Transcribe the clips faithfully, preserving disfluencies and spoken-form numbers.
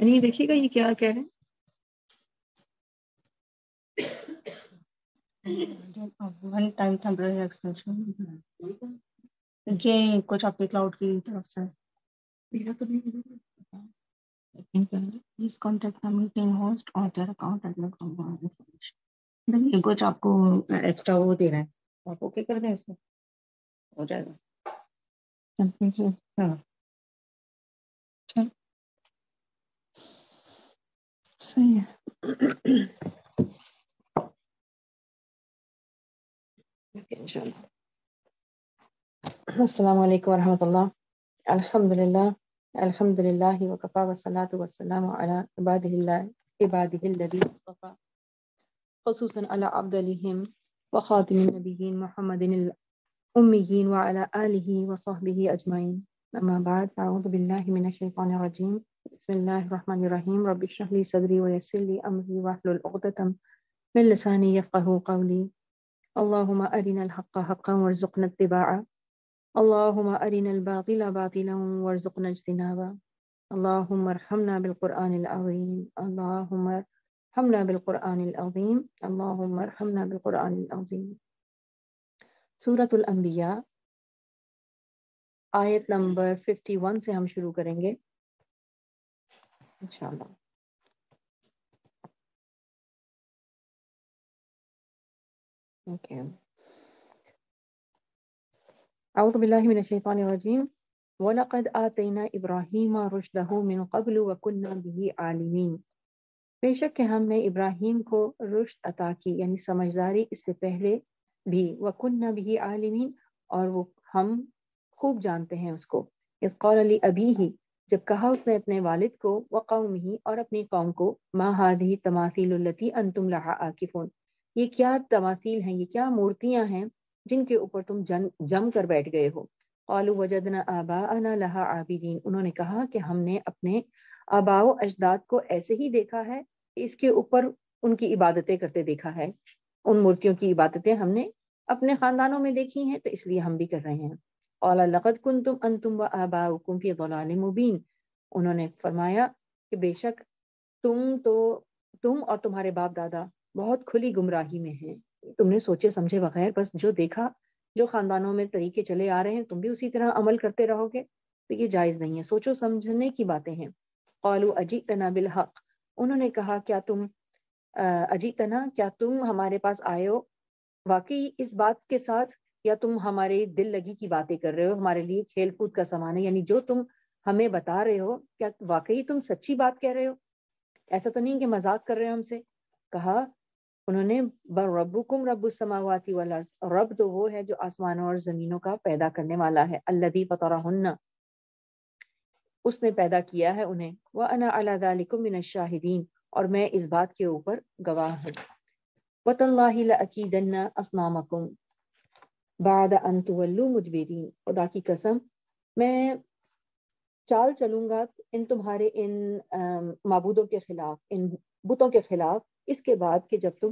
یعنی دیکھیے گا یہ کیا کہہ رہے ہیں. ون ٹائم ٹیمپرری ایکسپینشن یہ کچھ آپ کے کلاؤڈ کی طرف سے میرا تو نہیں پلیز کانٹیکٹ میٹنگ ہوسٹ اور دیئر اکاؤنٹ انفارمیشن. یہ کچھ آپ کو ایکسٹرا وہ دے رہے ہیں, آپ اوکے کر دیں, اس میں ہو جائے گا. ہاں چل صحیح ہے. السلام علیکم ورحمۃ اللہ. الحمد للہ الحمد للہ وکفا والصلاۃ والسلام علی عبادہ اللہ عبادہ الذین اصطفیٰ خصوصا علی افضلہم وخاتم النبیین محمد الامیین وعلی آلہ وصحبہ اجمعین. اما بعد اعوذ باللہ من الشیطان الرجیم. بسم اللہ الرحمن الرحیم. رب اشرح لی صدری ویسر لی امری واحلل عقدۃ من لسانی یفقہوا قولی. اللہم ارنا الحق حقا وارزقنا اتباعہ. اللہم ارنا الباطل باطلا وارزقنا اجتنابا. اللہم ارحمنا بالقرآن العظیم. اللہم ارحمنا بالقرآن العظیم. اللہم ارحمنا بالقرآن العظیم. سورۃ الانبیاء آیت نمبر اکیاون سے ہم شروع کریں گے انشاءاللہ. اوکے. اعوذ باللہ من الشیطان الرجیم. وَلَقَدْ آتَيْنَا إِبْرَاهِيمَ رُشْدَهُ مِنْ قَبْلُ وَكُنَّا بِهِ عَالِمِينَ. بے شک کہ ہم نے ابراہیم کو رشد عطا کی, یعنی سمجھداری اس سے پہلے بھی. وَكُنَّا بِهِ عَالِمِينَ, اور وہ ہم خوب جانتے ہیں اس کو. اِذْ قَالَ لِأَبِيهِ, جب کہا اس نے اپنے والد کو, وَقَوْمِهِ, اور اپنی قوم کو, مَا هَٰذِهِ التَّمَاثِيلُ الَّتِي أَنْتُمْ لَهَا عَاكِفُونَ, یہ کیا تماثیل ہیں, یہ کیا مورتیاں ہیں جن کے اوپر تم جن جم کر بیٹھ گئے ہو. قالوا وجدنا آباءنا لها عابدین, انہوں نے کہا کہ ہم نے اپنے آباء و اجداد کو ایسے ہی دیکھا ہے, اس کے اوپر ان کی عبادتیں کرتے دیکھا ہے. ان مورتیوں کی عبادتیں ہم نے اپنے خاندانوں میں دیکھی ہیں, تو اس لیے ہم بھی کر رہے ہیں. قال لقد کنتم انتم وآباؤکم فی ضلال مبین, انہوں نے فرمایا کہ بے شک تم تو تم اور تمہارے باپ دادا بہت کھلی گمراہی میں ہیں. تم نے سوچے سمجھے بغیر بس جو دیکھا, جو خاندانوں میں طریقے چلے آ رہے ہیں, تم بھی اسی طرح عمل کرتے رہو گے, تو یہ جائز نہیں ہے, سوچو سمجھنے کی باتیں ہیں. قالوا اجئتنا بالحق, انہوں نے کہا کیا تم اجئتنا, کیا تم ہمارے پاس آئے ہو واقعی اس بات کے ساتھ, یا تم ہمارے دل لگی کی باتیں کر رہے ہو, ہمارے لیے کھیل کود کا سامان ہے, یعنی جو تم ہمیں بتا رہے ہو کیا واقعی تم سچی بات کہہ رہے ہو, ایسا تو نہیں کہ مذاق کر رہے ہو ہم سے. کہا انہوں نے بل ربکم رب السماوات والارض, رب تو وہ ہے جو آسمانوں اور زمینوں کا پیدا کرنے والا ہے. الذی فطرہن, اس نے پیدا کیا ہے انہیں. وانا علی ذلکم من الشاہدین, اور میں اس بات کے اوپر گواہ ہوں. وتاللہ لاکیدن اصنامکم بعد ان تولوا مدبرین, خدا کی قسم میں چال چلوں گا ان تمہارے ان معبودوں کے خلاف, ان بتوں کے خلاف, اس کے بعد کہ جب تم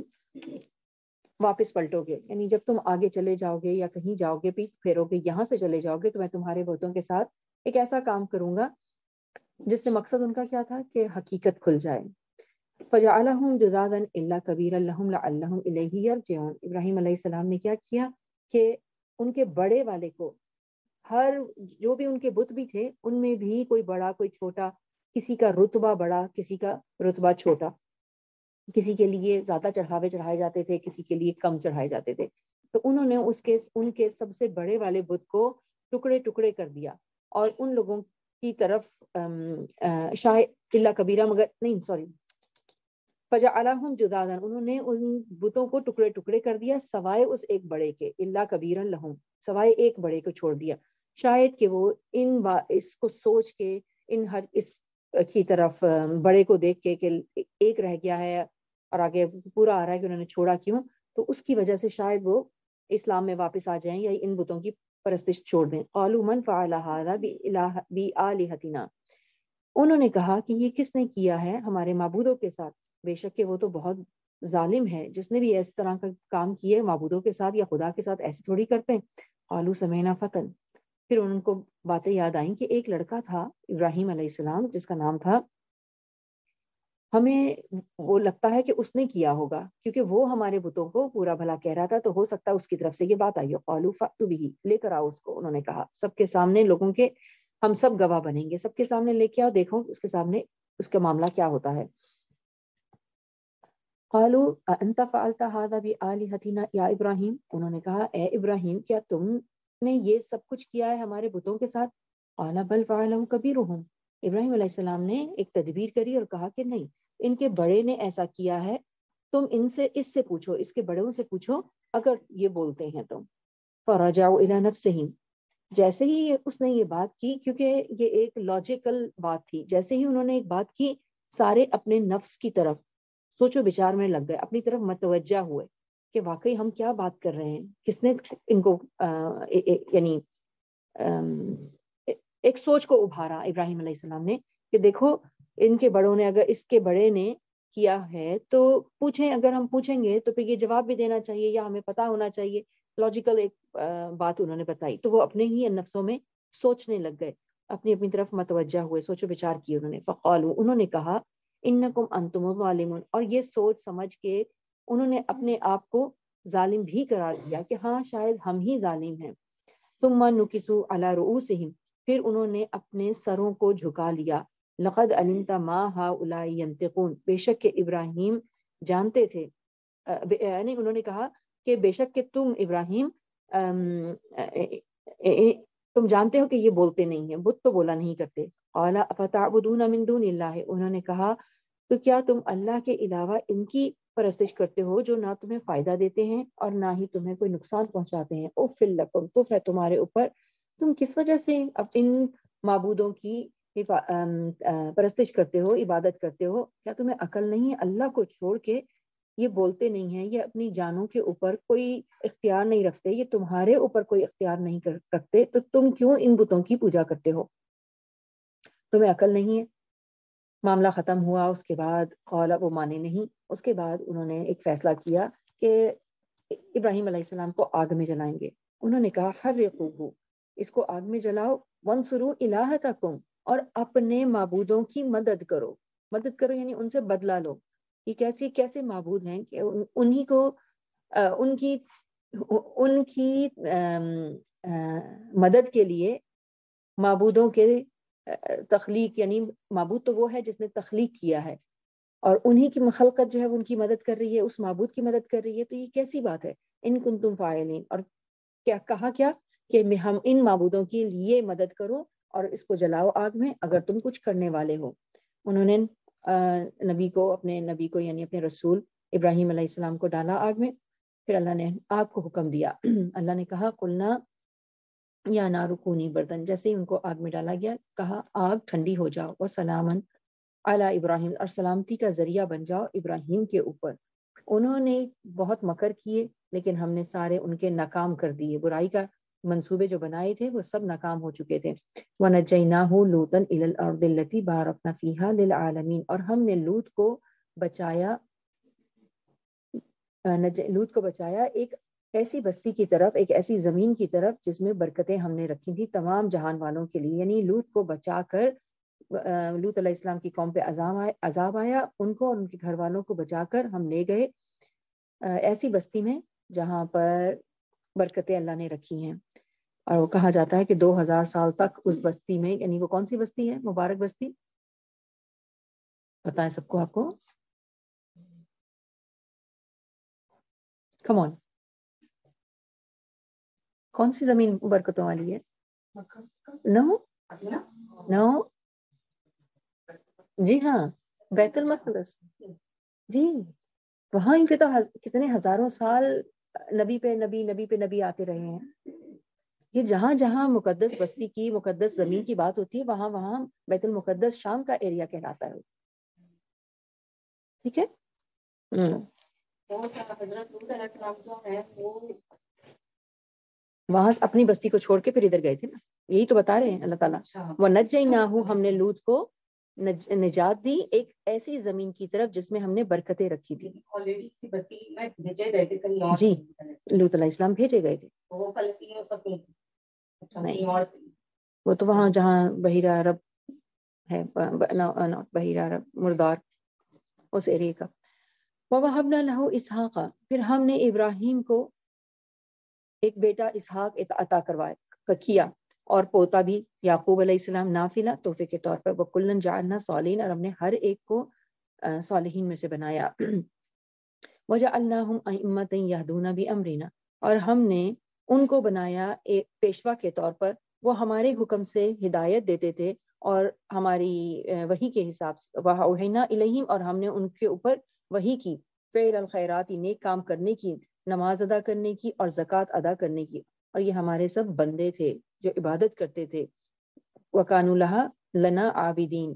واپس پلٹو گے, یعنی جب تم آگے چلے جاؤ گے یا کہیں جاؤ گے, پیٹ پھیرو گے, یہاں سے چلے جاؤ گے, تو میں تمہارے بتوں کے ساتھ ایک ایسا کام کروں گا جس سے مقصد ان کا کیا تھا کہ حقیقت کھل جائے. فجعلہم جذاذا الا کبیرا لہم لعلہم الیہ یرجعون, ابراہیم علیہ السلام نے کیا کیا کہ ان کے بڑے والے کو, ہر جو بھی ان کے بت بھی تھے ان میں بھی کوئی بڑا کوئی چھوٹا, کسی کا رتبہ بڑا کسی کا رتبہ چھوٹا, کسی کے لیے زیادہ چڑھاوے چڑھائے جاتے تھے, کسی کے لیے کم چڑھائے جاتے تھے. تو انہوں نے اس کے ان کے سب سے بڑے والے بت کو ٹکڑے ٹکڑے کر دیا, اور ان لوگوں کی طرف شاید اللہ کبیرہ, مگر نہیں سوری فجعلہم جذاذا, انہوں نے ان بتوں کو ٹکڑے ٹکڑے کر دیا سوائے اس ایک بڑے کے, اللہ کبیرا لہم, سوائے ایک بڑے کو چھوڑ دیا. شاید کہ وہ ان با اس کو سوچ کے, ان ہر اس کی طرف بڑے کو دیکھ کے کہ ایک رہ گیا ہے اور آگے پورا آ رہا ہے کہ انہوں نے چھوڑا کیوں, تو اس کی وجہ سے شاید وہ اسلام میں واپس آ جائیں یا ان بتوں کی پرستش چھوڑ دیں. قالوا من فعل هذا بآلہتنا, انہوں نے کہا کہ یہ کس نے کیا ہے ہمارے معبودوں کے ساتھ, بے شک کہ وہ تو بہت ظالم ہے جس نے بھی اس طرح کا کام کیے معبودوں کے ساتھ یا خدا کے ساتھ, ایسے تھوڑی کرتے ہیں. قالوا سمعنا فتى, پھر ان کو باتیں یاد آئیں کہ ایک لڑکا تھا ابراہیم علیہ السلام جس کا نام تھا ہمیں وہ لگتا ہے کہ اس نے کیا ہوگا، کیونکہ وہ ہمارے بتوں کو پورا بھلا کہہ رہا تھا، تو ہو سکتا ہے اس کی طرف سے یہ بات آئی ہو۔ قالوا فأتوا به، لے کر آؤ اس کو، انہوں نے کہا سب کے سامنے، لوگوں کے ہم سب گواہ بنیں گے، سب کے سامنے لے کے آؤ، دیکھو اس کے سامنے اس کا معاملہ کیا ہوتا ہے۔ قالوا انت فعلت هذا بآلهتنا یا ابراہیم، انہوں نے کہا اے ابراہیم کیا تم نے یہ سب کچھ کیا ہے ہمارے بتوں کے ساتھ؟ قال بل فعلہ کبیرہم، ابراہیم علیہ السلام نے ایک تدبیر کری اور کہا کہ نہیں، ان کے بڑے نے ایسا کیا ہے، تم ان سے اس سے پوچھو، اس کے بڑوں سے پوچھو اگر یہ بولتے ہیں تو۔ فرجعوا الی نفسہم، جیسے ہی اس نے یہ بات کی، کیونکہ یہ ایک لاجیکل بات تھی، جیسے ہی انہوں نے ایک بات کی سارے اپنے نفس کی طرف سوچو بچار میں لگ گئے، اپنی طرف متوجہ ہوئے کہ واقعی ہم کیا بات کر رہے ہیں، کس نے ان کو یعنی ایک سوچ کو ابھارا ابراہیم علیہ السلام نے کہ دیکھو ان کے بڑوں نے، اگر اس کے بڑے نے کیا ہے تو پوچھیں، اگر ہم پوچھیں گے تو پھر یہ جواب بھی دینا چاہیے یا ہمیں پتا ہونا چاہیے، لاجیکل ایک بات انہوں نے بتائی، تو وہ اپنے ہی نفسوں میں سوچنے لگ گئے، اپنی اپنی طرف متوجہ ہوئے، سوچو بچار کی انہوں نے۔ فقالوا، انہوں نے کہا انکم انتم الظالمون، اور یہ سوچ سمجھ کے انہوں نے اپنے آپ کو ظالم بھی قرار دیا کہ ہاں شاید ہم ہی ظالم ہیں۔ ثم نکسوا علی رؤوسہم، پھر انہوں نے اپنے سروں کو جھکا لیا۔ لقد علمت ما هؤلاء ينطقون، بے شک کہ ابراہیم جانتے تھے، یعنی انہوں نے کہا کہ بے شک کہ تم ابراہیم تم جانتے ہو کہ یہ بولتے نہیں ہیں، بت تو بولا نہیں کرتے۔ قال افتعبدون من دون اللہ، انہوں نے کہا تو کیا تم اللہ کے علاوہ ان کی پرستش کرتے ہو جو نہ تمہیں فائدہ دیتے ہیں اور نہ ہی تمہیں کوئی نقصان پہنچاتے ہیں؟ اف لکم، تف ہے تمہارے اوپر، تم کس وجہ سے اب ان معبودوں کی پرستش کرتے ہو، عبادت کرتے ہو؟ کیا تمہیں عقل نہیں؟ اللہ کو چھوڑ کے یہ بولتے نہیں ہیں، یہ اپنی جانوں کے اوپر کوئی اختیار نہیں رکھتے، یہ تمہارے اوپر کوئی اختیار نہیں رکھتے، تو تم کیوں ان بتوں کی پوجا کرتے ہو؟ تمہیں عقل نہیں ہے؟ معاملہ ختم ہوا، اس کے بعد قال، وہ مانے نہیں، اس کے بعد انہوں نے ایک فیصلہ کیا کہ ابراہیم علیہ السلام کو آگ میں جلائیں گے۔ انہوں نے کہا حرقوہ، اس کو آگ میں جلاؤ، وانصروا الہتکم، اور اپنے معبودوں کی مدد کرو، مدد کرو یعنی ان سے بدلہ لو۔ یہ کیسی کیسے معبود ہیں کہ انہی کو ان کی ان کی مدد کے لیے معبودوں کے تخلیق، یعنی معبود تو وہ ہے جس نے تخلیق کیا ہے، اور انہی کی مخلقت جو ہے ان کی مدد کر رہی ہے، اس معبود کی مدد کر رہی ہے، تو یہ کیسی بات ہے؟ ان کنتم فاعلین، اور کیا کہا کیا کہ ہم ان معبودوں کی لیے مدد کرو اور اس کو جلاؤ آگ میں اگر تم کچھ کرنے والے ہو۔ انہوں نے نبی کو، اپنے نبی کو یعنی اپنے رسول ابراہیم علیہ السلام کو ڈالا آگ میں، پھر اللہ نے آگ کو حکم دیا، اللہ نے کہا قلنا یا نار کونی بردن، جیسے ہی ان کو آگ میں ڈالا گیا کہا آگ ٹھنڈی ہو جاؤ، وسلامن علی ابراہیم، اور سلامتی کا ذریعہ بن جاؤ ابراہیم کے اوپر۔ انہوں نے بہت مکر کیے لیکن ہم نے سارے ان کے ناکام کر دیے، برائی کا منصوبے جو بنائے تھے وہ سب ناکام ہو چکے تھے۔ وَنَجَّيْنَاهُ لُوطًا إِلَى الْأَرْضِ الَّتِي بَارَكْنَا فِيهَا لِلْعَالَمِينَ، اور ہم نے لوط کو بچایا، لوط کو بچایا ایک ایسی بستی کی طرف، ایک ایسی زمین کی طرف جس میں برکتیں ہم نے رکھی تھی تمام جہان والوں کے لیے، یعنی لوط کو بچا کر، لوط علیہ السلام کی قوم پہ عذاب آیا، ان کو اور ان کے گھر والوں کو بچا کر ہم لے گئے ایسی بستی میں جہاں پر برکتیں اللہ نے رکھی ہیں۔ اور وہ کہا جاتا ہے کہ دو ہزار سال تک اس بستی میں، یعنی وہ کون سی بستی ہے؟ مبارک بستی، پتہ ہے سب کو؟ آپ کو کم آن، کون سی زمین برکتوں والی ہے؟ نو نو جی ہاں، بیت المقدس، جی وہاں ان کے تو ہز... کتنے ہزاروں سال نبی پہ نبی نبی پہ نبی آتے رہے ہیں۔ یہ جہاں جہاں مقدس بستی کی، مقدس زمین کی بات ہوتی ہے، وہاں وہاں بیت المقدس شام کا ایریا کہلاتا ہے، ٹھیک ہے۔ وہاں اپنی بستی کو چھوڑ کے پھر ادھر گئے تھے نا، یہی تو بتا رہے ہیں اللہ تعالیٰ، وَنَجَّيْنَاهُ، ہم نے لوط کو نجات دی ایک ایسی زمین کی طرف جس میں ہم نے برکتیں رکھی تھی۔ جی لوط علیہ السلام بھیجے گئے تھے، وہ تو وہاں جہاں بحیرہ عرب ہے، بحیرہ عرب مردار، اس ایریے کا. وَوَهَبْنَا لَهُ إِسْحَاقَ، پھر ہم نے ابراہیم کو ایک بیٹا اسحاق عطا کروایا کیا، اور پوتا بھی یعقوب علیہ السلام نافلہ تحفے کے طور پر. وَكُلًّا جَعَلْنَا صَالِحِينَ، اور ہم نے ہر ایک کو صالحین میں سے بنایا. وَجَعَلْنَاهُمْ أَئِمَّةً يَهْدُونَ بِأَمْرِنَا، اور ہم نے ان کو بنایا ایک پیشوا کے طور پر، وہ ہمارے حکم سے ہدایت دیتے تھے اور ہماری وحی کے حساب سے. وَأَوْحَيْنَا إِلَيْهِمْ، اور ہم نے ان کے اوپر وحی کی. فعل الخیرات، نیک کام کرنے کی، نماز ادا کرنے کی اور زکوٰۃ ادا کرنے کی. اور یہ ہمارے سب بندے تھے جو عبادت کرتے تھے. وَكَانُوا لَهَا لَنَا عَابِدِينَ،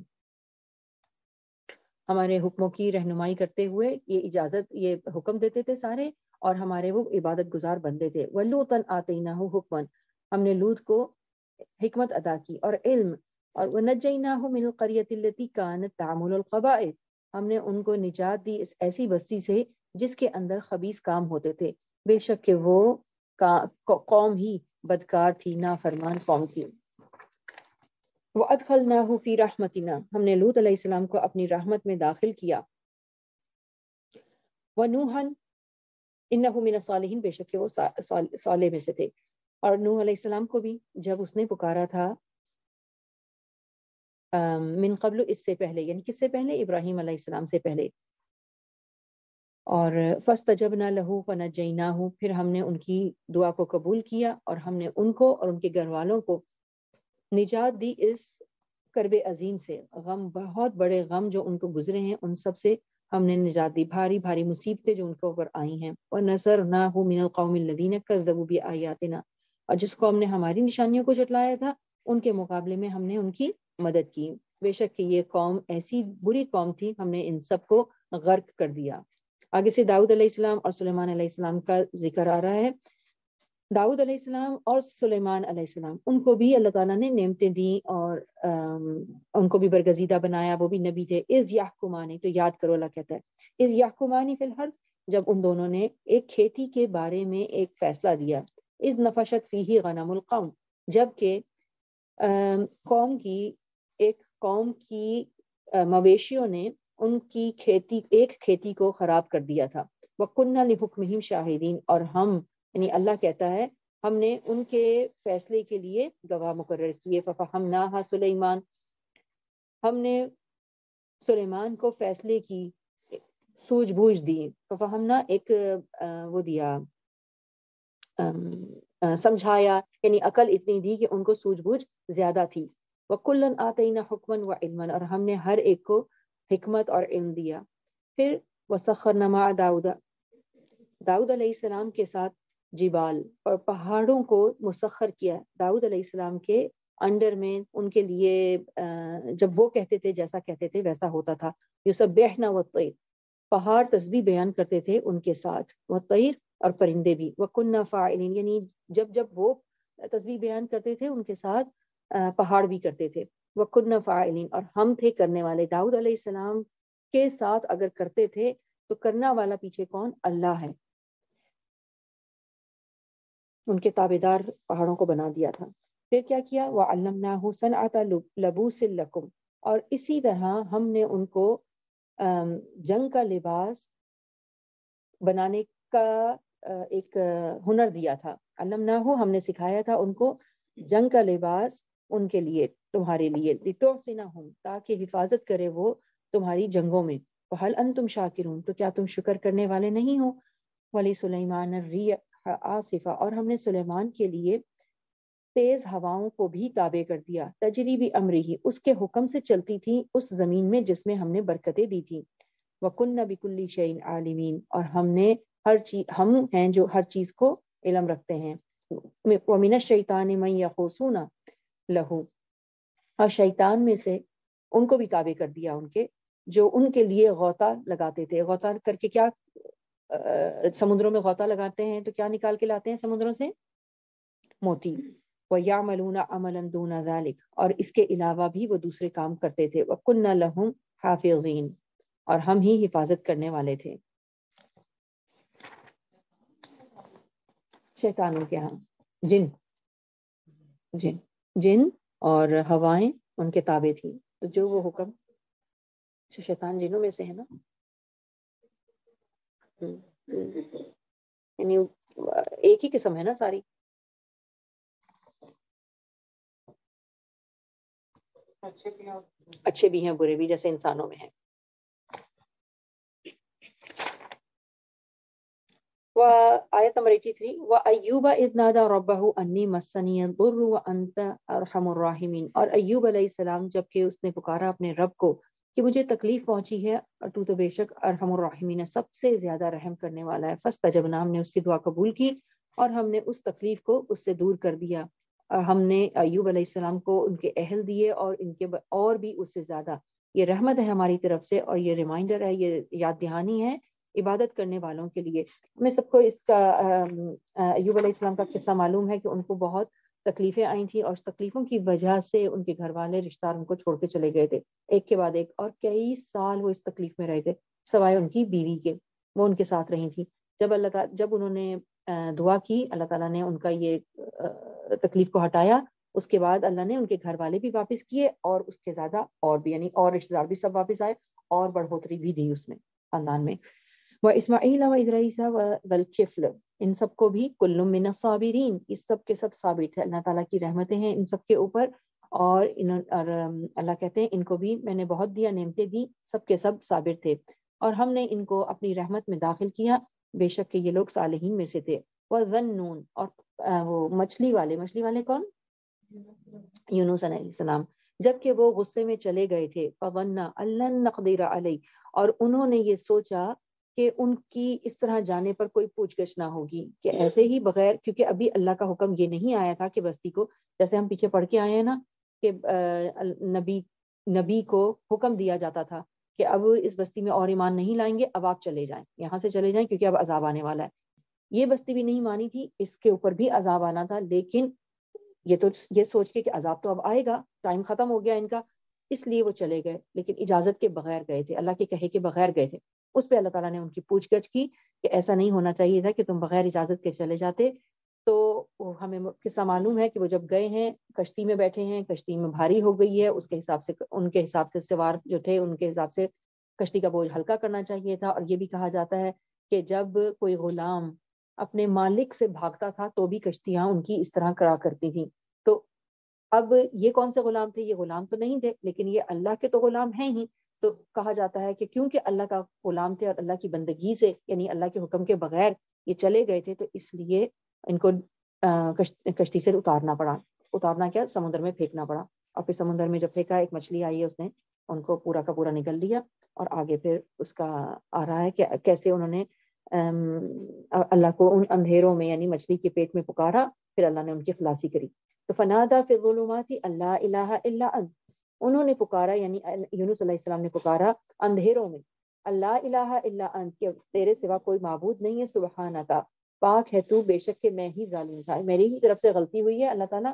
ہمارے حکموں کی رہنمائی کرتے ہوئے یہ اجازت یہ حکم دیتے تھے سارے، اور ہمارے وہ عبادت گزار بندے تھے. وَلُوطًا آتَيْنَاهُ حُكْمًا، ہم نے لوط کو حکمت ادا کی اور علم. اور وَنَجَّيْنَاهُ مِنَ الْقَرْيَةِ الَّتِي كَانَتْ تَعْمَلُ الْخَبَائِثَ، ہم نے ان کو نجات دی اس ایسی بستی سے جس کے اندر خبیث کام ہوتے تھے. بے شک کہ وہ قوم ہی بدکار تھی، نافرمان قوم تھی. وَأَدْخَلْنَاهُ فِي رَحْمَتِنَا، ہم نے لوط علیہ السلام کو اپنی رحمت میں داخل کیا. وَنُوحًا إِنَّهُ مِنَ الصَّالِحِينَ، بے شک کہ وہ صالح میں سے تھے. اور نوح علیہ السلام کو بھی جب اس نے پکارا تھا من قبل، اس سے پہلے، یعنی کس سے پہلے؟ ابراہیم علیہ السلام سے پہلے. اور فَاسْتَجَبْنَا لَهُ فَنَجَّيْنَاهُ، پھر ہم نے ان کی دعا کو قبول کیا اور ہم نے ان کو اور ان کے گھر والوں کو نجات دی اس کرب عظیم سے. غم، بہت بڑے غم جو ان کو گزرے ہیں، ان سب سے ہم نے نجات دی. بھاری بھاری مصیبتیں جو ان کے اوپر آئی ہیں. وَنَصَرْنَاهُ مِنَ الْقَوْمِ الَّذِينَ كَذَّبُوا بِآيَاتِنَا، اور جس قوم نے ہماری نشانیوں کو جھٹلایا تھا ان کے مقابلے میں ہم نے ان کی مدد کی. بے شک کہ یہ قوم ایسی بری قوم تھی، ہم نے ان سب کو غرق کر دیا. آگے سے داؤد علیہ السلام اور سلیمان علیہ السلام کا ذکر آ رہا ہے. داؤد علیہ السلام اور سلیمان علیہ السلام، ان کو بھی اللہ تعالیٰ نے نعمتیں دیں اور ان کو بھی برگزیدہ بنایا، وہ بھی نبی تھے. اذ یحکمان، تو یاد کرو اللہ کہتا ہے اذ یحکمان فی الحرث، جب ان دونوں نے ایک کھیتی کے بارے میں ایک فیصلہ دیا. اذ نفشت فیہ غنم القوم، جب کہ قوم کی ایک قوم کی مویشیوں نے ان کی کھیتی ایک کھیتی کو خراب کر دیا تھا. وَكُنَّا لِحُكْمِهِمْ شَاهِدِينَ، اور ہم یعنی اللہ کہتا ہے ہم نے ان کے فیصلے کے لیے گواہ مقرر کیے. فَفَهَمْنَاهَا سُلَيْمَانَ، ہم نے سلیمان کو فیصلے کی سوجھ بوجھ دی. فَفَهَمْنَا ایک وہ دیا سمجھایا، یعنی عقل اتنی دی کہ ان کو سوجھ بوجھ زیادہ تھی. وَكُلًّا آتَيْنَا حُكْمًا وَعِلْمًا، اور ہم نے ہر ایک کو حکمت اور علم دیا. پھر وَسَخَّرْنَا مَعَ داؤد، داؤد علیہ السلام کے ساتھ جبال اور پہاڑوں کو مسخر کیا. داؤد علیہ السلام کے انڈر میں ان کے لیے جب وہ کہتے تھے جیسا کہتے تھے ویسا ہوتا تھا. یسبحنا والطیر، پہاڑ تسبیح بیان کرتے تھے ان کے ساتھ. والطیر، اور پرندے بھی. وَكُنَّا فَاعِلِينَ، یعنی جب جب وہ تسبیح بیان کرتے تھے ان کے ساتھ پہاڑ بھی کرتے تھے. وَكُنَّا فَاعِلِينَ، اور ہم تھے کرنے والے. داؤد علیہ السلام کے ساتھ اگر کرتے تھے تو کرنا والا پیچھے کون؟ اللہ ہے. ان کے تابع دار پہاڑوں کو بنا دیا تھا. پھر کیا کیا؟ وَعَلَّمْنَاهُ صَنْعَةَ لَبُوسٍ لَكُمْ، اور اسی طرح ہم نے ان کو جنگ کا لباس بنانے کا ایک ہنر دیا تھا. علمناہو، ہم نے سکھایا تھا ان کو جنگ کا لباس ان کے لیے، تمہارے لیے. لِتُحْصِنَهُمْ، تاکہ حفاظت کرے وہ تمہاری جنگوں میں. وَهَلْ أَنْتُمْ شَاكِرُونَ، تو کیا تم شکر کرنے والے نہیں ہو. وَلِسُلَيْمَانَ الرِّيحَ عَاصِفًا، اور ہم نے سلیمان کے لیے تیز ہواؤں کو بھی تابع کر دیا. تجری بِأَمْرِهِ، اس کے حکم سے چلتی تھی اس زمین میں جس میں ہم نے برکتیں دی تھی. وَكُنَّا بِكُلِّ شَيْءٍ عَالِمِينَ، اور ہم نے ہر چیز، ہم ہیں جو ہر چیز کو علم رکھتے ہیں. وَمِنَ الشَّيْطَانِ مَن يَغُوصُونَ لَهُ، اور شیطان میں سے ان کو بھی تابع کر دیا ان کے جو ان کے لیے غوطہ لگاتے تھے. غوطہ کر کے کیا سمندروں میں غوطہ لگاتے ہیں تو کیا نکال کے لاتے ہیں سمندروں سے؟ موتی. وَيَعْمَلُونَ عَمَلًا دُونَ ذَلِكَ، اور اس کے علاوہ بھی وہ دوسرے کام کرتے تھے. وَكُنَّا لَهُمْ حَافِظِينَ، اور ہم ہی حفاظت کرنے والے تھے. شیطانوں کے ہاں جن جن جن اور ہوائیں ان کے تابع تھی. تو جو وہ حکم، شیطان جنوں میں سے ہے نا. یعنی ایک ہی قسم ہے نا ساری. اچھے بھی ہیں برے بھی جیسے انسانوں میں ہیں. آیت نمبر تراسی وَأَيُّوبَ إِذْ نَادَى رَبَّهُ أَنِّي مَسَّنِيَ الضُّرُّ وَأَنْتَ أَرْحَمُ الرَّاحِمِينَ. اور ایوب علیہ السلام جب کہ اس نے پکارا اپنے رب کو کہ مجھے تکلیف پہنچی ہے اور تو تو بے شک ارحم الراحمین سب سے زیادہ رحم کرنے والا ہے. فاستجبنا، ہم نے اس کی دعا قبول کی اور ہم نے اس تکلیف کو اس سے دور کر دیا. اور ہم نے ایوب علیہ السلام کو ان کے اہل دیے اور ان کے اور بھی اس سے زیادہ. یہ رحمت ہے ہماری طرف سے اور یہ ریمائنڈر ہے، یہ یاد دہانی ہے عبادت کرنے والوں کے لیے. ہمیں سب کو اس کا ایوب علیہ السلام کا قصہ معلوم ہے کہ ان کو بہت تکلیفیں آئی تھیں اور اس تکلیفوں کی وجہ سے ان کے گھر والے رشتہ دار ان کو چھوڑ کے چلے گئے تھے ایک کے بعد ایک، اور کئی سال وہ اس تکلیف میں رہے تھے سوائے ان کی بیوی کے، وہ ان کے ساتھ رہی تھی. جب اللہ تعالیٰ جب انہوں نے دعا کی اللہ تعالیٰ نے ان کا یہ تکلیف کو ہٹایا. اس کے بعد اللہ نے ان کے گھر والے بھی واپس کیے اور اس کے زیادہ اور بھی یعنی اور رشتہ دار بھی سب واپس آئے اور بڑھوتری بھی دی اس میں خاندان میں. وہ اسماعیل و ادریس و ذوالکفل، ان سب کو بھی کل من الصابرین، اس سب کے سب صابر تھے. اللہ تعالیٰ کی رحمتیں ہیں ان سب کے اوپر اور, اور اللہ کہتے ہیں ان کو بھی میں نے بہت دیا، نعمتیں دی، سب کے سب صابر تھے اور ہم نے ان کو اپنی رحمت میں داخل کیا، بے شک کہ یہ لوگ صالحین میں سے تھے. وَذَنُّونَ، اور وہ مچھلی والے، مچھلی والے کون؟ یونس علیہ السلام، جب کہ وہ غصے میں چلے گئے تھے. فَظَنَّ أَن لَّن نَّقْدِرَ عَلَيْهِ، اور انہوں نے یہ سوچا کہ ان کی اس طرح جانے پر کوئی پوچھ گچھ نہ ہوگی کہ ایسے ہی بغیر، کیونکہ ابھی اللہ کا حکم یہ نہیں آیا تھا کہ بستی کو، جیسے ہم پیچھے پڑھ کے آئے ہیں نا کہ نبی نبی کو حکم دیا جاتا تھا کہ اب اس بستی میں اور ایمان نہیں لائیں گے، اب آپ چلے جائیں، یہاں سے چلے جائیں کیونکہ اب عذاب آنے والا ہے. یہ بستی بھی نہیں مانی تھی، اس کے اوپر بھی عذاب آنا تھا، لیکن یہ تو یہ سوچ کے کہ عذاب تو اب آئے گا، ٹائم ختم ہو گیا ان کا، اس لیے وہ چلے گئے، لیکن اجازت کے بغیر گئے تھے، اللہ کے کہے کے بغیر گئے تھے. اس پہ اللہ تعالیٰ نے ان کی پوچھ گچھ کی کہ ایسا نہیں ہونا چاہیے تھا کہ تم بغیر اجازت کے چلے جاتے. تو ہمیں قصہ معلوم ہے کہ وہ جب گئے ہیں کشتی میں بیٹھے ہیں، کشتی میں بھاری ہو گئی ہے، اس کے حساب سے ان کے حساب سے سوار جو تھے ان کے حساب سے کشتی کا بوجھ ہلکا کرنا چاہیے تھا. اور یہ بھی کہا جاتا ہے کہ جب کوئی غلام اپنے مالک سے بھاگتا تھا تو بھی کشتیاں ان کی اس طرح کرا کرتی تھیں. تو اب یہ کون سے غلام تھے؟ یہ غلام تو نہیں تھے لیکن یہ اللہ کے تو غلام ہیں ہی. تو کہا جاتا ہے کہ کیونکہ اللہ کا غلام تھے اور اللہ کی بندگی سے یعنی اللہ کے حکم کے بغیر یہ چلے گئے تھے، تو اس لیے ان کو کشتی سے اتارنا پڑا. اتارنا کیا، سمندر میں پھینکنا پڑا. اور پھر سمندر میں جب پھینکا ایک مچھلی آئی ہے، اس نے ان کو پورا کا پورا نگل لیا. اور آگے پھر اس کا آ رہا ہے کہ کیسے انہوں نے اللہ کو ان اندھیروں میں یعنی مچھلی کے پیٹ میں پکارا، پھر اللہ نے ان کی خلاصی کری. تو فنادا فی الظلمات اللہ الہ الا انت، انہوں نے پکارا یعنی یونس علیہ السلام نے پکارا اندھیروں میں، اللہ الہ الا انت، کہ تیرے سوا کوئی معبود نہیں ہے، سبحانک، پاک ہے تو، بے شک کہ میں ہی ظالم تھا، میری ہی طرف سے غلطی ہوئی ہے اللہ تعالیٰ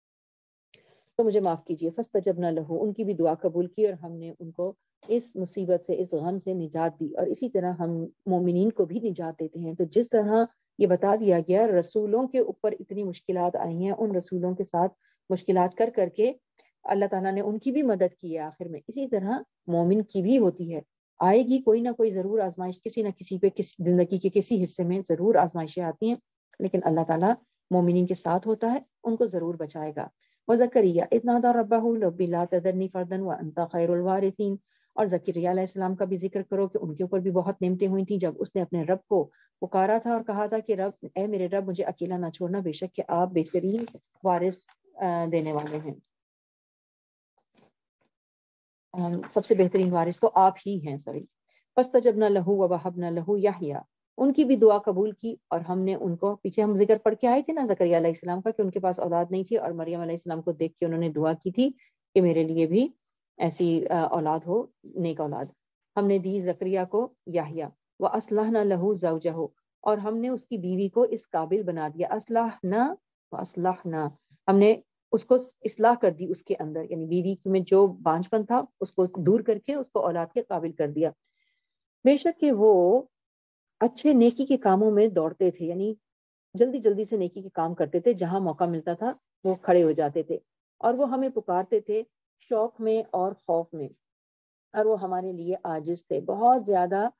تو مجھے معاف کیجیے. فاستجبنا لہ، ان کی بھی دعا قبول کی اور ہم نے ان کو اس مصیبت سے، اس غم سے نجات دی. اور اسی طرح ہم مومنین کو بھی نجات دیتے ہیں. تو جس طرح یہ بتا دیا گیا رسولوں کے اوپر اتنی مشکلات آئی ہیں، ان رسولوں کے ساتھ مشکلات کر کر کے اللہ تعالیٰ نے ان کی بھی مدد کی ہے آخر میں، اسی طرح مومن کی بھی ہوتی ہے. آئے گی کوئی نہ کوئی ضرور آزمائش، کسی نہ کسی پہ، کسی زندگی کے کسی حصے میں ضرور آزمائشیں آتی ہیں، لیکن اللہ تعالیٰ مومنین کے ساتھ ہوتا ہے، ان کو ضرور بچائے گا. وزکریا اذ نادى ربه رب لا تذرني فردا وانت خیر الوارثین، اور زکریا علیہ السلام کا بھی ذکر کرو کہ ان کے اوپر بھی بہت نعمتیں ہوئی تھیں جب اس نے اپنے رب کو پکارا تھا اور کہا تھا کہ رب، اے میرے رب، مجھے اکیلا نہ چھوڑنا، بے شک کہ آپ بہترین وارث دینے والے ہیں، سب سے بہترین وارث تو آپ ہی ہیں. سوری. فاستجبنا لہ ووہبنا لہ یحییٰ، ان کی بھی دعا قبول کی اور ہم نے ان کو، پیچھے ہم ذکر پڑھ کے آئے تھے نا زکریا علیہ السلام کا کہ ان کے پاس اولاد نہیں تھی اور مریم علیہ السلام کو دیکھ کے انہوں نے دعا کی تھی کہ میرے لیے بھی ایسی اولاد ہو، نیک اولاد. ہم نے دی زکریا کو یحییٰ. واصلحنا لہ زوجہ، اور ہم نے اس کی بیوی کو اس قابل بنا دیا. اصلحنا واصلحنا، ہم نے اس کو اصلاح کر دی اس کے اندر، یعنی بیوی میں جو بانجھ پن تھا اس کو دور کر کے اس کو اولاد کے قابل کر دیا. بے شک کہ وہ اچھے نیکی کے کاموں میں دوڑتے تھے، یعنی جلدی جلدی سے نیکی کے کام کرتے تھے، جہاں موقع ملتا تھا وہ کھڑے ہو جاتے تھے. اور وہ ہمیں پکارتے تھے شوق میں اور خوف میں، اور وہ ہمارے لیے عاجز تھے، بہت زیادہ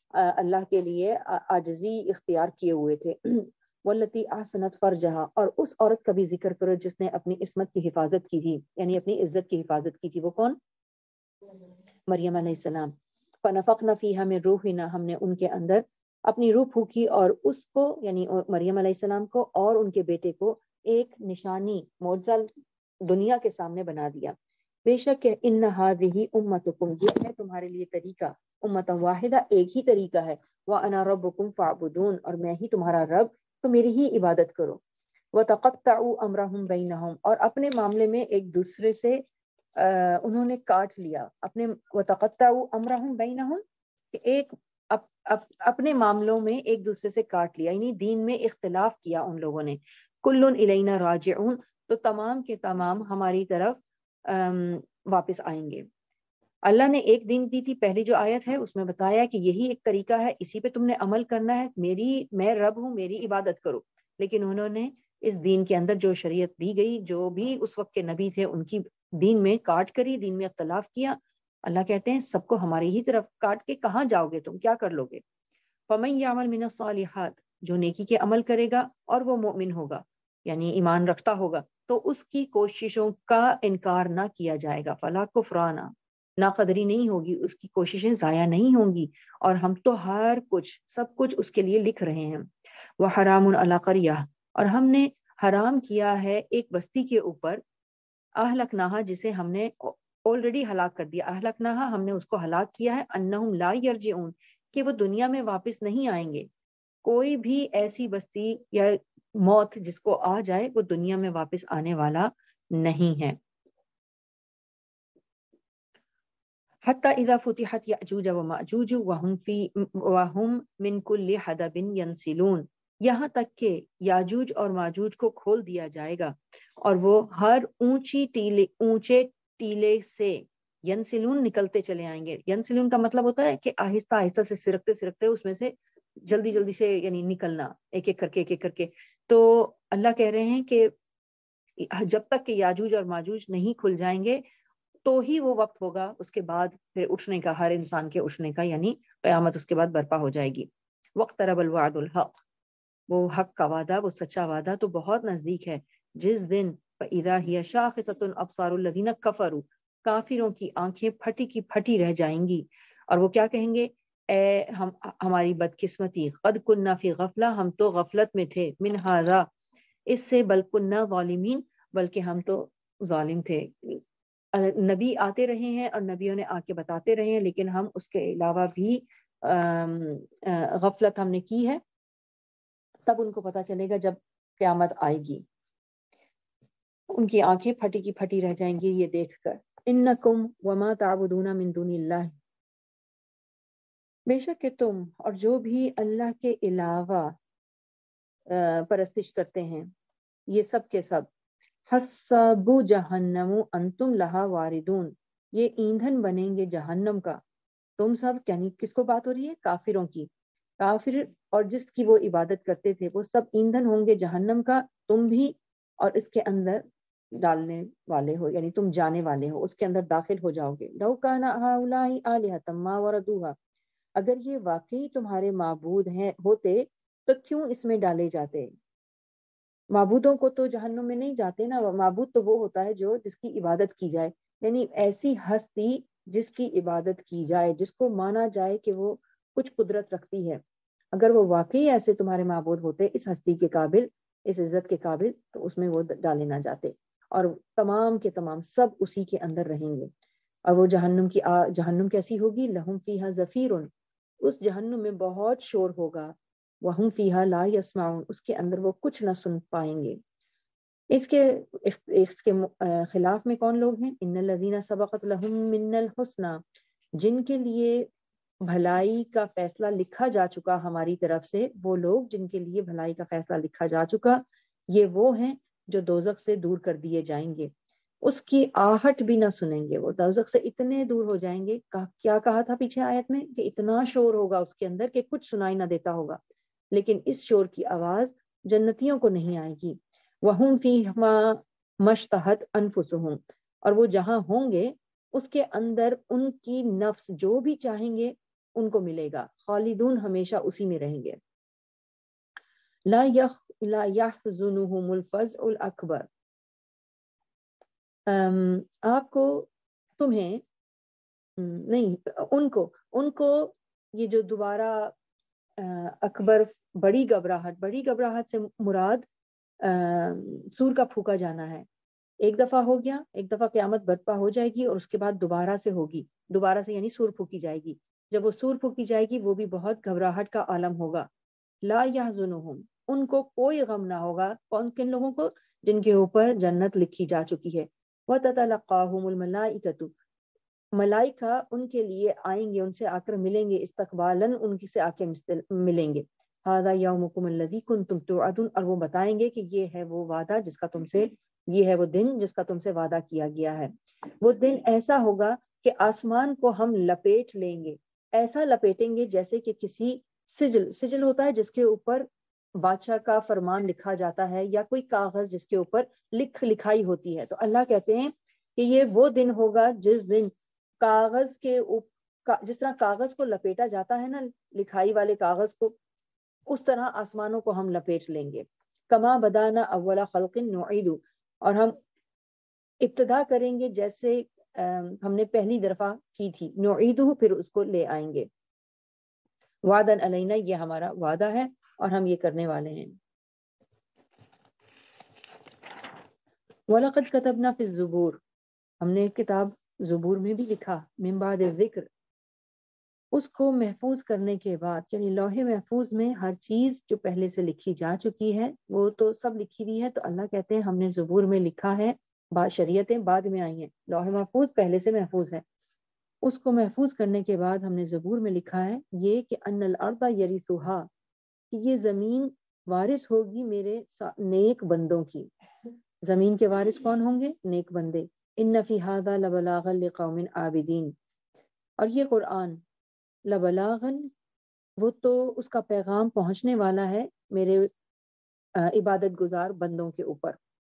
اللہ کے لیے عاجزی اختیار کیے ہوئے تھے. والتی احسنت فرجہا، اور اس عورت کا بھی ذکر کرو جس نے اپنی عصمت کی حفاظت کی تھی، یعنی اپنی عزت کی حفاظت کی تھی. وہ کون؟ مریم علیہ السلام. فنفخنا فیہا من روحنا، ہم نے ان کے اندر اپنی روح پھونکی اور اس کو یعنی مریم علیہ السلام کو اور ان کے بیٹے کو ایک نشانی معجزہ دنیا کے سامنے بنا دیا. بے شک ان ہذہ امتکم، یہ ہے تمہارے لیے طریقہ، امت واحدہ، ایک ہی طریقہ ہے. وانا ربکم فاعبدون، اور میں ہی تمہارا رب، تو میری ہی عبادت کرو. وتقطعوا امرهم بینہم، اور اپنے معاملے میں ایک دوسرے سے انہوں نے کاٹ لیا. اپنے وتقطعوا امرهم بینہم، کہ ایک اپ, اپ, اپنے معاملوں میں ایک دوسرے سے کاٹ لیا، یعنی دین میں اختلاف کیا ان لوگوں نے. کل الینا راجعون، تو تمام کے تمام ہماری طرف واپس آئیں گے. اللہ نے ایک دین دی تھی، پہلی جو آیت ہے اس میں بتایا کہ یہی ایک طریقہ ہے، اسی پہ تم نے عمل کرنا ہے، میری میں رب ہوں، میری عبادت کرو. لیکن انہوں نے اس دین کے اندر جو شریعت دی گئی، جو بھی اس وقت کے نبی تھے ان کی دین میں کاٹ کری، دین میں اختلاف کیا. اللہ کہتے ہیں سب کو ہماری ہی طرف کاٹ کے کہاں جاؤ گے تم، کیا کر لو گے. فَمَن يَعْمَلْ مِنَ الصَّالِحَاتِ، جو نیکی کے عمل کرے گا اور وہ مومن ہوگا یعنی ایمان رکھتا ہوگا، تو اس کی کوششوں کا انکار نہ کیا جائے گا. فَلَا كُفْرَانَ، ناقدری نہیں ہوگی، اس کی کوششیں ضائع نہیں ہوں گی، اور ہم تو ہر کچھ سب کچھ اس کے لیے لکھ رہے ہیں. وَحَرَامٌ عَلَىٰ قَرْيَةٍ، اور ہم نے حرام کیا ہے ایک بستی کے اوپر، اہلکناہا، جسے ہم نے آلریڈی ہلاک کر دیا. اہلکناہا، ہم نے اس کو ہلاک کیا ہے. انہم لا یرجعون، کہ وہ دنیا میں واپس نہیں آئیں گے. کوئی بھی ایسی بستی یا موت جس کو آ جائے وہ دنیا میں واپس آنے والا نہیں ہے. حتی اذا فتحت یأجوج ومأجوج وهم فی وهم من کل حدب ینسلون، یہاں تک کہ یاجوج اور ماجوج کو کھول دیا جائے گا اور وہ ہر اونچی ٹیلے اونچے ٹیلے سے ینسلون نکلتے چلے آئیں گے. ینسلون کا مطلب ہوتا ہے کہ آہستہ آہستہ سے سرکتے سرکتے اس میں سے جلدی جلدی سے یعنی نکلنا، ایک ایک کر کے ایک ایک کر کے. تو اللہ کہہ رہے ہیں کہ جب تک کہ یاجوج اور ماجوج نہیں کھل جائیں گے تو ہی وہ وقت ہوگا، اس کے بعد پھر اٹھنے کا، ہر انسان کے اٹھنے کا، یعنی قیامت اس کے بعد برپا ہو جائے گی. وقترب الوعد الحق، وہ حق کا وعدہ، وہ سچا وعدہ تو بہت نزدیک ہے. جس دن فَإِذَا هِيَ شَاخِصَةٌ أَبْصَارُ الَّذِينَ كَفَرُوا، کافروں کی آنکھیں پھٹی کی پھٹی رہ جائیں گی، اور وہ کیا کہیں گے؟ اے ہم ہماری بدقسمتی، قد كنا فی غفلہ، ہم تو غفلت میں تھے، من هذا، اس سے، بل كنا ظالمین، بلکہ ہم تو ظالم تھے. نبی آتے رہے ہیں اور نبیوں نے آ کے بتاتے رہے ہیں، لیکن ہم اس کے علاوہ بھی غفلت ہم نے کی ہے. تب ان کو پتا چلے گا جب قیامت آئے گی. ان کی آنکھیں پھٹی کی پھٹی رہ جائیں گی یہ دیکھ کر. انکم وما تعبدون من دون اللہ، بے شک کہ تم اور جو بھی اللہ کے علاوہ پرستش کرتے ہیں، یہ سب کے سب، حسب جہنم انتم لہا واردون، یہ ایندھن بنیں گے جہنم کا تم سب. یعنی کس کو بات ہو رہی ہے؟ کافروں کی. کافر اور جس کی وہ عبادت کرتے تھے وہ سب ایندھن ہوں گے جہنم کا، تم بھی، اور اس کے اندر ڈالنے والے ہو، یعنی تم جانے والے ہو، اس کے اندر داخل ہو جاؤ گے. لو کان ہؤلاء آلہۃ ما وردوها، اگر یہ واقعی تمہارے معبود ہیں ہوتے تو کیوں اس میں ڈالے جاتے؟ معبودوں کو تو جہنم میں نہیں جاتے نا. معبود تو وہ ہوتا ہے جو جس کی عبادت کی جائے، یعنی ایسی ہستی جس کی عبادت کی جائے، جس کو مانا جائے کہ وہ کچھ قدرت رکھتی ہے. اگر وہ واقعی ایسے تمہارے معبود ہوتے، اس ہستی کے قابل، اس عزت کے قابل، تو اس میں وہ ڈالے نہ جاتے، اور تمام کے تمام سب اسی کے اندر رہیں گے. اور وہ جہنم کی آ, جہنم کیسی ہوگی؟ لہم فیہا زفیر، اس جہنم میں بہت شور ہوگا. وہم فیہا لا یسمعون، اس کے اندر وہ کچھ نہ سن پائیں گے. اس کے اس کے خلاف میں کون لوگ ہیں؟ ان الذین سبقت لہم من الحسنی، جن کے لیے بھلائی کا فیصلہ لکھا جا چکا ہماری طرف سے، وہ لوگ جن کے لیے بھلائی کا فیصلہ لکھا جا چکا، یہ وہ ہیں جو دوزخ سے دور کر دیے جائیں گے. اس کی آہٹ بھی نہ سنیں گے، وہ دوزخ سے اتنے دور ہو جائیں گے. کیا کہا تھا پیچھے آیت میں کہ اتنا شور ہوگا اس کے اندر کہ کچھ سنائی نہ دیتا ہوگا، لیکن اس شور کی آواز جنتیوں کو نہیں آئے گی. وَهُمْ فِيهَا مَا اشْتَهَتْ أَنفُسُهُمْ، اور وہ جہاں ہوں گے اس کے اندر ان کی نفس جو بھی چاہیں گے ان کو ملے گا، خالدون ہمیشہ اسی میں رہیں گے۔ لا یخ لا یحزنہم الفزع الاکبر، آپ کو تمہیں نہیں ان کو ان کو یہ جو دوبارہ اکبر بڑی گھبراہٹ، بڑی گھبراہٹ سے مراد سور کا پھونکا جانا ہے۔ ایک دفعہ ہو گیا، ایک دفعہ قیامت برپا ہو جائے گی اور اس کے بعد دوبارہ سے ہوگی، دوبارہ سے یعنی سور پھونکی جائے گی۔ جب وہ سور پھونکی جائے گی وہ بھی بہت گھبراہٹ کا عالم ہوگا۔ لا یحزنہم، ان کو کوئی غم نہ ہوگا، کون کن لوگوں کو؟ جن کے اوپر جنت لکھی جا چکی ہے۔ وَتَتَلَقَّاهُمُ الْمَلَائِكَةُ، ملائکہ ان کے لیے آئیں گے، ان سے آ کر ملیں گے، استقبالاً ان سے آ کے ملیں گے۔ هَذَا يَوْمُكُمُ الَّذِي كُنْتُمْ تُوعَدُونَ، اور وہ بتائیں گے کہ یہ ہے وہ وعدہ جس کا تم سے، یہ ہے وہ دن جس کا تم سے وعدہ کیا گیا ہے۔ وہ دن ایسا ہوگا کہ آسمان کو ہم لپیٹ لیں گے، ایسا لپیٹیں گے جیسے کہ کسی سجل، سجل ہوتا ہے جس کے اوپر بادشاہ کا فرمان لکھا جاتا ہے، یا کوئی کاغذ جس کے اوپر لکھ لکھائی ہوتی ہے۔ تو اللہ کہتے ہیں کہ یہ وہ دن ہوگا جس دن کاغذ کے اوپر، جس طرح کاغذ کو لپیٹا جاتا ہے نا، لکھائی والے کاغذ کو، اس طرح آسمانوں کو ہم لپیٹ لیں گے۔ کما بدانا اول خلق نعید، اور ہم ابتدا کریں گے جیسے ہم نے پہلی دفعہ کی تھی، نعید پھر اس کو لے آئیں گے۔ وعدن علینا، یہ ہمارا وعدہ ہے اور ہم یہ کرنے والے ہیں۔ وَلَقَدْ كَتَبْنَا فِي الزُّبُورِ، ہم نے کتاب زبور میں بھی لکھا، من بعد ذکر، اس کو محفوظ کرنے کے بعد، یعنی لوح محفوظ میں ہر چیز جو پہلے سے لکھی جا چکی ہے وہ تو سب لکھی ہوئی ہے، تو اللہ کہتے ہیں ہم نے زبور میں لکھا ہے، بعض شریعتیں بعد میں آئی ہیں، لوح محفوظ پہلے سے محفوظ ہے۔ اس کو محفوظ کرنے کے بعد ہم نے زبور میں لکھا ہے یہ کہ ان الارض یرثھا، کہ یہ زمین وارث ہوگی میرے نیک بندوں کی۔ زمین کے وارث کون ہوں گے؟ نیک بندے۔ ان فی ھذا لبلاغا لقوم عابدین، اور یہ قرآن لبلاغن، وہ تو اس کا پیغام پہنچنے والا ہے میرے عبادت گزار بندوں کے اوپر۔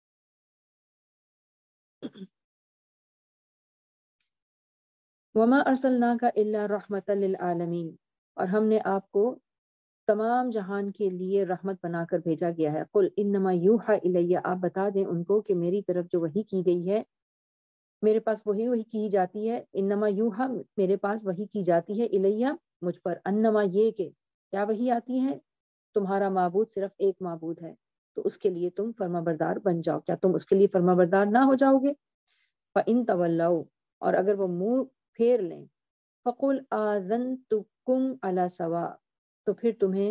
وما ارسلناک الا رحمۃ للعالمین، اور ہم نے آپ کو تمام جہان کے لیے رحمت بنا کر بھیجا گیا ہے۔ قل انما یوحى الی، آپ بتا دیں ان کو کہ میری طرف جو وحی کی گئی ہے، میرے پاس وہی وہی کی جاتی ہے، انما یوحا، میرے پاس وہی کی جاتی ہے، الیہ، مجھ پر، انما، یہ کہ کیا وہی آتی ہے، تمہارا معبود صرف ایک معبود ہے، تو اس کے لیے تم فرما بردار بن جاؤ، کیا تم اس کے لیے فرما بردار نہ ہو جاؤ گے؟ فَإِن تَوَلَّوْا، اور اگر وہ منہ پھیر لیں، فَقُلْ آذَنْتُكُمْ عَلَى سَوَاءٍ، تو پھر تمہیں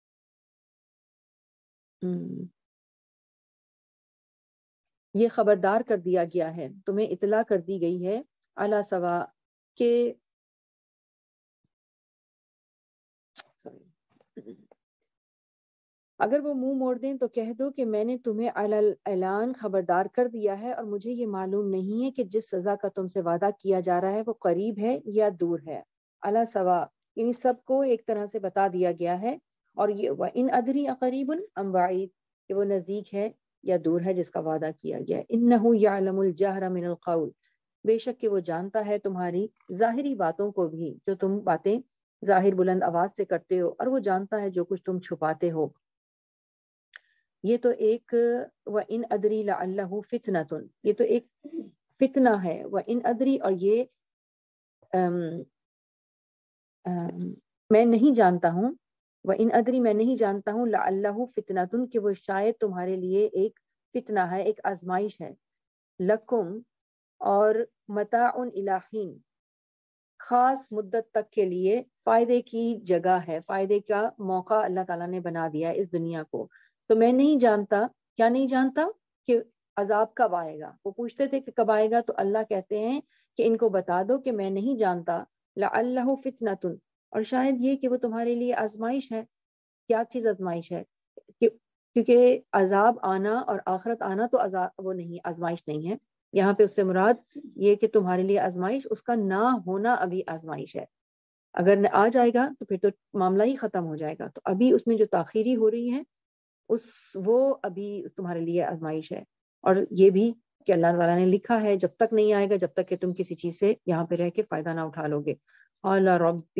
یہ خبردار کر دیا گیا ہے، تمہیں اطلاع کر دی گئی ہے، علی سوا، کہ اگر وہ منہ موڑ دیں تو کہہ دو کہ میں نے تمہیں علی الاعلان خبردار کر دیا ہے، اور مجھے یہ معلوم نہیں ہے کہ جس سزا کا تم سے وعدہ کیا جا رہا ہے وہ قریب ہے یا دور ہے۔ علی سوا، یعنی سب کو ایک طرح سے بتا دیا گیا ہے، اور یہ وَإِنْ أَدْرِي أَقَرِيبٌ أَمْ بَعِيدٌ، کہ وہ نزدیک ہے یا دور ہے جس کا وعدہ کیا گیا ہے۔ إِنَّهُ يَعْلَمُ الْجَهْرَ مِنَ الْقَوْلِ، بے شک کہ وہ جانتا ہے تمہاری ظاہری باتوں کو بھی، جو تم باتیں ظاہر بلند آواز سے کرتے ہو، اور وہ جانتا ہے جو کچھ تم چھپاتے ہو۔ یہ تو ایک وَإِنْ أَدْرِي لَعَلَّهُ فِتْنَةٌ، یہ تو ایک فتنہ ہے، وَإِنْ أَدْرِي، اور یہ ام ام میں نہیں جانتا ہوں، وَإِنْ أَدْرِي، میں نہیں جانتا ہوں، لَعَلَّهُ فِتْنَةٌ، کہ وہ شاید تمہارے لیے ایک فتنہ ہے، ایک آزمائش ہے، لَكُمْ، اور مَتَاعٌ إِلَىٰ حِينٍ، خاص مدت تک کے لیے فائدے کی جگہ ہے، فائدے کا موقع اللہ تعالیٰ نے بنا دیا ہے اس دنیا کو۔ تو میں نہیں جانتا، کیا نہیں جانتا؟ کہ عذاب کب آئے گا۔ وہ پوچھتے تھے کہ کب آئے گا، تو اللہ کہتے ہیں کہ ان کو بتا دو کہ میں نہیں جانتا، لَعَلَّهُ فِتْنَةٌ، اور شاید یہ کہ وہ تمہارے لیے آزمائش ہے۔ کیا چیز آزمائش ہے؟ کیونکہ عذاب آنا اور آخرت آنا تو عذاب وہ نہیں، آزمائش نہیں ہے، یہاں پہ اس سے مراد یہ کہ تمہارے لیے آزمائش، اس کا نہ ہونا ابھی آزمائش ہے۔ اگر آ جائے گا تو پھر تو معاملہ ہی ختم ہو جائے گا، تو ابھی اس میں جو تاخیری ہو رہی ہے اس وہ ابھی تمہارے لیے آزمائش ہے۔ اور یہ بھی کہ اللہ تعالیٰ نے لکھا ہے جب تک نہیں آئے گا، جب تک کہ تم کسی چیز سے یہاں پہ رہ کے فائدہ نہ اٹھا لو گے۔ قال ربی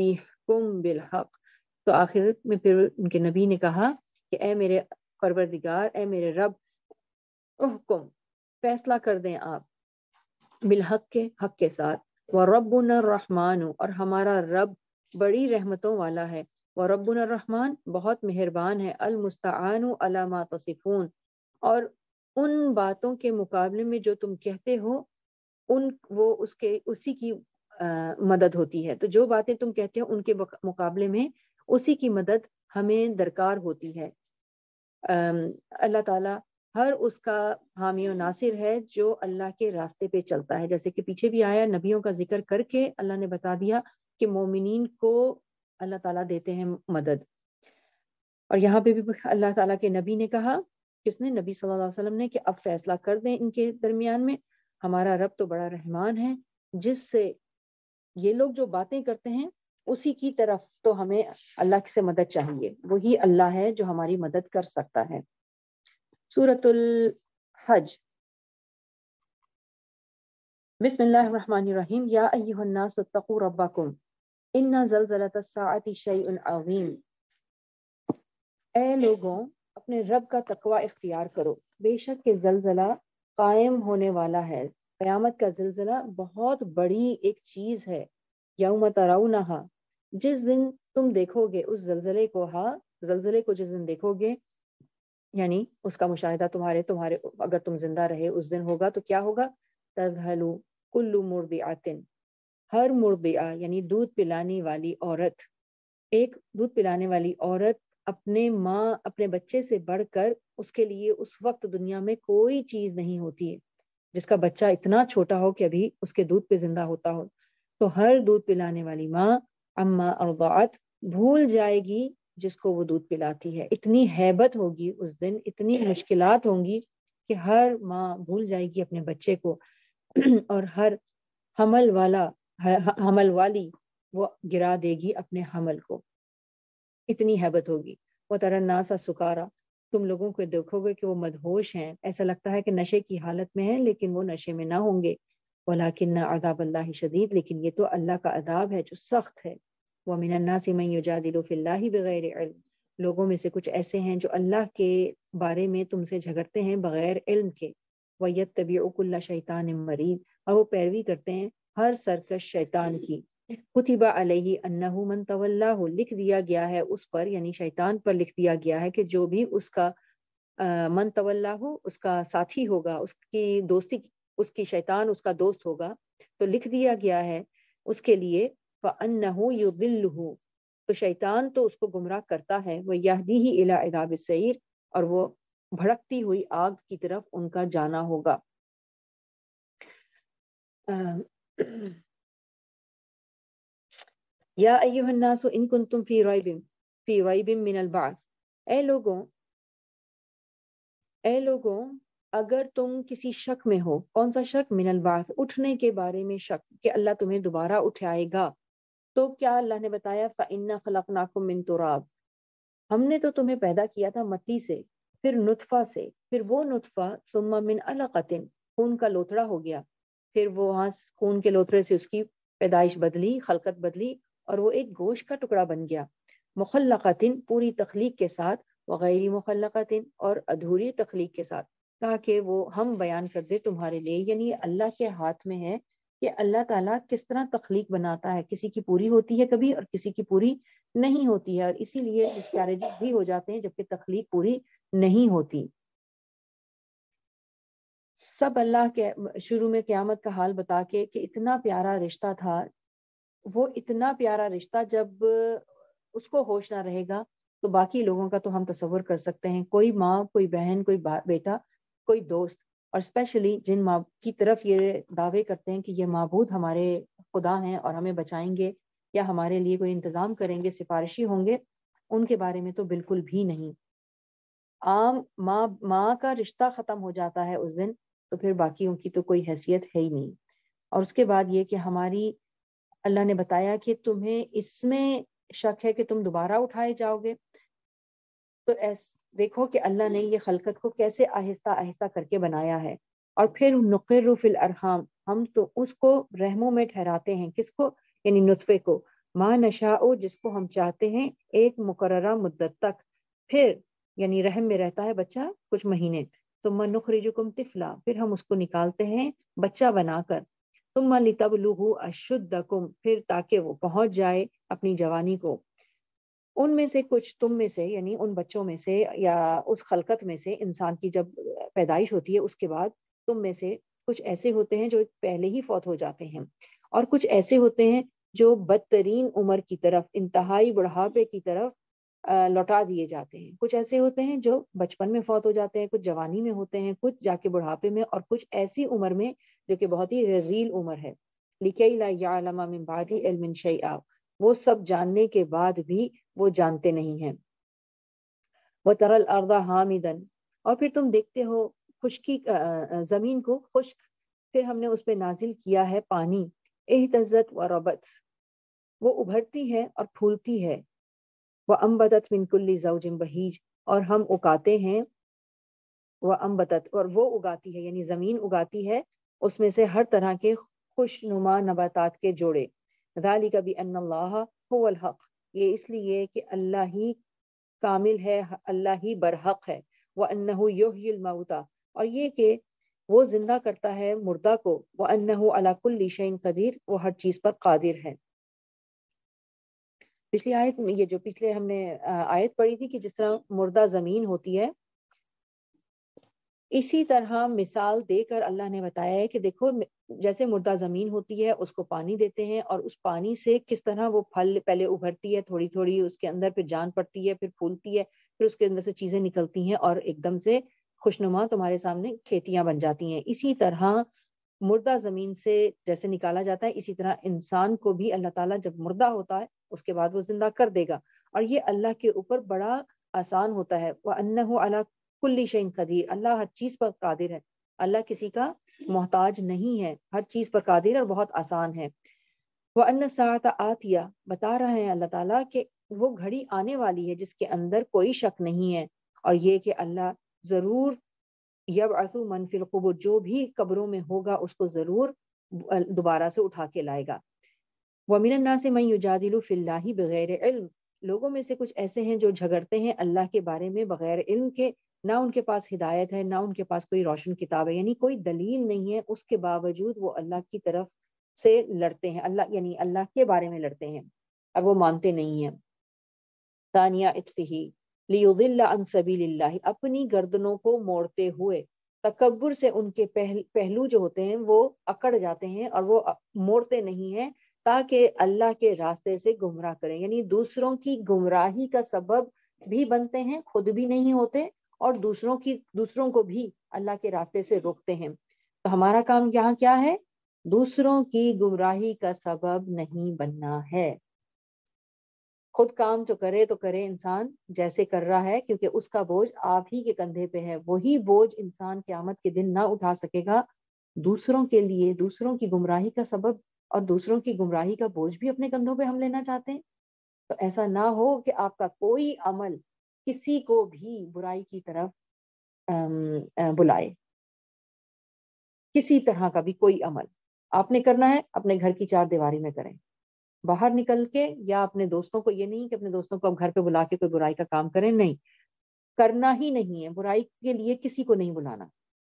احکم بالحق. تو آخر میں پھر ان کے نبی نے کہا کہ اے میرے پروردگار، اے میرے رب، احکم فیصلہ کر دیں آپ بالحق کے حق کے ساتھ. وَرَبُّنَا الرَّحْمَنُ اور ہمارا رب بڑی رحمتوں والا ہے. وَرَبُّنَا الرَّحْمَن بہت مہربان ہے. الْمُسْتَعَانُ عَلَى مَا تَصِفُونَ اور ان باتوں کے مقابلے میں جو تم کہتے ہو ان وہ اس کے اسی کی آ, مدد ہوتی ہے. تو جو باتیں تم کہتے ہو ان کے مقابلے میں اسی کی مدد ہمیں درکار ہوتی ہے. اللہ تعالیٰ ہر اس کا حامی و ناصر ہے جو اللہ کے راستے پہ چلتا ہے. جیسے کہ پیچھے بھی آیا، نبیوں کا ذکر کر کے اللہ نے بتا دیا کہ مومنین کو اللہ تعالیٰ دیتے ہیں مدد. اور یہاں پہ بھی اللہ تعالیٰ کے نبی نے کہا، کس نے؟ نبی صلی اللہ علیہ وسلم نے، کہ اب فیصلہ کر دیں ان کے درمیان میں. ہمارا رب تو بڑا رحمان ہے، جس سے یہ لوگ جو باتیں کرتے ہیں اسی کی طرف تو ہمیں اللہ سے مدد چاہیے. وہی اللہ ہے جو ہماری مدد کر سکتا ہے. سورۃ الحج. بسم اللہ الرحمن الرحیم. یا ایھا الناس اتقوا ربکم ان زلزلۃ الساعۃ شیء عظیم. اے لوگوں اپنے رب کا تقوی اختیار کرو، بے شک کہ زلزلہ قائم ہونے والا ہے. قیامت کا زلزلہ بہت بڑی ایک چیز ہے. یوم ترونھا جس دن تم دیکھو گے اس زلزلے کو، ہاں زلزلے کو جس دن دیکھو گے، یعنی اس کا مشاہدہ تمہارے تمہارے اگر تم زندہ رہے اس دن ہوگا تو کیا ہوگا؟ تذہل کل مرضعۃ ہر مرضعہ یعنی دودھ پلانے والی عورت، ایک دودھ پلانے والی عورت اپنے ماں اپنے بچے سے بڑھ کر اس کے لیے اس وقت دنیا میں کوئی چیز نہیں ہوتی ہے. جس کا بچہ اتنا چھوٹا ہو کہ ابھی اس کے دودھ پہ زندہ ہوتا ہو، تو ہر دودھ پلانے والی ماں اما ارضعت بھول جائے گی جس کو وہ دودھ پلاتی ہے. اتنی ہیبت ہوگی اس دن، اتنی مشکلات ہوں گی کہ ہر ماں بھول جائے گی اپنے بچے کو، اور ہر حمل والا حمل والی وہ گرا دے گی اپنے حمل کو. اتنی ہیبت ہوگی. وَتَرَى النَّاسَ سُكَارَى تم لوگوں کو دیکھو گے کہ وہ مدہوش ہیں، ایسا لگتا ہے کہ نشے کی حالت میں ہیں لیکن وہ نشے میں نہ ہوں گے. وَلَكِنَّ عَذَابَ اللَّهِ شَدِيدٌ لیکن یہ تو اللہ کا عذاب ہے جو سخت ہے. وَمِنَ النَّاسِ مَن يُجَادِلُ فِي اللَّهِ بِغَيْرِ عِلْمٍ لوگوں میں سے کچھ ایسے ہیں جو اللہ کے بارے میں تم سے جھگڑتے ہیں بغیر علم کے. وَيَتَّبِعُ كُلَّ شَيْطَانٍ مَرِيدٍ اور وہ پیروی کرتے ہیں ہر سرکش شیطان کی. کتب علیہ انہ من تولاہ لکھ دیا گیا ہے اس پر، یعنی شیطان پر لکھ دیا گیا ہے کہ جو بھی اس کا من تولاہ اس کا ساتھی ہوگا، اس کی دوستی، اس کی شیطان اس کا دوست ہوگا، تو لکھ دیا گیا ہے اس کے لیے فانہ یضلہ تو شیطان تو اس کو گمراہ کرتا ہے. ویہدیہ الی عذاب السعیر اور وہ بھڑکتی ہوئی آگ کی طرف ان کا جانا ہوگا. یا ایھا الناس ان کنتم فی ریب فی ریب من البعث اے لوگوں اے لوگوں اگر تم کسی شک میں ہو. کون سا شک؟ من البعث اٹھنے کے بارے میں شک کہ اللہ تمہیں دوبارہ اٹھائے گا. تو کیا اللہ نے بتایا فإنا خلقناکم من تراب ہم نے تو تمہیں پیدا کیا تھا مٹی سے، پھر نطفہ سے، پھر وہ نطفہ ثم من علقۃ خون کا لوتھڑا ہو گیا، پھر وہ وہاں خون کے لوتھڑے سے اس کی پیدائش بدلی، خلقت بدلی اور وہ ایک گوشت کا ٹکڑا بن گیا. مخلقۃ پوری تخلیق کے ساتھ، وغیر مخلقۃ اور ادھوری تخلیق کے ساتھ، تاکہ وہ ہم بیان کر دے تمہارے لیے. یعنی اللہ کے ہاتھ میں ہے کہ اللہ تعالیٰ کس طرح تخلیق بناتا ہے. کسی کی پوری ہوتی ہے کبھی اور کسی کی پوری نہیں ہوتی ہے، اور اسی لیے مسکیریجز بھی ہو جاتے ہیں جبکہ تخلیق پوری نہیں ہوتی. سب اللہ کے شروع میں قیامت کا حال بتا کے کہ اتنا پیارا رشتہ تھا، وہ اتنا پیارا رشتہ جب اس کو ہوش نہ رہے گا تو باقی لوگوں کا تو ہم تصور کر سکتے ہیں. کوئی ماں، کوئی بہن، کوئی بیٹا، کوئی دوست، اور اسپیشلی جن ماں کی طرف یہ دعوے کرتے ہیں کہ یہ معبود ہمارے خدا ہیں اور ہمیں بچائیں گے یا ہمارے لیے کوئی انتظام کریں گے، سفارشی ہوں گے، ان کے بارے میں تو بالکل بھی نہیں. عام ماں ماں کا رشتہ ختم ہو جاتا ہے اس دن تو پھر باقیوں کی تو کوئی حیثیت ہے ہی نہیں. اور اس کے بعد یہ کہ ہماری اللہ نے بتایا کہ تمہیں اس میں شک ہے کہ تم دوبارہ اٹھائے جاؤ گے، تو ایس دیکھو کہ اللہ نے یہ خلقت کو کیسے آہستہ آہستہ کر کے بنایا ہے. اور پھر نقر فی الارحام ہم تو اس کو رحموں میں ٹھہراتے ہیں. کس کو؟ یعنی نطفے کو. ما نشاء جس کو ہم چاہتے ہیں ایک مقررہ مدت تک، پھر یعنی رحم میں رہتا ہے بچہ کچھ مہینے، ثم نخرجکم طفلا پھر ہم اس کو نکالتے ہیں بچہ بنا کر، ثم لتبلغوا اشدکم پھر تاکہ وہ پہنچ جائے اپنی جوانی کو، ان میں سے کچھ تم میں سے یعنی ان بچوں میں سے یا اس خلقت میں سے، انسان کی جب پیدائش ہوتی ہے اس کے بعد تم میں سے کچھ ایسے ہوتے ہیں جو پہلے ہی فوت ہو جاتے ہیں، اور کچھ ایسے ہوتے ہیں جو بدترین عمر کی طرف، انتہائی بڑھاپے کی طرف لوٹا دیے جاتے ہیں، کچھ ایسے ہوتے ہیں جو بچپن میں فوت ہو جاتے ہیں، کچھ جوانی میں ہوتے ہیں، کچھ جا کے بڑھاپے میں، اور کچھ ایسی عمر میں جو کہ بہت ہی رذیل عمر ہے، لِكَيْ لَا يَعْلَمَ مِن بَعْدِ عِلْمٍ شَيْئًا وہ سب جاننے کے بعد بھی وہ جانتے نہیں ہیں۔ وَتَرَى الْأَرْضَ حَامِدًا اور پھر تم دیکھتے ہو خشکی زمین کو خشک، پھر ہم نے اس پہ نازل کیا ہے پانی، اہتزت وربت وہ ابھرتی ہے اور پھولتی ہے، وَأَنبَتَتْ مِن كُلِّ زَوْجٍ بَهِيجٍ اور ہم اگاتے ہیں، وَأَنبَتَتْ اور وہ اگاتی ہے یعنی زمین اگاتی ہے اس میں سے ہر طرح کے خوش نما نباتات کے جوڑے، ذَلِكَ بِأَنَّ اللَّهَ هُوَ الْحَقُّ یہ اس لیے کہ اللہ ہی کامل ہے، اللہ ہی برحق ہے، وَأَنَّهُ يُحْيِي الْمَوْتَى اور یہ کہ وہ زندہ کرتا ہے مردہ کو، وَأَنَّهُ عَلَى كُلِّ شَيْءٍ قَدِيرٌ وہ ہر چیز پر قادر ہے۔ پچھلی آیت میں یہ جو پچھلے ہم نے آیت پڑھی تھی کہ جس طرح مردہ زمین ہوتی ہے، اسی طرح مثال دے کر اللہ نے بتایا ہے کہ دیکھو جیسے مردہ زمین ہوتی ہے اس کو پانی دیتے ہیں اور اس پانی سے کس طرح وہ پھل پہلے ابھرتی ہے، تھوڑی تھوڑی اس کے اندر پھر جان پڑتی ہے، پھر پھولتی ہے، پھر اس کے اندر سے چیزیں نکلتی ہیں اور ایک دم سے خوشنما تمہارے سامنے کھیتیاں بن جاتی ہیں۔ اسی طرح مردہ زمین سے جیسے نکالا جاتا ہے، اسی طرح انسان کو بھی اللہ تعالیٰ جب مردہ ہوتا ہے اس کے بعد وہ زندہ کر دے گا، اور یہ اللہ کے اوپر بڑا آسان ہوتا ہے۔ وَأَنَّهُ عَلَى كُلِّ شَيْءٍ قَدِيرٌ اللہ ہر چیز پر قادر ہے، اللہ کسی کا محتاج نہیں ہے، ہر چیز پر قادر ہے اور بہت آسان ہے۔ وَأَنَّ السَّاعَةَ آتِيَةٌ بتا رہے ہیں اللہ تعالیٰ کہ وہ گھڑی آنے والی ہے جس کے اندر کوئی شک نہیں ہے، اور یہ کہ اللہ ضرور یبعث من فی القبور جو بھی قبروں میں ہوگا اس کو ضرور دوبارہ سے اٹھا کے لائے گا۔ وَمِنَ النَّاسِ مَن يُجَادِلُ فِي اللَّهِ بِغَيْرِ عِلْمٍ لوگوں میں سے کچھ ایسے ہیں جو جھگڑتے ہیں اللہ کے بارے میں بغیر علم کے، نہ ان کے پاس ہدایت ہے، نہ ان کے پاس کوئی روشن کتاب ہے، یعنی کوئی دلیل نہیں ہے، اس کے باوجود وہ اللہ کی طرف سے لڑتے ہیں، اللہ یعنی اللہ کے بارے میں لڑتے ہیں اور وہ مانتے نہیں ہیں۔ ثانیہ عطفہ لیضل عن سبیل اللہ اپنی گردنوں کو موڑتے ہوئے، تکبر سے ان کے پہل پہلو جو ہوتے ہیں وہ اکڑ جاتے ہیں اور وہ موڑتے نہیں ہیں تاکہ اللہ کے راستے سے گمراہ کریں، یعنی دوسروں کی گمراہی کا سبب بھی بنتے ہیں، خود بھی نہیں ہوتے اور دوسروں کی دوسروں کو بھی اللہ کے راستے سے روکتے ہیں۔ تو ہمارا کام یہاں کیا ہے؟ دوسروں کی گمراہی کا سبب نہیں بننا ہے۔ خود کام جو کرے تو کرے انسان جیسے کر رہا ہے، کیونکہ اس کا بوجھ آپ ہی کے کندھے پہ ہے، وہی بوجھ انسان قیامت کے دن نہ اٹھا سکے گا۔ دوسروں کے لیے دوسروں کی گمراہی کا سبب اور دوسروں کی گمراہی کا بوجھ بھی اپنے کندھوں پہ ہم لینا چاہتے ہیں، تو ایسا نہ ہو کہ آپ کا کوئی عمل کسی کو بھی برائی کی طرف بلائے، کسی طرح کا بھی کوئی عمل آپ نے کرنا ہے اپنے گھر کی چار دیواری میں کریں، باہر نکل کے یا اپنے دوستوں کو، یہ نہیں کہ اپنے دوستوں کو گھر پہ بلا کے کوئی برائی کا کام کریں، نہیں کرنا ہی نہیں ہے، برائی کے لیے کسی کو نہیں بلانا،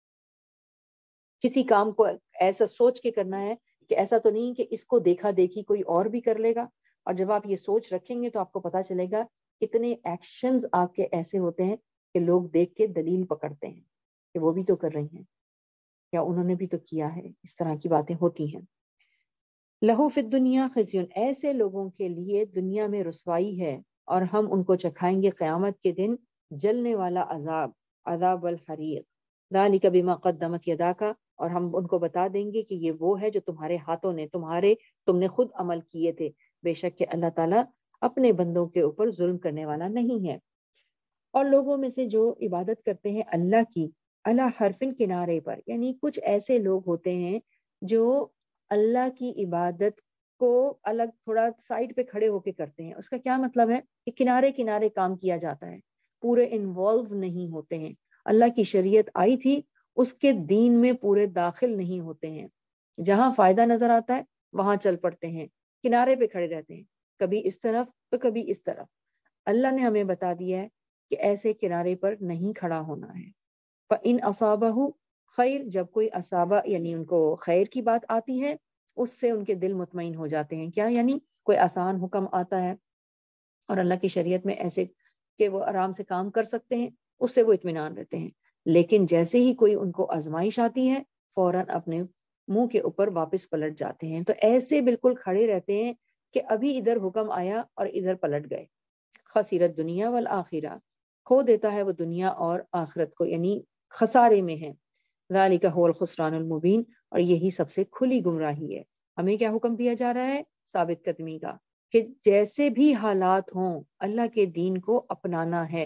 کسی کام کو ایسا سوچ کے کرنا ہے کہ ایسا تو نہیں کہ اس کو دیکھا دیکھی کوئی اور بھی کر لے گا، اور جب آپ یہ سوچ رکھیں گے تو آپ کو پتا چلے گا کتنے ایکشنز آپ کے ایسے ہوتے ہیں کہ لوگ دیکھ کے دلیل پکڑتے ہیں کہ وہ بھی تو کر رہی ہیں یا انہوں نے بھی تو کیا ہے، اس طرح کی باتیں ہوتی ہیں۔ لہو فی الدنیا خزیون ایسے لوگوں کے لیے دنیا میں رسوائی ہے، اور ہم ان کو چکھائیں گے قیامت کے دن جلنے والا عذاب، عذاب الحریق، ذالک بما قدمت یداک اور ہم ان کو بتا دیں گے کہ یہ وہ ہے جو تمہارے ہاتھوں نے تمہارے تم نے خود عمل کیے تھے، بے شک کہ اللہ تعالیٰ اپنے بندوں کے اوپر ظلم کرنے والا نہیں ہے۔ اور لوگوں میں سے جو عبادت کرتے ہیں اللہ کی علی حرفن کنارے پر، یعنی کچھ ایسے لوگ ہوتے ہیں جو اللہ کی عبادت کو الگ تھوڑا سائڈ پہ کھڑے ہو کے کرتے ہیں۔ اس کا کیا مطلب ہے کہ کنارے کنارے کام کیا جاتا ہے، پورے انوالو نہیں ہوتے ہیں، اللہ کی شریعت آئی تھی اس کے دین میں پورے داخل نہیں ہوتے ہیں، جہاں فائدہ نظر آتا ہے وہاں چل پڑتے ہیں، کنارے پہ کھڑے رہتے ہیں، کبھی اس طرف تو کبھی اس طرف. اللہ نے ہمیں بتا دیا ہے کہ ایسے کنارے پر نہیں کھڑا ہونا ہے. فَإِنْ أَصَابَهُ خیر، جب کوئی اصابہ یعنی ان کو خیر کی بات آتی ہے اس سے ان کے دل مطمئن ہو جاتے ہیں. کیا یعنی کوئی آسان حکم آتا ہے اور اللہ کی شریعت میں ایسے کہ وہ آرام سے کام کر سکتے ہیں، اس سے وہ اطمینان رہتے ہیں. لیکن جیسے ہی کوئی ان کو آزمائش آتی ہے فوراً اپنے منہ کے اوپر واپس پلٹ جاتے ہیں. تو ایسے بالکل کھڑے رہتے ہیں کہ ابھی ادھر حکم آیا اور ادھر پلٹ گئے. خسیرت دنیا والآخرہ، کھو دیتا ہے وہ دنیا اور آخرت کو، یعنی خسارے میں ہے. ذالک هو الخسران المبین، اور یہی سب سے کھلی گمراہی ہے. ہمیں کیا حکم دیا جا رہا ہے؟ ثابت قدمی کا، کہ جیسے بھی حالات ہوں اللہ کے دین کو اپنانا ہے،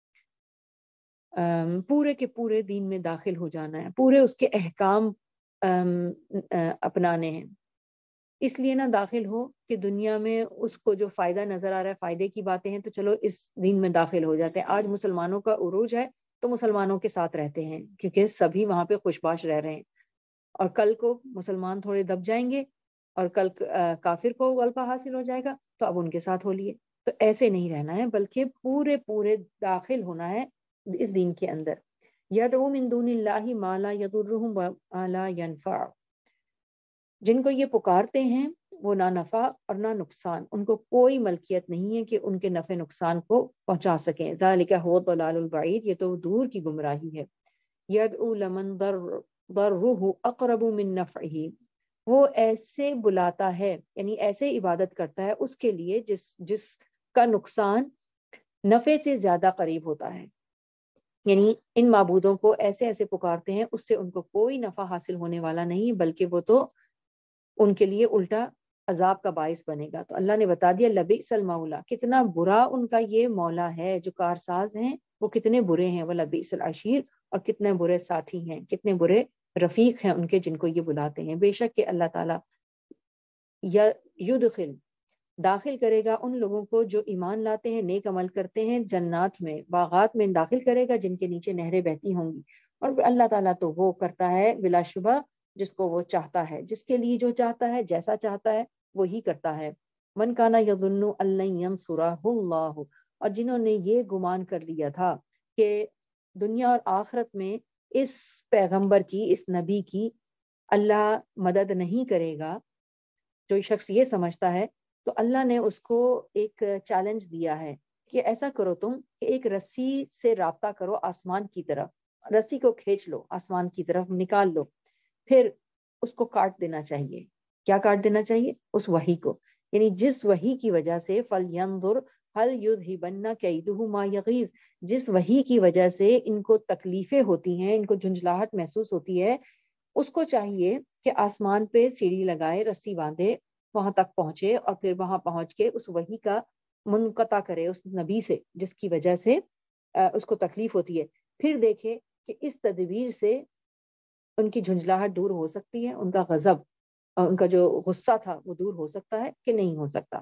پورے کے پورے دین میں داخل ہو جانا ہے، پورے اس کے احکام اپنانے ہیں. اس لیے نہ داخل ہو کہ دنیا میں اس کو جو فائدہ نظر آ رہا ہے، فائدے کی باتیں ہیں تو چلو اس دین میں داخل ہو جاتے ہیں. آج مسلمانوں کا عروج ہے تو مسلمانوں کے ساتھ رہتے ہیں کیونکہ سبھی وہاں پہ خوش باش رہ رہے ہیں، اور کل کو مسلمان تھوڑے دب جائیں گے اور کل کافر کو غلبہ حاصل ہو جائے گا تو اب ان کے ساتھ ہو لیے. تو ایسے نہیں رہنا ہے بلکہ پورے پورے داخل ہونا ہے اس دین کے اندر. یدعو من دون اللہ ما لا یضرهم ولا ینفع، جن کو یہ پکارتے ہیں وہ نہ نفع اور نہ نقصان، ان کو کوئی ملکیت نہیں ہے کہ ان کے نفع نقصان کو پہنچا سکیں. ذالک هو الضلال البعید، یہ تو دور کی گمراہی ہے. یدعو لمن ضر ضرہ اقرب من نفعہ، وہ ایسے بلاتا ہے یعنی ایسے عبادت کرتا ہے اس کے لیے جس جس کا نقصان نفع سے زیادہ قریب ہوتا ہے. یعنی ان معبودوں کو ایسے ایسے پکارتے ہیں اس سے ان کو کوئی نفع حاصل ہونے والا نہیں، بلکہ وہ تو ان کے لیے الٹا عذاب کا باعث بنے گا. تو اللہ نے بتا دیا لبئس المولا، کتنا برا ان کا یہ مولا ہے، جو کارساز ہیں وہ کتنے برے ہیں. وہ لبئس العشیر، اور کتنے برے ساتھی ہیں، کتنے برے رفیق ہیں ان کے جن کو یہ بلاتے ہیں. بے شک کہ اللہ تعالیٰ یدخل داخل کرے گا ان لوگوں کو جو ایمان لاتے ہیں، نیک عمل کرتے ہیں، جنات میں، باغات میں داخل کرے گا جن کے نیچے نہریں بہتی ہوں گی. اور اللہ تعالیٰ تو وہ کرتا ہے بلا شبہ جس کو وہ چاہتا ہے، جس کے لیے جو چاہتا ہے، جیسا چاہتا ہے وہی کرتا ہے. من کانا یظن ان لن ینصرہ اللہ، اور جنہوں نے یہ گمان کر لیا تھا کہ دنیا اور آخرت میں اس پیغمبر کی، اس نبی کی اللہ مدد نہیں کرے گا، جو شخص یہ سمجھتا ہے تو اللہ نے اس کو ایک چیلنج دیا ہے کہ ایسا کرو تم کہ ایک رسی سے رابطہ کرو آسمان کی طرف، رسی کو کھینچ لو، آسمان کی طرف نکال لو، پھر اس کو کاٹ دینا چاہیے. کیا کاٹ دینا چاہیے؟ اس وحی کو، یعنی جس وحی کی وجہ سے فَلْيَنْظُرْ هَلْ يُذْهِبَنَّ كَيْدُهُ مَا يَغِيظُ، جس وحی کی وجہ سے ان کو تکلیفیں ہوتی ہیں، ان کو جھنجھلاہٹ محسوس ہوتی ہے، اس کو چاہیے کہ آسمان پہ سیڑھی لگائے، رسی باندھے، وہاں تک پہنچے اور پھر وہاں پہنچ کے اس وحی کا منقطع کرے اس نبی سے جس کی وجہ سے اس کو تکلیف ہوتی ہے. پھر دیکھے کہ اس تدبیر سے ان کی جھنجھلاہٹ دور ہو سکتی ہے، ان کا غضب، ان کا جو غصہ تھا وہ دور ہو سکتا ہے کہ نہیں ہو سکتا.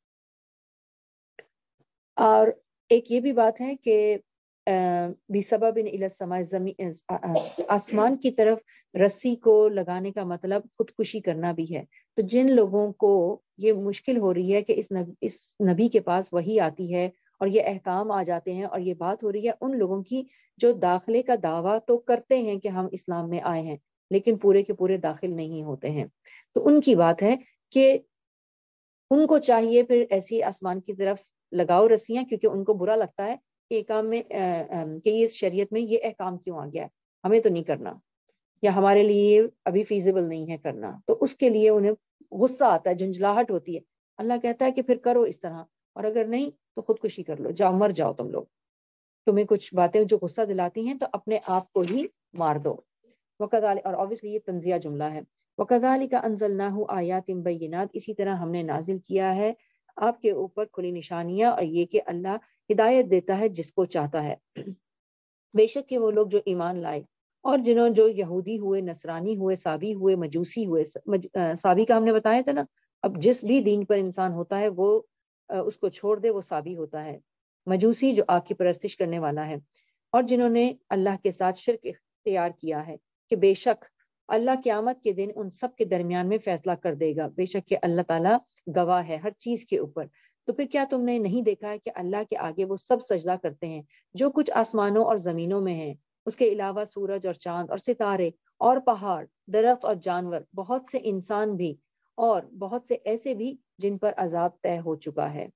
اور ایک یہ بھی بات ہے کہ بسبب الی السماء، آسمان کی طرف رسی کو لگانے کا مطلب خودکشی کرنا بھی ہے. تو جن لوگوں کو یہ مشکل ہو رہی ہے کہ اس نبی, اس نبی کے پاس وحی آتی ہے اور یہ احکام آ جاتے ہیں اور یہ بات ہو رہی ہے، ان لوگوں کی جو داخلے کا دعویٰ تو کرتے ہیں کہ ہم اسلام میں آئے ہیں لیکن پورے کے پورے داخل نہیں ہوتے ہیں، تو ان کی بات ہے کہ ان کو چاہیے پھر ایسی آسمان کی طرف لگاؤ رسیاں، کیونکہ ان کو برا لگتا ہے کہ کام میں کہ اس شریعت میں یہ احکام کیوں آ گیا ہے، ہمیں تو نہیں کرنا، یا ہمارے لیے ابھی فیزیبل نہیں ہے کرنا. تو اس کے لیے انہیں غصہ آتا ہے، جھنجھلاہٹ ہوتی ہے. اللہ کہتا ہے کہ پھر کرو اس طرح، اور اگر نہیں تو خودکشی کر لو، جاؤ مر جاؤ تم لوگ. تمہیں کچھ باتیں جو غصہ دلاتی ہیں تو اپنے آپ کو ہی مار دو. وَكَذَلِكَ، اور obviously یہ تنزیہ جملہ ہے، وَكَذَلِكَ أَنزَلْنَاهُ آيَاتٍ بَيِّنَاتٍ، اسی طرح ہم نے نازل کیا ہے آپ کے اوپر کھلی نشانیاں، اور یہ کہ اللہ ہدایت دیتا ہے جس کو چاہتا ہے. بے شک کہ وہ لوگ جو ایمان لائے اور جنہوں جو یہودی ہوئے، نصرانی ہوئے، سابی ہوئے، مجوسی ہوئے، سابی کا ہم نے بتایا تھا نا، اب جس بھی دین پر انسان ہوتا ہے وہ اس کو چھوڑ دے وہ سابی ہوتا ہے، مجوسی جو آگ کی پرستش کرنے والا ہے. اور جنہوں نے اللہ کے ساتھ شرک اختیار کیا ہے کہ بے شک اللہ قیامت کے دن ان سب کے درمیان میں فیصلہ کر دے گا، بے شک کہ اللہ تعالیٰ گواہ ہے ہر چیز کے اوپر۔ تو پھر کیا تم نے نہیں دیکھا ہے کہ اللہ کے آگے وہ سب سجدہ کرتے ہیں جو کچھ آسمانوں اور زمینوں میں ہیں، اس کے علاوہ سورج اور چاند اور ستارے اور پہاڑ، درخت اور جانور، بہت سے انسان بھی اور بہت سے ایسے بھی جن پر عذاب طے ہو چکا ہے۔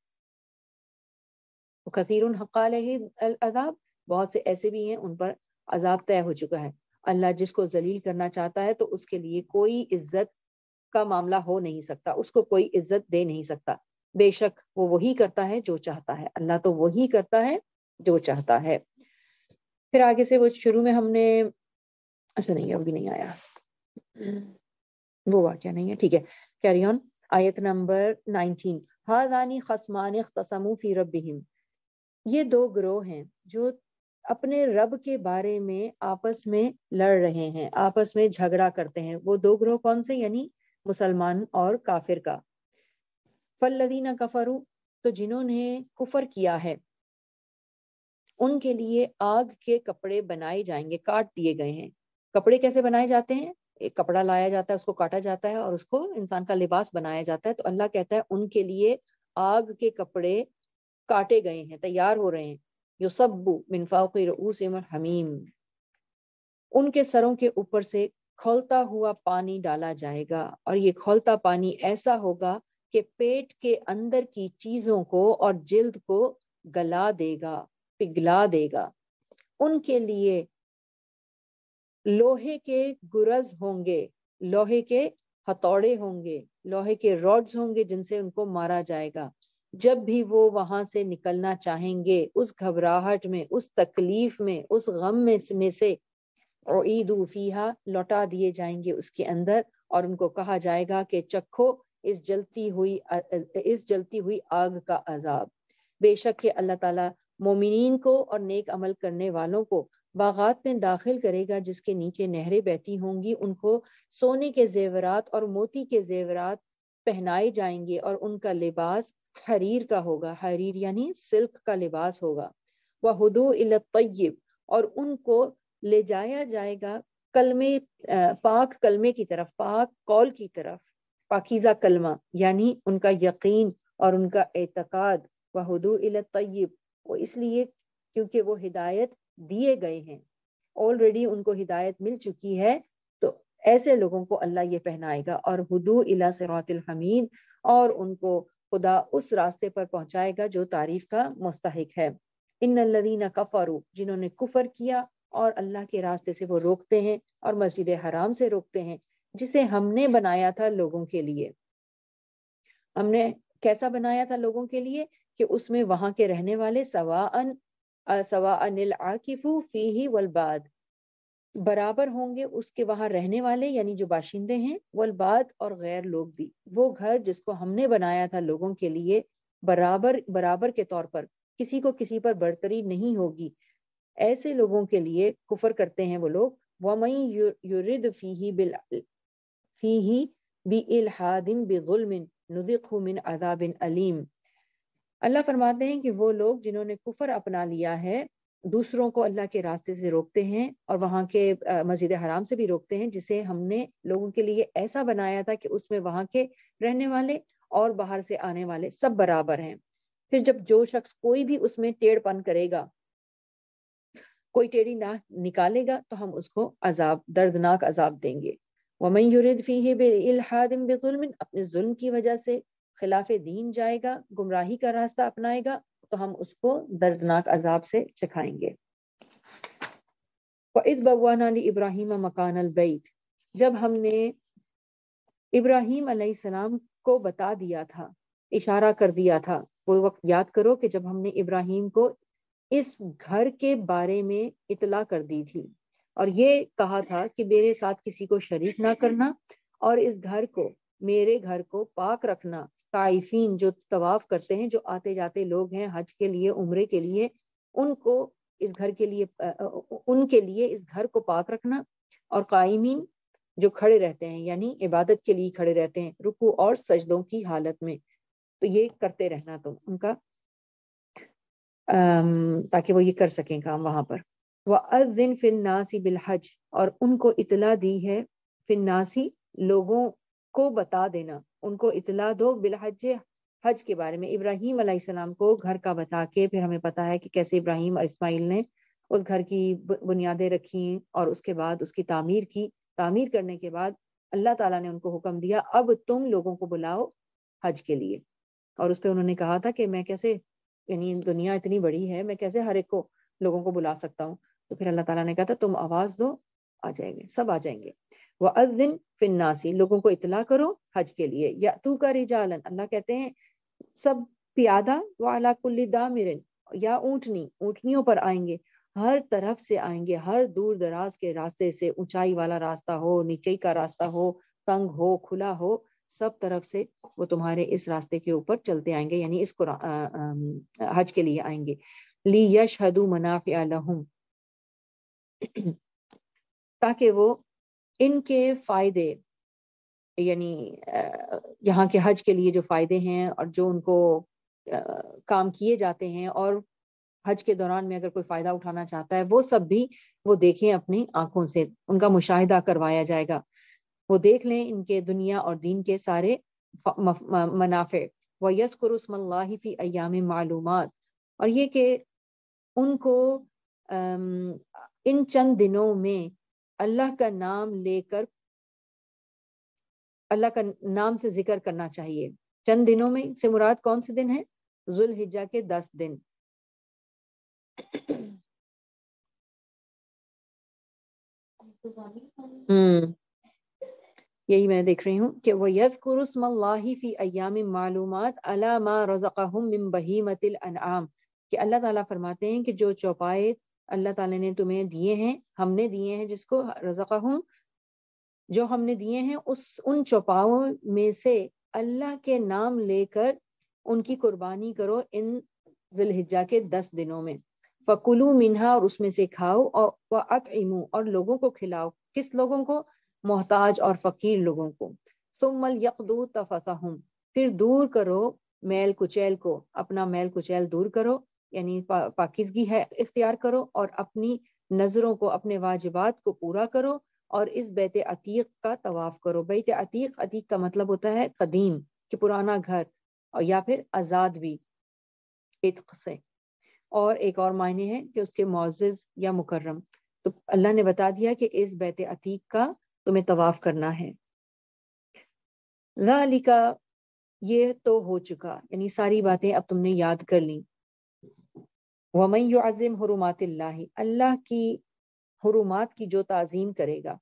کثیر حق علیہ العذاب، بہت سے ایسے بھی ہیں ان پر عذاب طے ہو چکا ہے۔ اللہ جس کو ذلیل کرنا چاہتا ہے تو اس کے لیے کوئی عزت کا معاملہ ہو نہیں سکتا، اس کو کوئی عزت دے نہیں سکتا، بے شک وہ وہی کرتا ہے جو چاہتا ہے، اللہ تو وہی کرتا ہے جو چاہتا ہے۔ پھر آگے سے وہ شروع میں ہم نے، اچھا نہیں ابھی نہیں آیا وہ واقعہ نہیں ہے، ٹھیک ہے، کیری آن۔ آیت نمبر نائنٹین، ہذان خصمان اختصموا فی ربہم، یہ دو گروہ ہیں جو اپنے رب کے بارے میں آپس میں لڑ رہے ہیں، آپس میں جھگڑا کرتے ہیں۔ وہ دو گروہ کون سے؟ یعنی مسلمان اور کافر کا۔ فالذین کفروا، تو جنہوں نے کفر کیا ہے ان کے لیے آگ کے کپڑے بنائے جائیں گے، کاٹ دیے گئے ہیں۔ کپڑے کیسے بنائے جاتے ہیں؟ ایک کپڑا لایا جاتا ہے، اس کو کاٹا جاتا ہے اور اس کو انسان کا لباس بنایا جاتا ہے۔ تو اللہ کہتا ہے ان کے لیے آگ کے کپڑے کاٹے گئے ہیں، تیار ہو رہے ہیں۔ یصب من فوق رؤوسہم الحمیم، ان کے سروں کے اوپر سے کھولتا ہوا پانی ڈالا جائے گا، اور یہ کھولتا پانی ایسا ہوگا کہ پیٹ کے اندر کی چیزوں کو اور جلد کو گلا دے گا، پگھلا دے گا۔ ان کے لیے لوہے کے گرز ہوں گے، لوہے کے ہتھوڑے ہوں گے، لوہے کے راڈز ہوں گے جن سے ان کو مارا جائے گا۔ جب بھی وہ وہاں سے نکلنا چاہیں گے، اس گھبراہٹ میں، اس تکلیف میں، اس غم میں میں سے اعیدوا فیہا، لوٹا دیے جائیں گے اس کے اندر، اور ان کو کہا جائے گا کہ چکھو اس جلتی ہوئی اس جلتی ہوئی آگ کا عذاب۔ بے شک کہ اللہ تعالیٰ مومنین کو اور نیک عمل کرنے والوں کو باغات میں داخل کرے گا جس کے نیچے نہریں بہتی ہوں گی، ان کو سونے کے زیورات اور موتی کے زیورات پہنائے جائیں گے، اور ان کا لباس حریر کا ہوگا، حریر یعنی سلک کا لباس ہوگا۔ وَہُدُوا إِلَى الطَّيِّبِ، اور ان کو لے جایا جائے گا کلمے پاک کلمے کی طرف، پاک قول کی طرف، پاکیزہ کلمہ یعنی ان کا یقین اور ان کا اعتقاد۔ وَہُدُوا إِلَى الطَّيِّبِ، وہ اس لیے کیونکہ وہ ہدایت دیے گئے ہیں، آلریڈی ان کو ہدایت مل چکی ہے، تو ایسے لوگوں کو اللہ یہ پہنائے گا۔ اور ہدو الی صراط الحمید، اور ان کو خدا اس راستے پر پہنچائے گا جو تعریف کا مستحق ہے۔ ان الذین کفروا، جنہوں نے کفر کیا اور اللہ کے راستے سے وہ روکتے ہیں اور مسجد حرام سے روکتے ہیں جسے ہم نے بنایا تھا لوگوں کے لیے۔ ہم نے کیسا بنایا تھا لوگوں کے لیے؟ کہ اس میں وہاں کے رہنے والے سواءن سواءن العاکف فیہ والباد، برابر ہوں گے اس کے وہاں رہنے والے یعنی جو باشندے ہیں، والباد اور غیر لوگ بھی۔ وہ گھر جس کو ہم نے بنایا تھا لوگوں کے لیے برابر برابر کے طور پر، کسی کو کسی پر برتری نہیں ہوگی۔ ایسے لوگوں کے لیے کفر کرتے ہیں وہ لوگ۔ وَمَن يُرِدْ فِيهِ بِالْ فِيهِ بِإِلْحَادٍ بِظُلْمٍ نُذِقْهُ مِنْ عَذَابٍ أَلِيمٍ۔ اللہ فرماتے ہیں کہ وہ لوگ جنہوں نے کفر اپنا لیا ہے، دوسروں کو اللہ کے راستے سے روکتے ہیں اور وہاں کے مسجد حرام سے بھی روکتے ہیں جسے ہم نے لوگوں کے لیے ایسا بنایا تھا کہ اس میں وہاں کے رہنے والے اور باہر سے آنے والے سب برابر ہیں۔ پھر جب جو شخص کوئی بھی اس میں ٹیڑھ پن کرے گا، کوئی ٹیڑھی نہ نکالے گا، تو ہم اس کو عذاب، دردناک عذاب دیں گے۔ وَمَن يُرِدْ فِيهِ بِإِلْحَادٍ بِظُلْمٍ، اپنے ظلم کی وجہ سے خلاف دین جائے گا، گمراہی کا راستہ اپنائے گا، تو ہم اس کو دردناک عذاب سے چکھائیں گے۔ وَإِذْ بَوَّأْنَا لِإِبْرَاهِيمَ مَكَانَ الْبَيْتِ، جب ہم نے ابراہیم علیہ السلام کو بتا دیا تھا، اشارہ کر دیا تھا، وہ وقت یاد کرو کہ جب ہم نے ابراہیم کو اس گھر کے بارے میں اطلاع کر دی تھی اور یہ کہا تھا کہ میرے ساتھ کسی کو شریک نہ کرنا، اور اس گھر کو، میرے گھر کو پاک رکھنا۔ طائفین، جو طواف کرتے ہیں، جو آتے جاتے لوگ ہیں حج کے لیے، عمرے کے لیے، ان کو اس گھر کے لیے ان کے لیے اس گھر کو پاک رکھنا۔ اور قائمین، جو کھڑے رہتے ہیں یعنی عبادت کے لیے کھڑے رہتے ہیں رکوع اور سجدوں کی حالت میں، تو یہ کرتے رہنا تم ان کا، تاکہ وہ یہ کر سکیں کام وہاں پر۔ وَأَذِّن فِي النَّاسِ بِالْحَجِّ، اور ان کو اطلاع دی ہے، فناسی لوگوں کو بتا دینا، ان کو اطلاع دو بالحج حج کے بارے میں۔ ابراہیم علیہ السلام کو گھر کا بتا کے، پھر ہمیں پتا ہے کہ کیسے ابراہیم اور اسماعیل نے اس گھر کی بنیادیں رکھی اور اس کے بعد اس کی تعمیر کی۔ تعمیر کرنے کے بعد اللہ تعالیٰ نے ان کو حکم دیا اب تم لوگوں کو بلاؤ حج کے لیے، اور اس پہ انہوں نے کہا تھا کہ میں کیسے، یعنی دنیا اتنی بڑی ہے، میں کیسے ہر ایک کو لوگوں کو بلا سکتا ہوں۔ تو پھر اللہ تعالیٰ نے کہا تھا تم آواز دو، آ جائیں گے، سب آ جائیں گے۔ وَأَذِّن فِي النَّاسِ لوگوں کو اطلاع کرو حج کے لیے۔ یَأْتُوکَ رِجَالًا اللہ کہتے ہیں سب پیادہ، وَعَلَىٰ كُلِّ دَامِرٍ یا اونٹنی، اونٹنیوں پر آئیں گے، ہر طرف سے آئیں گے، ہر دور دراز کے راستے سے، اونچائی والا راستہ ہو، نیچے کا راستہ ہو، تنگ ہو، کھلا ہو، سب طرف سے وہ تمہارے اس راستے کے اوپر چلتے آئیں گے، یعنی اس قرآن حج کے لیے آئیں گے۔ لِيَشْهَدُوا مَنَافِعَ لَهُمْ تاکہ وہ ان کے فائدے، یعنی یہاں کے حج کے لیے جو فائدے ہیں اور جو ان کو کام کیے جاتے ہیں، اور حج کے دوران میں اگر کوئی فائدہ اٹھانا چاہتا ہے وہ سب بھی وہ دیکھیں اپنی آنکھوں سے، ان کا مشاہدہ کروایا جائے گا، وہ دیکھ لیں ان کے دنیا اور دین کے سارے منافع۔ وَيَذْكُرُ اسْمَ اللَّهِ فِي أَيَّامٍ مَعْلُومَاتٍ اور یہ کہ ان کو ان چند دنوں میں اللہ کا نام لے کر، اللہ کا نام سے ذکر کرنا چاہیے۔ چند دنوں میں سے مراد کون سے دن ہیں؟ ذوالحجہ کے دس دن۔ ہم یہی میں دیکھ رہی ہوں کہ وَيَذْكُرُ اسْمَ اللَّهِ فِي أَيَّامٍ مَعْلُومَاتٍ عَلَىٰ مَا رَزَقَهُم مِّن بَهِيمَةِ الْأَنْعَامِ کہ اللہ تعالیٰ فرماتے ہیں کہ جو چوپائے اللہ تعالیٰ نے تمہیں دیے ہیں، ہم نے دیے ہیں، جس کو رزقہم جو ہم نے دیے ہیں، اس ان چوپاؤں میں سے اللہ کے نام لے کر ان کی قربانی کرو ان ذی الحجہ کے دس دنوں میں۔ فَكُلُوا مِنْهَا اور اس میں سے کھاؤ، اور وَأَطْعِمُوا اور لوگوں کو کھلاؤ۔ کس لوگوں کو؟ محتاج اور فقیر لوگوں کو۔ ثُمَّ لْيَقْضُوا تَفَثَهُمْ پھر دور کرو میل کچیل کو، اپنا میل کچیل دور کرو، یعنی پاکیزگی ہے اختیار کرو، اور اپنی نظروں کو، اپنے واجبات کو پورا کرو، اور اس بیت عتیق کا طواف کرو۔ بیت عتیق، عتیق کا مطلب ہوتا ہے قدیم، کہ پرانا گھر، اور یا پھر آزاد بھی عتق سے، اور ایک اور معنی ہے کہ اس کے معزز یا مکرم۔ تو اللہ نے بتا دیا کہ اس بیت عتیق کا تمہیں طواف کرنا ہے۔ ذالک یہ تو ہو چکا، یعنی ساری باتیں اب تم نے یاد کر لیں۔ وَمَن يُعَظِّمْ حُرُمَاتِ اللَّهِ اللہ کی حرمات کی جو تعظیم کرے گا،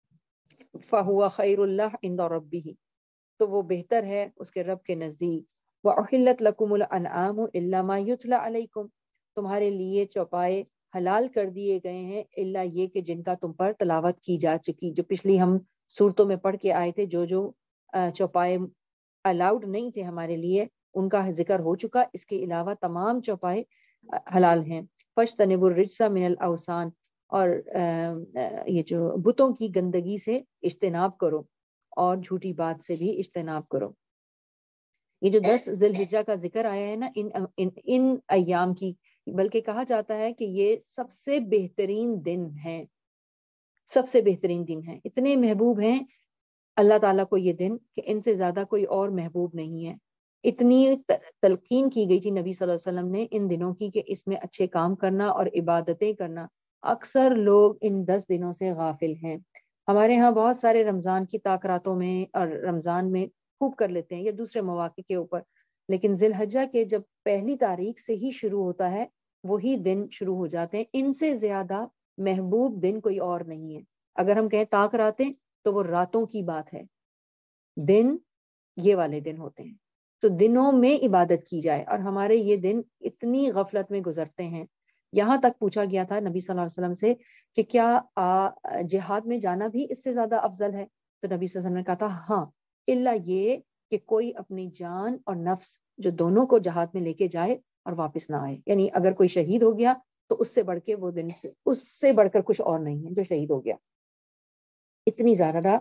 فَهُوَ خَيْرٌ لَهُ عِندَ رَبِّهِ تو وہ بہتر ہے اس کے رب کے نزدیک۔ وَأُحِلَّتْ لَكُمُ الْأَنْعَامُ إِلَّا مَا يُتْلَى عَلَيْكُمْ تمہارے لیے چوپائے حلال کر دیے گئے ہیں، الا یہ کہ جن کا تم پر تلاوت کی جا چکی، جو پچھلی ہم صورتوں میں پڑھ کے آئے تھے، جو جو چوپائے الاؤڈ نہیں تھے ہمارے لیے ان کا ذکر ہو چکا، اس کے علاوہ تمام چوپائے حلال ہیں۔ فَاجْتَنِبُوا الرِّجْسَ مِنَ الْأَوْثَانِ اور یہ جو بتوں کی گندگی سے اجتناب کرو، اور جھوٹی بات سے بھی اجتناب کرو۔ یہ جو دس ذی الحجہ کا ذکر آیا ہے نا ان ان, ان ایام کی، بلکہ کہا جاتا ہے کہ یہ سب سے بہترین دن ہیں، سب سے بہترین دن ہیں، اتنے محبوب ہیں اللہ تعالیٰ کو یہ دن کہ ان سے زیادہ کوئی اور محبوب نہیں ہے۔ اتنی تلقین کی گئی تھی نبی صلی اللہ علیہ وسلم نے ان دنوں کی کہ اس میں اچھے کام کرنا اور عبادتیں کرنا، اکثر لوگ ان دس دنوں سے غافل ہیں۔ ہمارے ہاں بہت سارے رمضان کی تاکراتوں میں اور رمضان میں خوب کر لیتے ہیں یا دوسرے مواقع کے اوپر، لیکن ذی الحجہ کے جب پہلی تاریخ سے ہی شروع ہوتا ہے وہی دن شروع ہو جاتے ہیں، ان سے زیادہ محبوب دن کوئی اور نہیں ہے۔ اگر ہم کہیں تاک راتیں تو وہ راتوں کی بات ہے، دن یہ والے دن ہوتے ہیں، تو دنوں میں عبادت کی جائے، اور ہمارے یہ دن اتنی غفلت میں گزرتے ہیں۔ یہاں تک پوچھا گیا تھا نبی صلی اللہ علیہ وسلم سے کہ کیا جہاد میں جانا بھی اس سے زیادہ افضل ہے؟ تو نبی صلی اللہ علیہ وسلم نے کہا تھا ہاں، الا یہ کہ کوئی اپنی جان اور نفس جو دونوں کو جہاد میں لے کے جائے اور واپس نہ آئے، یعنی اگر کوئی شہید ہو گیا تو اس سے بڑھ کے وہ دن سے اس سے بڑھ کر کچھ اور نہیں ہے جو شہید ہو گیا، اتنی زیادہ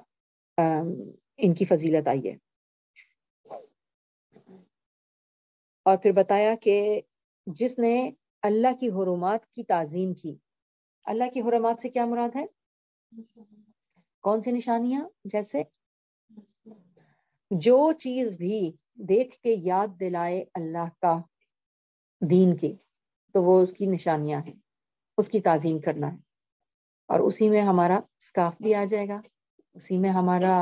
ان کی فضیلت آئی ہے۔ اور پھر بتایا کہ جس نے اللہ کی حرمات کی تعظیم کی، اللہ کی حرمات سے کیا مراد ہے؟ کون سی نشانیاں؟ جیسے جو چیز بھی دیکھ کے یاد دلائے اللہ کا دین کی تو وہ اس کی نشانیاں ہیں، اس کی تعظیم کرنا ہے، اور اسی میں ہمارا اسکارف بھی آ جائے گا، اسی میں ہمارا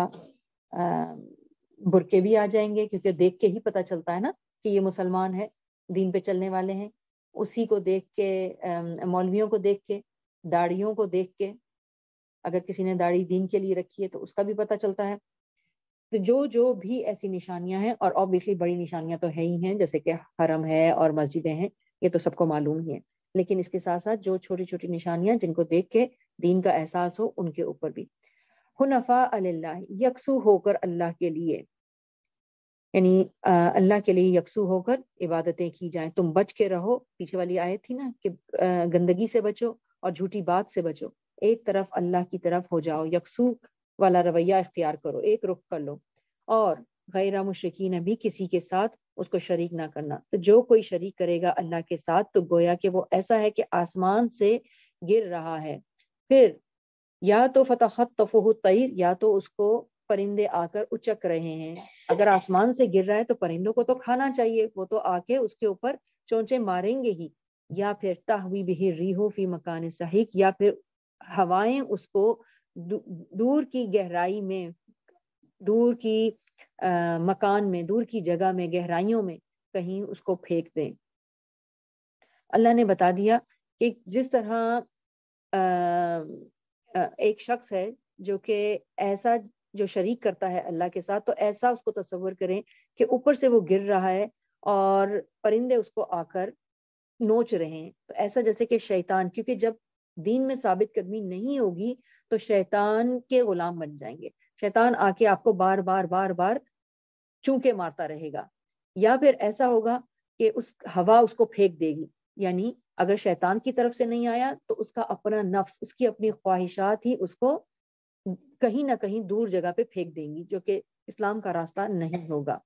برقعے بھی آ جائیں گے، کیونکہ دیکھ کے ہی پتہ چلتا ہے نا کہ یہ مسلمان ہے، دین پہ چلنے والے ہیں۔ اسی کو دیکھ کے، مولویوں کو دیکھ کے، داڑھیوں کو دیکھ کے، اگر کسی نے داڑھی دین کے لیے رکھی ہے تو اس کا بھی پتہ چلتا ہے۔ تو جو جو بھی ایسی نشانیاں ہیں، اور obviously بڑی نشانیاں تو ہے ہی ہیں، جیسے کہ حرم ہے اور مسجدیں ہیں، یہ تو سب کو معلوم ہی ہے، لیکن اس کے ساتھ ساتھ جو چھوٹی چھوٹی نشانیاں جن کو دیکھ کے دین کا احساس ہو، ان کے اوپر بھی۔ حنفاء للہ، یکسو ہو کر اللہ کے لیے، یعنی اللہ کے لیے یکسو ہو کر عبادتیں کی جائیں۔ تم بچ کے رہو، پیچھے والی آیت تھی نا کہ گندگی سے بچو اور جھوٹی بات سے بچو، ایک طرف اللہ کی طرف ہو جاؤ، یکسو والا رویہ اختیار کرو، ایک رخ کر لو، اور غیر مشرکین بھی کسی کے ساتھ اس کو شریک نہ کرنا۔ تو جو کوئی شریک کرے گا اللہ کے ساتھ تو گویا کہ وہ ایسا ہے کہ آسمان سے گر رہا ہے، پھر یا تو فتخطفہ الطیر، یا تو اس کو پرندے آ کر اچک رہے ہیں۔ اگر آسمان سے گر رہا ہے تو پرندوں کو تو کھانا چاہیے، وہ تو آ کے اس کے اوپر چونچے ماریں گے ہی، یا پھر تہوی بہ الریح فی مکان سحیق، یا پھر ہوائیں اس کو دور کی گہرائی میں، دور کی مکان میں، دور کی جگہ میں، گہرائیوں میں کہیں اس کو پھینک دیں۔ اللہ نے بتا دیا کہ جس طرح ایک شخص ہے جو کہ ایسا جو شریک کرتا ہے اللہ کے ساتھ، تو ایسا اس کو تصور کریں کہ اوپر سے وہ گر رہا ہے اور پرندے اس کو آ کر نوچ رہے ہیں۔ تو ایسا جیسے کہ شیطان، کیونکہ جب دین میں ثابت قدمی نہیں ہوگی تو شیطان کے غلام بن جائیں گے، شیطان آ کے آپ کو بار بار بار بار چونکے مارتا رہے گا، یا پھر ایسا ہوگا کہ اس ہوا اس کو پھینک دے گی، یعنی اگر شیطان کی طرف سے نہیں آیا تو اس کا اپنا نفس، اس کی اپنی خواہشات ہی اس کو کہیں نہ کہیں دور جگہ پہ پھینک دیں گی، جو کہ اسلام کا راستہ نہیں ہوگا۔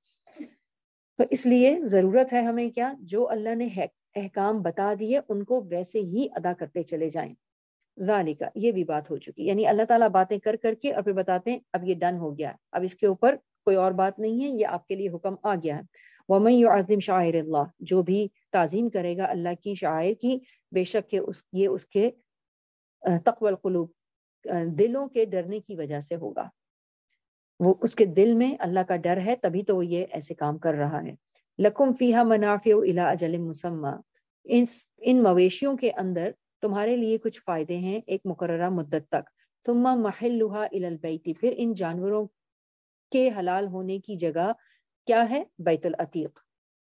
تو اس لیے ضرورت ہے ہمیں کیا، جو اللہ نے احکام بتا دیے ان کو ویسے ہی ادا کرتے چلے جائیں۔ ذالکہ، یہ بھی بات ہو چکی، یعنی اللہ تعالیٰ باتیں کر کر کے اور پھر بتاتے ہیں اب یہ ڈن ہو گیا، اب اس کے اوپر کوئی اور بات نہیں ہے، یہ آپ کے لیے حکم آ گیا ہے۔ وَمَن يُعَظِّمْ شَعَائِرَ اللَّهِ، جو بھی تعظیم کرے گا اللہ کی شعائر کی، بے شک کہ اس یہ اس کے تقوی القلوب، دلوں کے ڈرنے کی وجہ سے ہوگا، وہ اس کے دل میں اللہ کا ڈر ہے، تبھی تو وہ یہ ایسے کام کر رہا ہے۔ لَكُمْ فِيهَا مَنَافِعُ إِلَىٰ أَجَلٍ مُّسَمًّى، ان مویشیوں کے اندر تمہارے لیے کچھ فائدے ہیں ایک مقررہ مدت تک۔ ثُمَّ مَحِلُّهَا إِلَى الْبَيْتِ، پھر ان جانوروں کے حلال ہونے کی جگہ کیا ہے؟ بیت العتیق،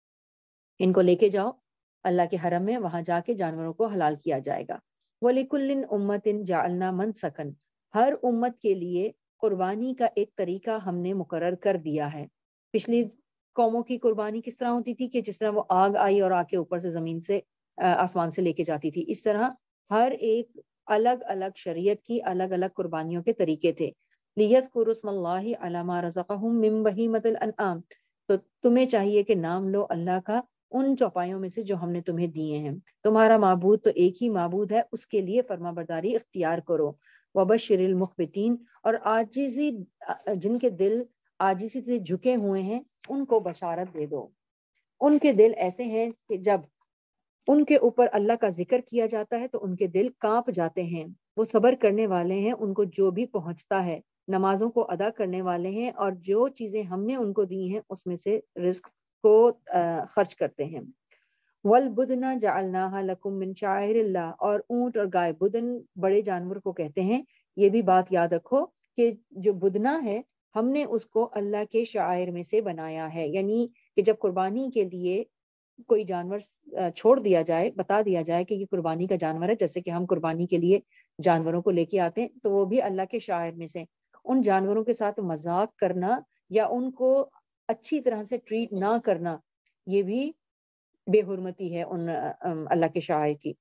ان کو لے کے جاؤ اللہ کے حرم میں، وہاں جا کے جانوروں کو حلال کیا جائے گا۔ وَلِكُلٍّ أُمَّةٍ جَعَلْنَا مَنْسَكًا، ہر امت کے لیے قربانی کا ایک طریقہ ہم نے مقرر کر دیا ہے۔ پچھلی قوموں کی قربانی کس طرح ہوتی تھی کہ جس طرح وہ آگ آئی اور آ کے اوپر سے زمین سے آسمان سے لے کے جاتی تھی، اس طرح ہر ایک الگ الگ شریعت کی الگ الگ قربانیوں کے طریقے تھے۔ لِيَذْكُرُوا اسْمَ اللَّهِ عَلَىٰ مَا رَزَقَهُم مِّن بَهِيمَةِ الْأَنْعَامِ، تو تمہیں چاہیے کہ نام لو اللہ کا ان چوپایوں میں سے جو ہم نے تمہیں دیے ہیں۔ تمہارا معبود تو ایک ہی معبود ہے، اس کے لیے فرما برداری اختیار کرو۔ وَبَشِّرِ الْمُخْبِتِينَ، اور عاجزی، جن کے دل عاجزی سے جھکے ہوئے ہیں ان کو بشارت دے دو۔ ان کے دل ایسے ہیں کہ جب ان کے اوپر اللہ کا ذکر کیا جاتا ہے تو ان کے دل کانپ جاتے ہیں، وہ صبر کرنے والے ہیں، ان کو جو بھی پہنچتا ہے، نمازوں کو ادا کرنے والے ہیں، اور جو چیزیں ہم نے ان کو دی ہیں اس میں سے رزق کو خرچ کرتے ہیں۔ وَالْبُدْنَ جَعَلْنَاهَا لَكُم مِّن شَعَائِرِ اللَّهِ، اور اونٹ اور گائے، بدن بڑے جانور کو کہتے ہیں، یہ بھی بات یاد رکھو کہ جو بدنا ہے ہم نے اس کو اللہ کے شعائر میں سے بنایا ہے، یعنی کہ جب قربانی کے لیے کوئی جانور چھوڑ دیا جائے، بتا دیا جائے کہ یہ قربانی کا جانور ہے، جیسے کہ ہم قربانی کے لیے جانوروں کو لے کے آتے ہیں تو وہ بھی اللہ کے شاعر میں سے۔ ان جانوروں کے ساتھ مذاق کرنا یا ان کو اچھی طرح سے ٹریٹ نہ کرنا، یہ بھی بے حرمتی ہے ان اللہ کے شاعر کی۔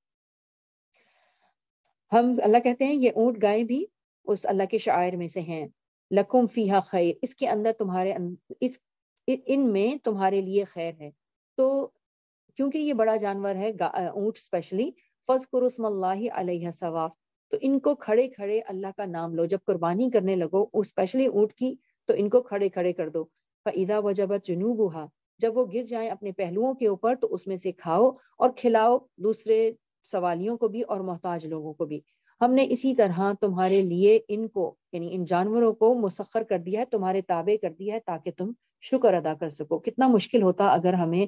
ہم اللہ کہتے ہیں یہ اونٹ گائے بھی اس اللہ کے شاعر میں سے ہیں۔ لکم فیہا خیر، اس کے اندر تمہارے اس ان میں تمہارے لیے خیر ہے۔ تو کیونکہ یہ بڑا جانور ہے اونٹ اسپیشلی، فَاذْكُرُوا اسْمَ اللَّهِ عَلَيْهَا صَوَافَ، تو ان کو کھڑے کھڑے اللہ کا نام لو، جب قربانی کرنے لگو اسپیشلی اونٹ کی تو ان کو کھڑے کھڑے کر دو. فَإِذَا وَجَبَتْ جُنُوبُهَا، جب وہ گر جائیں اپنے پہلوؤں کے اوپر تو اس میں سے کھاؤ اور کھلاؤ دوسرے سوالیوں کو بھی اور محتاج لوگوں کو بھی. ہم نے اسی طرح تمہارے لیے ان کو یعنی ان جانوروں کو مسخر کر دیا ہے، تمہارے تابع کر دیا ہے تاکہ تم شکر ادا کر سکو. کتنا مشکل ہوتا اگر ہمیں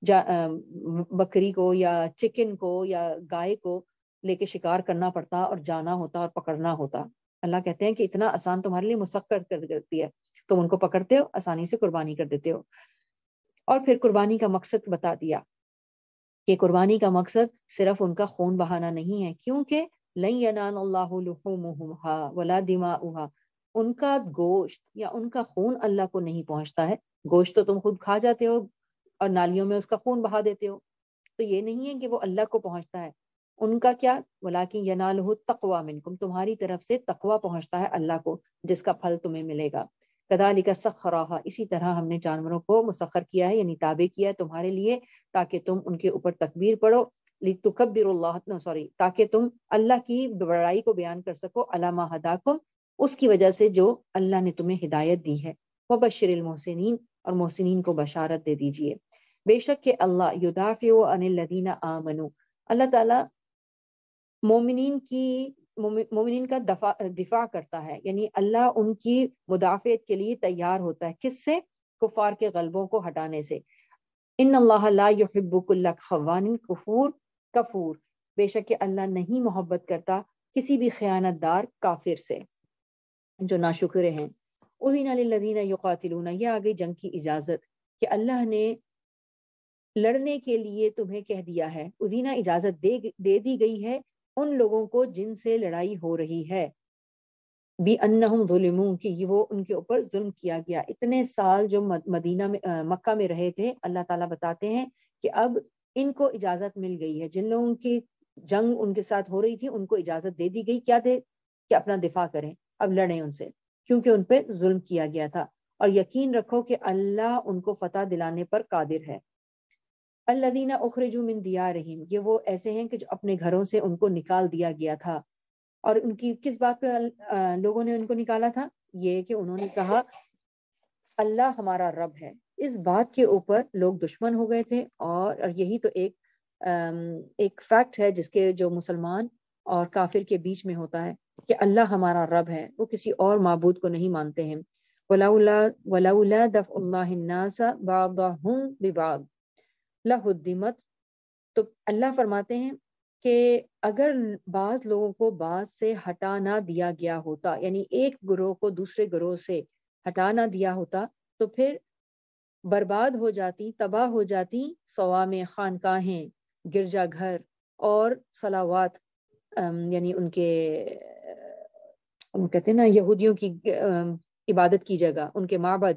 بکری کو یا چکن کو یا گائے کو لے کے شکار کرنا پڑتا اور جانا ہوتا اور پکڑنا ہوتا. اللہ کہتے ہیں کہ اتنا آسان تمہارے لیے مسخر کر دیتی ہے، تم ان کو پکڑتے ہو آسانی سے قربانی کر دیتے ہو. اور پھر قربانی کا مقصد بتا دیا کہ قربانی کا مقصد صرف ان کا خون بہانا نہیں ہے، کیونکہ لن ینال اللہ لحومها ولا دماؤها، ان کا گوشت یا ان کا خون اللہ کو نہیں پہنچتا ہے. گوشت تو تم خود کھا جاتے ہو اور نالیوں میں اس کا خون بہا دیتے ہو، تو یہ نہیں ہے کہ وہ اللہ کو پہنچتا ہے. ان کا کیا، ولیکن ینالہ التقوی منکم، تمہاری طرف سے تقوی پہنچتا ہے اللہ کو، جس کا پھل تمہیں ملے گا. کذالک سخرھا، اسی طرح ہم نے جانوروں کو مسخر کیا ہے یعنی تابع کیا ہے تمہارے لیے تاکہ تم ان کے اوپر تکبیر پڑھو. لتکبروا اللہ، سوری تاکہ تم اللہ کی بڑائی کو بیان کر سکو، علی ما ھداکم، اس کی وجہ سے جو اللہ نے تمہیں ہدایت دی ہے. وبشر المحسنین، اور محسنین کو بشارت دے دیجئے. بے شک کہ اللہ یدافع عن الذین آمنوا، اللہ تعالیٰ مومنین کی مومنین کا دفاع دفاع کرتا ہے، یعنی اللہ ان کی مدافعت کے لیے تیار ہوتا ہے. کس سے؟ کفار کے غلبوں کو ہٹانے سے. ان اللہ لا یحب کل خوان کفور کفور، بے شک کہ اللہ نہیں محبت کرتا کسی بھی خیانت دار کافر سے جو ناشکرے ہیں. اذن للذین یقاتلون، یہ آ گئی جنگ کی اجازت کہ اللہ نے لڑنے کے لیے تمہیں کہہ دیا ہے. اذن اجازت دے دے دی گئی ہے ان لوگوں کو جن سے لڑائی ہو رہی ہے. بِأَنَّهُمْ ظُلِمُوا، کہ وہ ان کے اوپر ظلم کیا گیا. اتنے سال جو مدینہ میں مکہ میں رہے تھے، اللہ تعالیٰ بتاتے ہیں کہ اب ان کو اجازت مل گئی ہے. جن لوگوں کی جنگ ان کے ساتھ ہو رہی تھی ان کو اجازت دے دی گئی، کیا دے کہ اپنا دفاع کریں، اب لڑیں ان سے، کیونکہ ان پہ ظلم کیا گیا تھا. اور یقین رکھو کہ اللہ ان کو فتح دلانے پر قادر ہے. الذین اخرجوا من دیارہم، یہ وہ ایسے ہیں کہ جو اپنے گھروں سے ان کو نکال دیا گیا تھا. اور ان کی کس بات پہ لوگوں نے ان کو نکالا تھا؟ یہ کہ انہوں نے کہا اللہ ہمارا رب ہے. اس بات کے اوپر لوگ دشمن ہو گئے تھے. اور یہی تو ایک ایک فیکٹ ہے جس کے جو مسلمان اور کافر کے بیچ میں ہوتا ہے کہ اللہ ہمارا رب ہے، وہ کسی اور معبود کو نہیں مانتے ہیں. ولولا ولولا دفع اللہ الناس بعضهم ببعض لہدمت، تو اللہ فرماتے ہیں کہ اگر بعض لوگوں کو بعض سے ہٹا نہ دیا گیا ہوتا، یعنی ایک گروہ کو دوسرے گروہ سے ہٹا نہ دیا ہوتا تو پھر برباد ہو جاتی، تباہ ہو جاتی صوامع، خانقاہیں، گرجا گھر اور صلوات، یعنی ان کے ہم کہتے ہیں نا یہودیوں کی عبادت کی جگہ، ان کے معبد،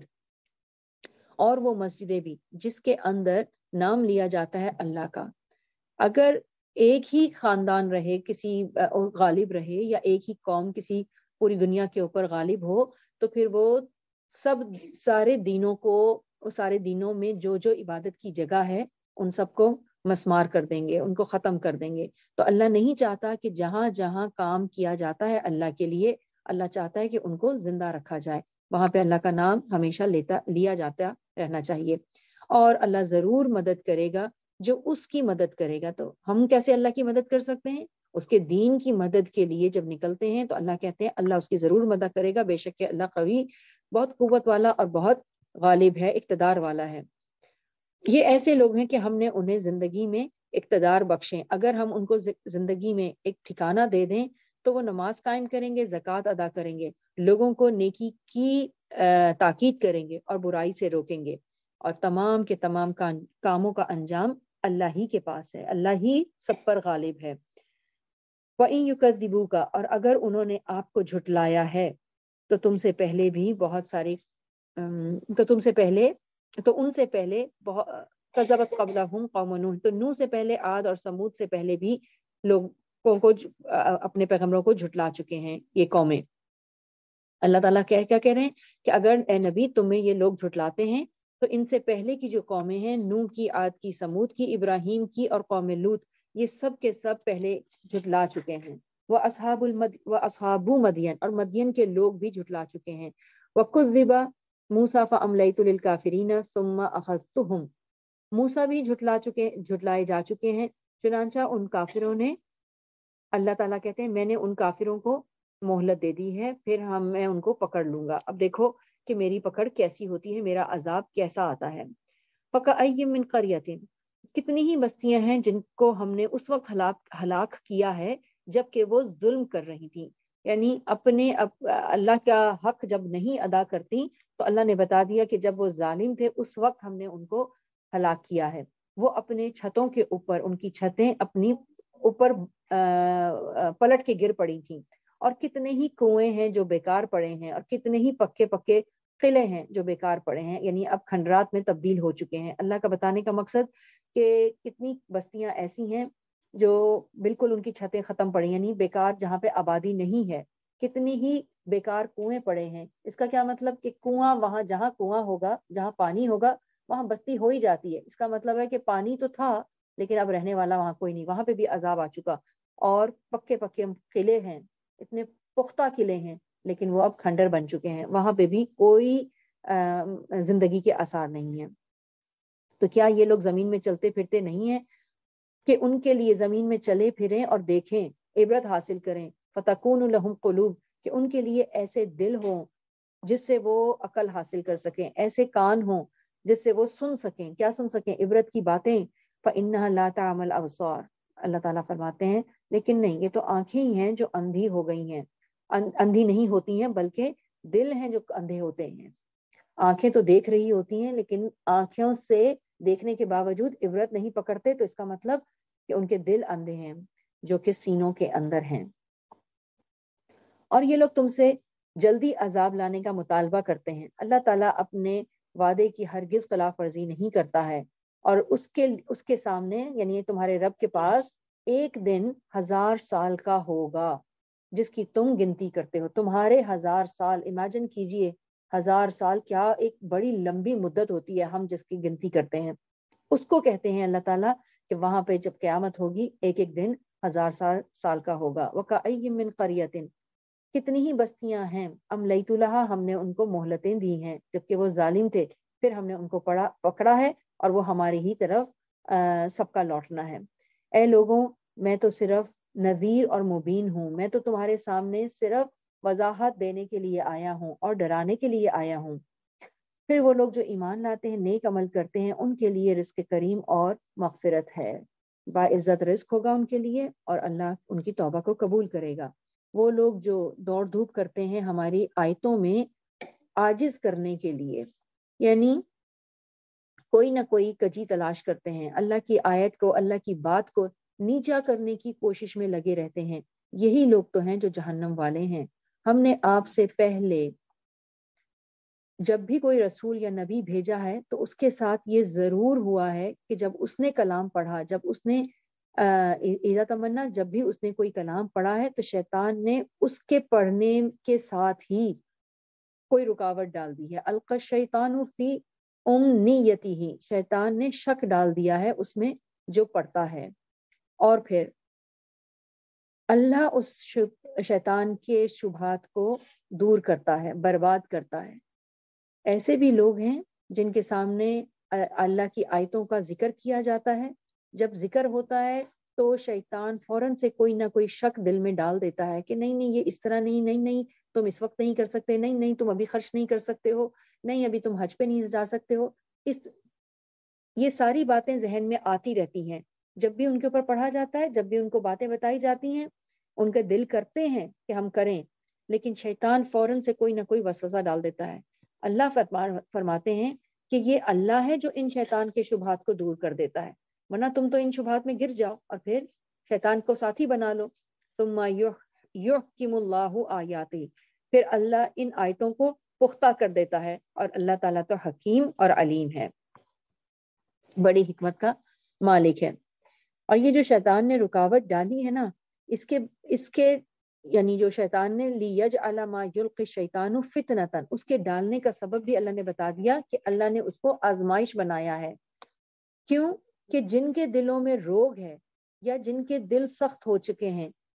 اور وہ مسجدیں بھی جس کے اندر نام لیا جاتا ہے اللہ کا. اگر ایک ہی خاندان رہے، کسی غالب رہے، یا ایک ہی قوم کسی پوری دنیا کے اوپر غالب ہو، تو پھر وہ سب سارے دینوں کو، سارے دینوں میں جو جو عبادت کی جگہ ہے ان سب کو مسمار کر دیں گے، ان کو ختم کر دیں گے. تو اللہ نہیں چاہتا کہ جہاں جہاں کام کیا جاتا ہے اللہ کے لیے، اللہ چاہتا ہے کہ ان کو زندہ رکھا جائے، وہاں پہ اللہ کا نام ہمیشہ لیتا لیا جاتا رہنا چاہیے. اور اللہ ضرور مدد کرے گا جو اس کی مدد کرے گا. تو ہم کیسے اللہ کی مدد کر سکتے ہیں؟ اس کے دین کی مدد کے لیے جب نکلتے ہیں تو اللہ کہتے ہیں اللہ اس کی ضرور مدد کرے گا، بے شک کہ اللہ قوی، بہت قوت والا اور بہت غالب ہے، اقتدار والا ہے. یہ ایسے لوگ ہیں کہ ہم نے انہیں زندگی میں اقتدار بخشیں. اگر ہم ان کو زندگی میں ایک ٹھکانہ دے دیں تو وہ نماز قائم کریں گے، زکوٰۃ ادا کریں گے، لوگوں کو نیکی کی تاکید کریں گے اور برائی سے روکیں گے، اور تمام کے تمام کاموں کا انجام اللہ ہی کے پاس ہے، اللہ ہی سب پر غالب ہے. وَإِن يُكَذِّبُوكَ، اور اگر انہوں نے آپ کو جھٹلایا ہے تو تم سے پہلے بھی بہت ساری تو تم سے پہلے تو ان سے پہلے بہت کذبت قبلہم قوم نوح، تو نوح سے پہلے عاد اور سمود سے پہلے بھی لوگوں کو اپنے پیغمبروں کو جھٹلا چکے ہیں یہ قومیں. اللہ تعالیٰ کیا کیا کہہ رہے ہیں کہ اگر اے نبی تمہیں یہ لوگ جھٹلاتے ہیں تو ان سے پہلے کی جو قومیں ہیں، نوح کی، عاد کی، سمود کی، ابراہیم کی اور قوم لوط، یہ سب کے سب پہلے جھٹلا چکے ہیں. وہ اصحاب المد و اصحاب مدین، اور مدین کے لوگ بھی جھٹلا چکے ہیں. وَكُذِّبَ مُوسَىٰ فَأَمْلَيْتُ لِلْكَافِرِينَ ثُمَّ أَخَذْتُهُمْ، موسیٰ بھی جھٹلا چکے جھٹلائے جا چکے ہیں، چنانچہ ان کافروں نے، اللہ تعالیٰ کہتے ہیں میں نے ان کافروں کو مہلت دے دی ہے، پھر ہم میں ان کو پکڑ لوں گا. اب دیکھو کہ میری پکڑ کیسی ہوتی ہے، میرا عذاب کیسا آتا ہے. فَكَأَيٍّ مِّن قَرْيَةٍ، کتنی ہی بستیاں ہیں جن کو ہم نے اس وقت ہلاک ہلاک کیا ہے جب کہ وہ ظلم کر رہی تھی. یعنی اپنے اپ اللہ کا حق جب نہیں ادا کرتی تو اللہ نے بتا دیا کہ جب وہ ظالم تھے اس وقت ہم نے ان کو ہلاک کیا ہے. وہ اپنے چھتوں کے اوپر، ان کی چھتیں اپنی اوپر پلٹ کے گر پڑی تھیں، اور کتنے ہی کنویں ہیں جو بیکار پڑے ہیں، اور کتنے ہی پکے پکے قلعے ہیں جو بیکار پڑے ہیں، یعنی اب کھنڈرات میں تبدیل ہو چکے ہیں. اللہ کا بتانے کا مقصد کہ کتنی بستیاں ایسی ہیں جو بالکل ان کی چھتیں ختم پڑی، یعنی بیکار، جہاں پہ آبادی نہیں ہے. کتنی ہی بیکار کنویں پڑے ہیں. اس کا کیا مطلب کہ کنواں، وہاں جہاں کنواں ہوگا، جہاں پانی ہوگا وہاں بستی ہو ہی جاتی ہے. اس کا مطلب ہے کہ پانی تو تھا لیکن اب رہنے والا وہاں کوئی نہیں، وہاں پہ بھی عذاب آ چکا. اور پکے پکے قلعے ہیں، اتنے پختہ قلعے ہیں، لیکن وہ اب کھنڈر بن چکے ہیں، وہاں پہ بھی کوئی زندگی کے آثار نہیں ہیں. تو کیا یہ لوگ زمین میں چلتے پھرتے نہیں ہیں کہ ان کے لیے زمین میں چلے پھریں اور دیکھیں، عبرت حاصل کریں. فَتَكُونُ لَهُمْ قُلُوبٌ، کہ ان کے لیے ایسے دل ہوں جس سے وہ عقل حاصل کر سکیں، ایسے کان ہوں جس سے وہ سن سکیں. کیا سن سکیں؟ عبرت کی باتیں. فَإِنَّهَا لَا تَعْمَى الْأَبْصَارُ، اللہ تعالیٰ فرماتے ہیں لیکن نہیں، یہ تو آنکھیں ہی ہیں جو اندھی ہو گئی ہیں. اندھی نہیں ہوتی ہیں بلکہ دل ہیں جو اندھے ہوتے ہیں. آنکھیں تو دیکھ رہی ہوتی ہیں لیکن آنکھوں سے دیکھنے کے باوجود عبرت نہیں پکڑتے، تو اس کا مطلب کہ ان کے دل اندھے ہیں جو کہ سینوں کے اندر ہیں. اور یہ لوگ تم سے جلدی عذاب لانے کا مطالبہ کرتے ہیں. اللہ تعالیٰ اپنے وعدے کی ہرگز خلاف ورزی نہیں کرتا ہے، اور اس کے اس کے سامنے، یعنی تمہارے رب کے پاس ایک دن ہزار سال کا ہوگا جس کی تم گنتی کرتے ہو. تمہارے ہزار سال، امیجن کیجئے، ہزار سال کیا ایک بڑی لمبی مدت ہوتی ہے ہم جس کی گنتی کرتے ہیں. اس کو کہتے ہیں اللہ تعالیٰ کہ وہاں پہ جب قیامت ہوگی ایک ایک دن ہزار سال سال کا ہوگا. وَكَأَيٍّ مِّن قَرْيَةٍ، کتنی ہی بستیاں ہیں، أَمْلَيْتُ لَهَا، ہم نے ان کو مہلتیں دی ہیں جبکہ وہ ظالم تھے، پھر ہم نے ان کو پڑا پکڑا ہے اور وہ ہماری ہی طرف آ, سب کا لوٹنا ہے. اے لوگوں، میں تو صرف نذیر اور مبین ہوں، میں تو تمہارے سامنے صرف وضاحت دینے کے لیے آیا ہوں اور ڈرانے کے لیے آیا ہوں. پھر وہ لوگ جو ایمان لاتے ہیں، نیک عمل کرتے ہیں، ان کے لیے رزق کریم اور مغفرت ہے. باعزت رزق ہوگا ان کے لیے اور اللہ ان کی توبہ کو قبول کرے گا. وہ لوگ جو دوڑ دھوپ کرتے ہیں ہماری آیتوں میں عاجز کرنے کے لیے، یعنی کوئی نہ کوئی کجی تلاش کرتے ہیں، اللہ کی آیت کو، اللہ کی بات کو نیچا کرنے کی کوشش میں لگے رہتے ہیں، یہی لوگ تو ہیں جو جہنم والے ہیں. ہم نے آپ سے پہلے جب بھی کوئی رسول یا نبی بھیجا ہے تو اس کے ساتھ یہ ضرور ہوا ہے کہ جب اس نے کلام پڑھا، جب اس نے اذا تمنا جب بھی اس نے کوئی کلام پڑھا ہے تو شیطان نے اس کے پڑھنے کے ساتھ ہی کوئی رکاوٹ ڈال دی ہے. القی الشیطان فی امنیتہ، شیطان نے شک ڈال دیا ہے اس میں جو پڑھتا ہے، اور پھر اللہ اس شیطان کے شبہات کو دور کرتا ہے، برباد کرتا ہے. ایسے بھی لوگ ہیں جن کے سامنے اللہ کی آیتوں کا ذکر کیا جاتا ہے، جب ذکر ہوتا ہے تو شیطان فوراً سے کوئی نہ کوئی شک دل میں ڈال دیتا ہے کہ نہیں نہیں یہ اس طرح نہیں، نہیں نہیں تم اس وقت نہیں کر سکتے، نہیں نہیں تم ابھی خرچ نہیں کر سکتے ہو، نہیں ابھی تم حج پہ نہیں جا سکتے ہو. اس یہ ساری باتیں ذہن میں آتی رہتی ہیں جب بھی ان کے اوپر پڑھا جاتا ہے، جب بھی ان کو باتیں بتائی جاتی ہیں، ان کے دل کرتے ہیں کہ ہم کریں، لیکن شیطان فوراً سے کوئی نہ کوئی وسوسہ ڈال دیتا ہے. اللہ فرماتے ہیں کہ یہ اللہ ہے جو ان شیطان کے شبہات کو دور کر دیتا ہے، ورنہ تم تو ان شبہات میں گر جاؤ اور پھر شیطان کو ساتھی بنا لو. ثم یحکم اللہ آیاتہ، پھر اللہ ان آیتوں کو پختہ کر دیتا ہے، اور اللہ تعالیٰ تو حکیم اور علیم ہے، بڑی حکمت کا مالک ہے. اور یہ جو شیطان نے رکاوٹ ڈالی ہے نا، اس کے اس کے یعنی جو شیطان نے لیجعل ما یلقی الشیطان فتنۃ، اس کے ڈالنے کا سبب بھی اللہ نے بتا دیا کہ اللہ نے اس کو آزمائش بنایا ہے. کیوں؟ کہ جن کے دلوں میں روگ ہے یا جن کے دل سخت ہو چکے ہیں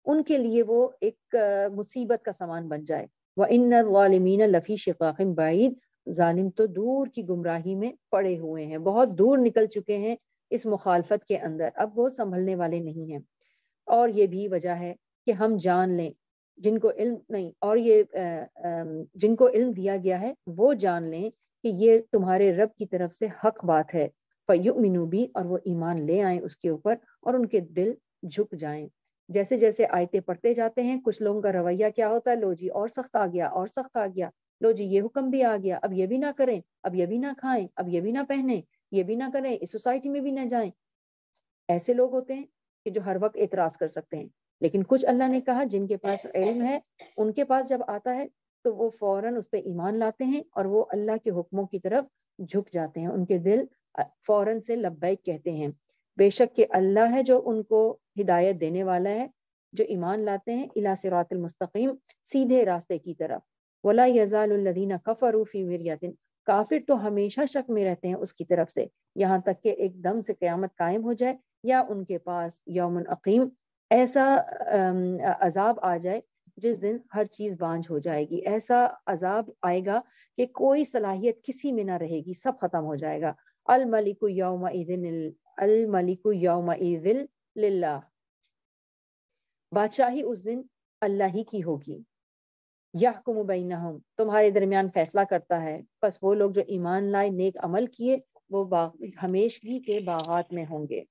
ان کے لیے وہ ایک مصیبت کا سامان بن جائے۔ وَإِنَّ الظَّالِمِينَ لَفِي شِقَاقٍ بَعِيدٍ، ظالم تو دور کی گمراہی میں پڑے ہوئے ہیں، بہت دور نکل چکے ہیں اس مخالفت کے اندر، اب وہ سنبھلنے والے نہیں ہیں۔ اور یہ بھی وجہ ہے کہ ہم جان لیں، جن کو علم نہیں، اور یہ جن کو علم دیا گیا ہے وہ جان لیں کہ یہ تمہارے رب کی طرف سے حق بات ہے۔ فَيُؤْمِنُوا بِهِ، اور وہ ایمان لے آئیں اس کے اوپر، اور ان کے دل جھک جائیں۔ جیسے جیسے آیتیں پڑھتے جاتے ہیں کچھ لوگوں کا رویہ کیا ہوتا ہے، لو جی اور سخت آ گیا، اور سخت آ گیا، لو جی یہ حکم بھی آ گیا، اب یہ بھی نہ کریں، اب یہ بھی نہ کھائیں، اب یہ بھی نہ پہنیں، یہ بھی نہ کریں، اس سوسائٹی میں بھی نہ جائیں۔ ایسے لوگ ہوتے ہیں کہ جو ہر وقت اعتراض کر سکتے ہیں، لیکن کچھ اللہ نے کہا جن کے پاس علم ہے، ان کے پاس جب آتا ہے تو وہ فوراً اس پہ ایمان لاتے ہیں اور وہ اللہ کے حکموں کی طرف جھک جاتے ہیں، ان کے دل فوراً سے لبیک کہتے ہیں۔ بے شک کہ اللہ ہے جو ان کو ہدایت دینے والا ہے، جو ایمان لاتے ہیں الی صراط المستقیم، سیدھے راستے کی طرف۔ ولا یزال الذین کفروا فی مریۃ، کافر تو ہمیشہ شک میں رہتے ہیں اس کی طرف سے، یہاں تک کہ ایک دم سے قیامت قائم ہو جائے یا ان کے پاس یوم عقیم، ایسا عذاب آ جائے جس دن ہر چیز بانجھ ہو جائے گی، ایسا عذاب آئے گا کہ کوئی صلاحیت کسی میں نہ رہے گی، سب ختم ہو جائے گا۔ الملک یومئذ الملک یومئذ للہ، بادشاہی اس دن اللہ ہی کی ہوگی۔ یحکم بینہم، تمہارے درمیان فیصلہ کرتا ہے، پس وہ لوگ جو ایمان لائے نیک عمل کیے وہ باغ ہمیشگی کے باغات میں ہوں گے۔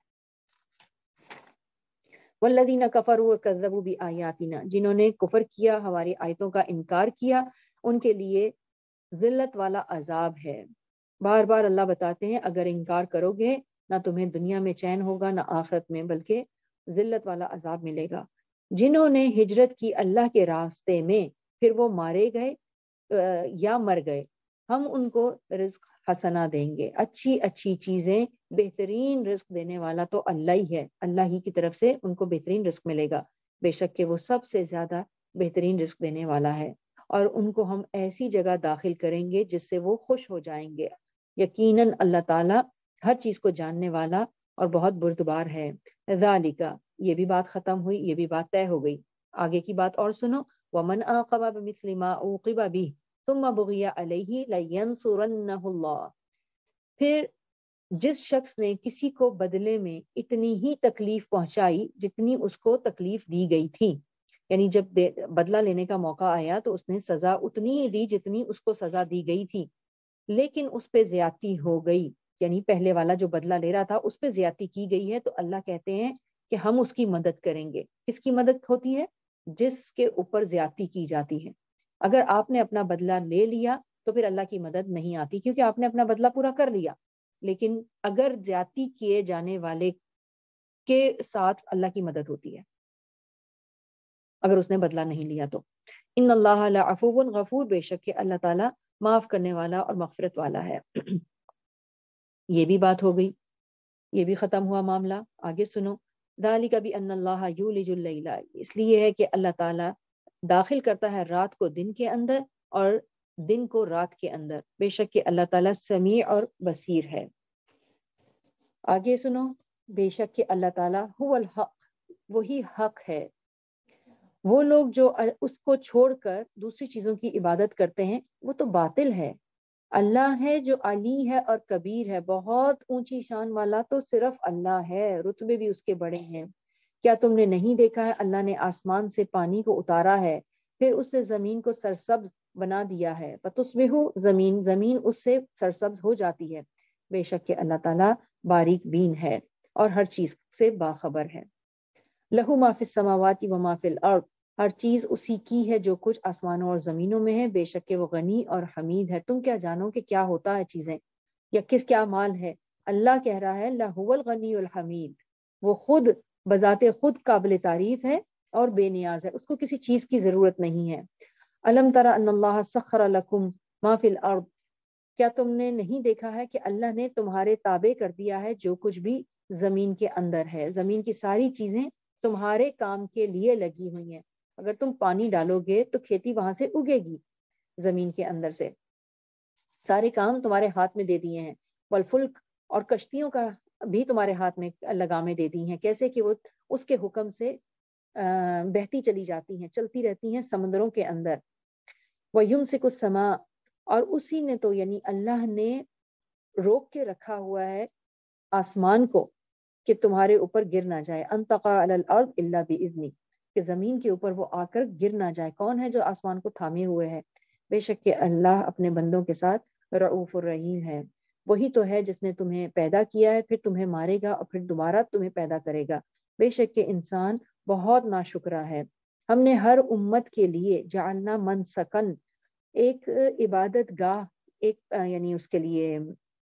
والذین کفروا وکذبوا بآیاتنا، جنہوں نے کفر کیا، ہماری آیتوں کا انکار کیا، ان کے لیے ذلت والا عذاب ہے۔ بار بار اللہ بتاتے ہیں اگر انکار کرو گے نہ تمہیں دنیا میں چین ہوگا نہ آخرت میں، بلکہ ذلت والا عذاب ملے گا۔ جنہوں نے ہجرت کی اللہ کے راستے میں پھر وہ مارے گئے یا مر گئے، ہم ان کو رزق حسنہ دیں گے، اچھی اچھی چیزیں، بہترین رزق دینے والا تو اللہ ہی ہے، اللہ ہی کی طرف سے ان کو بہترین رزق ملے گا، بے شک کہ وہ سب سے زیادہ بہترین رزق دینے والا ہے۔ اور ان کو ہم ایسی جگہ داخل کریں گے جس سے وہ خوش ہو جائیں گے، یقیناً اللہ تعالیٰ ہر چیز کو جاننے والا اور بہت بردبار ہے۔ ذالک، یہ بھی بات ختم ہوئی، یہ بھی بات طے ہو گئی، آگے کی بات اور سنو۔ ومن عاقب بمثل ما عوقب به ثم بغی علیہ لینصرنہ اللہ، پھر جس شخص نے کسی کو بدلے میں اتنی ہی تکلیف پہنچائی جتنی اس کو تکلیف دی گئی تھی، یعنی جب بدلہ لینے کا موقع آیا تو اس نے سزا اتنی ہی دی جتنی اس کو سزا دی گئی تھی، لیکن اس پہ زیادتی ہو گئی، یعنی پہلے والا جو بدلہ لے رہا تھا اس پہ زیادتی کی گئی ہے، تو اللہ کہتے ہیں کہ ہم اس کی مدد کریں گے۔ کس کی مدد ہوتی ہے؟ جس کے اوپر زیادتی کی جاتی ہے۔ اگر آپ نے اپنا بدلہ لے لیا تو پھر اللہ کی مدد نہیں آتی، کیونکہ آپ نے اپنا بدلہ پورا کر لیا، لیکن اگر زیادتی کیے جانے والے کے ساتھ اللہ کی مدد ہوتی ہے اگر اس نے بدلہ نہیں لیا تو۔ ان اللہ لعفو غفور، بے شک کہ اللہ تعالیٰ معاف کرنے والا اور مغفرت والا ہے۔ یہ بھی بات ہو گئی، یہ بھی ختم ہوا معاملہ۔ آگے سنو۔ ذالک بان اللہ یولج اللیل، اس لیے ہے کہ اللہ تعالیٰ داخل کرتا ہے رات کو دن کے اندر اور دن کو رات کے اندر، بے شک کہ اللہ تعالیٰ سمیع اور بصیر ہے۔ آگے سنو۔ بے شک کہ اللہ تعالیٰ هو الحق، وہی حق ہے۔ وہ لوگ جو اس کو چھوڑ کر دوسری چیزوں کی عبادت کرتے ہیں وہ تو باطل ہے۔ اللہ ہے جو علی ہے اور کبیر ہے، بہت اونچی شان والا تو صرف اللہ ہے، رتبے بھی اس کے بڑے ہیں۔ کیا تم نے نہیں دیکھا ہے اللہ نے آسمان سے پانی کو اتارا ہے، پھر اس سے زمین کو سرسبز بنا دیا ہے، فتصبح زمین زمین اس سے سرسبز ہو جاتی ہے، بے شک کہ اللہ تعالیٰ باریک بین ہے اور ہر چیز سے باخبر ہے۔ لہو ما فی السماوات و ما فی الارض، ہر چیز اسی کی ہے جو کچھ آسمانوں اور زمینوں میں ہے، بے شک کہ وہ غنی اور حمید ہے۔ تم کیا جانو کہ کیا ہوتا ہے چیزیں یا کس کیا مال ہے؟ اللہ کہہ رہا ہے لہو الغنی الحمید، وہ خود بذات خود قابل تعریف ہے اور بے نیاز ہے، اس کو کسی چیز کی ضرورت نہیں ہے۔ الم تر ان اللہ سخر لکم ما فی الارض، کیا تم نے نہیں دیکھا ہے کہ اللہ نے تمہارے تابع کر دیا ہے جو کچھ بھی زمین کے اندر ہے، زمین کی ساری چیزیں تمہارے کام کے لیے لگی ہوئی ہیں۔ اگر تم پانی ڈالو گے تو کھیتی وہاں سے اگے گی، زمین کے اندر سے سارے کام تمہارے ہاتھ میں دے دیے ہیں۔ والفلک، اور کشتیوں کا بھی تمہارے ہاتھ میں لگامیں دے دی ہیں، کیسے کہ وہ اس کے حکم سے بہتی چلی جاتی ہیں، چلتی رہتی ہیں سمندروں کے اندر. وَيُمْسِكُ السَّمَاءَ، اور اسی نے تو یعنی اللہ نے روک کے رکھا ہوا ہے آسمان کو کہ تمہارے اوپر گر نہ جائے. أَن تَقَعَ عَلَى الْأَرْضِ إِلَّا بِإِذْنِهِ، کہ زمین کے اوپر وہ آ کر گر نہ جائے. کون ہے جو آسمان کو تھامے ہوئے ہے؟ بے شک کہ اللہ اپنے بندوں کے ساتھ رؤوف الرحیم ہے. وہی تو ہے جس نے تمہیں پیدا کیا ہے، پھر تمہیں مارے گا اور پھر دوبارہ تمہیں پیدا کرے گا. بے شک کہ انسان بہت ناشکرا ہے. ہم نے ہر امت کے لیے جعلنا منسکن، ایک عبادت گاہ، ایک یعنی اس کے لیے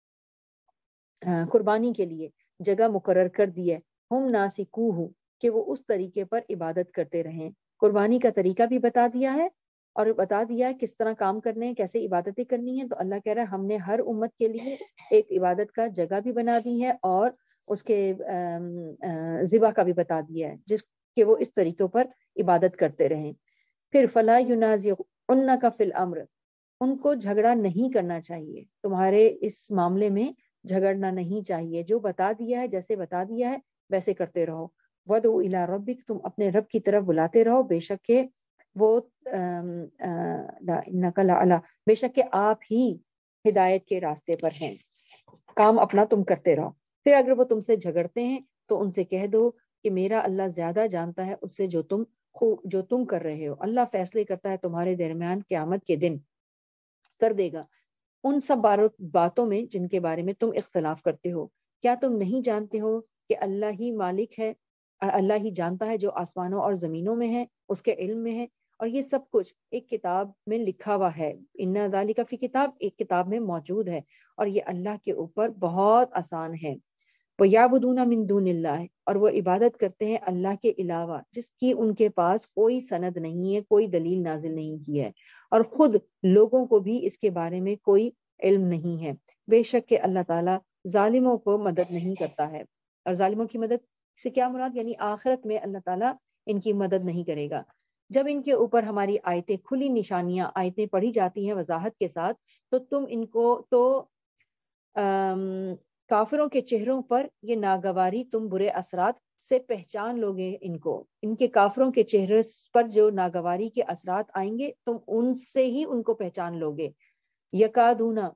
قربانی کے لیے جگہ مقرر کر دی ہے. ہم ناسکوہ، کہ وہ اس طریقے پر عبادت کرتے رہیں. قربانی کا طریقہ بھی بتا دیا ہے اور بتا دیا ہے کس طرح کام کرنے ہیں، کیسے عبادتیں کرنی ہیں. تو اللہ کہہ رہا ہے ہم نے ہر امت کے لیے ایک عبادت کا جگہ بھی بنا دی ہے اور اس کے ذبح کا بھی بتا دیا ہے جس کہ وہ اس طریقوں پر عبادت کرتے رہیں. پھر فلا ینازعنک فی الامر، ان کو جھگڑا نہیں کرنا چاہیے، تمہارے اس معاملے میں جھگڑنا نہیں چاہیے. جو بتا دیا ہے، جیسے بتا دیا ہے ویسے کرتے رہو. وَدْعُ إِلَىٰ رَبِّكَ، تم اپنے رب کی طرف بلاتے رہو. بے شک کہ وہ إِنَّكَ لَعَلَىٰ، بے شک کہ آپ ہی ہدایت کے راستے پر ہیں. کام اپنا تم کرتے رہو. پھر اگر وہ تم سے جھگڑتے ہیں تو ان سے کہہ دو کہ میرا اللہ زیادہ جانتا ہے اس سے جو تم جو تم کر رہے ہو. اللہ فیصلے کرتا ہے تمہارے درمیان قیامت کے دن، کر دے گا ان سب باتوں میں جن کے بارے میں تم اختلاف کرتے ہو. کیا تم نہیں جانتے ہو کہ اللہ ہی مالک ہے، اللہ ہی جانتا ہے جو آسمانوں اور زمینوں میں ہے، اس کے علم میں ہے، اور یہ سب کچھ ایک کتاب میں لکھا ہوا ہے. ان ذالک فی کتاب، ایک کتاب میں موجود ہے، اور یہ اللہ کے اوپر بہت آسان ہے. وَيَعْبُدُونَ مِن دُونِ اللَّهِ، اور وہ عبادت کرتے ہیں اللہ کے علاوہ جس کی ان کے پاس کوئی سند نہیں ہے، کوئی دلیل نازل نہیں کی ہے، اور خود لوگوں کو بھی اس کے بارے میں کوئی علم نہیں ہے. بے شک کہ اللہ تعالیٰ ظالموں کو مدد نہیں کرتا ہے. اور ظالموں کی مدد سے کیا مراد؟ یعنی آخرت میں اللہ تعالیٰ ان کی مدد نہیں کرے گا. جب ان کے اوپر ہماری آیتیں، کھلی نشانیاں آیتیں پڑھی جاتی ہیں وضاحت کے ساتھ، تو تم ان کو تو کافروں کے چہروں پر یہ ناگواری تم برے اثرات سے پہچان لوگے. ان کو ان کے کافروں کے چہرے پر جو ناگواری کے اثرات آئیں گے تم ان سے ہی ان کو پہچان لوگے. یکادونا،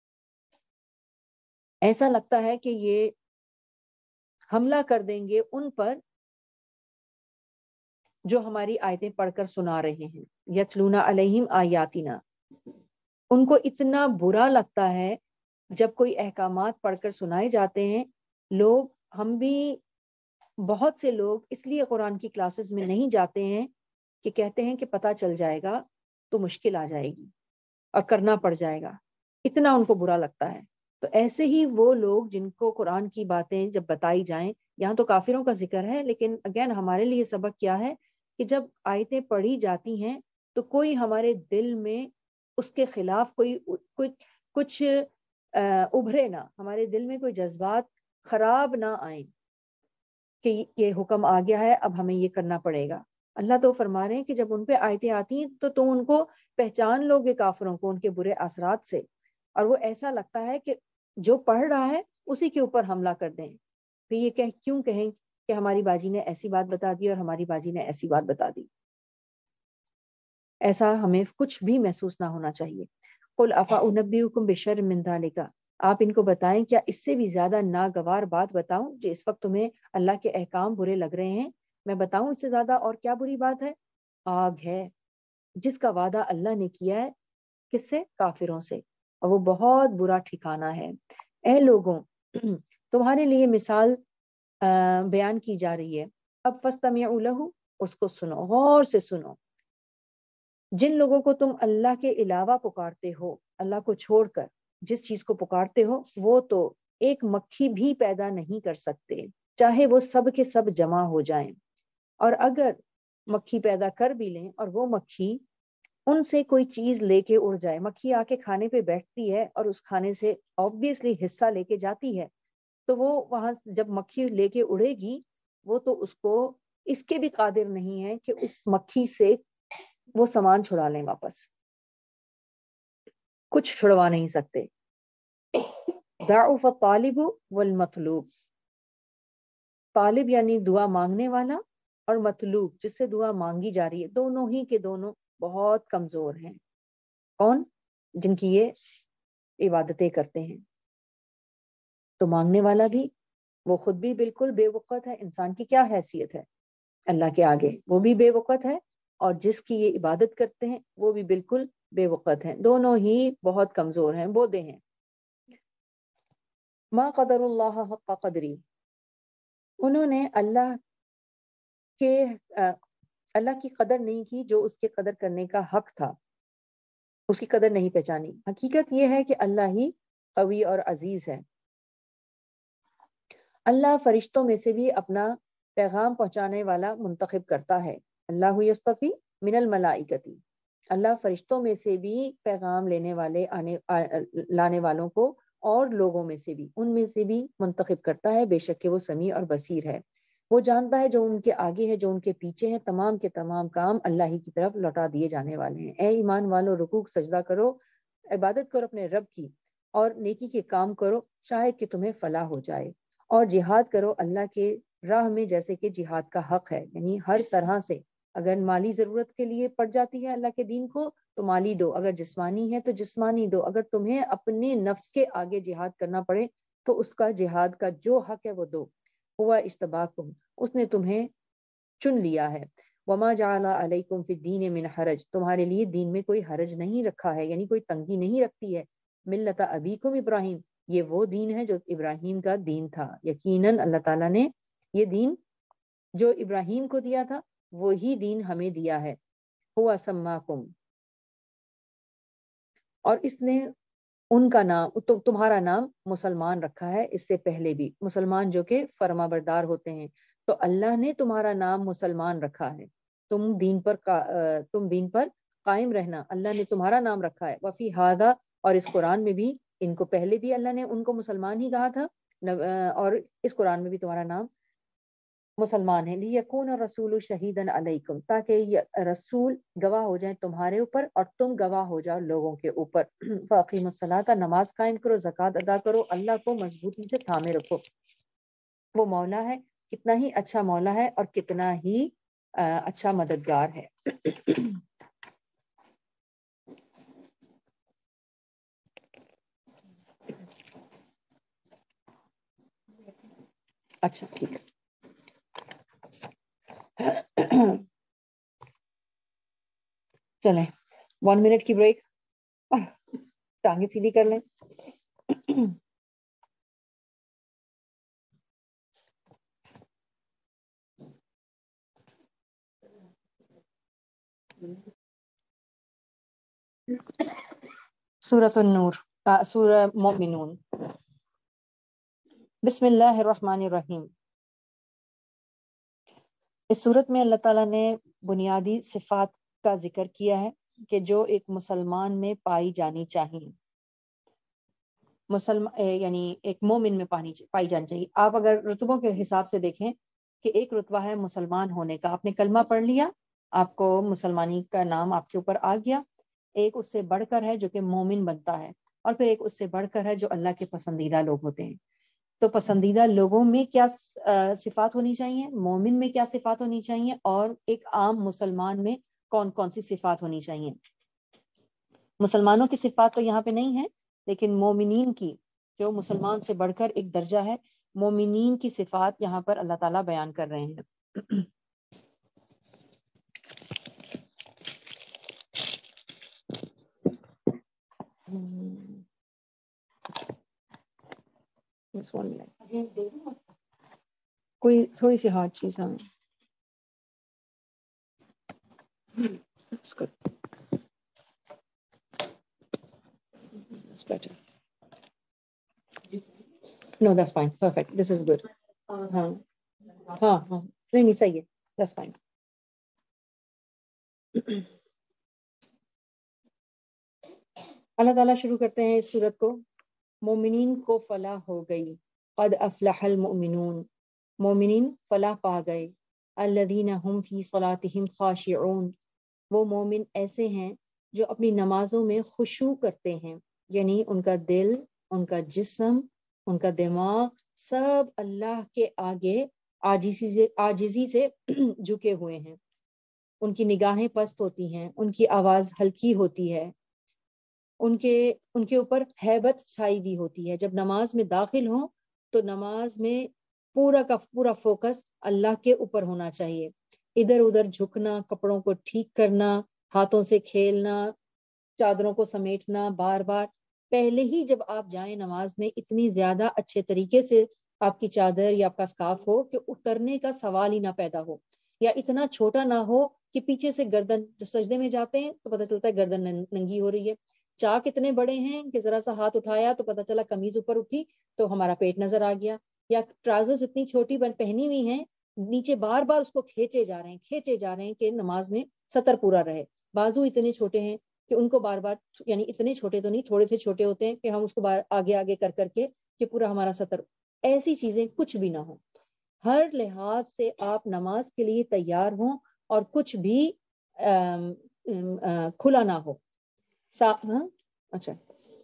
ایسا لگتا ہے کہ یہ حملہ کر دیں گے ان پر جو ہماری آیتیں پڑھ کر سنا رہے ہیں. یتلونا علیہم آیاتنا، ان کو اتنا برا لگتا ہے جب کوئی احکامات پڑھ کر سنائے جاتے ہیں. لوگ، ہم بھی بہت سے لوگ اس لیے قرآن کی کلاسز میں نہیں جاتے ہیں کہ کہتے ہیں کہ پتہ چل جائے گا تو مشکل آ جائے گی اور کرنا پڑ جائے گا، اتنا ان کو برا لگتا ہے. تو ایسے ہی وہ لوگ جن کو قرآن کی باتیں جب بتائی جائیں، یہاں تو کافروں کا ذکر ہے لیکن اگین ہمارے لیے سبق کیا ہے کہ جب آیتیں پڑھی جاتی ہیں تو کوئی ہمارے دل میں اس کے خلاف کوئی کچھ کچھ ابھرے نہ، ہمارے دل میں کوئی جذبات خراب نہ آئیں کہ یہ حکم آ گیا ہے اب ہمیں یہ کرنا پڑے گا. اللہ تو فرما رہے ہیں کہ جب ان پہ آیتیں آتی ہیں تو تم ان کو پہچان لوگے، کافروں کو، ان کے برے اثرات سے، اور وہ ایسا لگتا ہے کہ جو پڑھ رہا ہے اسی کے اوپر حملہ کر دیں. پھر یہ کہ کیوں کہیں کہ ہماری باجی نے ایسی بات بتا دی اور ہماری باجی نے ایسی بات بتا دی. ایسا ہمیں کچھ بھی محسوس نہ ہونا چاہیے. قل افانبئکم بشر من ذلک، آپ ان کو بتائیں کیا اس سے بھی زیادہ ناگوار بات بتاؤں جو اس وقت تمہیں اللہ کے احکام برے لگ رہے ہیں، میں بتاؤں اس سے زیادہ اور کیا بری بات ہے؟ آگ ہے جس کا وعدہ اللہ نے کیا ہے کس سے؟ کافروں سے، اور وہ بہت برا ٹھکانہ ہے. اے لوگوں، تمہارے لیے مثال بیان کی جا رہی ہے. اب فاستمعوا لہ، اس کو سنو، غور سے سنو. جن لوگوں کو تم اللہ کے علاوہ پکارتے ہو، اللہ کو چھوڑ کر جس چیز کو پکارتے ہو، وہ تو ایک مکھی بھی پیدا نہیں کر سکتے چاہے وہ سب کے سب جمع ہو جائیں. اور اگر مکھی پیدا کر بھی لیں اور وہ مکھی ان سے کوئی چیز لے کے اڑ جائے، مکھی آ کے کھانے پہ بیٹھتی ہے اور اس کھانے سے obviously حصہ لے کے جاتی ہے، تو وہ وہاں جب مکھی لے کے اڑے گی وہ تو اس کو اس کے بھی قادر نہیں ہے کہ اس مکھی سے وہ سامان چھڑا لیں واپس، کچھ چھڑوا نہیں سکتے. ضعف الطالب والمطلوب، طالب یعنی دعا مانگنے والا اور مطلوب جس سے دعا مانگی جا رہی ہے، دونوں ہی کے دونوں بہت کمزور ہیں۔ کون؟ جن کی یہ عبادتیں کرتے ہیں۔ تو مانگنے والا بھی، وہ خود بھی بالکل بے وقت ہے، انسان کی کیا حیثیت ہے اللہ کے آگے، وہ بھی بے وقت ہے، اور جس کی یہ عبادت کرتے ہیں وہ بھی بالکل بے وقت ہیں، دونوں ہی بہت کمزور ہیں، بودے ہیں۔ ما قدر اللہ حق قدری، انہوں نے اللہ کے اللہ کی قدر نہیں کی جو اس کے قدر کرنے کا حق تھا، اس کی قدر نہیں پہچانی۔ حقیقت یہ ہے کہ اللہ ہی قوی اور عزیز ہے۔ اللہ فرشتوں میں سے بھی اپنا پیغام پہنچانے والا منتخب کرتا ہے۔ اللہ یصطفی من الملائکتی، اللہ فرشتوں میں سے بھی پیغام لینے والے آنے لانے والوں کو اور لوگوں میں سے بھی، ان میں سے بھی منتخب کرتا ہے، بے شک کہ وہ سمیع اور بصیر ہے۔ وہ جانتا ہے جو ان کے آگے ہے، جو ان کے پیچھے ہے، تمام کے تمام کام اللہ ہی کی طرف لوٹا دیے جانے والے ہیں۔ اے ایمان والو، رکوع سجدہ کرو، عبادت کرو اپنے رب کی، اور نیکی کے کام کرو شاید کہ تمہیں فلاح ہو جائے، اور جہاد کرو اللہ کے راہ میں جیسے کہ جہاد کا حق ہے، یعنی ہر طرح سے۔ اگر مالی ضرورت کے لیے پڑ جاتی ہے اللہ کے دین کو تو مالی دو، اگر جسمانی ہے تو جسمانی دو، اگر تمہیں اپنے نفس کے آگے جہاد کرنا پڑے تو اس کا جہاد کا جو حق ہے وہ دو۔ ہوا اجتباکم، اس نے تمہیں چن لیا ہے۔ وما جعل علیکم فی الدین من حرج، تمہارے لیے دین میں کوئی حرج نہیں رکھا ہے، یعنی کوئی تنگی نہیں رکھتی ہے۔ ملت ابیکم ابراہیم، یہ وہ دین ہے جو ابراہیم کا دین تھا۔ یقیناً اللہ تعالیٰ نے یہ دین جو ابراہیم کو دیا تھا وہی دین ہمیں دیا ہے۔ ہوا سماکم، اور اس نے ان کا نام، تمہارا نام مسلمان رکھا ہے، اس سے پہلے بھی مسلمان جو کہ فرما بردار ہوتے ہیں، تو اللہ نے تمہارا نام مسلمان رکھا ہے، تم دین پر تم دین پر قائم رہنا، اللہ نے تمہارا نام رکھا ہے۔ وفی ھذا، اور اس قرآن میں بھی، ان کو پہلے بھی اللہ نے ان کو مسلمان ہی کہا تھا، اور اس قرآن میں بھی تمہارا نام مسلمان ہے۔ لیکون الرسول شہیداً علیکم، تاکہ یہ رسول گواہ ہو جائیں تمہارے اوپر اور تم گواہ ہو جاؤ لوگوں کے اوپر۔ فاقیموا الصلاۃ، نماز قائم کرو، زکوٰۃ ادا کرو، اللہ کو مضبوطی سے تھامے رکھو، وہ مولا ہے، کتنا ہی اچھا مولا ہے اور کتنا ہی اچھا مددگار ہے۔ اچھا ٹھیک ہے، چلیں ون منٹ کی بریک، ٹانگیں سیدھی کر لیں۔ سورۃ النور، سورہ مومنون۔ بسم اللہ الرحمن الرحیم۔ اس صورت میں اللہ تعالیٰ نے بنیادی صفات کا ذکر کیا ہے کہ جو ایک مسلمان میں پائی جانی چاہیے، مسلمان یعنی ایک مومن میں پانی پائی جانی چاہیے۔ آپ اگر رتبوں کے حساب سے دیکھیں کہ ایک رتبہ ہے مسلمان ہونے کا، آپ نے کلمہ پڑھ لیا، آپ کو مسلمانی کا نام آپ کے اوپر آ گیا۔ ایک اس سے بڑھ کر ہے جو کہ مومن بنتا ہے، اور پھر ایک اس سے بڑھ کر ہے جو اللہ کے پسندیدہ لوگ ہوتے ہیں۔ تو پسندیدہ لوگوں میں کیا صفات ہونی چاہیے، مومن میں کیا صفات ہونی چاہیے، اور ایک عام مسلمان میں کون کون سی صفات ہونی چاہیے۔ مسلمانوں کی صفات تو یہاں پہ نہیں ہے، لیکن مومنین کی، جو مسلمان سے بڑھ کر ایک درجہ ہے، مومنین کی صفات یہاں پر اللہ تعالیٰ بیان کر رہے ہیں۔ کوئی تھوڑی سی ہارڈ چیز ہمیں No, that's fine. Perfect. This is good. ہاں ہاں ہاں نہیں نہیں صحیح ہے. That's fine. اللہ تعالیٰ شروع کرتے ہیں اس سورت کو، مومنین کو فلاح ہو گئی، قد افلح المؤمنون، مومنین فلاح پا گئے، الذین هم فی صلاتهم خاشعون، وہ مومن ایسے ہیں جو اپنی نمازوں میں خشوع کرتے ہیں، یعنی ان کا دل، ان کا جسم، ان کا دماغ سب اللہ کے آگے عاجزی سے عاجزی سے جھکے ہوئے ہیں، ان کی نگاہیں پست ہوتی ہیں، ان کی آواز ہلکی ہوتی ہے، ان کے ان کے اوپر ہیبت چھائی دی ہوتی ہے۔ جب نماز میں داخل ہوں تو نماز میں پورا کا پورا فوکس اللہ کے اوپر ہونا چاہیے۔ ادھر ادھر جھکنا، کپڑوں کو ٹھیک کرنا، ہاتھوں سے کھیلنا، چادروں کو سمیٹنا بار بار، پہلے ہی جب آپ جائیں نماز میں اتنی زیادہ اچھے طریقے سے آپ کی چادر یا آپ کا سکارف ہو کہ اترنے کا سوال ہی نہ پیدا ہو، یا اتنا چھوٹا نہ ہو کہ پیچھے سے گردن، جب سجدے میں جاتے ہیں تو پتہ چلتا ہے گردن ننگی ہو رہی ہے، چاک اتنے بڑے ہیں کہ ذرا سا ہاتھ اٹھایا تو پتہ چلا قمیض اوپر اٹھی تو ہمارا پیٹ نظر آ گیا، یا ٹراؤزرز اتنی چھوٹی بن پہنی ہوئی ہیں، نیچے بار بار اس کو کھینچے جا رہے ہیں کھینچے جا رہے ہیں کہ نماز میں سطر پورا رہے، بازو اتنے چھوٹے ہیں کہ ان کو بار بار، یعنی اتنے چھوٹے تو نہیں، تھوڑے سے چھوٹے ہوتے ہیں کہ ہم اس کو بار آگے آگے کر کر کے کہ پورا ہمارا سطر، ایسی چیزیں کچھ بھی نہ ہو۔ ہر لحاظ سے آپ نماز کے لیے تیار ہوں اور کچھ بھی آم آم آ, کھلا نہ ہو۔ ہاں اچھا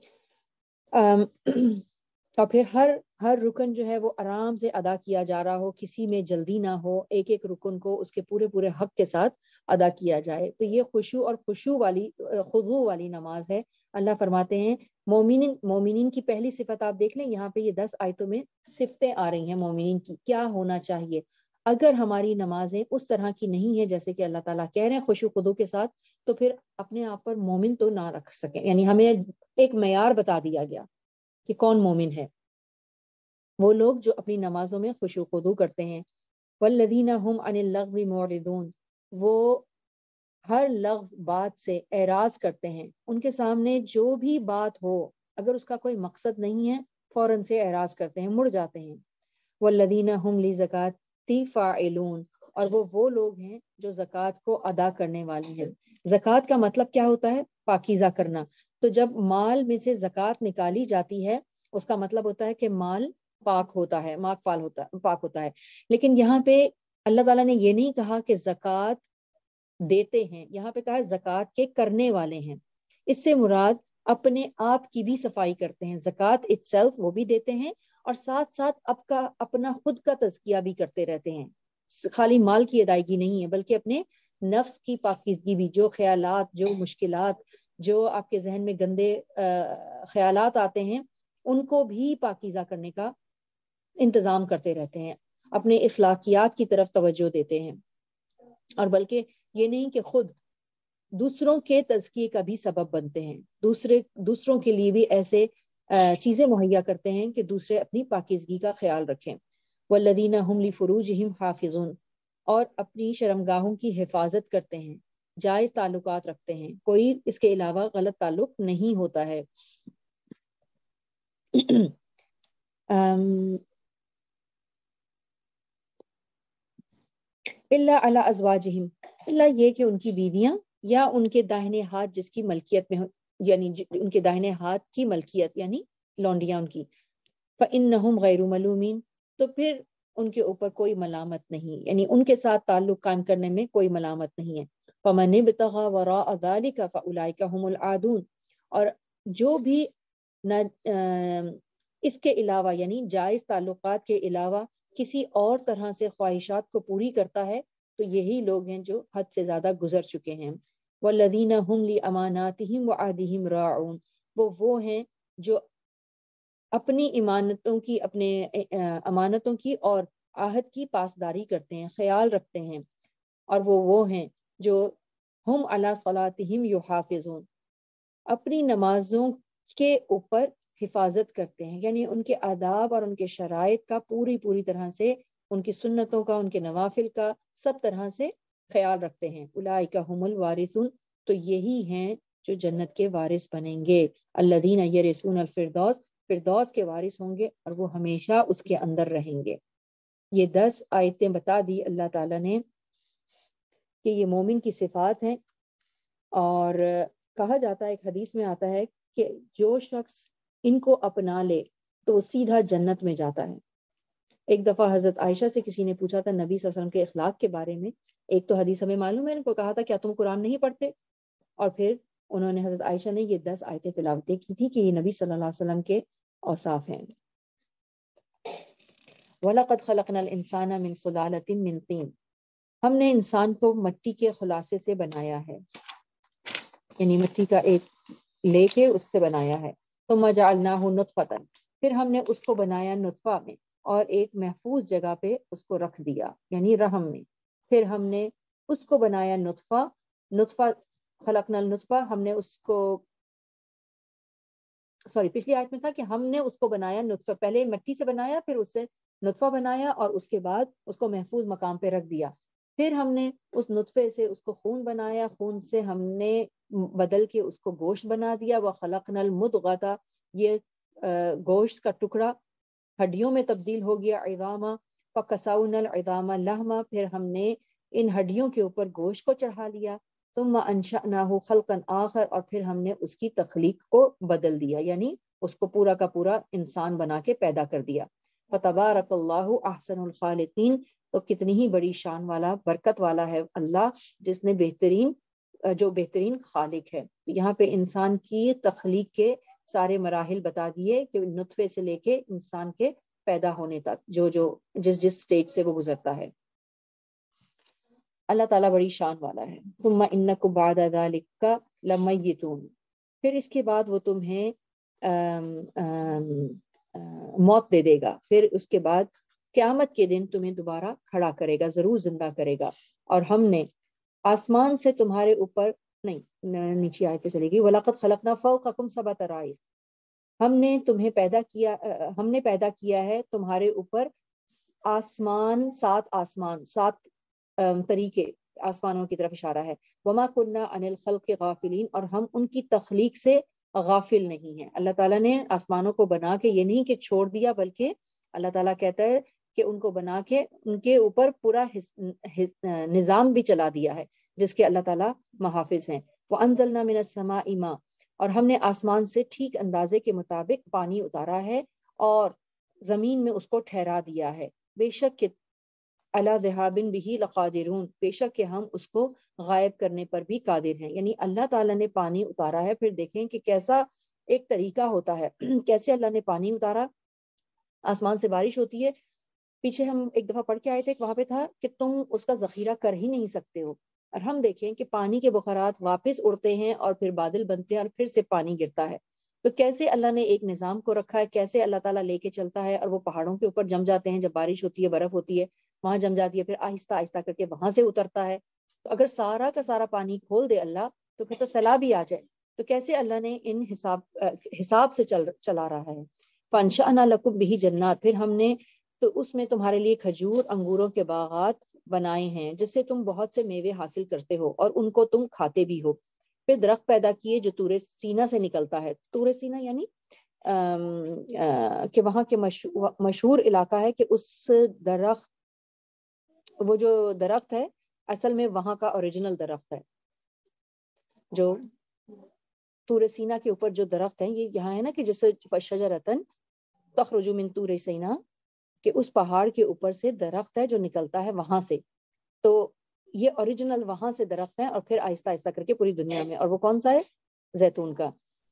آم اور پھر ہر ہر رکن جو ہے وہ آرام سے ادا کیا جا رہا ہو، کسی میں جلدی نہ ہو، ایک ایک رکن کو اس کے پورے پورے حق کے ساتھ ادا کیا جائے۔ تو یہ خشوع اور خشوع والی خضوع والی نماز ہے۔ اللہ فرماتے ہیں مومنین مومنین کی پہلی صفت آپ دیکھ لیں، یہاں پہ یہ دس آیتوں میں صفتیں آ رہی ہیں مومنین کی، کیا ہونا چاہیے۔ اگر ہماری نمازیں اس طرح کی نہیں ہے جیسے کہ اللہ تعالیٰ کہہ رہے ہیں خشوع خضوع کے ساتھ، تو پھر اپنے آپ پر مومن تو نہ رکھ سکیں، یعنی ہمیں ایک معیار بتا دیا گیا کہ کون مومن ہے، وہ لوگ جو اپنی نمازوں میں خشوع خضوع کرتے ہیں۔ والذین هم عن اللغو معرضون، وہ ہر لغو بات سے اعراض کرتے ہیں، ان کے سامنے جو بھی بات ہو اگر اس کا کوئی مقصد نہیں ہے فوراً سے اعراض کرتے ہیں، مڑ جاتے ہیں۔ والذین هم لزکاۃ فاعلون، اور وہ وہ لوگ ہیں جو زکوٰۃ کو ادا کرنے والے ہیں۔ زکوٰۃ کا مطلب کیا ہوتا ہے؟ پاکیزہ کرنا۔ تو جب مال میں سے زکوٰۃ نکالی جاتی ہے اس کا مطلب ہوتا ہے کہ مال پاک ہوتا ہے، ماک پال ہوتا پاک ہوتا ہے۔ لیکن یہاں پہ اللہ تعالیٰ نے یہ نہیں کہا کہ زکوٰۃ دیتے ہیں، یہاں پہ کہا ہے زکوٰۃ کے کرنے والے ہیں۔ اس سے مراد اپنے آپ کی بھی صفائی کرتے ہیں، زکوٰۃ اٹسیلف وہ بھی دیتے ہیں، اور ساتھ ساتھ اب کا اپنا خود کا تزکیہ بھی کرتے رہتے ہیں۔ خالی مال کی ادائیگی نہیں ہے بلکہ اپنے نفس کی پاکیزگی بھی، جو خیالات، جو مشکلات، جو آپ کے ذہن میں گندے خیالات آتے ہیں ان کو بھی پاکیزہ کرنے کا انتظام کرتے رہتے ہیں، اپنے اخلاقیات کی طرف توجہ دیتے ہیں، اور بلکہ یہ نہیں کہ خود دوسروں کے تزکیے کا بھی سبب بنتے ہیں، دوسرے دوسروں کے لیے بھی ایسے چیزیں مہیا کرتے ہیں کہ دوسرے اپنی پاکیزگی کا خیال رکھیں۔ والذین هم لفروجہم حافظون، اور اپنی شرمگاہوں کی حفاظت کرتے ہیں، جائز تعلقات رکھتے ہیں، کوئی اس کے علاوہ غلط تعلق نہیں ہوتا ہے۔ الا علی ازواجہم، اللہ یہ کہ ان کی بیویاں یا ان کے داہنے ہاتھ جس کی ملکیت میں ہو، یعنی ان کے داہنے ہاتھ کی ملکیت یعنی لونڈیاں ان کی، فإنہم غیر ملومین، تو پھر ان کے اوپر کوئی ملامت نہیں، یعنی ان کے ساتھ تعلق قائم کرنے میں کوئی ملامت نہیں ہے۔ فمن ابتغى وراء ذلك فاولئک هم العادون، اور جو بھی نہ اس کے علاوہ یعنی جائز تعلقات کے علاوہ کسی اور طرح سے خواہشات کو پوری کرتا ہے تو یہی لوگ ہیں جو حد سے زیادہ گزر چکے ہیں۔ والذین هم لاماناتهم وعهدهم راعون، وہ وہ ہیں جو اپنی امانتوں کی اپنے امانتوں کی اور عہد کی پاسداری کرتے ہیں، خیال رکھتے ہیں، اور وہ وہ ہیں جو ہم علی صلاتہم یحافظون، اپنی نمازوں کے اوپر حفاظت کرتے ہیں، یعنی ان کے آداب اور ان کے شرائط کا پوری پوری طرح سے، ان کی سنتوں کا، ان کے نوافل کا سب طرح سے خیال رکھتے ہیں۔ اولئک هم الوارثون، تو یہی ہیں جو جنت کے وارث بنیں گے۔ الذین یرثون الفردوس، فردوس کے وارث ہوں گے اور وہ ہمیشہ اس کے اندر رہیں گے۔ یہ دس آیتیں بتا دی اللہ تعالیٰ نے کہ یہ مومن کی صفات ہیں، اور کہا جاتا ہے، ایک حدیث میں آتا ہے کہ جو شخص ان کو اپنا لے تو وہ سیدھا جنت میں جاتا ہے۔ ایک دفعہ حضرت عائشہ سے کسی نے پوچھا تھا نبی صلی اللہ علیہ وسلم کے اخلاق کے بارے میں، ایک تو حدیث ہمیں معلوم ہے، ان کو کہا تھا کیا تم قرآن نہیں پڑھتے، اور پھر انہوں نے حضرت عائشہ نے یہ دس آیتیں تلاوتیں کی تھی کہ یہ نبی صلی اللہ علیہ وسلم کے اوصاف ہیں۔ وَلَقَدْ خَلَقْنَا الْإِنسَانَ مِنْ سُلَالَةٍ مِنْ طِينٍ، ہم نے انسان کو مٹی کے خلاصے سے بنایا ہے، یعنی مٹی کا ایک لے کے اس سے بنایا ہے. ثُمَّ جَعَلْنَاهُ نُطْفَةً، پھر ہم نے اس کو بنایا نطفہ میں اور ایک محفوظ جگہ پہ اس کو رکھ دیا یعنی رحم میں. پھر ہم نے اس کو بنایا نطفہ نطفہ خلقنا النطفہ، ہم نے اس کو سوری پچھلی آیت میں تھا کہ ہم نے اس کو بنایا نطفہ، پہلے مٹی سے بنایا پھر اس سے نطفہ بنایا اور اس کے بعد اس کو محفوظ مقام پہ رکھ دیا. پھر ہم نے اس نطفے سے اس کو خون بنایا، خون سے ہم نے بدل کے اس کو گوشت بنا دیا. وَخَلَقْنَا الْمُضْغَةَ، یہ گوشت کا ٹکڑا ہڈیوں میں تبدیل ہو گیا. عِظَامًا فَكَسَوْنَا الْعِظَامَ لَحْمًا، پھر ہم نے ان ہڈیوں کے اوپر گوشت کو چڑھا لیا. ثم انشأناه خلقا آخر، اور پھر ہم نے اس کی تخلیق کو بدل دیا یعنی اس کو پورا کا پورا انسان بنا کے پیدا کر دیا. فتبارک اللہ احسن الخالقین، تو کتنی ہی بڑی شان والا برکت والا ہے اللہ جس نے بہترین جو بہترین خالق ہے. یہاں پہ انسان کی تخلیق کے سارے مراحل بتا دیے کہ نطفے سے لے کے انسان کے پیدا ہونے تک جو جو جس جس سٹیج سے وہ گزرتا ہے. اللہ تعالیٰ بڑی شان والا ہے. ثم انکم بعد ذلک لمیتون، پھر اس کے بعد وہ تمہیں آم آم موت دے دے گا، پھر اس کے بعد قیامت کے دن تمہیں دوبارہ کھڑا کرے گا، ضرور زندہ کرے گا. اور ہم نے آسمان سے تمہارے اوپر نہیں نیچے آئے تو چلے گی. وَلَقَدْ خَلَقْنَا فَوْقَكُمْ سَبْعَ طَرَائِقَ، ہم نے تمہیں پیدا کیا ہم نے پیدا کیا ہے تمہارے اوپر آسمان، سات آسمان، سات طریقے آسمانوں کی طرف اشارہ ہے. وما كنا عن الخلق غافلین، اور ہم ان کی تخلیق سے غافل نہیں ہیں. اللہ تعالیٰ نے آسمانوں کو بنا کے یہ نہیں کہ چھوڑ دیا، بلکہ اللہ تعالیٰ کہتا ہے کہ ان کو بنا کے ان کے اوپر پورا حس, حس, نظام بھی چلا دیا ہے جس کے اللہ تعالیٰ محافظ ہیں. وَأَنزَلْنَا مِنَ السَّمَاءِ مَاءً، اور ہم نے آسمان سے ٹھیک اندازے کے مطابق پانی اتارا ہے اور زمین میں اس کو ٹھہرا دیا ہے. بے شک کہ علی ذہاب بہ لقادرون، بے شک کہ ہم اس کو غائب کرنے پر بھی قادر ہیں. یعنی اللہ تعالیٰ نے پانی اتارا ہے. پھر دیکھیں کہ کیسا ایک طریقہ ہوتا ہے کیسے اللہ نے پانی اتارا. آسمان سے بارش ہوتی ہے، پیچھے ہم ایک دفعہ پڑھ کے آئے تھے، وہاں پہ تھا کہ تم اس کا ذخیرہ کر ہی نہیں سکتے ہو، اور ہم دیکھیں کہ پانی کے بخارات واپس اڑتے ہیں اور پھر بادل بنتے ہیں اور پھر سے پانی گرتا ہے. تو کیسے اللہ نے ایک نظام کو رکھا ہے، کیسے اللہ تعالیٰ لے کے چلتا ہے. اور وہ پہاڑوں کے اوپر جم جاتے ہیں جب بارش ہوتی ہے، برف ہوتی ہے وہاں جم جاتی ہے، پھر آہستہ آہستہ کر کے وہاں سے اترتا ہے. تو اگر سارا کا سارا پانی کھول دے اللہ تو پھر تو سیلاب ہی آ جائے. تو کیسے اللہ نے ان حساب حساب سے چل چلا رہا ہے. فَأَنشَأْنَا لَكُمْ بِهِ جَنَّاتٍ، پھر ہم نے تو اس میں تمہارے لیے کھجور انگوروں کے باغات بنائے ہیں جس سے تم بہت سے میوے حاصل کرتے ہو اور ان کو تم کھاتے بھی ہو. پھر درخت پیدا کیے جو طور سینا سے نکلتا ہے. طور سینا یعنی کہ وہاں کے مشہور علاقہ ہے کہ اس درخت وہ جو درخت ہے اصل میں وہاں کا اوریجنل درخت ہے. جو طور سینا کے اوپر جو درخت ہے یہ یہاں ہے نا کہ جسے فشجرتن تخرج من طور سینا، کہ اس پہاڑ کے اوپر سے درخت ہے جو نکلتا ہے وہاں سے. تو یہ اوریجنل وہاں سے درخت ہے اور پھر آہستہ آہستہ کر کے پوری دنیا میں. اور وہ کون سا ہے؟ زیتون کا.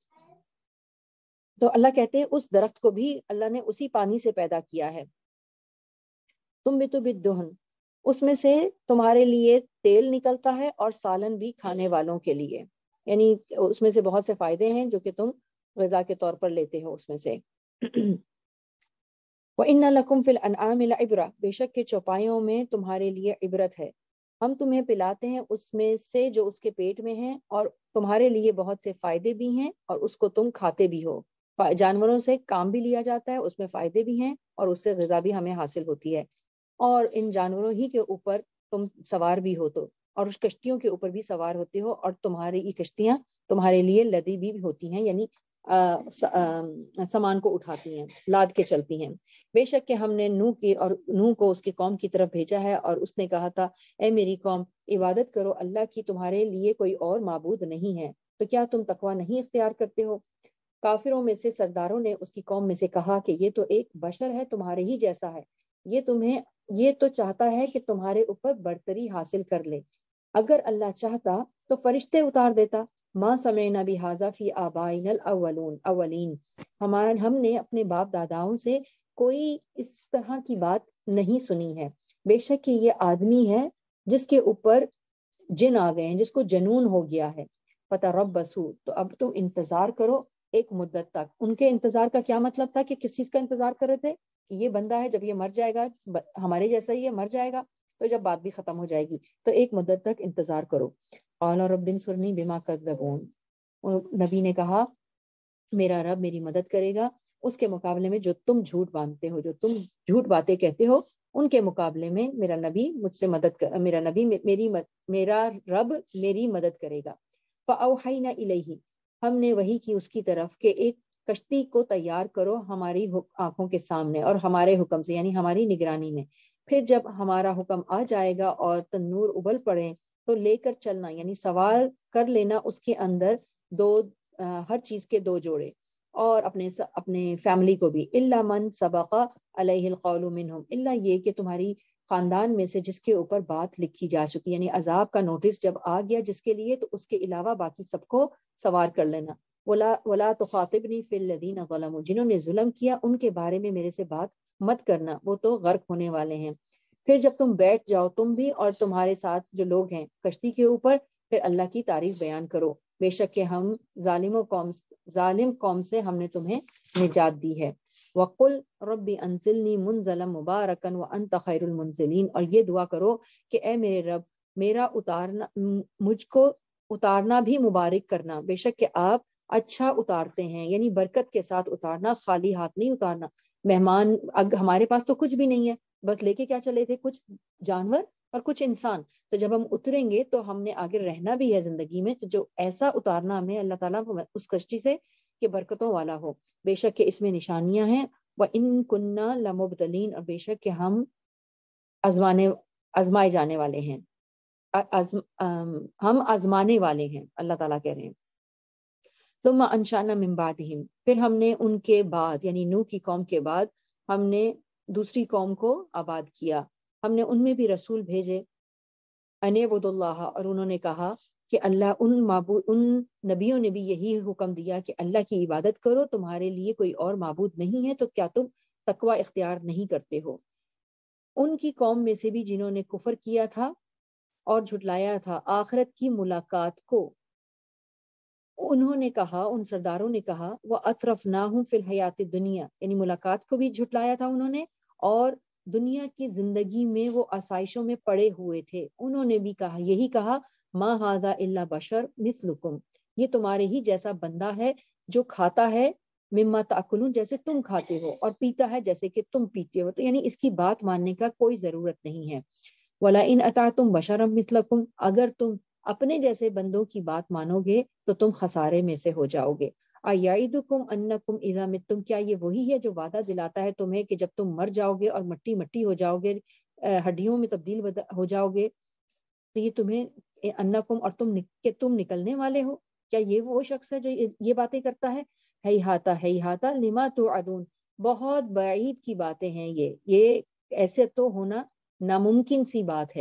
تو اللہ کہتے ہیں اس درخت کو بھی اللہ نے اسی پانی سے پیدا کیا ہے. تم بھی تو بالدہن، اس میں سے تمہارے لیے تیل نکلتا ہے اور سالن بھی کھانے والوں کے لیے. یعنی اس میں سے بہت سے فائدے ہیں جو کہ تم غذا کے طور پر لیتے ہو اس میں سے. وَإِنَّ لَكُمْ فِي الْأَنْعَامِ لَعِبْرَةً، بے شک کہ چوپایوں میں تمہارے لیے عبرت ہے. ہم تمہیں پلاتے ہیں اس میں سے جو اس کے پیٹ میں ہیں اور تمہارے لیے بہت سے فائدے بھی ہیں اور اس کو تم کھاتے بھی ہو. جانوروں سے کام بھی لیا جاتا ہے، اس میں فائدے بھی ہیں اور اس سے غذا بھی ہمیں حاصل ہوتی ہے. اور ان جانوروں ہی کے اوپر تم سوار بھی ہو تو، اور اس کشتیوں کے اوپر بھی سوار ہوتے ہو اور تمہاری یہ کشتیاں تمہارے لیے لدی بھی ہوتی ہیں، یعنی سامان کو اٹھاتی ہیں، لاد کے چلتی ہیں. بے شک کہ ہم نے نوح کی اور نوح کو اس کی قوم کی طرف بھیجا ہے اور اس نے کہا تھا اے میری قوم عبادت کرو اللہ کی، تمہارے لیے کوئی اور معبود نہیں ہے، تو کیا تم تقوی نہیں اختیار کرتے ہو. کافروں میں سے سرداروں نے اس کی قوم میں سے کہا کہ یہ تو ایک بشر ہے تمہارے ہی جیسا ہے، یہ تمہیں یہ تو چاہتا ہے کہ تمہارے اوپر برتری حاصل کر لے. اگر اللہ چاہتا تو فرشتے اتار دیتا. ما سمعنا بہذا فی آبائنا الاولون اولین، ہمارا ہم نے اپنے باپ داداؤں سے کوئی اس طرح کی بات نہیں سنی ہے، بے شک کہ یہ آدمی ہے جس کے اوپر جن آ گئے ہیں، جس کو جنون ہو گیا ہے۔ فتربصوا، تو اب تم انتظار کرو ایک مدت تک۔ ان کے انتظار کا کیا مطلب تھا کہ کس چیز کا انتظار کر رہے تھے؟ کہ یہ بندہ ہے، جب یہ مر جائے گا ہمارے جیسا ہی ہے، مر جائے گا تو جب بات بھی ختم ہو جائے گی تو ایک مدت تک انتظار کرو۔ قال رب انصرنی بما کذبون، نبی نے کہا میرا رب میری مدد کرے گا اس کے مقابلے میں جو تم جھوٹ باندھتے ہو، جو تم جھوٹ باتیں کہتے ہو، ان کے مقابلے میں میرا نبی مجھ سے مدد کر میرا نبی میری میرا رب میری مدد کرے گا۔ فأوحینا الیہ، ہم نے وحی کی اس کی طرف کہ ایک کشتی کو تیار کرو ہماری آنکھوں کے سامنے اور ہمارے حکم سے، یعنی ہماری نگرانی میں، پھر جب ہمارا حکم آ جائے گا اور تنور ابل پڑے تو لے کر چلنا، یعنی سوار کر لینا اس کے اندر دو ہر چیز کے دو جوڑے، اور اپنے اپنے فیملی کو بھی، الا من سبق علیہ القول منہم، الا یہ کہ تمہاری خاندان میں سے جس کے اوپر بات لکھی جا چکی، یعنی عذاب کا نوٹس جب آ گیا جس کے لیے، تو اس کے علاوہ باقی سب کو سوار کر لینا۔ ولا ولا تخاطبنی فی الذین ظلموا، جنہوں نے ظلم کیا ان کے بارے میں میرے سے بات مت کرنا، وہ تو غرق ہونے والے ہیں۔ پھر جب تم بیٹھ جاؤ تم بھی اور تمہارے ساتھ جو لوگ ہیں کشتی کے اوپر، پھر اللہ کی تعریف بیان کرو، بے شک کہ ہم ظالموں قوم ظالم قوم سے ہم نے تمہیں نجات دی ہے۔ وَقُلْ رَبِّ أَنزِلْنِي مُنزَلًا مُبَارَكًا وَأَنْتَ خَيْرُ الْمُنزِلِينَ، اور یہ دعا کرو کہ اے میرے رب میرا اتارنا مجھ کو اتارنا بھی مبارک کرنا، بے شک کہ آپ اچھا اتارتے ہیں، یعنی برکت کے ساتھ اتارنا، خالی ہاتھ نہیں اتارنا۔ مہمان ہمارے پاس تو کچھ بھی نہیں ہے، بس لے کے کیا چلے تھے؟ کچھ جانور اور کچھ انسان، تو جب ہم اتریں گے تو ہم نے آگے رہنا بھی ہے زندگی میں، تو جو ایسا اتارنا ہمیں اللہ تعالیٰ اس کشتی سے کہ برکتوں والا ہو، بے شک کہ اس میں نشانیاں ہیں۔ وَإِن كُنَّا لَمُبْتَلِينَ، اور بے شک کہ ہم آزمانے آزمائے جانے والے ہیں، ہم آزمانے والے ہیں، اللہ تعالیٰ کہہ رہے ہیں۔ ثم انشأنا من بعدهم، پھر ہم نے ان کے بعد یعنی نوح کی قوم کے بعد ہم نے دوسری قوم کو آباد کیا، ہم نے ان میں بھی رسول بھیجے، ان اعبدوا اللہ، اور انہوں نے کہا کہ اللہ ان معبود ان نبیوں نے بھی یہی حکم دیا کہ اللہ کی عبادت کرو، تمہارے لیے کوئی اور معبود نہیں ہے، تو کیا تم تقوی اختیار نہیں کرتے ہو؟ ان کی قوم میں سے بھی جنہوں نے کفر کیا تھا اور جھٹلایا تھا آخرت کی ملاقات کو، انہوں نے کہا، ان سرداروں نے کہا وَأَتْرَفْنَاهُمْ فِي الْحَيَاةِ الدُّنْيَا، یعنی ملاقات کو بھی جھٹلایا تھا انہوں نے، اور دنیا کی زندگی میں وہ آسائشوں میں پڑے ہوئے تھے، انہوں نے بھی کہا یہی کہا ما ھذا الا بشر مثلکم، یہ تمہارے ہی جیسا بندہ ہے جو کھاتا ہے مما تاکلون، جیسے تم کھاتے ہو، اور پیتا ہے جیسے کہ تم پیتے ہو، تو یعنی اس کی بات ماننے کا کوئی ضرورت نہیں ہے۔ وَلَئِنْ أَطَعْتُمْ بَشَرًا مِثْلَكُمْ، اگر تم اپنے جیسے بندوں کی بات مانو گے تو تم خسارے میں سے ہو جاؤ گے۔ أَيَعِدُكُمْ أَنَّكُمْ إِذَا مِتُّمْ، کیا یہ وہی ہے جو وعدہ دلاتا ہے تمہیں کہ جب تم مر جاؤ گے اور مٹی مٹی ہو جاؤ گے، ہڈیوں میں تبدیل ہو جاؤ گے، تو یہ تمہیں انکم اور تم کہ تم نکلنے والے ہو؟ کیا یہ وہ شخص ہے جو یہ باتیں کرتا ہے؟ ہیہاتا ہیہاتا لما توعدون، بہت بعید کی باتیں ہیں یہ یہ ایسے تو ہونا ناممکن سی بات ہے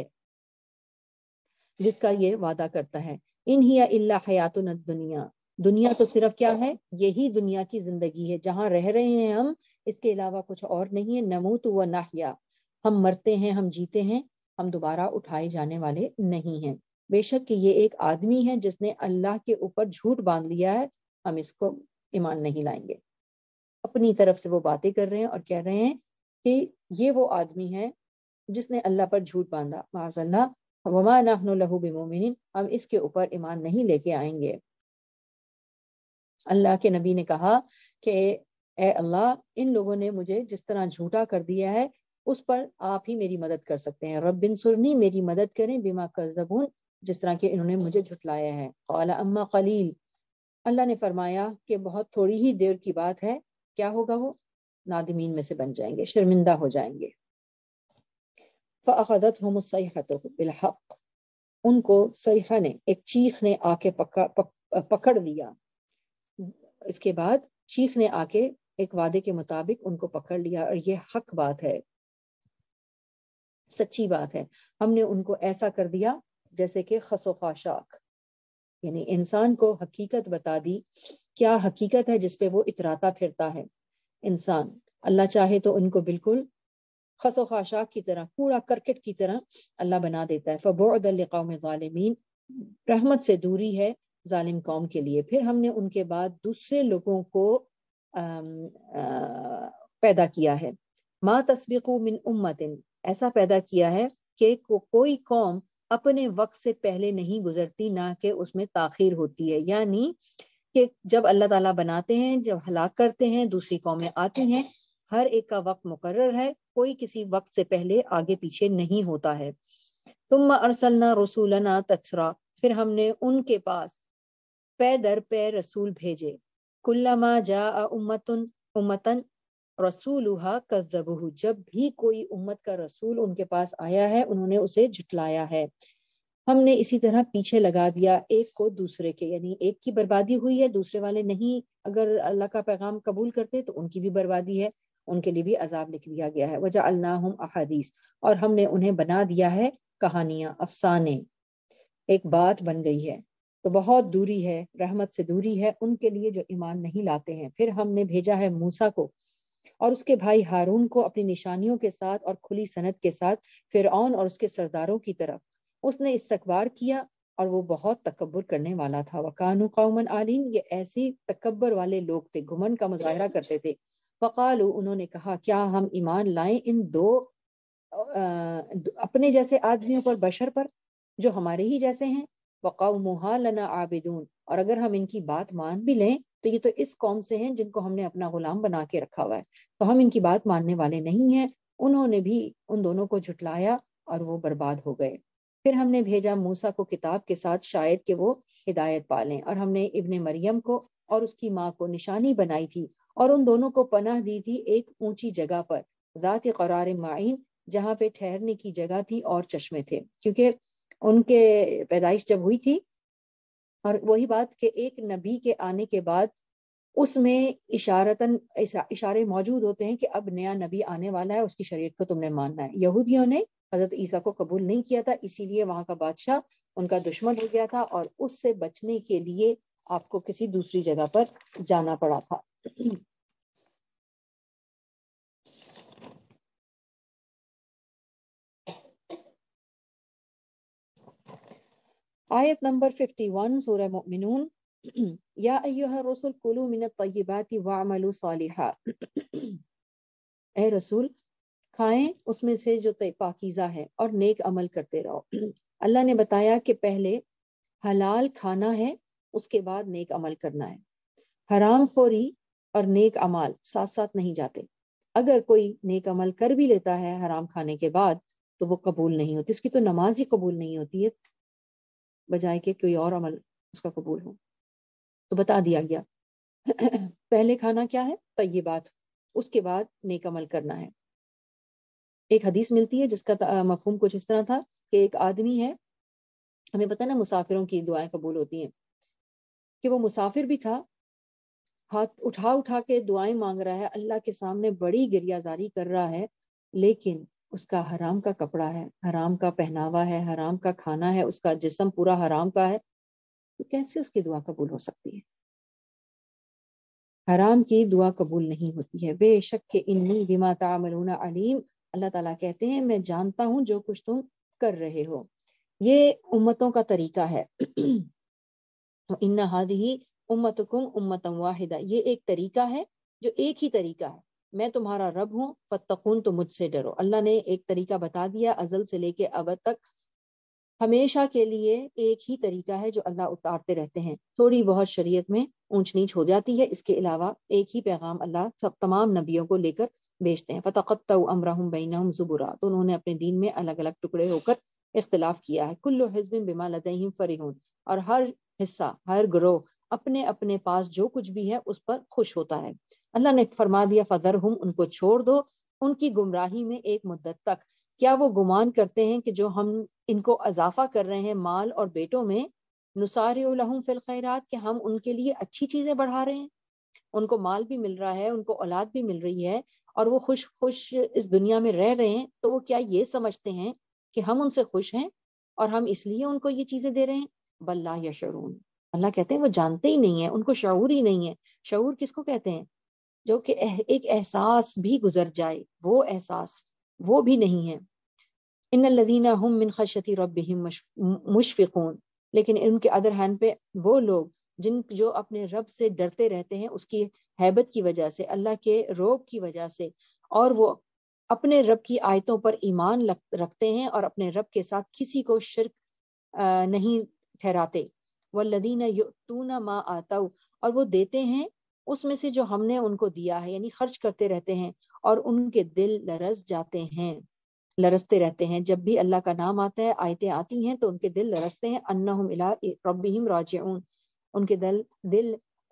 جس کا یہ وعدہ کرتا ہے۔ ان ہی الا حیاتنا الدنیا، دنیا تو صرف کیا ہے؟ یہی دنیا کی زندگی ہے جہاں رہ رہے ہیں ہم، اس کے علاوہ کچھ اور نہیں ہے۔ نموت و نحیا، ہم مرتے ہیں ہم جیتے ہیں، ہم دوبارہ اٹھائے جانے والے نہیں ہیں۔ بے شک کہ یہ ایک آدمی ہے جس نے اللہ کے اوپر جھوٹ باندھ لیا ہے، ہم اس کو ایمان نہیں لائیں گے۔ اپنی طرف سے وہ باتیں کر رہے ہیں اور کہہ رہے ہیں کہ یہ وہ آدمی ہے جس نے اللہ پر جھوٹ باندھا، معاذ اللہ، وما نحن له بمؤمنین، ہم اس کے اوپر ایمان نہیں لے کے آئیں گے۔ اللہ کے نبی نے کہا کہ اے اللہ، ان لوگوں نے مجھے جس طرح جھوٹا کر دیا ہے اس پر آپ ہی میری مدد کر سکتے ہیں۔ رب انصرنی، میری مدد کریں، بما کذبون، جس طرح کہ انہوں نے مجھے جھٹلایا ہے۔ قال اما قلیل، اللہ نے فرمایا کہ بہت تھوڑی ہی دیر کی بات ہے، کیا ہوگا؟ وہ نادمین میں سے بن جائیں گے، شرمندہ ہو جائیں گے۔ فَأَخَذَتْهُمُ الصَّيْحَةُ بِالْحَقِّ، ان کو صیحہ نے، ایک چیخ نے آ کے پکڑ لیا، اس کے بعد چیخ نے آ کے ایک وعدے کے مطابق ان کو پکڑ لیا، اور یہ حق بات ہے، سچی بات ہے۔ ہم نے ان کو ایسا کر دیا جیسے کہ خس و خاشاک، یعنی انسان کو حقیقت بتا دی، کیا حقیقت ہے جس پہ وہ اتراتا پھرتا ہے انسان۔ اللہ چاہے تو ان کو بالکل خس و خاشاک کی طرح، کوڑا کرکٹ کی طرح اللہ بنا دیتا ہے. فبعدا لقوم ظالمین، رحمت سے دوری ہے ظالم قوم کے لیے. پھر ہم نے ان کے بعد دوسرے لوگوں کو آم آ پیدا کیا ہے. ما تسبق من امت، ایسا پیدا کیا ہے کہ کو کوئی قوم اپنے وقت سے پہلے نہیں گزرتی، نہ کہ اس میں تاخیر ہوتی ہے. یعنی کہ جب اللہ تعالیٰ بناتے ہیں، جب ہلاک کرتے ہیں، دوسری قومیں آتی ہیں، ہر ایک کا وقت مقرر ہے، کوئی کسی وقت سے پہلے آگے پیچھے نہیں ہوتا ہے. ثم ارسلنا رسولنا تترا، پھر ہم نے ان کے پاس پے در پے رسول بھیجے. کلما جاء امتن امتن رسولها کذبوہ، جب بھی کوئی امت کا رسول ان کے پاس آیا ہے انہوں نے اسے جھٹلایا ہے. ہم نے اسی طرح پیچھے لگا دیا ایک کو دوسرے کے، یعنی ایک کی بربادی ہوئی ہے، دوسرے والے نہیں اگر اللہ کا پیغام قبول کرتے تو ان کی بھی بربادی ہے، ان کے لیے بھی عذاب لکھ دیا گیا ہے. وجعلناہم احادیث، اور ہم نے انہیں بنا دیا ہے کہانیاں، افسانے، ایک بات بن گئی ہے. تو بہت دوری ہے، رحمت سے دوری ہے ان کے لیے جو ایمان نہیں لاتے ہیں. پھر ہم نے بھیجا ہے موسیٰ کو اور اس کے بھائی ہارون کو اپنی نشانیوں کے ساتھ اور کھلی سند کے ساتھ فرعون اور اس کے سرداروں کی طرف. اس نے استکبار کیا اور وہ بہت تکبر کرنے والا تھا. وَكَانُوا قَوْمًا عَالِينَ، یہ ایسی تکبر والے لوگ تھے، گھمنڈ کا مظاہرہ کرتے تھے. فَقَالُوا، انہوں نے کہا کیا ہم ایمان لائیں ان دو اپنے جیسے آدمیوں پر، بشر پر جو ہمارے ہی جیسے ہیں. وَقَوْمُهَا لَنَا عَابِدُونَ، اور اگر ہم ان کی بات مان بھی لیں تو یہ تو اس قوم سے ہیں جن کو ہم نے اپنا غلام بنا کے رکھا ہوا ہے، تو ہم ان کی بات ماننے والے نہیں ہیں. انہوں نے بھی ان دونوں کو جھٹلایا اور وہ برباد ہو گئے. پھر ہم نے بھیجا موسیٰ کو کتاب کے ساتھ شاید کہ وہ ہدایت پالیں، اور ہم نے ابن مریم کو اور اس کی ماں کو نشانی بنائی تھی اور ان دونوں کو پناہ دی تھی ایک اونچی جگہ پر، ذات قرار معین، جہاں پہ ٹھہرنے کی جگہ تھی اور چشمے تھے. کیونکہ ان کے پیدائش جب ہوئی تھی، اور وہی بات کہ ایک نبی کے آنے کے بعد اس میں اشارتاً اشارے موجود ہوتے ہیں کہ اب نیا نبی آنے والا ہے، اس کی شریعت کو تم نے ماننا ہے. یہودیوں نے حضرت عیسیٰ کو قبول نہیں کیا تھا، اسی لیے وہاں کا بادشاہ ان کا دشمن ہو گیا تھا اور اس سے بچنے کے لیے آپ کو کسی دوسری جگہ پر جانا پڑا تھا. آیت نمبر اکیاون سورہ مؤمنون. یا ایھا الرسل کلوا من الطیبات واعملوا صالحا، اے رسول کھائیں اس میں سے جو پاکیزہ ہے اور نیک عمل کرتے رہو. اللہ نے بتایا کہ پہلے حلال کھانا ہے، اس کے بعد نیک عمل کرنا ہے. حرام خوری اور نیک عمل ساتھ ساتھ نہیں جاتے. اگر کوئی نیک عمل کر بھی لیتا ہے حرام کھانے کے بعد تو وہ قبول نہیں ہوتی، اس کی تو نماز ہی قبول نہیں ہوتی ہے بجائے کہ کوئی اور عمل اس کا قبول ہو. تو بتا دیا گیا پہلے کھانا کیا ہے؟ طیبات، اس کے بعد نیک عمل کرنا ہے. ایک حدیث ملتی ہے جس کا مفہوم کچھ اس طرح تھا کہ ایک آدمی ہے، ہمیں پتہ نا مسافروں کی دعائیں قبول ہوتی ہیں، کہ وہ مسافر بھی تھا، ہاتھ اٹھا اٹھا کے دعائیں مانگ رہا ہے، اللہ کے سامنے بڑی گریہ زاری کر رہا ہے، لیکن اس کا حرام کا کپڑا ہے، حرام کا پہناوا ہے، حرام کا کھانا ہے، اس کا جسم پورا حرام کا ہے، تو کیسے اس کی دعا قبول ہو سکتی ہے؟ حرام کی دعا قبول نہیں ہوتی ہے. بے شک کہ انی بما تعملون علیم، اللہ تعالیٰ کہتے ہیں میں جانتا ہوں جو کچھ تم کر رہے ہو. یہ امتوں کا طریقہ ہے. ان ہذہ امتکم امۃ واحدہ، یہ ایک طریقہ ہے جو ایک ہی طریقہ ہے. میں تمہارا رب ہوں فاتقون، تو مجھ سے ڈرو. اللہ نے ایک طریقہ بتا دیا ازل سے لے کے ابد تک، ہمیشہ کے لیے ایک ہی طریقہ ہے جو اللہ اتارتے رہتے ہیں. تھوڑی بہت شریعت میں اونچ نیچ ہو جاتی ہے، اس کے علاوہ ایک ہی پیغام اللہ سب تمام نبیوں کو لے کر بھیجتے ہیں. فتقطعوا امرهم بینہم زبرا، تو انہوں نے اپنے دین میں الگ الگ ٹکڑے ہو کر اختلاف کیا ہے. کل حزب بما لدیہم فرحون، اور ہر حصہ، ہر گروہ اپنے اپنے پاس جو کچھ بھی ہے اس پر خوش ہوتا ہے. اللہ نے فرما دیا فذرہم، ان کو چھوڑ دو ان کی گمراہی میں ایک مدت تک. کیا وہ گمان کرتے ہیں کہ جو ہم ان کو اضافہ کر رہے ہیں مال اور بیٹوں میں، نسارع لہم فی الخیرات، کہ ہم ان کے لیے اچھی چیزیں بڑھا رہے ہیں، ان کو مال بھی مل رہا ہے، ان کو اولاد بھی مل رہی ہے اور وہ خوش خوش اس دنیا میں رہ رہے ہیں، تو وہ کیا یہ سمجھتے ہیں کہ ہم ان سے خوش ہیں اور ہم اس لیے ان کو یہ چیزیں دے رہے ہیں؟ بل لا یشعرون، اللہ کہتے ہیں وہ جانتے ہی نہیں ہیں، ان کو شعور ہی نہیں ہے. شعور کس کو کہتے ہیں؟ جو کہ ایک احساس بھی گزر جائے، وہ احساس وہ بھی نہیں ہے۔ ان الذین هم من خشیۃ ربہم مشفقون، لیکن ان کے ادر ہینڈ پہ وہ لوگ جن جو اپنے رب سے ڈرتے رہتے ہیں، اس کی ہیبت کی وجہ سے، اللہ کے روب کی وجہ سے، اور وہ اپنے رب کی آیتوں پر ایمان رکھتے ہیں اور اپنے رب کے ساتھ کسی کو شرک نہیں ٹھہراتے۔ والذین یؤتون ما آتوا، اور وہ دیتے ہیں اس میں سے جو ہم نے ان کو دیا ہے، یعنی خرچ کرتے رہتے ہیں، اور ان کے دل لرز جاتے ہیں، لرزتے رہتے ہیں۔ جب بھی اللہ کا نام آتا ہے، آیتیں آتی ہیں، تو ان کے دل لرزتے ہیں۔ انہم الی ربہم راجعون، ان کے دل دل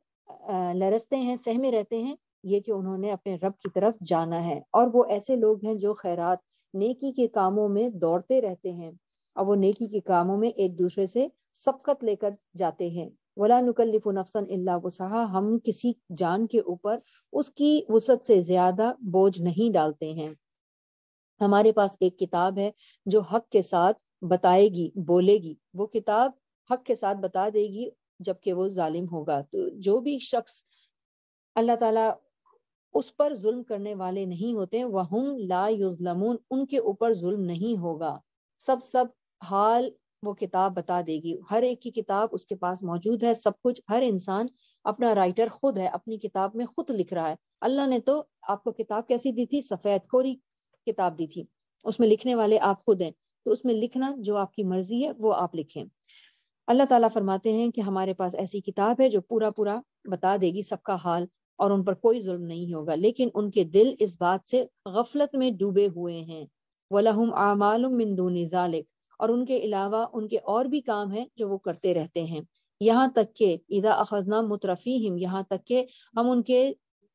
لرزتے ہیں، سہمے رہتے ہیں، یہ کہ انہوں نے اپنے رب کی طرف جانا ہے۔ اور وہ ایسے لوگ ہیں جو خیرات، نیکی کے کاموں میں دوڑتے رہتے ہیں، اور وہ نیکی کے کاموں میں ایک دوسرے سے سبقت لے کر جاتے ہیں۔ ولا نکلف نفسا الا وسعها، ہم کسی جان کے اوپر اس کی وسعت سے زیادہ بوجھ نہیں ڈالتے ہیں۔ ہمارے پاس ایک کتاب ہے جو حق کے ساتھ بتائے گی، بولے گی، وہ کتاب حق کے ساتھ بتا دے گی جبکہ وہ ظالم ہوگا۔ تو جو بھی شخص، اللہ تعالیٰ اس پر ظلم کرنے والے نہیں ہوتے، وَهُمْ لَا يُظْلَمُونَ، ان کے اوپر ظلم نہیں ہوگا۔ سب سب حال وہ کتاب بتا دے گی، ہر ایک کی کتاب اس کے پاس موجود ہے، سب کچھ، ہر انسان اپنا رائٹر خود ہے، اپنی کتاب میں خود لکھ رہا ہے۔ اللہ نے تو آپ کو کتاب کیسی دی تھی؟ سفید کوری کتاب دی تھی، اس میں لکھنے والے آپ خود ہیں، تو اس میں لکھنا جو آپ کی مرضی ہے وہ آپ لکھیں۔ اللہ تعالیٰ فرماتے ہیں کہ ہمارے پاس ایسی کتاب ہے جو پورا پورا بتا دے گی سب کا حال، اور ان پر کوئی ظلم نہیں ہوگا، لیکن ان کے دل اس بات سے غفلت میں ڈوبے ہوئے ہیں۔ وَلَهُمْ أَعْمَالٌ مِّن دُونِ ذَلِكَ، اور ان کے علاوہ ان کے اور بھی کام ہیں جو وہ کرتے رہتے ہیں، یہاں تک کہ اِذَا أَخَذْنَا مُتْرَفِيهِمْ، یہاں تک کہ ہم ان کے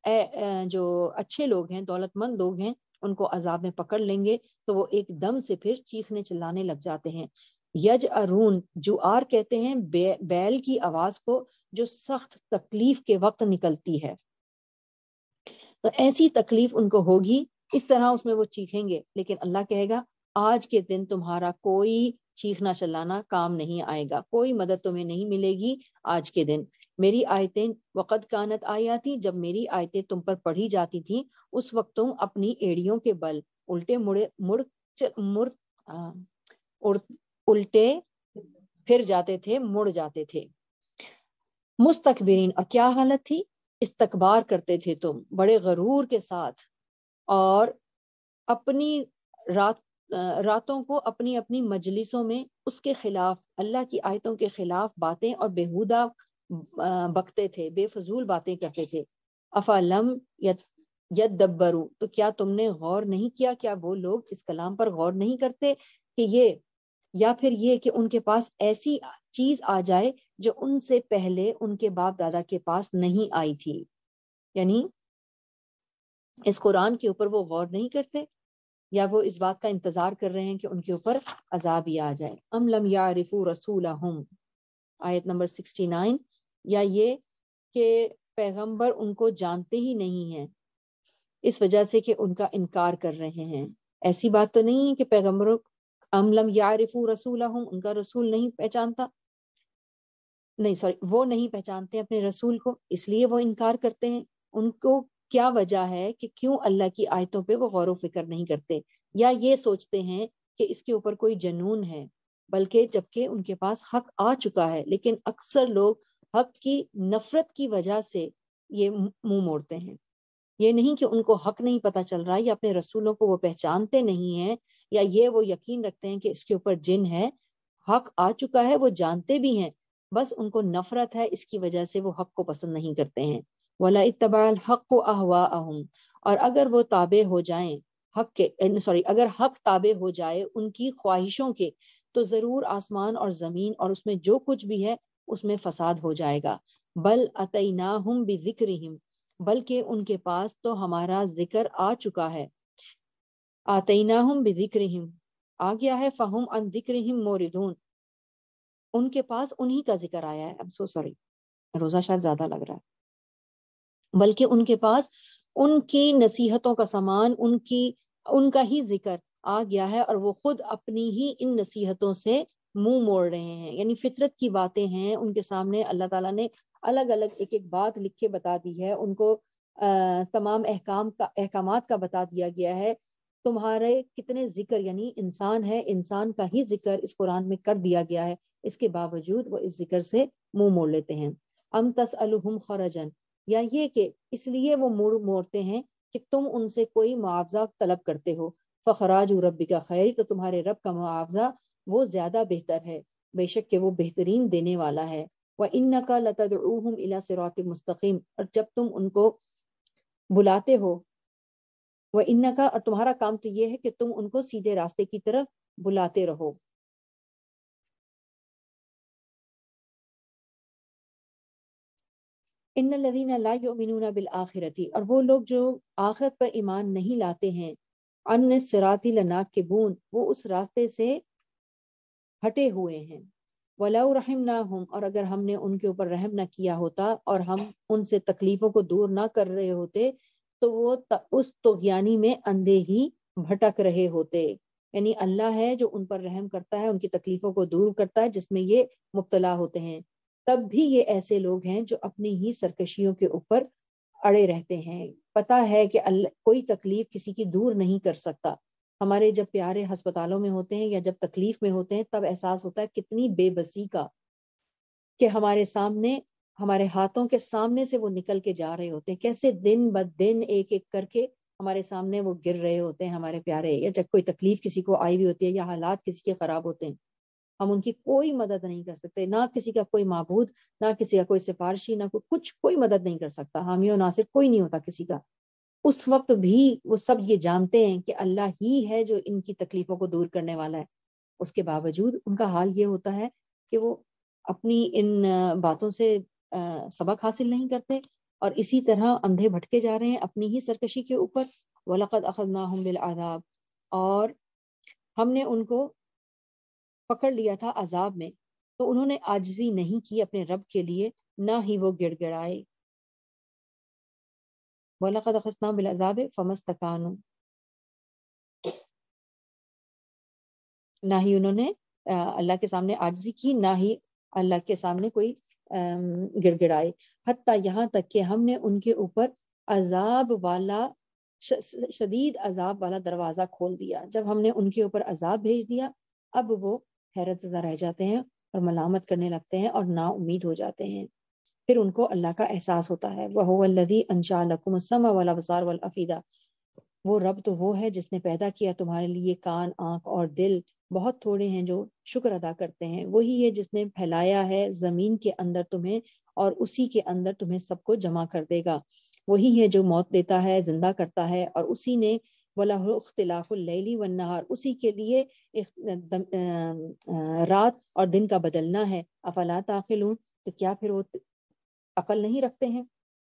جو اچھے لوگ ہیں، دولت مند لوگ ہیں، ان کو عذاب میں پکڑ لیں گے تو وہ ایک دم سے پھر چیخنے چلانے لگ جاتے ہیں۔ یجأرون، جوار کہتے ہیں بیل کی آواز کو جو سخت تکلیف کے وقت نکلتی ہے، تو ایسی تکلیف ان کو ہوگی، اس طرح اس میں وہ چیخیں گے، لیکن اللہ کہے گا آج کے دن تمہارا کوئی چیخنا چلانا کام نہیں آئے گا، کوئی مدد تمہیں نہیں ملے گی آج کے دن۔ میری آیتیں وقت کانت آیاتی، جب میری آیتیں تم پر پڑھی جاتی تھیں، اس وقت تم اپنی ایڑیوں کے بل الٹے مڑے مڑ مڑ الٹے پھر جاتے تھے، مڑ جاتے تھے۔ مستکبرین، اور کیا حالت تھی؟ استکبار کرتے تھے تم بڑے غرور کے ساتھ، اور اپنی رات راتوں کو اپنی اپنی مجلسوں میں اس کے خلاف، اللہ کی آیتوں کے خلاف باتیں اور بیہودہ بکتے تھے، بے فضول باتیں کرتے تھے۔ افلم یدبروا، تو کیا تم نے غور نہیں کیا؟ کیا وہ لوگ اس کلام پر غور نہیں کرتے کہ یہ، یا پھر یہ کہ ان کے پاس ایسی چیز آ جائے جو ان سے پہلے ان کے باپ دادا کے پاس نہیں آئی تھی، یعنی اس قرآن کے اوپر وہ غور نہیں کرتے، یا وہ اس بات کا انتظار کر رہے ہیں کہ ان کے اوپر عذاب ہی آ جائے۔ ام لم یعرفوا رسولہم، آیت نمبر سکسٹی نائن، یا یہ کہ پیغمبر ان کو جانتے ہی نہیں ہیں، اس وجہ سے کہ ان کا انکار کر رہے ہیں۔ ایسی بات تو نہیں ہے کہ پیغمبروں، ام لم یعرفوا رسولہم، ان کا رسول نہیں پہچانتا، نہیں سوری وہ نہیں پہچانتے اپنے رسول کو، اس لیے وہ انکار کرتے ہیں۔ ان کو کیا وجہ ہے کہ کیوں اللہ کی آیتوں پہ وہ غور و فکر نہیں کرتے، یا یہ سوچتے ہیں کہ اس کے اوپر کوئی جنون ہے، بلکہ جبکہ ان کے پاس حق آ چکا ہے، لیکن اکثر لوگ حق کی نفرت کی وجہ سے یہ منہ موڑتے ہیں۔ یہ نہیں کہ ان کو حق نہیں پتہ چل رہا، یا اپنے رسولوں کو وہ پہچانتے نہیں ہیں، یا یہ وہ یقین رکھتے ہیں کہ اس کے اوپر جن ہے، حق آ چکا ہے، وہ جانتے بھی ہیں، بس ان کو نفرت ہے، اس کی وجہ سے وہ حق کو پسند نہیں کرتے ہیں۔ وَلَا اتَّبَعَ الْحَقُّ أَهْوَاءَهُمْ، اور اگر وہ تابع ہو جائیں حق کے، سوری اگر حق تابع ہو جائے ان کی خواہشوں کے، تو ضرور آسمان اور زمین اور اس میں جو کچھ بھی ہے اس میں فساد ہو جائے گا۔ بل اتیناہم بذکرہم، بلکہ ان کے پاس تو ہمارا ذکر آ چکا ہے۔ آتیناہم بذکرہم آ گیا ہے، فہم عن ذکرہم موردون، ان کے پاس انہی کا ذکر آیا ہے۔ I'm so sorry، روزہ شاید زیادہ لگ رہا ہے، بلکہ ان کے پاس ان کی نصیحتوں کا سامان، ان کی ان کا ہی ذکر آ گیا ہے، اور وہ خود اپنی ہی ان نصیحتوں سے منہ موڑ رہے ہیں۔ یعنی فطرت کی باتیں ہیں ان کے سامنے، اللہ تعالیٰ نے الگ الگ ایک ایک بات لکھ کے بتا دی ہے ان کو، تمام احکام کا احکامات کا بتا دیا گیا ہے، تمہارے کتنے ذکر یعنی انسان ہے، انسان کا ہی ذکر اس قرآن میں کر دیا گیا ہے، اس کے باوجود وہ اس ذکر سے منہ موڑ لیتے ہیں۔ ام تسألہم خرجن، یا یہ کہ اس لیے وہ منہ موڑتے ہیں کہ تم ان سے کوئی معاوضہ طلب کرتے ہو، فخراج ربک خیر، تو تمہارے رب کا معاوضہ وہ زیادہ بہتر ہے، بے شک کہ وہ بہترین دینے والا ہے۔ وَإِنَّكَ لَتَدْعُوهُمْ إِلَى صِرَاطٍ مُسْتَقِيمٍ، اور جب تم ان کو بلاتے ہو، وَإِنَّكَ، اور تمہارا کام تو یہ ہے کہ تم ان کو سیدھے راستے کی طرف بلاتے رہو۔ ان الذین لا یؤمنون بالآخرۃ، اور وہ لوگ جو آخرت پر ایمان نہیں لاتے ہیں، عن الصراط لناکبون، وہ اس راستے سے ہٹے ہوئے ہیں۔ وَلَوْ رَحِمْنَاهُمْ، اور اگر ہم نے ان کے اوپر رحم نہ کیا ہوتا اور ہم ان سے تکلیفوں کو دور نہ کر رہے ہوتے تو وہ اس طغیانی میں اندھے ہی بھٹک رہے ہوتے۔ یعنی اللہ ہے جو ان پر رحم کرتا ہے، ان کی تکلیفوں کو دور کرتا ہے جس میں یہ مبتلا ہوتے ہیں، تب بھی یہ ایسے لوگ ہیں جو اپنی ہی سرکشیوں کے اوپر اڑے رہتے ہیں۔ پتہ ہے کہ اللہ کوئی تکلیف کسی کی دور نہیں کر سکتا۔ ہمارے جب پیارے ہسپتالوں میں ہوتے ہیں یا جب تکلیف میں ہوتے ہیں تب احساس ہوتا ہے کتنی بے بسی کا، کہ ہمارے سامنے، ہمارے ہاتھوں کے سامنے سے وہ نکل کے جا رہے ہوتے ہیں، کیسے دن بد دن ایک ایک کر کے ہمارے سامنے وہ گر رہے ہوتے ہیں ہمارے پیارے، یا جب کوئی تکلیف کسی کو آئی ہوئی ہوتی ہے یا حالات کسی کے خراب ہوتے ہیں، ہم ان کی کوئی مدد نہیں کر سکتے، نہ کسی کا کوئی معبود، نہ کسی کا کوئی سفارشی، نہ کوئی کچھ، کوئی مدد نہیں کر سکتا، حامی و ناصر کوئی نہیں ہوتا کسی کا۔ اس وقت بھی وہ سب یہ جانتے ہیں کہ اللہ ہی ہے جو ان کی تکلیفوں کو دور کرنے والا ہے، اس کے باوجود ان کا حال یہ ہوتا ہے کہ وہ اپنی ان باتوں سے سبق حاصل نہیں کرتے اور اسی طرح اندھے بھٹکے جا رہے ہیں اپنی ہی سرکشی کے اوپر۔ وَلَقَدْ أَخَذْنَاهُمْ بِالْعَذَابِ، اور ہم نے ان کو پکڑ لیا تھا عذاب میں، تو انہوں نے عاجزی نہیں کی اپنے رب کے لیے، نہ ہی وہ گڑ گڑائے۔ وَلَقَدْ أَخَذْنَاهُمْ بِالْعَذَابِ فَمَا اسْتَكَانُوا، نہ ہی انہوں نے اللہ کے سامنے عاجزی کی، نہ ہی اللہ کے سامنے کوئی گڑ گڑائے، حتیٰ یہاں تک کہ ہم نے ان کے اوپر عذاب والا، شدید عذاب والا دروازہ کھول دیا۔ جب ہم نے ان کے اوپر عذاب بھیج دیا، اب وہ حیرت زدہ رہ جاتے ہیں اور ملامت کرنے لگتے ہیں اور نا امید ہو جاتے ہیں۔ پھر ان کو اللہ کا احساس ہوتا ہے، وَهُوَ الَّذِي أَنشَأَ لَكُمُ السَّمْعَ وَالْأَبْصَارَ وَالْأَفْئِدَةَ، وہ رب تو وہ ہے جس نے پیدا کیا تمہارے لیے کان، آنکھ اور دل، بہت تھوڑے ہیں جو شکر ادا کرتے ہیں۔ وہی ہے جس نے پھیلایا ہے زمین کے اندر تمہیں اور اسی کے اندر تمہیں سب کو جمع کر دے گا۔ وہی ہے جو موت دیتا ہے، زندہ کرتا ہے، اور اسی نے وَلَهُ اخْتِلَافُ اللَّيْلِ وَالنَّهَارِ، اسی کے لیے رات اور دن کا بدلنا ہے۔ افلا تعقلون، تو کیا پھر وہ عقل نہیں رکھتے ہیں؟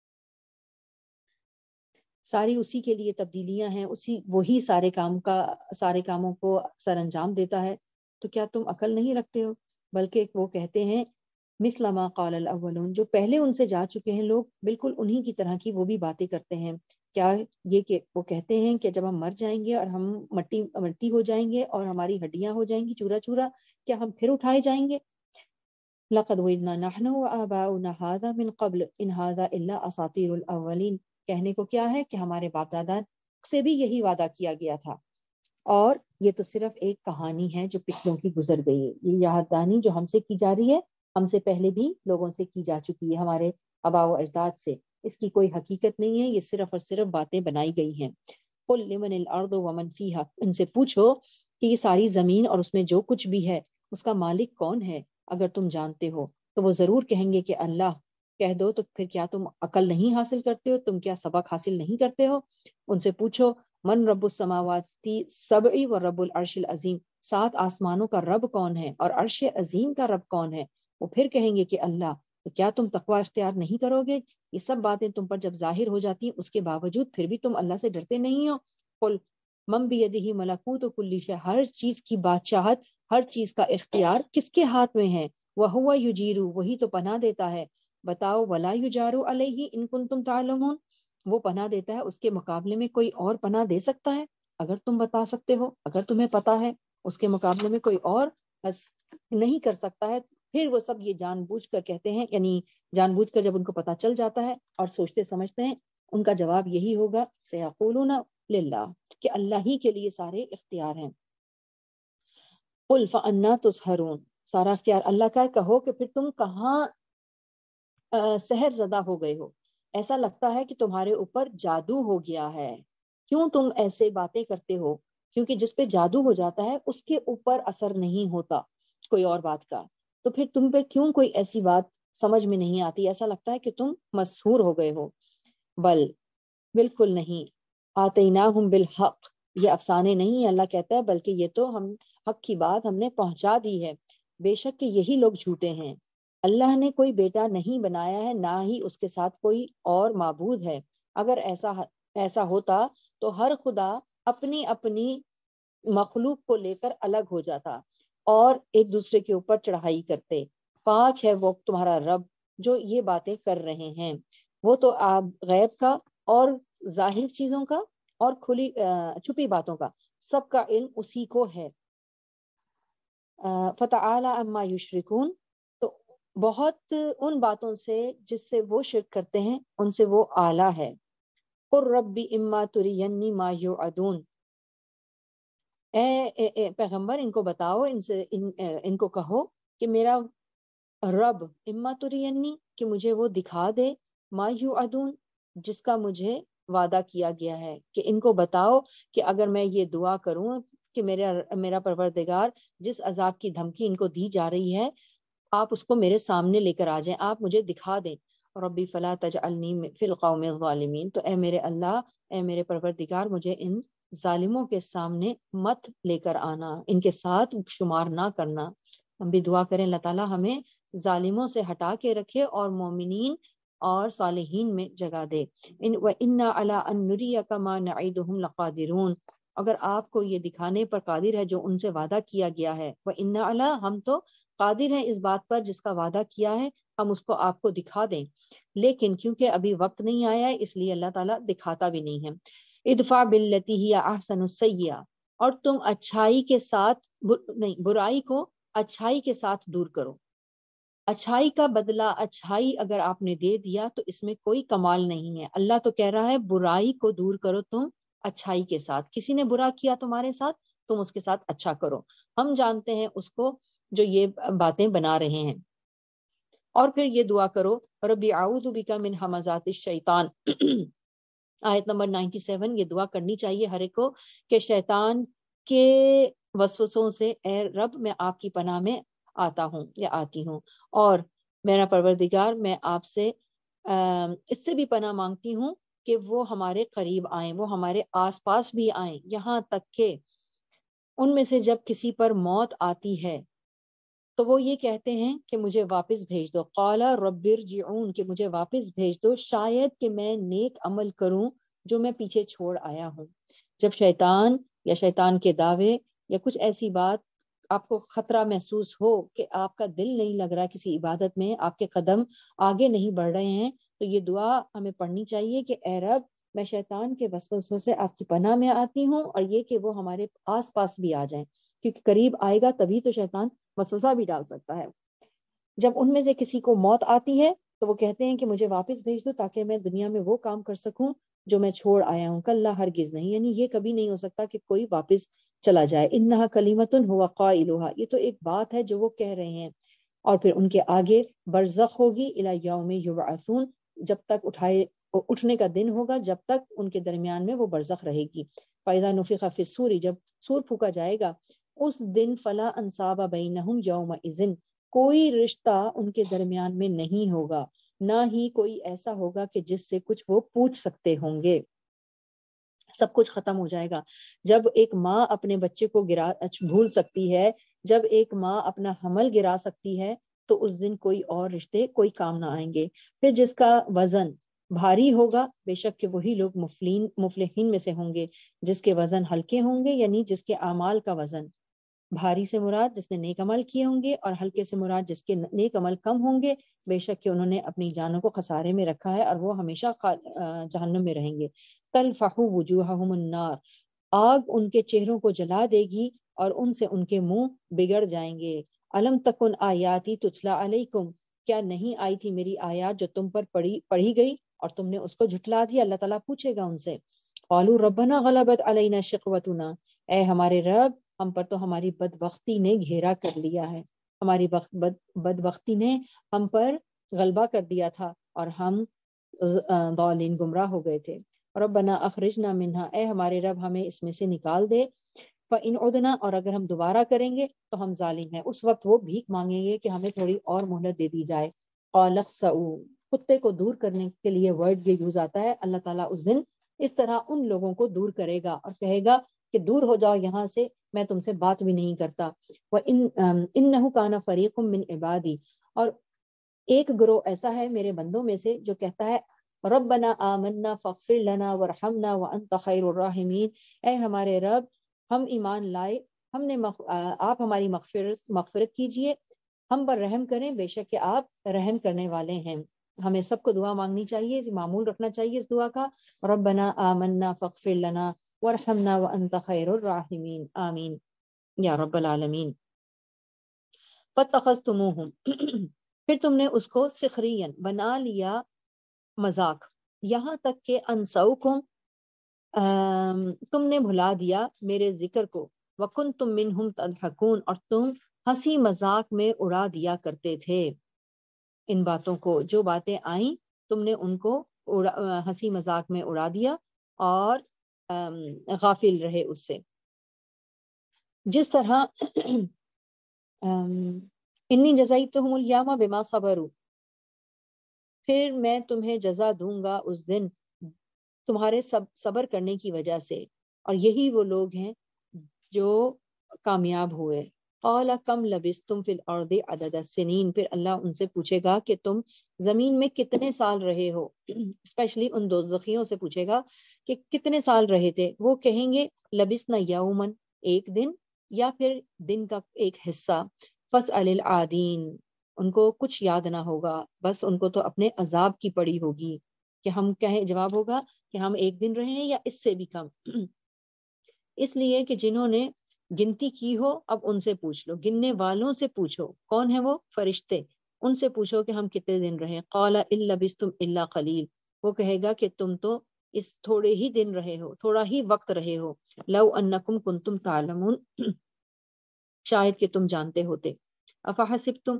ساری اسی کے لیے تبدیلیاں ہیں، اسی وہی سارے کام کا سارے کاموں کو سر انجام دیتا ہے، تو کیا تم عقل نہیں رکھتے ہو؟ بلکہ وہ کہتے ہیں مثل ما قال الاولون، جو پہلے ان سے جا چکے ہیں لوگ بالکل انہی کی طرح کی وہ بھی باتیں کرتے ہیں۔ کیا یہ کہ وہ کہتے ہیں کہ جب ہم مر جائیں گے اور ہم مٹی مٹی ہو جائیں گے اور ہماری ہڈیاں ہو جائیں گی چورا چورا، کیا ہم پھر اٹھائے جائیں گے؟ لقد وعدنا نحن وآباؤنا هذا من قبل ان هذا الا اساطیر الاولین، کہنے کو کیا ہے کہ ہمارے باپ دادا سے بھی یہی وعدہ کیا گیا تھا، اور یہ تو صرف ایک کہانی ہے جو پچھلوں کی گزر گئی ہے۔ یہ یاد دہانی جو ہم سے کی جا رہی ہے، ہم سے پہلے بھی لوگوں سے کی جا چکی ہے، ہمارے آباء و اجداد سے، اس کی کوئی حقیقت نہیں ہے، یہ صرف اور صرف باتیں بنائی گئی ہیں۔ قل لمن الارض ومن فیہا، ان سے پوچھو کہ یہ ساری زمین اور اس میں جو کچھ بھی ہے اس کا مالک کون ہے، اگر تم جانتے ہو تو وہ ضرور کہیں گے کہ اللہ۔ کہہ دو تو پھر کیا تم عقل نہیں حاصل کرتے ہو؟ تم کیا سبق حاصل نہیں کرتے ہو؟ ان سے پوچھو من رب السماوات سبع و رب العرش العظیم، سات آسمانوں کا رب کون ہے اور عرش عظیم کا رب کون ہے؟ وہ پھر کہیں گے کہ اللہ۔ تو کیا تم تقوی اختیار نہیں کرو گے؟ یہ سب باتیں تم پر جب ظاہر ہو جاتی ہیں اس کے باوجود پھر بھی تم اللہ سے ڈرتے نہیں ہو؟ قل من بیدہ ملکوت کل شیء، ہر چیز کی بادشاہت، ہر چیز کا اختیار کس کے ہاتھ میں ہے؟ وَهُوَ يُجِيرُ، وہی تو پناہ دیتا ہے۔ بتاؤ وَلَا يُجَارُ عَلَيْهِ إِن كُنتُمْ تَعْلَمُونَ، وہ پناہ دیتا ہے، اس کے مقابلے میں کوئی اور پناہ دے سکتا ہے؟ اگر تم بتا سکتے ہو، اگر تمہیں پتا ہے اس کے مقابلے میں کوئی اور نہیں کر سکتا ہے۔ پھر وہ سب یہ جان بوجھ کر کہتے ہیں، یعنی جان بوجھ کر جب ان کو پتا چل جاتا ہے اور سوچتے سمجھتے ہیں ان کا جواب یہی ہوگا سیقولون للہ، کہ اللہ ہی کے لیے سارے اختیار ہیں۔ قل فأنا تسحرون، سارا اختیار اللہ کا ہے، کہو کہ پھر تم کہاں سحر زدہ ہو گئے ہو، ایسا لگتا ہے کہ تمہارے اوپر جادو ہو گیا ہے، کیوں تم ایسے باتیں کرتے ہو؟ کیونکہ جس پہ جادو ہو جاتا ہے اس کے اوپر اثر نہیں ہوتا کوئی اور بات کا، تو پھر تم پہ کیوں کوئی ایسی بات سمجھ میں نہیں آتی، ایسا لگتا ہے کہ تم مسحور ہو گئے ہو۔ بل، بالکل نہیں، آتیناہم بالحق، یہ افسانے نہیں، اللہ کہتا ہے بلکہ یہ تو ہم حق کی بات ہم نے پہنچا دی ہے، بے شک کہ یہی لوگ جھوٹے ہیں۔ اللہ نے کوئی بیٹا نہیں بنایا ہے، نہ ہی اس کے ساتھ کوئی اور معبود ہے، اگر ایسا ایسا ہوتا تو ہر خدا اپنی اپنی مخلوق کو لے کر الگ ہو جاتا اور ایک دوسرے کے اوپر چڑھائی کرتے۔ پاک ہے وہ تمہارا رب جو یہ باتیں کر رہے ہیں، وہ تو آپ غیب کا اور ظاہر چیزوں کا اور کھلی چھپی باتوں کا سب کا علم اسی کو ہے۔ فتعالی عما یشرکون، تو بہت ان باتوں سے جس سے وہ شرک کرتے ہیں ان سے وہ اعلیٰ ہے۔ قل ربی اما ترینی ما یوعدون، اے, اے, اے پیغمبر ان کو بتاؤ، ان سے ان, ان کو کہو کہ میرا رب اما ترینی، کہ مجھے وہ دکھا دے، ما یوعدون، جس کا مجھے وعدہ کیا گیا ہے، کہ ان کو بتاؤ کہ اگر میں یہ دعا کروں کہ میرا میرا پروردگار جس عذاب کی دھمکی ان کو دی جا رہی ہے آپ اس کو میرے سامنے لے کر آ جائیں، آپ مجھے دکھا دیں۔ ربی فلا تجعلنی فی القوم الظالمین، تو اے میرے اللہ، اے میرے پروردگار، مجھے ان ظالموں کے سامنے مت لے کر آنا، ان کے ساتھ شمار نہ کرنا۔ ہم بھی دعا کریں اللہ تعالیٰ ہمیں ظالموں سے ہٹا کے رکھے اور مومنین اور صالحین میں جگہ دے۔ ان وَإِنَّا عَلَىٰ أَن نُرِيَكَ مَا نَعِدُهُمْ لَقَادِرُونَ، اگر آپ کو یہ دکھانے پر قادر ہے جو ان سے وعدہ کیا گیا ہے، وَإِنَّا عَلَىٰ، ہم تو قادر ہیں اس بات پر جس کا وعدہ کیا ہے، ہم اس کو آپ کو دکھا دیں، لیکن کیونکہ ابھی وقت نہیں آیا ہے اس لیے اللہ تعالیٰ دکھاتا بھی نہیں ہے۔ ادفع باللتی ہی احسن السیئہ، اور تم اچھائی کے ساتھ نہیں برائی کو اچھائی کے ساتھ دور کرو۔ اچھائی کا بدلہ اچھائی اگر آپ نے دے دیا تو اس میں کوئی کمال نہیں ہے، اللہ تو کہہ رہا ہے برائی کو دور کرو تم اچھائی کے ساتھ، کسی نے برا کیا تمہارے ساتھ تم اس کے ساتھ اچھا کرو، ہم جانتے ہیں اس کو جو یہ باتیں بنا رہے ہیں۔ اور پھر یہ دعا کرو ربی اعوذ بک من ہمزات الشیطان، آیت نمبر سینتالیس، یہ دعا کرنی چاہیے ہر ایک کو کہ شیطان کے وسوسوں سے اے رب میں آپ کی پناہ میں آتا ہوں یا آتی ہوں، اور میرا پروردگار میں آپ سے اس سے بھی پناہ مانگتی ہوں کہ وہ ہمارے قریب آئیں، وہ ہمارے آس پاس بھی آئیں، یہاں تک کہ ان میں سے جب کسی پر موت آتی ہے تو وہ یہ کہتے ہیں کہ مجھے واپس بھیج دو، قال رب ارجعون، کہ مجھے واپس بھیج دو شاید کہ میں نیک عمل کروں جو میں پیچھے چھوڑ آیا ہوں۔ جب شیطان یا شیطان کے دعوے یا کچھ ایسی بات آپ کو خطرہ محسوس ہو کہ آپ کا دل نہیں لگ رہا کسی عبادت میں، آپ کے قدم آگے نہیں بڑھ رہے ہیں، تو یہ دعا ہمیں پڑھنی چاہیے کہ اے رب میں شیطان کے وسوسوں سے آپ کی پناہ میں آتی ہوں، اور یہ کہ وہ ہمارے آس پاس بھی آ جائیں، کیونکہ قریب آئے گا تبھی تو شیطان وسوسہ بھی ڈال سکتا ہے۔ جب ان میں سے کسی کو موت آتی ہے تو وہ کہتے ہیں کہ مجھے واپس بھیج دو تاکہ میں دنیا میں وہ کام کر سکوں جو میں چھوڑ آیا ہوں، کلا ہرگز نہیں، یعنی یہ کبھی نہیں ہو سکتا کہ کوئی واپس چلا جائے۔ انہا کلمۃ ہو قائلھا، یہ تو ایک بات ہے جو وہ کہہ رہے ہیں، اور پھر ان کے آگے برزخ ہوگی الی یوم یبعثون، جب تک اٹھائے اٹھنے کا دن ہوگا جب تک ان کے درمیان میں وہ برزخ رہے گی۔ فاذا نفخ فی الصور، جب سور پھونکا جائے گا اس دن فلا انصاب بینہم یومئذ، کوئی رشتہ ان کے درمیان میں نہیں ہوگا، نہ ہی کوئی ایسا ہوگا کہ جس سے کچھ وہ پوچھ سکتے ہوں گے، سب کچھ ختم ہو جائے گا۔ جب ایک ماں اپنے بچے کو گرا بھول سکتی ہے، جب ایک ماں اپنا حمل گرا سکتی ہے، تو اس دن کوئی اور رشتے کوئی کام نہ آئیں گے۔ پھر جس کا وزن بھاری ہوگا بے شک کہ وہی لوگ مفلین مفلحین میں سے ہوں گے، جس کے وزن ہلکے ہوں گے یعنی جس کے اعمال کا وزن بھاری سے مراد جس نے نیک عمل کیے ہوں گے، اور ہلکے سے مراد جس کے نیک عمل کم ہوں گے، بے شک کہ انہوں نے اپنی جانوں کو خسارے میں رکھا ہے اور وہ ہمیشہ جہنم میں رہیں گے۔ تلفح وجوہہم النار، آگ ان کے چہروں کو جلا دے گی اور ان سے ان کے منہ بگڑ جائیں گے۔ الم تکن آیاتی تتلی علیکم، کیا نہیں آئی تھی میری آیات جو تم پر پڑھی پڑھی گئی اور تم نے اس کو جھٹلا دیا، اللہ تعالیٰ پوچھے گا ان سے، قالوا ربنا غلبت علینا شقوتنا، اے ہمارے رب ہم پر تو ہماری بدبختی نے گھیرا کر لیا ہے، ہماری بد بدبختی نے ہم پر غلبہ کر دیا تھا اور ہم ضالین گمراہ ہو گئے تھے، ربنا اخرجنا منہا، اے ہمارے رب ہمیں اس میں سے نکال دے، فَإِنْ عُدْنَا، اور اگر ہم دوبارہ کریں گے تو ہم ظالم ہیں، اس وقت وہ بھیک مانگیں گے کہ ہمیں تھوڑی اور مہلت دے دی جائے۔ قَالَ اخْسَئُوا، کتے کو دور کرنے کے لیے ورڈ یہ یوز آتا ہے، اللہ تعالیٰ اس دن اس طرح ان لوگوں کو دور کرے گا اور کہے گا کہ دور ہو جاؤ یہاں سے، میں تم سے بات بھی نہیں کرتا۔ وَإِنَّهُ كَانَ فَرِيقٌ مِّنْ عِبَادِي، اور ایک گروہ ایسا ہے میرے بندوں میں سے جو کہتا ہے ربنا آمنا فاغفر لنا وارحمنا وانت خیر الراحمین، اے ہمارے رب ہم ایمان لائے، ہم نے مغ... آپ ہماری مغفرت مغفرت کیجئے، ہم پر رحم کریں، بے شک کہ آپ رحم کرنے والے ہیں۔ ہمیں سب کو دعا مانگنی چاہیے، اس معمول رکھنا چاہیے اس دعا کا، ربنا آمنا فاغفر لنا وارحمنا وانت خیر الراحمین، آمین یا رب العالمین۔ فاتخذتموہم، پھر تم نے اس کو سخرین بنا لیا، مذاق، یہاں تک کہ انسوکم، تم نے بھلا دیا میرے ذکر کو، وکنتم منہم تضحکون، اور تم ہنسی مذاق میں اڑا دیا کرتے تھے ان باتوں کو، جو باتیں آئیں تم نے ان کو ہنسی مذاق میں اڑا دیا اور غافل رہے اس سے۔ جس طرح انی جزیتہم الیوم بما صبروا، پھر میں تمہیں جزا دوں گا اس دن تمہارے سب صبر کرنے کی وجہ سے، اور یہی وہ لوگ ہیں جو کامیاب ہوئے۔ قال کم لبثتم فی الارض عدد السنین، پھر اللہ ان سے پوچھے گا کہ تم زمین میں کتنے سال رہے ہو، اسپیشلی ان دوزخیوں سے پوچھے گا کہ کتنے سال رہے تھے، وہ کہیں گے لبثنا یومن، ایک دن یا پھر دن کا ایک حصہ، فاسأل العادین، ان کو کچھ یاد نہ ہوگا، بس ان کو تو اپنے عذاب کی پڑی ہوگی کہ ہم کہیں، جواب ہوگا کہ ہم ایک دن رہے ہیں یا اس سے بھی کم۔ اس لیے کہ جنہوں نے گنتی کی ہو اب ان سے پوچھ لو، گننے والوں سے پوچھو، کون ہے وہ؟ فرشتے، ان سے پوچھو کہ ہم کتنے دن رہے۔ قال ان لبثتم الا قلیل، وہ کہے گا کہ تم تو اس تھوڑے ہی دن رہے ہو، تھوڑا ہی وقت رہے ہو، لو انکم کنتم تعلمون، شاید کہ تم جانتے ہوتے۔ افحسبتم،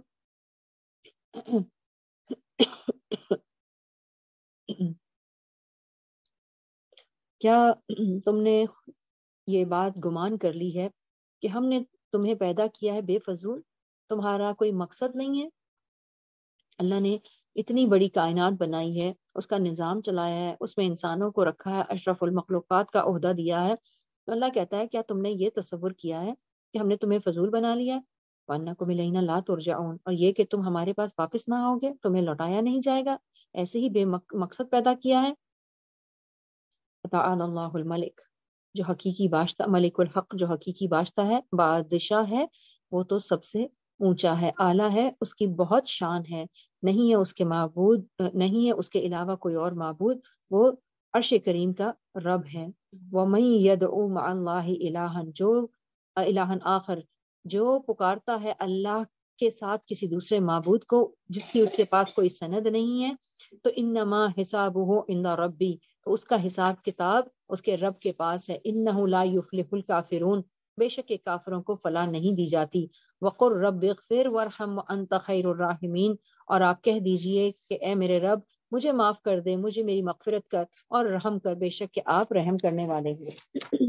کیا تم نے یہ بات گمان کر لی ہے کہ ہم نے تمہیں پیدا کیا ہے بے فضول، تمہارا کوئی مقصد نہیں ہے؟ اللہ نے اتنی بڑی کائنات بنائی ہے، اس کا نظام چلایا ہے، اس میں انسانوں کو رکھا ہے، اشرف المخلوقات کا عہدہ دیا ہے، تو اللہ کہتا ہے کیا تم نے یہ تصور کیا ہے کہ ہم نے تمہیں فضول بنا لیا ہے؟ وَأَنَّكُمْ إِلَيْنَا لَا تُرْجَعُونَ، اور یہ کہ تم ہمارے پاس واپس نہ آؤ گے، تمہیں لوٹایا نہیں جائے گا، ایسے ہی بے مقصد پیدا کیا ہے۔ تعالی اللہ الملک، جو حقیقی بادشاہ، ملک الحق، جو حقیقی بادشاہ ہے، بادشاہ ہے، وہ تو سب سے اونچا ہے، اعلیٰ ہے، اس کی بہت شان ہے، نہیں ہے اس کے معبود، نہیں ہے اس کے علاوہ کوئی اور معبود، وہ عرش کریم کا رب ہے۔ وَمَن يَدْعُو مَعَ اللَّهِ إِلَٰهًا، جو الہًا آخر، جو پکارتا ہے اللہ کے ساتھ کسی دوسرے معبود کو جس کی اس کے پاس کوئی سند نہیں ہے، تو انما حسابہ عند ربی، تو اس کا حساب کتاب اس کے رب کے پاس ہے۔ انہ لا یفلح الکافرون، بے شک کہ کافروں کو فلاح نہیں دی جاتی۔ وقل رب اغفر وارحم وانت خیر الراحمین، اور آپ کہہ دیجئے کہ اے میرے رب مجھے معاف کر دے، مجھے میری مغفرت کر اور رحم کر، بے شک کہ آپ رحم کرنے والے ہیں۔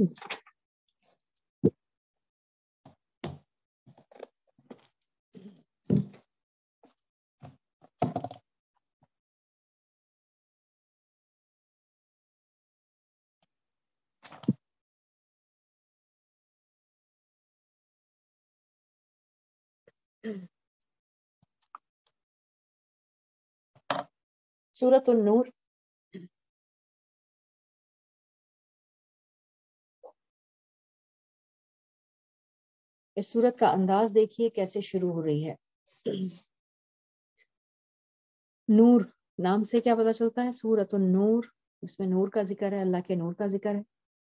سورۃ النور، اس سورت کا انداز دیکھیے کیسے شروع ہو رہی ہے۔ نور نام سے کیا پتہ چلتا ہے؟ سورۃ النور، اس میں نور کا ذکر ہے، اللہ کے نور کا ذکر ہے۔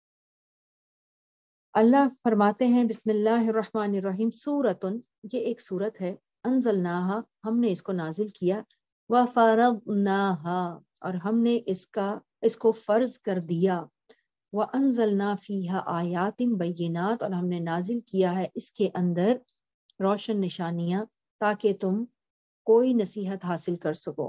اللہ فرماتے ہیں بسم اللہ الرحمن الرحیم، سورۃ، یہ ایک سورت ہے، انزلناہا، ہم نے اس کو نازل کیا، وفرضناہا، اور ہم نے اس کا اس کو فرض کر دیا، وَأَنزَلْنَا فِيهَا آیَاتٍ بَيِّنَاتٍ، اور ہم نے نازل کیا ہے اس کے اندر روشن نشانیاں تاکہ تم کوئی نصیحت حاصل کر سکو۔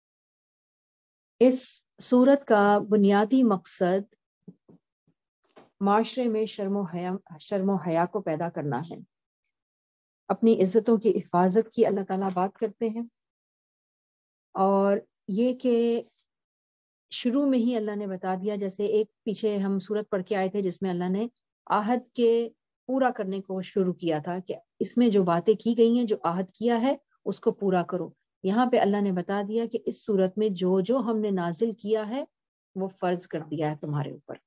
اس سورت کا بنیادی مقصد معاشرے میں شرم و حیا شرم و حیا کو پیدا کرنا ہے۔ اپنی عزتوں کی حفاظت کی اللہ تعالیٰ بات کرتے ہیں، اور یہ کہ شروع میں ہی اللہ نے بتا دیا، جیسے ایک پیچھے ہم سورت پڑھ کے آئے تھے جس میں اللہ نے عہد کے پورا کرنے کو شروع کیا تھا کہ اس میں جو باتیں کی گئی ہیں، جو عہد کیا ہے اس کو پورا کرو۔ یہاں پہ اللہ نے بتا دیا کہ اس سورت میں جو جو ہم نے نازل کیا ہے وہ فرض کر دیا ہے تمہارے اوپر۔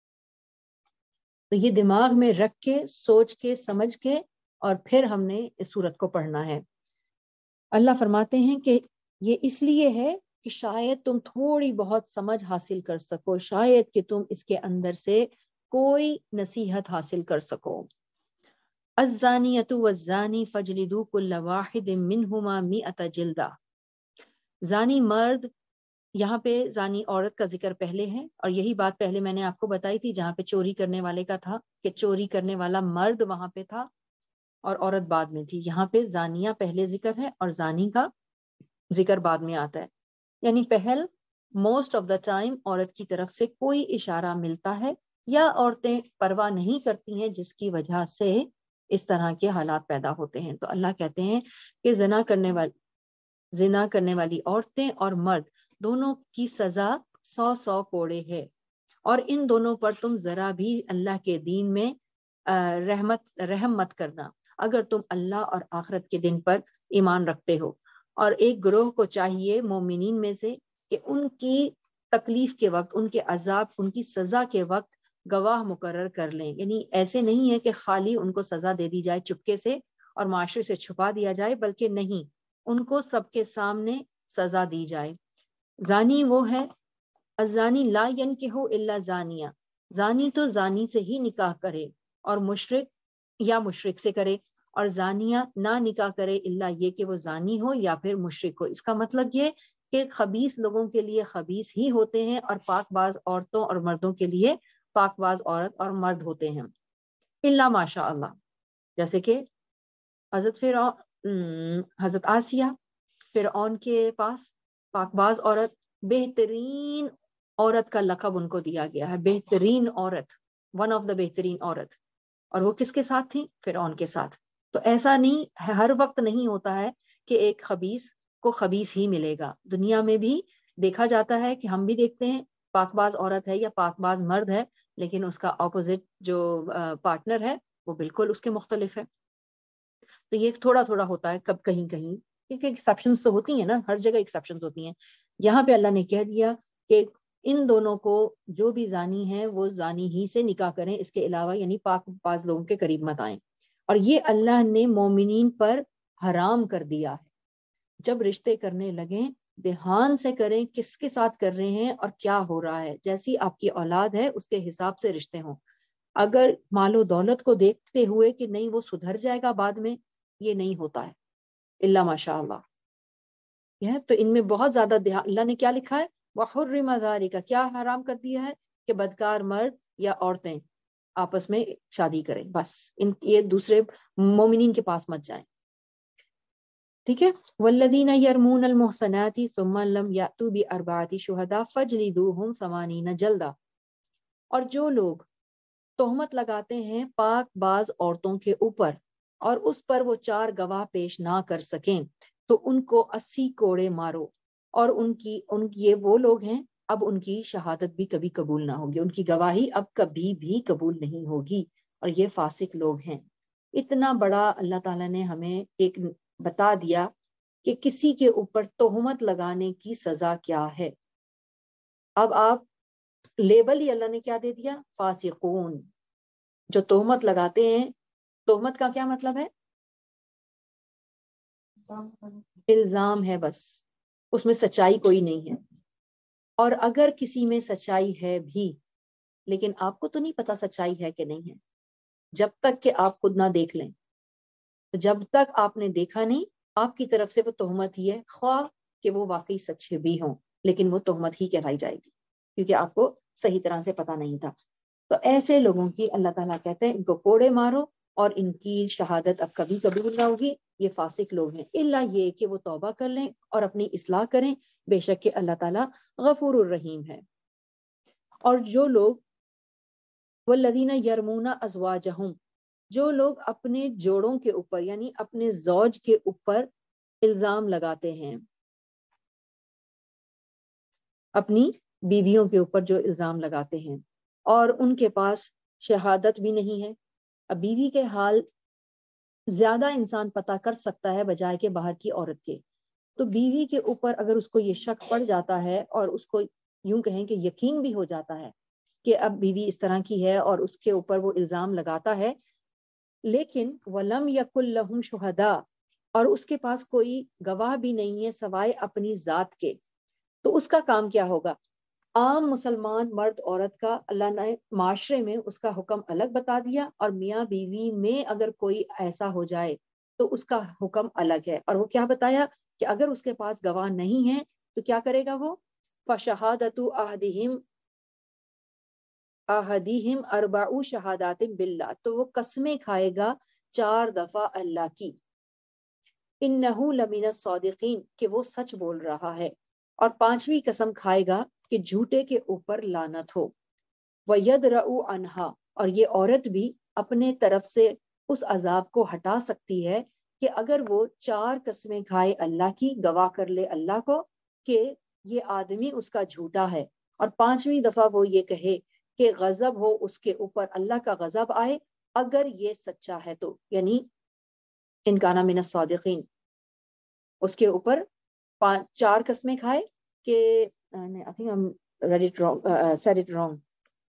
تو یہ دماغ میں رکھ کے، سوچ کے، سمجھ کے، اور پھر ہم نے اس سورت کو پڑھنا ہے۔ اللہ فرماتے ہیں کہ یہ اس لیے ہے کہ شاید تم تھوڑی بہت سمجھ حاصل کر سکو، شاید کہ تم اس کے اندر سے کوئی نصیحت حاصل کر سکو۔ الزانیۃ والزانی فاجلدوا کل واحد منہما مئۃ جلدہ۔ زانی مرد، یہاں پہ زانی عورت کا ذکر پہلے ہے، اور یہی بات پہلے میں نے آپ کو بتائی تھی جہاں پہ چوری کرنے والے کا تھا کہ چوری کرنے والا مرد وہاں پہ تھا اور عورت بعد میں تھی۔ یہاں پہ زانیہ پہلے ذکر ہے اور زانی کا ذکر بعد میں آتا ہے، یعنی پہل موسٹ آف دا ٹائم عورت کی طرف سے کوئی اشارہ ملتا ہے یا عورتیں پرواہ نہیں کرتی ہیں، جس کی وجہ سے اس طرح کے حالات پیدا ہوتے ہیں۔ تو اللہ کہتے ہیں کہ زنا کرنے والی زنا کرنے والی عورتیں اور مرد دونوں کی سزا سو سو کوڑے ہے، اور ان دونوں پر تم ذرا بھی اللہ کے دین میں رحمت رحم مت کرنا اگر تم اللہ اور آخرت کے دن پر ایمان رکھتے ہو۔ اور ایک گروہ کو چاہیے مومنین میں سے کہ ان کی تکلیف کے وقت، ان کے عذاب، ان کی سزا کے وقت گواہ مقرر کر لیں، یعنی ایسے نہیں ہے کہ خالی ان کو سزا دے دی جائے چپکے سے اور معاشرے سے چھپا دیا جائے، بلکہ نہیں، ان کو سب کے سامنے سزا دی جائے۔ زانی وہ ہے، الزانی لا ینکح الا زانیہ، زانی تو زانی سے ہی نکاح کرے اور مشرک یا مشرک سے کرے، اور زانیہ نہ نکاح کرے الا یہ کہ وہ زانی ہو یا پھر مشرک ہو۔ اس کا مطلب یہ کہ خبیث لوگوں کے لیے خبیث ہی ہوتے ہیں اور پاک باز عورتوں اور مردوں کے لیے پاک باز عورت اور مرد ہوتے ہیں، الا ماشاء اللہ، جیسے کہ حضرت فرعون حضرت آسیہ، فرعون کے پاس پاک باز عورت، بہترین عورت کا لقب ان کو دیا گیا ہے، بہترین عورت، ون آف دا بہترین عورت، اور وہ کس کے ساتھ تھی؟ فرعون کے ساتھ۔ تو ایسا نہیں، ہر وقت نہیں ہوتا ہے کہ ایک خبیث کو خبیث ہی ملے گا، دنیا میں بھی دیکھا جاتا ہے کہ ہم بھی دیکھتے ہیں پاک باز عورت ہے یا پاک باز مرد ہے، لیکن اس کا اپوزٹ جو پارٹنر ہے وہ بالکل اس کے مختلف ہے۔ تو یہ تھوڑا تھوڑا ہوتا ہے کب کہیں کہیں، کیونکہ ایکسیپشنز تو ہوتی ہیں نا، ہر جگہ ایکسیپشنز ہوتی ہیں۔ یہاں پہ اللہ نے کہہ دیا کہ ان دونوں کو جو بھی زانی ہیں وہ زانی ہی سے نکاح کریں، اس کے علاوہ یعنی پاک باز لوگوں کے قریب مت آئیں۔ اور یہ اللہ نے مومنین پر حرام کر دیا ہے۔ جب رشتے کرنے لگیں دھیان سے کریں کس کے ساتھ کر رہے ہیں اور کیا ہو رہا ہے، جیسی آپ کی اولاد ہے اس کے حساب سے رشتے ہوں۔ اگر مال و دولت کو دیکھتے ہوئے کہ نہیں وہ سدھر جائے گا بعد میں، یہ نہیں ہوتا ہے الا ماشاء اللہ۔ یہ تو ان میں بہت زیادہ اللہ نے کیا لکھا ہے، وَحُرِّمَ ذَلِكَ، کیا حرام کر دیا ہے کہ بدکار مرد یا عورتیں آپس میں شادی کریں، بس ان یہ دوسرے مومنین کے پاس مت جائیں، ٹھیک ہے۔ وَالَّذِينَ يَرْمُونَ الْمُحْصَنَاتِ ثُمَّ لَمْ يَأْتُوا بِأَرْبَعَةِ شُهَدَاءَ فَاجْلِدُوهُمْ ثَمَانِينَ جَلْدَةً، اور جو لوگ تہمت لگاتے ہیں پاک باز عورتوں کے اوپر اور اس پر وہ چار گواہ پیش نہ کر سکیں تو ان کو اسی کوڑے مارو، اور ان کی ان یہ وہ لوگ ہیں اب ان کی شہادت بھی کبھی قبول نہ ہوگی، ان کی گواہی اب کبھی بھی قبول نہیں ہوگی، اور یہ فاسق لوگ ہیں۔ اتنا بڑا اللہ تعالیٰ نے ہمیں ایک بتا دیا کہ کسی کے اوپر تہمت لگانے کی سزا کیا ہے۔ اب آپ لیبل ہی اللہ نے کیا دے دیا، فاسقون، جو تہمت لگاتے ہیں۔ تہمت کا کیا مطلب ہے؟ الزام ہے، بس اس میں سچائی کوئی نہیں ہے، اور اگر کسی میں سچائی ہے بھی لیکن آپ کو تو نہیں پتا سچائی ہے کہ نہیں ہے جب تک کہ آپ خود نہ دیکھ لیں۔ تو جب تک آپ نے دیکھا نہیں، آپ کی طرف سے وہ تہمت ہی ہے، خواہ کہ وہ واقعی سچے بھی ہوں، لیکن وہ تہمت ہی کہلائی جائے گی کیونکہ آپ کو صحیح طرح سے پتہ نہیں تھا. تو ایسے لوگوں کی اللہ تعالیٰ کہتے ہیں ان کو کوڑے مارو اور ان کی شہادت اب کبھی قبول نہ ہوگی. یہ فاسق لوگ ہیں، الا یہ کہ وہ توبہ کر لیں اور اپنی اصلاح کریں، بے شک کہ اللہ تعالیٰ غفور الرحیم ہے. اور جو لوگ والذین یرمون ازواجہم، جو لوگ اپنے جوڑوں کے اوپر یعنی اپنے زوج کے اوپر الزام لگاتے ہیں، اپنی بیویوں کے اوپر جو الزام لگاتے ہیں اور ان کے پاس شہادت بھی نہیں ہے. اب بیوی کے حال زیادہ انسان پتہ کر سکتا ہے بجائے کہ باہر کی عورت کے. تو بیوی کے اوپر اگر اس کو یہ شک پڑ جاتا ہے اور اس کو یوں کہیں کہ یقین بھی ہو جاتا ہے کہ اب بیوی اس طرح کی ہے اور اس کے اوپر وہ الزام لگاتا ہے، لیکن وَلَمْ يَكُنْ لَهُمْ شُهَدَاء، اور اس کے پاس کوئی گواہ بھی نہیں ہے سوائے اپنی ذات کے، تو اس کا کام کیا ہوگا؟ عام مسلمان مرد عورت کا اللہ نے معاشرے میں اس کا حکم الگ بتا دیا، اور میاں بیوی میں اگر کوئی ایسا ہو جائے تو اس کا حکم الگ ہے. اور وہ کیا بتایا کہ اگر اس کے پاس گواہ نہیں ہے تو کیا کرے گا وہ؟ فَشَهَادَةُ أَحَدِهِمْ احدیہم اربع شہادات باللہ، تو وہ قسمیں کھائے گا چار دفعہ اللہ کی، انہ لمن الصادقین، کہ وہ سچ بول رہا ہے، اور پانچویں قسم کھائے گا کہ جھوٹے کے اوپر لعنت ہو. وَيَدْرَؤُ عَنْهَا، اور یہ عورت بھی اپنے طرف سے اس عذاب کو ہٹا سکتی ہے کہ اگر وہ چار قسمیں کھائے اللہ کی، گواہ کر لے اللہ کو کہ یہ آدمی اس کا جھوٹا ہے، اور پانچویں دفعہ وہ یہ کہے کہ غضب ہو اس کے اوپر، اللہ کا غضب آئے اگر یہ سچا ہے تو، یعنی ان کانا من الصادقین، اس کے اوپر چار قسمیں کھائے کہ I think I'm read it wrong, uh, said it wrong.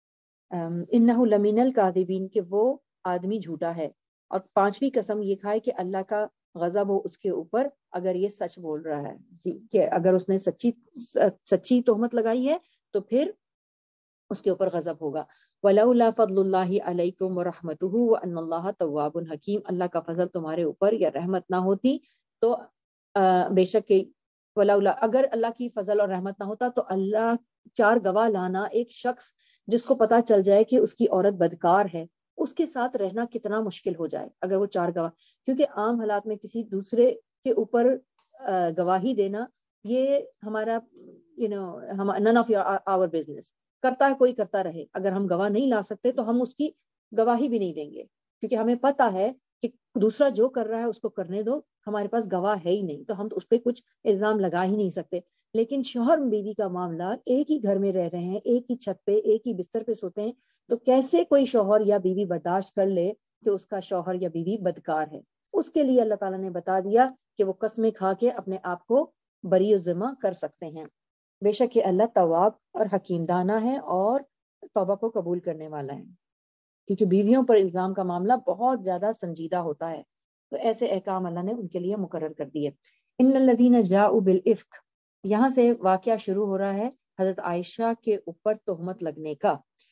انہ لمن الکاذبین، کہ وہ آدمی جھوٹا ہے، اور پانچویں قسم یہ کھائے کہ اللہ کا غضب ہو اس کے اوپر اگر یہ سچ بول رہا ہے، جی کہ اگر اس نے سچی سچی تہمت لگائی ہے تو پھر اس کے اوپر غضب ہوگا. وَلَوْلَا فَضْلُ اللَّهِ عَلَيْكُمْ وَرَحْمَتُهُ وَأَنَّ اللَّهَ تَوَّابٌ حَكِيمٌ، اللہ کا فضل تمہارے اوپر یا رحمت نہ ہوتی تو بے شک کہ ولولا، اگر اللہ کی فضل اور رحمت نہ ہوتا تو اللہ چار گواہ لانا، ایک شخص جس کو پتا چل جائے کہ اس کی عورت بدکار ہے اس کے ساتھ رہنا کتنا مشکل ہو جائے اگر وہ چار گواہ، کیونکہ عام حالات میں کسی دوسرے کے اوپر گواہی دینا یہ ہمارا you know none of our business, کرتا ہے کوئی کرتا رہے، اگر ہم گواہ نہیں لا سکتے تو ہم اس کی گواہی بھی نہیں دیں گے، کیونکہ ہمیں پتا ہے کہ دوسرا جو کر رہا ہے اس کو کرنے دو، ہمارے پاس گواہ ہے ہی نہیں تو ہم اس پہ کچھ الزام لگا ہی نہیں سکتے. لیکن شوہر بیوی کا معاملہ، ایک ہی گھر میں رہ رہے ہیں، ایک ہی چھت پہ ایک ہی بستر پہ سوتے ہیں، تو کیسے کوئی شوہر یا بیوی برداشت کر لے کہ اس کا شوہر یا بیوی بدکار ہے؟ اس کے لیے اللہ تعالیٰ نے بتا دیا کہ وہ قسمیں کھا کے اپنے آپ کو بری و ذمہ کر سکتے ہیں. بے شک یہ اللہ تواب اور حکیم دانہ ہے اور توبہ کو قبول کرنے والا ہے، کیونکہ بیویوں پر الزام کا معاملہ بہت زیادہ سنجیدہ ہوتا ہے، تو ایسے احکام اللہ نے ان کے لیے مقرر کر دیے. ان الذین جاؤوا بالافک، یہاں سے واقعہ شروع ہو رہا ہے حضرت عائشہ کے اوپر تہمت لگنے کا.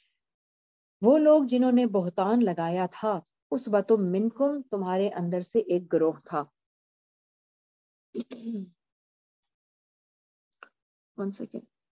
وہ لوگ جنہوں نے بہتان لگایا تھا، عصبۃ منکم، تمہارے اندر سے ایک گروہ تھا. One second.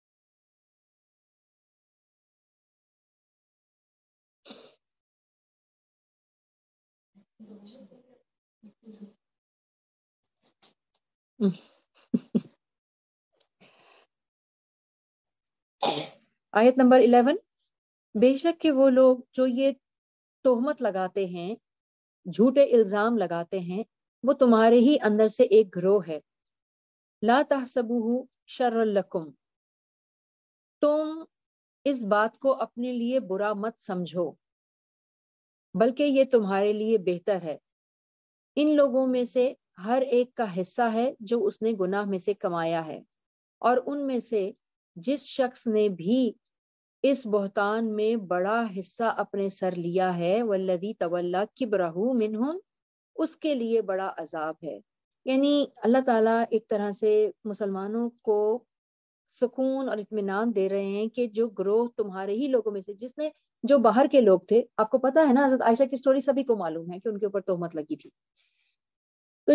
آیت نمبر الیون، بے شک کہ وہ لوگ جو یہ تہمت لگاتے ہیں، جھوٹے الزام لگاتے ہیں، وہ تمہارے ہی اندر سے ایک گروہ ہے. لا تحسبوہ شر لکم، تم اس بات کو اپنے لیے برا مت سمجھو بلکہ یہ تمہارے لیے بہتر ہے. ان لوگوں میں سے ہر ایک کا حصہ ہے جو اس نے گناہ میں سے کمایا ہے، اور ان میں سے جس شخص نے بھی اس بہتان میں بڑا حصہ اپنے سر لیا ہے، والذی تولی کبرہ منہم، اس کے لیے بڑا عذاب ہے. یعنی اللہ تعالیٰ ایک طرح سے مسلمانوں کو سکون اور اطمینان دے رہے ہیں کہ جو گروہ تمہارے ہی لوگوں میں سے، جس نے جو باہر کے لوگ تھے، آپ کو پتا ہے نا حضرت عائشہ کی سٹوری سبھی کو معلوم ہے کہ ان کے اوپر تہمت لگی تھی، تو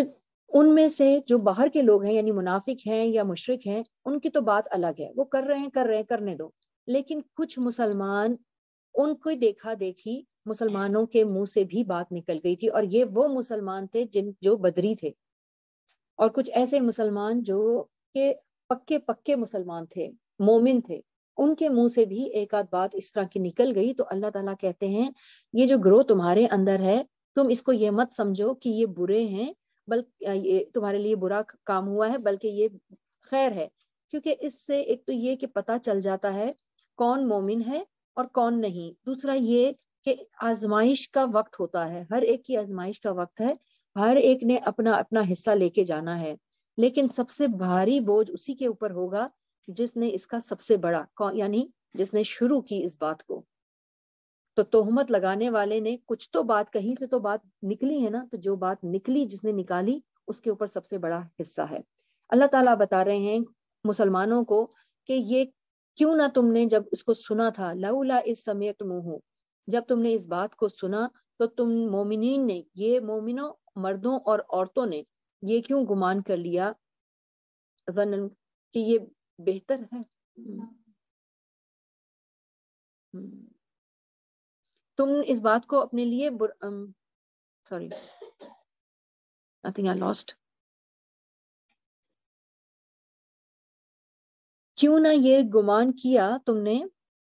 ان میں سے جو باہر کے لوگ ہیں یعنی منافق ہیں یا مشرک ہیں ان کی تو بات الگ ہے، وہ کر رہے ہیں کر رہے ہیں کرنے دو، لیکن کچھ مسلمان ان کو دیکھا دیکھی مسلمانوں کے منہ سے بھی بات نکل گئی تھی، اور یہ وہ مسلمان تھے جن جو بدری تھے، اور کچھ ایسے مسلمان جو کہ پکے پکے مسلمان تھے، مومن تھے، ان کے منہ سے بھی ایک آدھ بات اس طرح کی نکل گئی۔ تو اللہ تعالیٰ کہتے ہیں یہ جو گروہ تمہارے اندر ہے تم اس کو یہ مت سمجھو کہ یہ برے ہیں، بلکہ یہ تمہارے لیے برا کام ہوا ہے، بلکہ یہ خیر ہے، کیونکہ اس سے ایک تو یہ کہ پتہ چل جاتا ہے کون مومن ہے اور کون نہیں، دوسرا یہ کہ آزمائش کا وقت ہوتا ہے، ہر ایک کی آزمائش کا وقت ہے، ہر ایک نے اپنا اپنا حصہ لے کے جانا ہے، لیکن سب سے بھاری بوجھ اسی کے اوپر ہوگا جس نے اس کا سب سے بڑا یعنی جس نے شروع کی اس بات کو۔ تو تہمت لگانے والے نے کچھ تو بات کہیں سے تو بات نکلی ہے نا، تو جو بات نکلی جس نے نکالی اس کے اوپر سب سے بڑا حصہ ہے۔ اللہ تعالیٰ بتا رہے ہیں مسلمانوں کو کہ یہ کیوں نہ تم نے جب اس کو سنا تھا، لولا اذ سمعتموہ، جب تم نے اس بات کو سنا تو تم مومنین نے، یہ مومنوں مردوں اور عورتوں نے یہ کیوں گمان کر لیا ظنن کہ یہ بہتر ہے، تم اس بات کو اپنے لیے sorry I think I lost کیوں نہ یہ گمان کیا تم نے،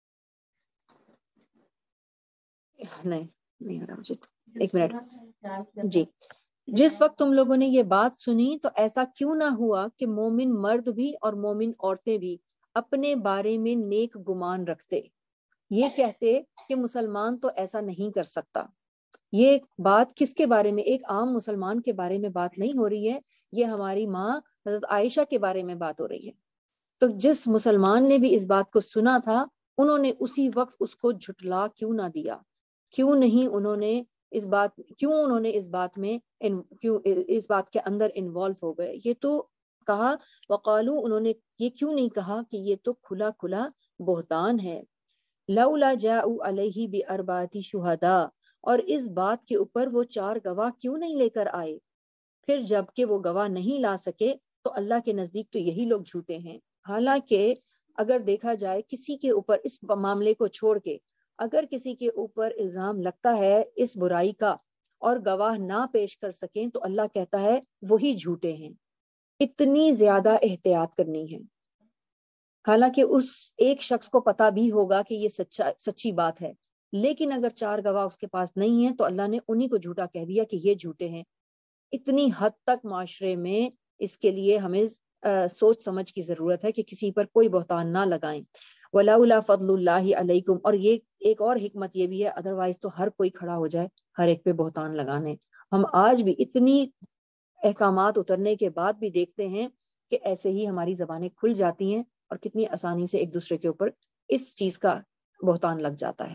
نہیں نہیں آ رہا مجھے، ایک منٹ جی، جس وقت تم لوگوں نے یہ بات سنی تو ایسا کیوں نہ ہوا کہ مومن مرد بھی اور مومن عورتیں بھی اپنے بارے میں نیک گمان رکھتے، یہ کہتے کہ مسلمان تو ایسا نہیں کر سکتا۔ یہ بات کس کے بارے میں؟ ایک عام مسلمان کے بارے میں بات نہیں ہو رہی ہے، یہ ہماری ماں حضرت عائشہ کے بارے میں بات ہو رہی ہے۔ تو جس مسلمان نے بھی اس بات کو سنا تھا انہوں نے اسی وقت اس کو جھٹلا کیوں نہ دیا، کیوں نہیں انہوں نے اس بات کیوں انہوں نے اس بات میں کیوں اس بات کے اندر انوالو ہو گئے؟ یہ تو کہا وقالو، انہوں نے یہ کیوں نہیں کہا کہ یہ تو کھلا کھلا بہتان ہے، لولا جاءوا علیہ باربعۃ شہداء، اور اس بات کے اوپر وہ چار گواہ کیوں نہیں لے کر آئے؟ پھر جب کہ وہ گواہ نہیں لا سکے تو اللہ کے نزدیک تو یہی لوگ جھوٹے ہیں۔ حالانکہ اگر دیکھا جائے کسی کے اوپر اس معاملے کو چھوڑ کے اگر کسی کے اوپر الزام لگتا ہے اس برائی کا اور گواہ نہ پیش کر سکیں تو اللہ کہتا ہے وہی جھوٹے ہیں۔ اتنی زیادہ احتیاط کرنی ہے، حالانکہ اس ایک شخص کو پتا بھی ہوگا کہ یہ سچا سچی بات ہے، لیکن اگر چار گواہ اس کے پاس نہیں ہیں تو اللہ نے انہی کو جھوٹا کہہ دیا کہ یہ جھوٹے ہیں۔ اتنی حد تک معاشرے میں اس کے لیے ہمیں سوچ سمجھ کی ضرورت ہے کہ کسی پر کوئی بہتان نہ لگائیں۔ وَلَوْلَا فَضْلُ اللَّهِ عَلَيْكُمْ، اور یہ ایک اور حکمت یہ بھی ہے، ادروائز تو ہر کوئی کھڑا ہو جائے ہر ایک پہ بہتان لگانے۔ ہم آج بھی اتنی احکامات اترنے کے بعد بھی دیکھتے ہیں کہ ایسے ہی ہماری زبانیں کھل جاتی ہیں اور کتنی آسانی سے ایک دوسرے کے اوپر اس چیز کا بہتان لگ جاتا ہے۔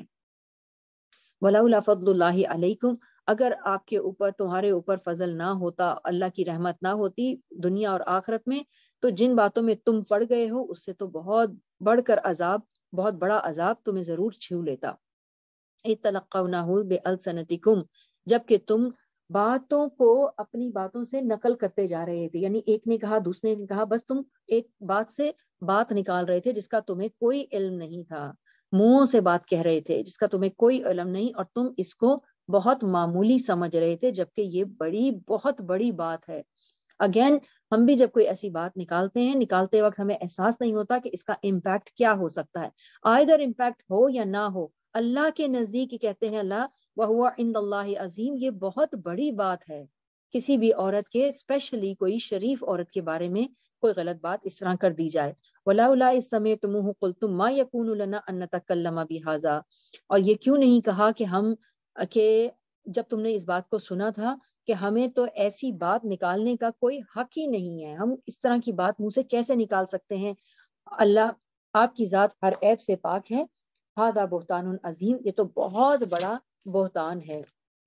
وَلَوْلَا فَضْلُ اللَّهِ عَلَيْكُمْ، اگر آپ کے اوپر تمہارے اوپر فضل نہ ہوتا، اللہ کی رحمت نہ ہوتی دنیا اور آخرت میں، تو جن باتوں میں تم پڑ گئے ہو اس سے تو بہت بڑھ کر عذاب، بہت بڑا عذاب تمہیں ضرور چھو لیتا۔ اِتَلَقَّوْنَهُ بِأَلْسَنَتِكُمْ، جبکہ تم باتوں کو اپنی باتوں سے نقل کرتے جا رہے تھے، یعنی ایک نے کہا دوسرے نے کہا، بس تم ایک بات سے بات نکال رہے تھے جس کا تمہیں کوئی علم نہیں تھا، منہوں سے بات کہہ رہے تھے جس کا تمہیں کوئی علم نہیں، اور تم اس کو بہت معمولی سمجھ رہے تھے، جبکہ یہ بڑی بہت بڑی بات ہے۔ اگین ہم بھی جب کوئی ایسی بات نکالتے ہیں، نکالتے وقت ہمیں احساس نہیں ہوتا کہ اس کا امپیکٹ کیا ہو سکتا ہے، آئدر امپیکٹ ہو یا نہ ہو، اللہ کے نزدیک کہتے ہیں اللہ وَهُوَ عِندَ اللَّهِ عظیم، یہ بہت بڑی بات ہے۔ کسی بھی عورت کے، اسپیشلی کوئی شریف عورت کے بارے میں کوئی غلط بات اس طرح کر دی جائے۔ وَلَوْلَا إِذْ سَمِعْتُمُوهُ قُلْتُمْ مَا يَكُونُ لَنَا أَن نَّتَكَلَّمَ بِهَٰذَا، اور یہ کیوں نہیں کہا کہ ہم کہ جب تم نے اس بات کو سنا تھا کہ ہمیں تو ایسی بات نکالنے کا کوئی حق ہی نہیں ہے، ہم اس طرح کی بات منہ سے کیسے نکال سکتے ہیں؟ اللہ آپ کی ذات ہر عیب سے پاک ہے۔ ھذا بہتان عظیم، یہ تو بہت بڑا بہتان ہے۔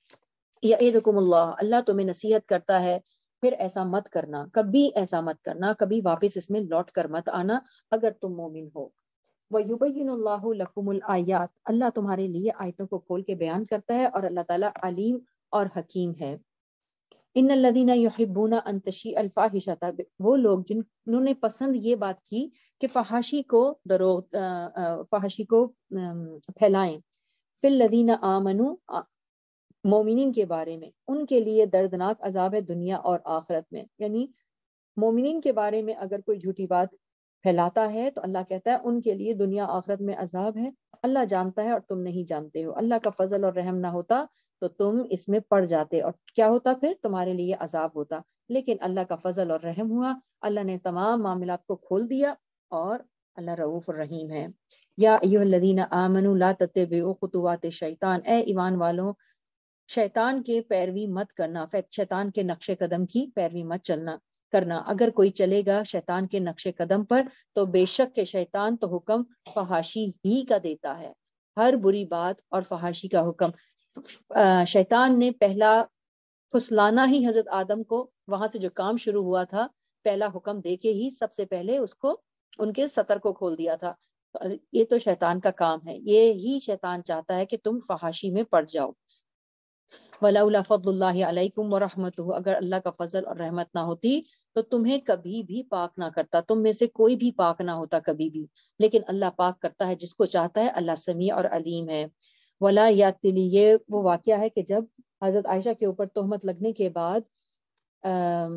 یعظکم اللہ، اللہ تمہیں نصیحت کرتا ہے پھر ایسا مت کرنا، کبھی ایسا مت کرنا، کبھی واپس اس میں لوٹ کر مت آنا اگر تم مومن ہو۔ وَيُبَيِّنُ اللَّهُ لَكُمُ الْآيَاتِ، اللہ تمہارے لیے آیتوں کو کھول کے بیان کرتا ہے، اور اللہ تعالیٰ علیم اور حکیم ہے۔ ان الذین یحبون ان تشیع الفاحشۃ، وہ لوگ جنہوں نے پسند یہ بات کی کہ فحاشی کو دروغ فحاشی کو پھیلائیں، فی الذین آمنوا، مومنین کے بارے میں، ان کے لیے دردناک عذاب ہے دنیا اور آخرت میں. یعنی مومنین کے بارے میں اگر کوئی جھوٹی بات پھیلاتا ہے تو اللہ کہتا ہے ان کے لیے دنیا آخرت میں عذاب ہے. اللہ جانتا ہے اور تم نہیں جانتے ہو. اللہ کا فضل اور رحم نہ ہوتا تو تم اس میں پڑ جاتے اور کیا ہوتا؟ پھر تمہارے لیے عذاب ہوتا. لیکن اللہ کا فضل اور رحم ہوا، اللہ نے تمام معاملات کو کھول دیا اور اللہ رؤوف الرحیم ہے. یا ایھا الذین آمنوا لا تتبعوا خطوات الشیطان، اے ایمان والوں شیطان کے پیروی مت کرنا، شیطان کے نقش قدم کی پیروی مت چلنا کرنا. اگر کوئی چلے گا شیطان کے نقش قدم پر تو بے شک کہ شیطان تو حکم فحاشی ہی کا دیتا ہے، ہر بری بات اور فحاشی کا حکم. شیطان نے پہلا پھسلانا ہی حضرت آدم کو، وہاں سے جو کام شروع ہوا تھا پہلا حکم دے کے ہی سب سے پہلے اس کو ان کے سطر کو کھول دیا تھا. یہ تو شیطان کا کام ہے، یہ ہی شیطان چاہتا ہے کہ تم فحاشی میں پڑ جاؤ. وَلَوْلَا فَضْلُ اللَّهِ عَلَيْكُمْ وَرَحْمَتُهُ، اگر اللہ کا فضل اور رحمت نہ ہوتی تو تمہیں کبھی بھی پاک نہ کرتا، تم میں سے کوئی بھی پاک نہ ہوتا کبھی بھی. لیکن اللہ پاک کرتا ہے جس کو چاہتا ہے، اللہ سمیع اور علیم ہے. ولا یاتلی، یہ وہ واقعہ ہے کہ جب حضرت عائشہ کے اوپر تہمت لگنے کے بعد ام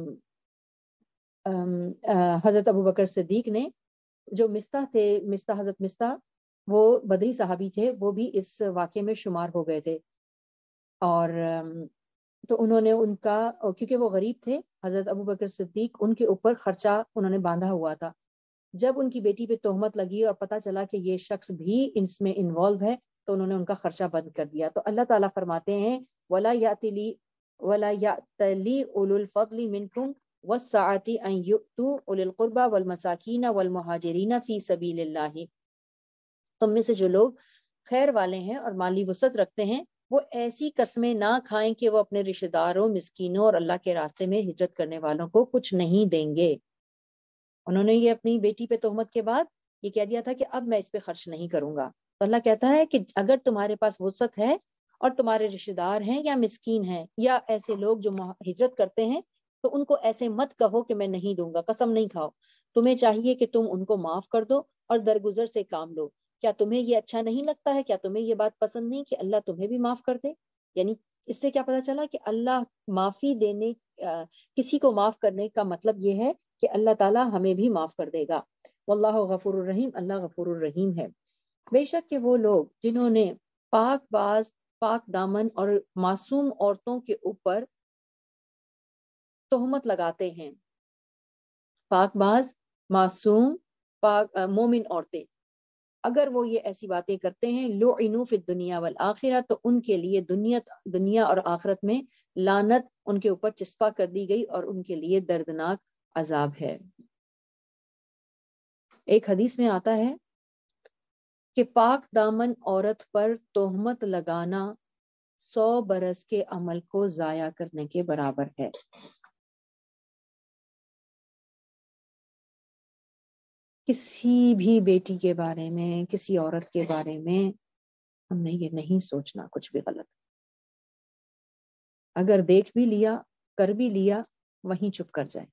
ام حضرت ابوبکر صدیق نے، جو مستح تھے، مستح حضرت مستح وہ بدری صحابی تھے، وہ بھی اس واقعے میں شمار ہو گئے تھے. اور تو انہوں نے ان کا، کیونکہ وہ غریب تھے حضرت ابوبکر صدیق، ان کے اوپر خرچہ انہوں نے باندھا ہوا تھا. جب ان کی بیٹی پہ تہمت لگی اور پتہ چلا کہ یہ شخص بھی اس میں انوالو ہے تو انہوں نے ان کا خرچہ بند کر دیا. تو اللہ تعالیٰ فرماتے ہیں وَلَا يَأْتَلِ وَلَا يَأْتَلِ أُولُو الْفَضْلِ مِنْكُمْ وَالسَّعَةِ أَنْ يُؤْتُوا أُولِي الْقُرْبَى وَالْمَسَاكِينَ وَالْمُهَاجِرِينَ فِي سَبِيلِ اللَّهِ. تم میں سے جو لوگ خیر والے ہیں اور مالی وسعت رکھتے ہیں وہ ایسی قسمیں نہ کھائیں کہ وہ اپنے رشتہ داروں، مسکینوں اور اللہ کے راستے میں ہجرت کرنے والوں کو کچھ نہیں دیں گے. انہوں نے یہ اپنی بیٹی پہ تہمت کے بعد یہ کہہ دیا تھا کہ اب میں اس پہ خرچ نہیں کروں گا. تو اللہ کہتا ہے کہ اگر تمہارے پاس وسعت ہے اور تمہارے رشتہ دار ہیں یا مسکین ہیں یا ایسے لوگ جو ہجرت کرتے ہیں تو ان کو ایسے مت کہو کہ میں نہیں دوں گا، قسم نہیں کھاؤ. تمہیں چاہیے کہ تم ان کو معاف کر دو اور درگزر سے کام لو. کیا تمہیں یہ اچھا نہیں لگتا ہے؟ کیا تمہیں یہ بات پسند نہیں کہ اللہ تمہیں بھی معاف کر دے؟ یعنی اس سے کیا پتہ چلا کہ اللہ معافی دینے، کسی کو معاف کرنے کا مطلب یہ ہے کہ اللہ تعالیٰ ہمیں بھی معاف کر دے گا. واللہ غفور الرحیم، اللہ غفور الرحیم ہے. بے شک کہ وہ لوگ جنہوں نے پاک باز، پاک دامن اور معصوم عورتوں کے اوپر تہمت لگاتے ہیں، پاک باز، معصوم، پاک مومن عورتیں، اگر وہ یہ ایسی باتیں کرتے ہیں، لعنوا فی الدنیا والآخرہ، تو ان کے لیے دنیا دنیا اور آخرت میں لعنت ان کے اوپر چسپا کر دی گئی اور ان کے لیے دردناک عذاب ہے. ایک حدیث میں آتا ہے کہ پاک دامن عورت پر تہمت لگانا سو برس کے عمل کو ضائع کرنے کے برابر ہے. کسی بھی بیٹی کے بارے میں، کسی عورت کے بارے میں ہم نے یہ نہیں سوچنا کچھ بھی غلط. اگر دیکھ بھی لیا، کر بھی لیا، وہیں چپ کر جائیں،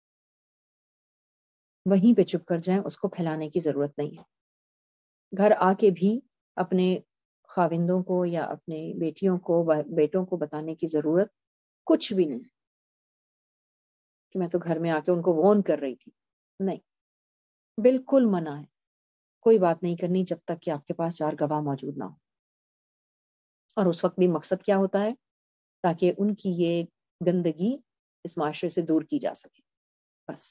وہیں پہ چپ کر جائیں، اس کو پھیلانے کی ضرورت نہیں ہے. گھر آ کے بھی اپنے خاوندوں کو یا اپنے بیٹیوں کو، بیٹوں کو بتانے کی ضرورت کچھ بھی نہیں کہ میں تو گھر میں آ کے ان کو وارن کر رہی تھی. نہیں، بالکل منع ہے. کوئی بات نہیں کرنی جب تک کہ آپ کے پاس چار گواہ موجود نہ ہو. اور اس وقت بھی مقصد کیا ہوتا ہے؟ تاکہ ان کی یہ گندگی اس معاشرے سے دور کی جا سکے. بس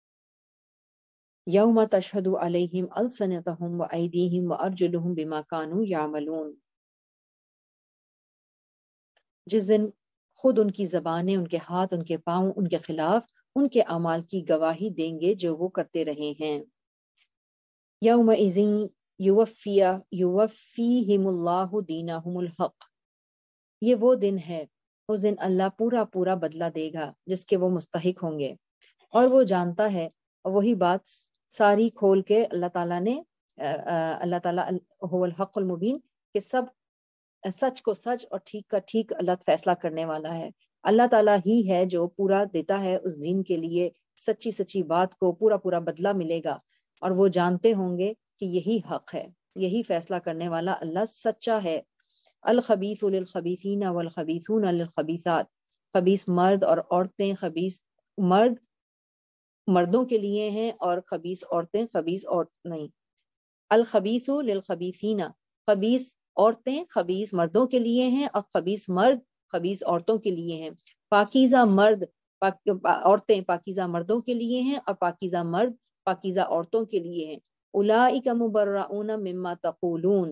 یوم تشہد علیہم السنتہم وایدیہم وارجلہم بما کانوا یعملون، جس دن خود ان کی زبانیں، ان کے ہاتھ، ان کے پاؤں ان کے خلاف ان کے اعمال کی گواہی دیں گے جو وہ کرتے رہے ہیں. یومئذ یوفی یوفیہم اللہ دینہم الحق، یہ وہ دن ہے، اس دن اللہ پورا پورا بدلہ دے گا جس کے وہ مستحق ہوں گے. اور وہ جانتا ہے، اور وہی بات ساری کھول کے اللہ تعالیٰ نے، اللہ تعالیٰ هو الحق المبین، کہ سب سچ کو سچ اور ٹھیک کا ٹھیک اللہ فیصلہ کرنے والا ہے. اللہ تعالیٰ ہی ہے جو پورا دیتا ہے اس دین کے لیے سچی سچی بات کو پورا پورا بدلہ ملے گا، اور وہ جانتے ہوں گے کہ یہی حق ہے، یہی فیصلہ کرنے والا اللہ سچا ہے۔ الخبیث للخبیثین والخبیثون للخبیثات، خبیث مرد اور عورتیں، خبیث مرد مردوں کے لیے ہیں اور خبیث عورتیں خبیث عورت نہیں۔ الخبیث للخبیثین، خبیث عورتیں خبیث مردوں کے لیے ہیں اور خبیث مرد خبیث عورتوں کے لیے ہیں۔ پاکیزہ مرد پاک عورتیں پاکیزہ مردوں کے لیے ہیں اور پاکیزہ مرد پاکیزہ عورتوں کے لیے ہیں۔ اولئک مبرؤون مما تقولون،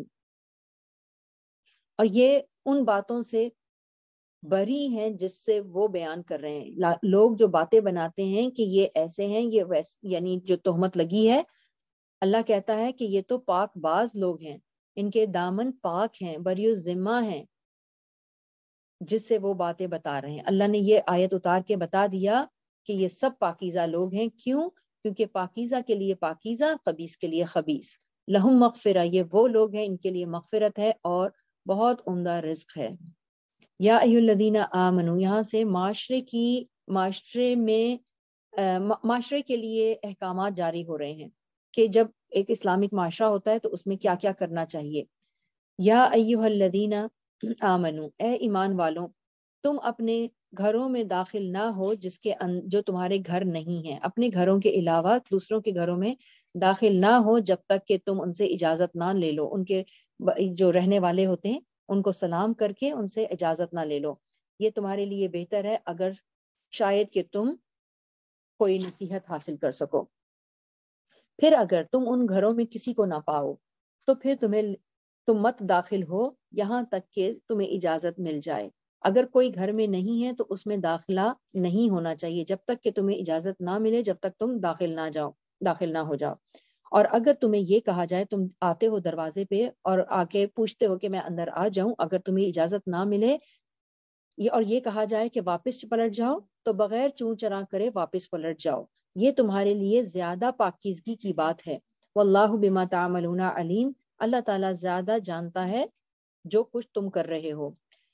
اور یہ ان باتوں سے بری ہیں جس سے وہ بیان کر رہے ہیں۔ لوگ جو باتیں بناتے ہیں کہ یہ ایسے ہیں، یہ ویسے، یعنی جو تہمت لگی ہے، اللہ کہتا ہے کہ یہ تو پاک باز لوگ ہیں، ان کے دامن پاک ہیں، بری الذمہ ہیں، جس سے وہ باتیں بتا رہے ہیں۔ اللہ نے یہ آیت اتار کے بتا دیا کہ یہ سب پاکیزہ لوگ ہیں۔ کیوں؟ کیونکہ پاکیزہ کے لیے پاکیزہ، خبیث کے لیے خبیث۔ لہم مغفرہ، یہ وہ لوگ ہیں ان کے لیے مغفرت ہے اور بہت عمدہ رزق ہے۔ یا ایھا الذین آمنو، یہاں سے معاشرے کی معاشرے میں معاشرے کے لیے احکامات جاری ہو رہے ہیں کہ جب ایک اسلامک معاشرہ ہوتا ہے تو اس میں کیا کیا کرنا چاہیے۔ یا ایھا الذین آمنو، اے ایمان والوں، تم اپنے گھروں میں داخل نہ ہو جس کے جو تمہارے گھر نہیں ہیں، اپنے گھروں کے علاوہ دوسروں کے گھروں میں داخل نہ ہو جب تک کہ تم ان سے اجازت نہ لے لو۔ ان کے جو رہنے والے ہوتے ہیں ان کو سلام کر کے ان سے اجازت نہ لے لو، یہ تمہارے لیے بہتر ہے اگر شاید کہ تم کوئی نصیحت حاصل کر سکو۔ پھر اگر تم ان گھروں میں کسی کو نہ پاؤ تو پھر تمہیں تم مت داخل ہو یہاں تک کہ تمہیں اجازت مل جائے۔ اگر کوئی گھر میں نہیں ہے تو اس میں داخلہ نہیں ہونا چاہیے جب تک کہ تمہیں اجازت نہ ملے، جب تک تم داخل نہ جاؤ داخل نہ ہو جاؤ۔ اور اگر تمہیں یہ کہا جائے، تم آتے ہو دروازے پہ اور آ کے پوچھتے ہو کہ میں اندر آ جاؤں، اگر تمہیں اجازت نہ ملے اور یہ کہا جائے کہ واپس پلٹ جاؤ، تو بغیر چون چرا کرے واپس پلٹ جاؤ، یہ تمہارے لیے زیادہ پاکیزگی کی بات ہے۔ واللہ بما تعملون علیم، اللہ تعالیٰ زیادہ جانتا ہے جو کچھ تم کر رہے ہو۔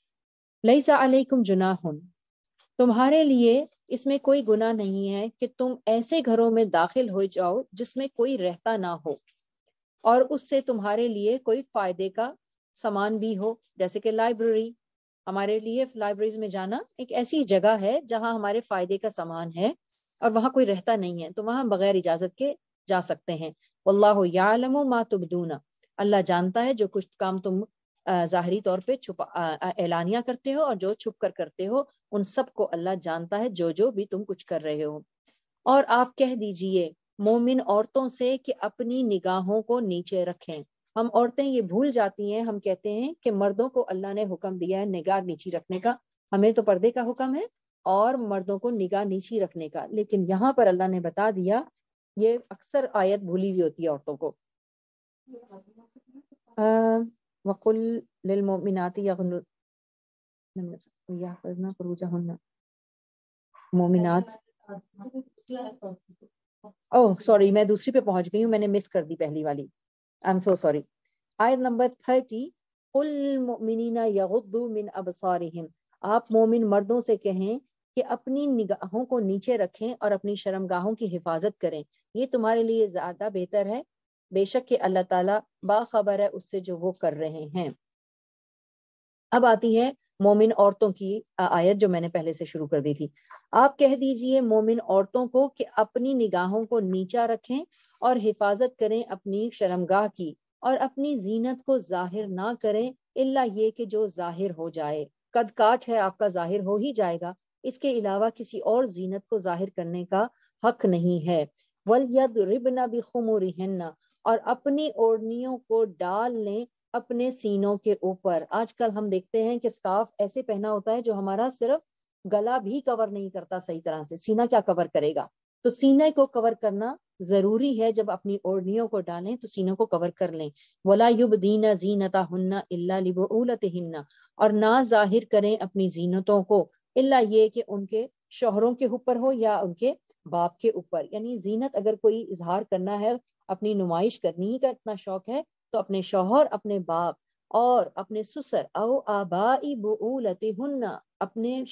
لیس علیکم جناح، تمہارے لیے اس میں کوئی گناہ نہیں ہے کہ تم ایسے گھروں میں داخل ہو جاؤ جس میں کوئی رہتا نہ ہو اور اس سے تمہارے لیے کوئی فائدے کا سامان بھی ہو، جیسے کہ لائبریری۔ ہمارے لیے لائبریریز میں جانا ایک ایسی جگہ ہے جہاں ہمارے فائدے کا سامان ہے اور وہاں کوئی رہتا نہیں ہے، تو وہاں بغیر اجازت کے جا سکتے ہیں۔ واللہ یعلم ما تبدون، اللہ جانتا ہے جو کچھ کام تم ظاہری طور پہ چھپا اعلانیہ کرتے ہو اور جو چھپ کر کرتے ہو، ان سب کو اللہ جانتا ہے، جو جو بھی تم کچھ کر رہے ہو۔ اور آپ کہہ دیجئے مومن عورتوں سے کہ اپنی نگاہوں کو نیچے رکھیں۔ ہم عورتیں یہ بھول جاتی ہیں، ہم کہتے ہیں کہ مردوں کو اللہ نے حکم دیا ہے نگاہ نیچی رکھنے کا، ہمیں تو پردے کا حکم ہے اور مردوں کو نگاہ نیچی رکھنے کا، لیکن یہاں پر اللہ نے بتا دیا، یہ اکثر آیت بھولی ہوئی ہوتی ہے عورتوں کو۔ وَقُلْ لِلْمُؤْمِنَاتِ يَغْضُضْنَ فُرُوجَهُنَّ، مومنات، اوہ سوری میں دوسری پہ پہنچ گئی ہوں، میں نے مس کر دی پہلی والی، آئی ایم سو سوری۔ آیت نمبر تھرٹی، قُلْ لِلْمُؤْمِنِينَ يَغُضُّوا مِنْ أَبْصَارِهِمْ، آپ مومن مردوں سے کہیں کہ اپنی نگاہوں کو نیچے رکھیں اور اپنی شرمگاہوں کی حفاظت کریں، یہ تمہارے لیے زیادہ بہتر ہے، بے شک کہ اللہ تعالیٰ باخبر ہے اس سے جو وہ کر رہے ہیں۔ اب آتی ہے مومن عورتوں کی آیت جو میں نے پہلے سے شروع کر دی تھی۔ آپ کہہ دیجئے مومن عورتوں کو کہ اپنی نگاہوں کو نیچا رکھیں اور حفاظت کریں اپنی شرمگاہ کی، اور اپنی زینت کو ظاہر نہ کریں الا یہ کہ جو ظاہر ہو جائے، قد کاٹ ہے آپ کا ظاہر ہو ہی جائے گا، اس کے علاوہ کسی اور زینت کو ظاہر کرنے کا حق نہیں ہے۔ وَلْيَضْرِبْنَ بِخُمُرِهِنَّ، اور اپنی اوڑھنیوں کو ڈال لیں اپنے سینوں کے اوپر۔ آج کل ہم دیکھتے ہیں کہ سکارف ایسے پہنا ہوتا ہے جو ہمارا صرف گلا بھی کور نہیں کرتا صحیح طرح سے، سینہ کیا کور کرے گا، تو سینے کو کور کرنا ضروری ہے، جب اپنی اوڑھنیوں کو ڈالیں تو سینوں کو کور کر لیں۔ وَلَا يُبْدِينَ زِينَتَهُنَّ إِلَّا لِبُعُولَتِهِنَّ، اور نہ ظاہر کریں اپنی زینتوں کو الا یہ کہ ان کے شوہروں کے اوپر ہو یا ان کے باپ کے اوپر، یعنی زینت اگر کوئی اظہار کرنا ہے، اپنی نمائش کرنی کا اتنا شوق ہے تو اپنے شوہر، اپنے باپ اور اپنے سسر او آبائی بعولتہن، اپنے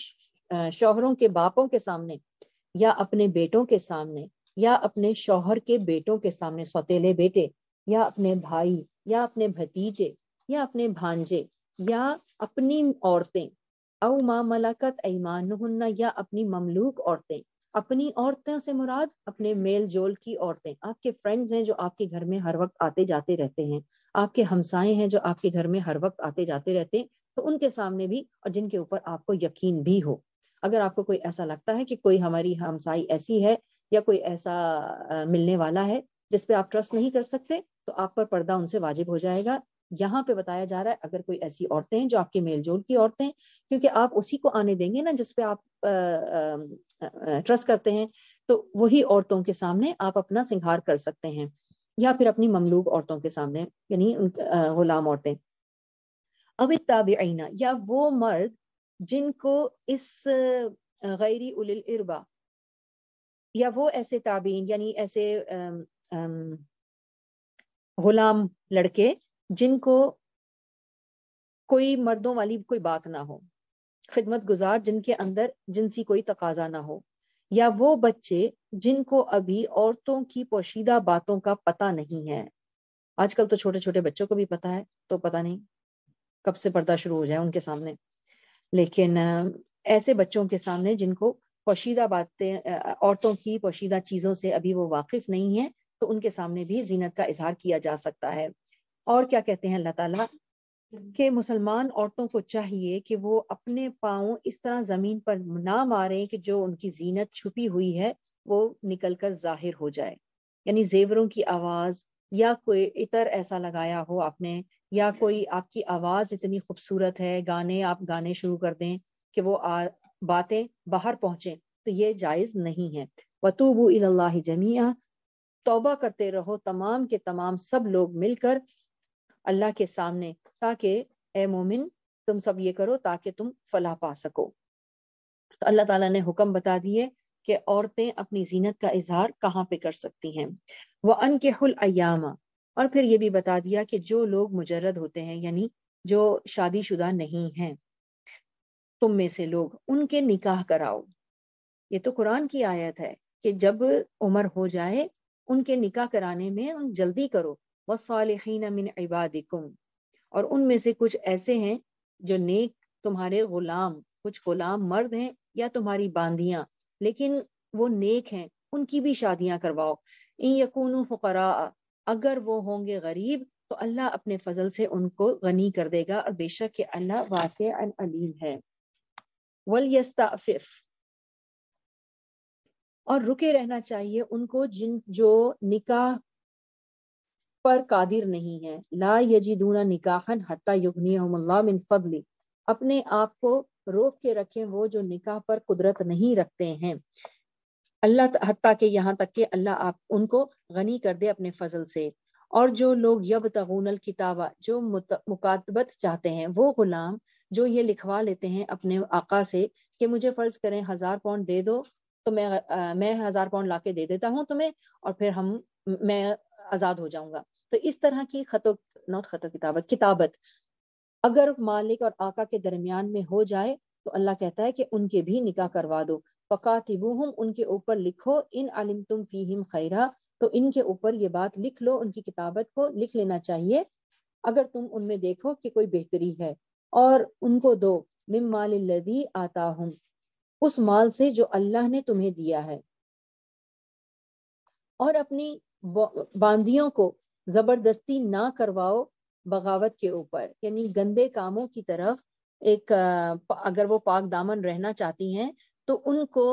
شوہروں کے باپوں کے سامنے یا اپنے بیٹوں کے سامنے یا اپنے شوہر کے بیٹوں کے سامنے، سوتیلے بیٹے یا اپنے بھائی یا اپنے بھتیجے یا اپنے بھانجے یا اپنی عورتیں، او ما ملکت ایمانہن یا اپنی مملوک عورتیں۔ اپنی عورتوں سے مراد اپنے میل جول کی عورتیں، آپ کے فرینڈز ہیں جو آپ کے گھر میں ہر وقت آتے جاتے رہتے ہیں، آپ کے ہمسائے ہیں جو آپ کے گھر میں ہر وقت آتے جاتے رہتے ہیں، تو ان کے سامنے بھی، اور جن کے اوپر آپ کو یقین بھی ہو۔ اگر آپ کو کوئی ایسا لگتا ہے کہ کوئی ہماری ہمسائی ایسی ہے یا کوئی ایسا ملنے والا ہے جس پہ آپ ٹرسٹ نہیں کر سکتے، تو آپ پر پردہ ان سے واجب ہو جائے گا۔ یہاں پہ بتایا جا رہا ہے اگر کوئی ایسی عورتیں ہیں جو آپ کے میل جول کی عورتیں، کیونکہ آپ اسی کو آنے دیں گے نا جس پہ آپ ٹرسٹ کرتے ہیں، تو وہی عورتوں کے سامنے آپ اپنا سنگھار کر سکتے ہیں، یا پھر اپنی مملوک عورتوں کے سامنے، یعنی غلام عورتیں۔ اب التابعین، یا وہ مرد جن کو اس غیری اولی الاربا، یا وہ ایسے تابعین یعنی ایسے ام ام غلام لڑکے جن کو کوئی مردوں والی کوئی بات نہ ہو، خدمت گزار جن کے اندر جنسی کوئی تقاضا نہ ہو، یا وہ بچے جن کو ابھی عورتوں کی پوشیدہ باتوں کا پتہ نہیں ہے۔ آج کل تو چھوٹے چھوٹے بچوں کو بھی پتہ ہے، تو پتہ نہیں کب سے پردہ شروع ہو جائے ان کے سامنے، لیکن ایسے بچوں کے سامنے جن کو پوشیدہ باتیں، عورتوں کی پوشیدہ چیزوں سے ابھی وہ واقف نہیں ہیں، تو ان کے سامنے بھی زینت کا اظہار کیا جا سکتا ہے۔ اور کیا کہتے ہیں اللہ تعالیٰ کہ مسلمان عورتوں کو چاہیے کہ وہ اپنے پاؤں اس طرح زمین پر نہ ماریں کہ جو ان کی زینت چھپی ہوئی ہے وہ نکل کر ظاہر ہو جائے، یعنی زیوروں کی آواز یا کوئی عطر ایسا لگایا ہو آپ نے، یا کوئی آپ کی آواز اتنی خوبصورت ہے، گانے آپ گانے شروع کر دیں کہ وہ باتیں باہر پہنچیں، تو یہ جائز نہیں ہے۔ وَتُوبُوا إِلَى اللَّهِ جَمِيعًا، توبہ کرتے رہو تمام کے تمام سب لوگ مل کر اللہ کے سامنے، تاکہ اے مومن تم سب یہ کرو تاکہ تم فلاح پا سکو۔ تو اللہ تعالیٰ نے حکم بتا دیے کہ عورتیں اپنی زینت کا اظہار کہاں پہ کر سکتی ہیں۔ وَأَنكِحُوا الْأَيَّامَ، اور پھر یہ بھی بتا دیا کہ جو لوگ مجرد ہوتے ہیں یعنی جو شادی شدہ نہیں ہیں تم میں سے لوگ، ان کے نکاح کراؤ۔ یہ تو قرآن کی آیت ہے کہ جب عمر ہو جائے ان کے نکاح کرانے میں ان جلدی کرو۔ وَالصَّالِحِينَ مِنْ عِبَادِكُمْ، اور ان میں سے کچھ ایسے ہیں جو نیک تمہارے غلام، کچھ غلام مرد ہیں یا تمہاری باندیاں، لیکن وہ نیک ہیں، ان کی بھی شادیاں کرواؤ۔ ان یکونوا فقراء، اگر وہ ہوں گے غریب تو اللہ اپنے فضل سے ان کو غنی کر دے گا، اور بے شک کہ اللہ واسع علیم ہے۔ وَلْيَسْتَعْفِفْ، اور رکے رہنا چاہیے ان کو جن جو نکاح پر قادر نہیں ہے۔ لا یجدون نکاحا حتی یغنیہم اللہ من فضلہ، اپنے آپ کو روک کے رکھیں وہ جو نکاح پر قدرت نہیں رکھتے ہیں، اللہ حتیٰ کہ یہاں تک کہ اللہ آپ ان کو غنی کر دے اپنے فضل سے۔ اور جو لوگ یبتغون الکتابہ، جو مکاتبت چاہتے ہیں، وہ غلام جو یہ لکھوا لیتے ہیں اپنے آقا سے کہ مجھے فرض کریں ہزار پاؤنڈ دے دو تو میں میں ہزار پاؤنڈ لا کے دے دیتا ہوں تمہیں، اور پھر ہم میں آزاد ہو جاؤں گا۔ تو اس طرح کی خط و نوٹ خط و کتابت کتابت اگر مالک اور آقا کے درمیان میں ہو جائے تو اللہ کہتا ہے کہ ان کے بھی نکاح کروا دو۔ فَقَاتِبُوهُمْ، ان کے اوپر لکھو، ان عَلِمْتُمْ فِيهِمْ خَيْرًا، تو ان کے اوپر یہ بات لکھ لو، ان کی کتابت کو لکھ لینا چاہیے اگر تم ان میں دیکھو کہ کوئی بہتری ہے، اور ان کو دو مِن مَالِ الَّذِي آتَاهُمْ، اس مال سے جو اللہ نے تمہیں دیا ہے۔ اور اپنی باندیوں کو زبردستی نہ کرواؤ بغاوت کے اوپر، یعنی گندے کاموں کی طرف ایک اگر وہ پاک دامن رہنا چاہتی ہیں تو ان کو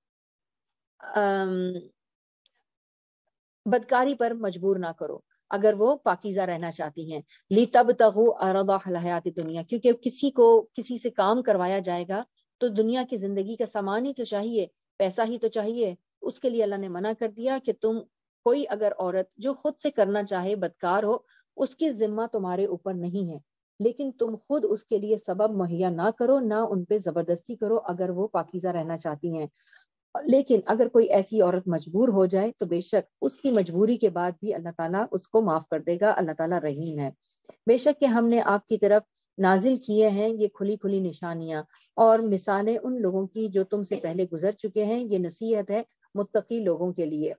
بدکاری پر مجبور نہ کرو اگر وہ پاکیزہ رہنا چاہتی ہیں۔ لِتَبْتَغُوا عَرَضَ الْحَيَاةِ الدُّنْيَا، کیونکہ کسی کو کسی سے کام کروایا جائے گا تو دنیا کی زندگی کا سامان ہی تو چاہیے، پیسہ ہی تو چاہیے، اس کے لیے اللہ نے منع کر دیا کہ تم کوئی اگر عورت جو خود سے کرنا چاہے بدکار ہو، اس کی ذمہ تمہارے اوپر نہیں ہے، لیکن تم خود اس کے لیے سبب مہیا نہ کرو، نہ ان پہ زبردستی کرو اگر وہ پاکیزہ رہنا چاہتی ہیں۔ لیکن اگر کوئی ایسی عورت مجبور ہو جائے تو بے شک اس کی مجبوری کے بعد بھی اللہ تعالیٰ اس کو معاف کر دے گا، اللہ تعالیٰ رحیم ہے۔ بے شک کہ ہم نے آپ کی طرف نازل کیے ہیں یہ کھلی کھلی نشانیاں اور مثالیں ان لوگوں کی جو تم سے پہلے گزر چکے ہیں، یہ نصیحت ہے متقی لوگوں کے لیے۔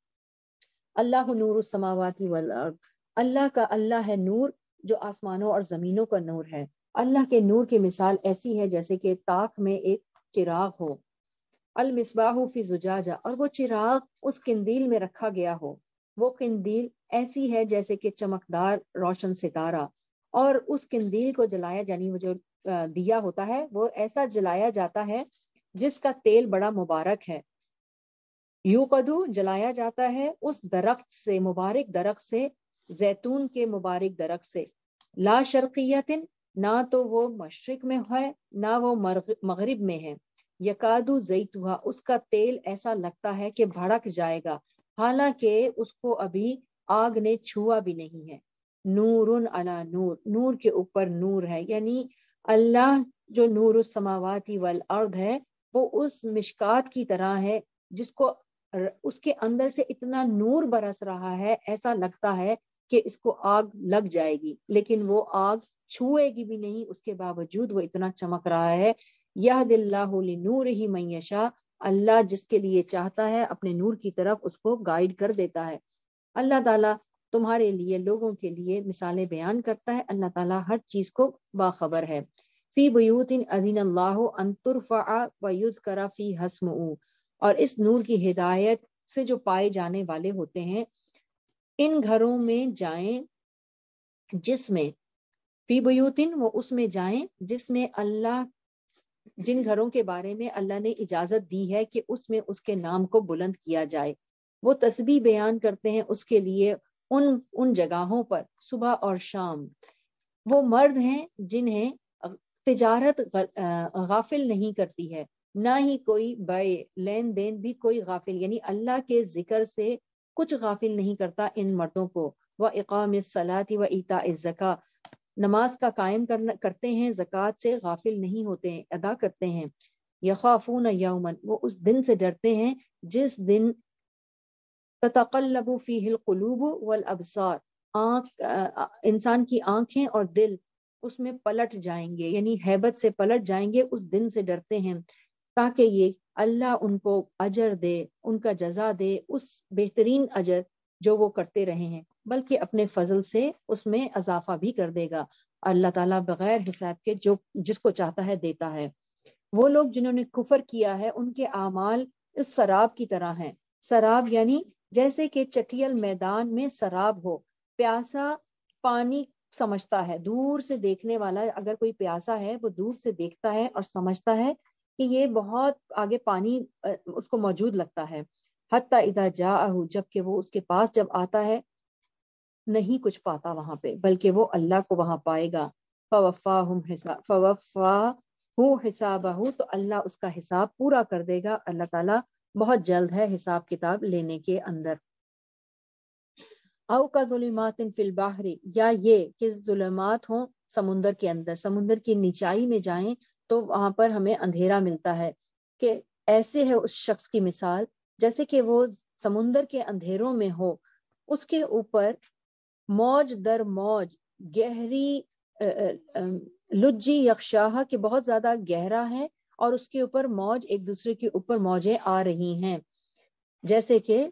اللہ نور السماوات والارض، اللہ کا اللہ ہے نور جو آسمانوں اور زمینوں کا نور ہے۔ اللہ کے نور کی مثال ایسی ہے جیسے کہ تاک میں ایک چراغ ہو، المصباح فی زجاجہ، اور وہ چراغ اس قندیل میں رکھا گیا ہو، وہ قندیل ایسی ہے جیسے کہ چمکدار روشن ستارہ، اور اس قندیل کو جلایا، یعنی وہ جو دیا ہوتا ہے وہ ایسا جلایا جاتا ہے جس کا تیل بڑا مبارک ہے، یوقدو جلایا جاتا ہے اس درخت سے، مبارک درخت سے، زیتون کے مبارک درخت سے، لا شرقیت، نہ تو وہ مشرق میں ہے نہ وہ مغرب میں ہے، یکادو زیتوہا، اس کا تیل ایسا لگتا ہے کہ بھڑک جائے گا حالانکہ اس کو ابھی آگ نے چھوا بھی نہیں ہے، نورن علی نور، نور کے اوپر نور ہے، یعنی اللہ جو نور السماوات والارض ہے وہ اس مشکات کی طرح ہے جس کو اس کے اندر سے اتنا نور برس رہا ہے، ایسا لگتا ہے کہ اس کو آگ لگ جائے گی لیکن وہ آگ چھوئے گی بھی نہیں، اس کے باوجود وہ اتنا چمک رہا ہے۔ یہد اللہ لنورہ من یشاء، اللہ جس کے لیے چاہتا ہے اپنے نور کی طرف اس کو گائیڈ کر دیتا ہے۔ اللہ تعالیٰ تمہارے لیے، لوگوں کے لیے مثالیں بیان کرتا ہے، اللہ تعالیٰ ہر چیز کو باخبر ہے۔ فی بیوت اذن اللہ ان ترفع ویذکر فیہا اسمہ، اور اس نور کی ہدایت سے جو پائے جانے والے ہوتے ہیں، ان گھروں میں جائیں جس میں، فی بیوتن وہ اس میں جائیں جس میں اللہ، جن گھروں کے بارے میں اللہ نے اجازت دی ہے کہ اس میں اس کے نام کو بلند کیا جائے، وہ تسبیح بیان کرتے ہیں اس کے لیے ان ان جگہوں پر صبح اور شام۔ وہ مرد ہیں جنہیں تجارت غافل نہیں کرتی ہے، نہ ہی کوئی بے لین دین بھی کوئی غافل، یعنی اللہ کے ذکر سے کچھ غافل نہیں کرتا ان مردوں کو۔ وَإِقَامِ الصَّلَاةِ وَإِيتَاءِ الزَّكَاةِ، نماز کا قائم کرنا کرتے ہیں، زکوٰۃ سے غافل نہیں ہوتے ہیں، ادا کرتے ہیں۔ یخافون یوما، وہ اس دن سے ڈرتے ہیں جس دن تتقلب فیہ القلوب والابصار، آنکھ انسان کی آنکھیں اور دل اس میں پلٹ جائیں گے، یعنی ہیبت سے پلٹ جائیں گے، اس دن سے ڈرتے ہیں تاکہ یہ اللہ ان کو اجر دے، ان کا جزا دے، اس بہترین اجر جو وہ کرتے رہے ہیں، بلکہ اپنے فضل سے اس میں اضافہ بھی کر دے گا۔ اللہ تعالیٰ بغیر حساب کے جو جس کو چاہتا ہے دیتا ہے۔ وہ لوگ جنہوں نے کفر کیا ہے ان کے اعمال اس سراب کی طرح ہیں، سراب یعنی جیسے کہ چٹیل میدان میں سراب ہو، پیاسا پانی سمجھتا ہے، دور سے دیکھنے والا اگر کوئی پیاسا ہے وہ دور سے دیکھتا ہے اور سمجھتا ہے کہ یہ بہت آگے پانی اس کو موجود لگتا ہے، حتی اذا جاءہ، جب کہ وہ اس کے پاس جب آتا ہے نہیں کچھ پاتا وہاں پہ، بلکہ وہ اللہ کو وہاں پائے گا۔ فوفاہم حساب فوفاہ حسابہ، تو اللہ اس کا حساب پورا کر دے گا، اللہ تعالیٰ بہت جلد ہے حساب کتاب لینے کے اندر۔ او کا ظلمات فی البحر، یا یہ کہ ظلمات ہوں سمندر کے اندر، سمندر کی نیچائی میں جائیں تو وہاں پر ہمیں اندھیرا ملتا ہے، کہ ایسے ہے اس شخص کی مثال جیسے کہ وہ سمندر کے اندھیروں میں ہو، اس کے اوپر موج در موج، گہری لجی یخشاہ، کہ بہت زیادہ گہرا ہے اور اس کے اوپر موج ایک دوسرے کے اوپر موجیں آ رہی ہیں، جیسے کہ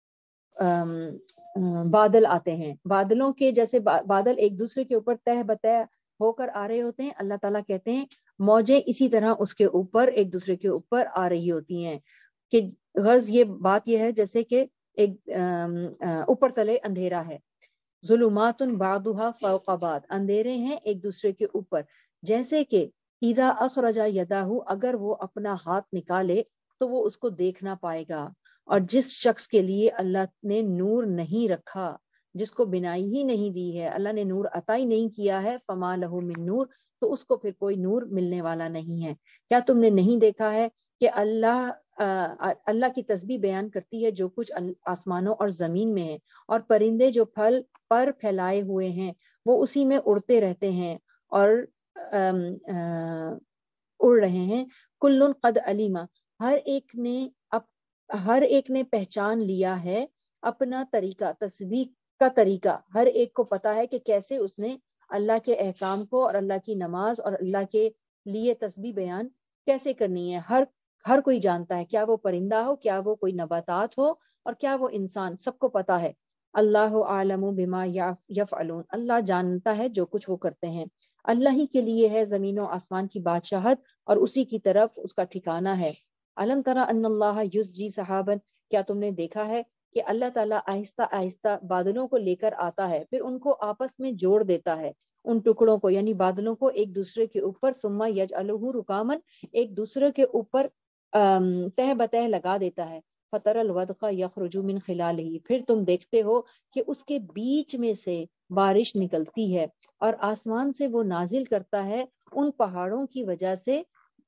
بادل آتے ہیں، بادلوں کے جیسے بادل ایک دوسرے کے اوپر تہ بتہ ہو کر آ رہے ہوتے ہیں، اللہ تعالیٰ کہتے ہیں موجیں اسی طرح اس کے اوپر ایک دوسرے کے اوپر آ رہی ہوتی ہیں، کہ غرض یہ بات یہ ہے جیسے کہ ایک اوپر تلے اندھیرا ہے، ظلمات بعضها فوق بعض، اندھیرے ہیں ایک دوسرے کے اوپر، جیسے کہ اذا اخرج یدہ، اگر وہ اپنا ہاتھ نکالے تو وہ اس کو دیکھنا پائے گا، اور جس شخص کے لیے اللہ نے نور نہیں رکھا، جس کو بنائی ہی نہیں دی ہے، اللہ نے نور عطا ہی نہیں کیا ہے، فما لہ من نور، تو اس کو پھر کوئی نور ملنے والا نہیں ہے۔ کیا تم نے نہیں دیکھا ہے کہ اللہ اللہ کی تسبیح بیان کرتی ہے جو کچھ آسمانوں اور زمین میں ہے، اور پرندے جو پھل پر پھیلائے ہوئے ہیں وہ اسی میں اڑتے رہتے ہیں اور آم آ اڑ رہے ہیں، کل قد علیما، ہر ایک نے ہر ایک نے پہچان لیا ہے اپنا طریقہ، تسبیح کا طریقہ، ہر ایک کو پتا ہے کہ کیسے اس نے اللہ کے احکام کو اور اللہ کی نماز اور اللہ کے لیے تسبیح بیان کیسے کرنی ہے. ہر ہر کوئی جانتا ہے, کیا وہ پرندہ ہو, کیا وہ کوئی نباتات ہو, اور کیا وہ انسان, سب کو پتا ہے. اللہ عالم بما یفعلون, اللہ جانتا ہے جو کچھ وہ کرتے ہیں. اللہ ہی کے لیے ہے زمین و آسمان کی بادشاہت اور اسی کی طرف اس کا ٹھکانہ ہے. علم ترى ان اللہ یسجی سحابا, کیا تم نے دیکھا ہے کہ اللہ تعالیٰ آہستہ آہستہ بادلوں کو لے کر آتا ہے, پھر ان کو آپس میں جوڑ دیتا ہے, ان ٹکڑوں کو یعنی بادلوں کو ایک دوسرے کے اوپر, ثم یجعلہ رکاما, ایک دوسرے کے اوپر تہ بتہ لگا دیتا ہے. فَتَرَى الْوَدْقَ يَخْرُجُ مِنْ خِلَالِهِ, پھر تم دیکھتے ہو کہ اس کے بیچ میں سے بارش نکلتی ہے, اور آسمان سے وہ نازل کرتا ہے ان پہاڑوں کی وجہ سے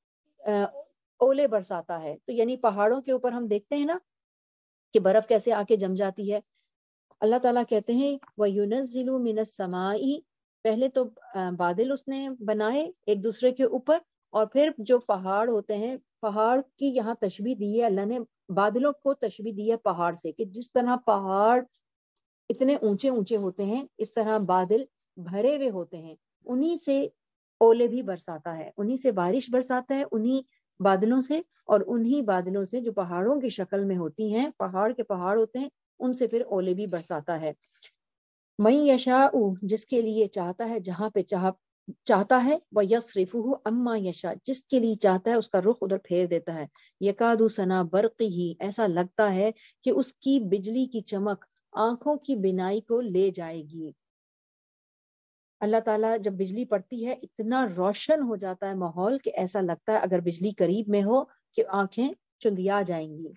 اولے برساتا ہے. تو یعنی پہاڑوں کے اوپر ہم دیکھتے ہیں نا کہ برف کیسے آ کے جم جاتی ہے. اللہ تعالیٰ کہتے ہیں وَيُنَزِّلُ مِنَ السَّمَاءِ, پہلے تو بادل اس نے بنائے ایک دوسرے کے اوپر, اور پھر جو پہاڑ ہوتے ہیں, پہاڑ کی یہاں تشبیہ دی ہے اللہ نے, بادلوں کو تشبیہ دی ہے پہاڑ سے, کہ جس طرح پہاڑ اتنے اونچے اونچے ہوتے ہیں اس طرح بادل بھرے ہوئے ہوتے ہیں, انہی سے اولے بھی برساتا ہے, انہی سے بارش برساتا ہے, انہی بادلوں سے, اور انہی بادلوں سے جو پہاڑوں کی شکل میں ہوتی ہیں, پہاڑ کے پہاڑ ہوتے ہیں, ان سے پھر اولے بھی برساتا ہے. من یشاء, جس کے لیے چاہتا ہے جہاں پہ چاہ چاہتا ہے, وَيَصْرِفُهُ عَمَّا يَشَاء, جس کے لیے چاہتا ہے اس کا رخ ادھر پھیر دیتا ہے. يَكَادُ سَنَا بَرْقِهِ, ایسا لگتا ہے کہ اس کی بجلی کی چمک آنکھوں کی بینائی کو لے جائے گی. اللہ تعالیٰ جب بجلی پڑتی ہے اتنا روشن ہو جاتا ہے ماحول کہ ایسا لگتا ہے اگر بجلی قریب میں ہو کہ آنکھیں چندیا جائیں گی.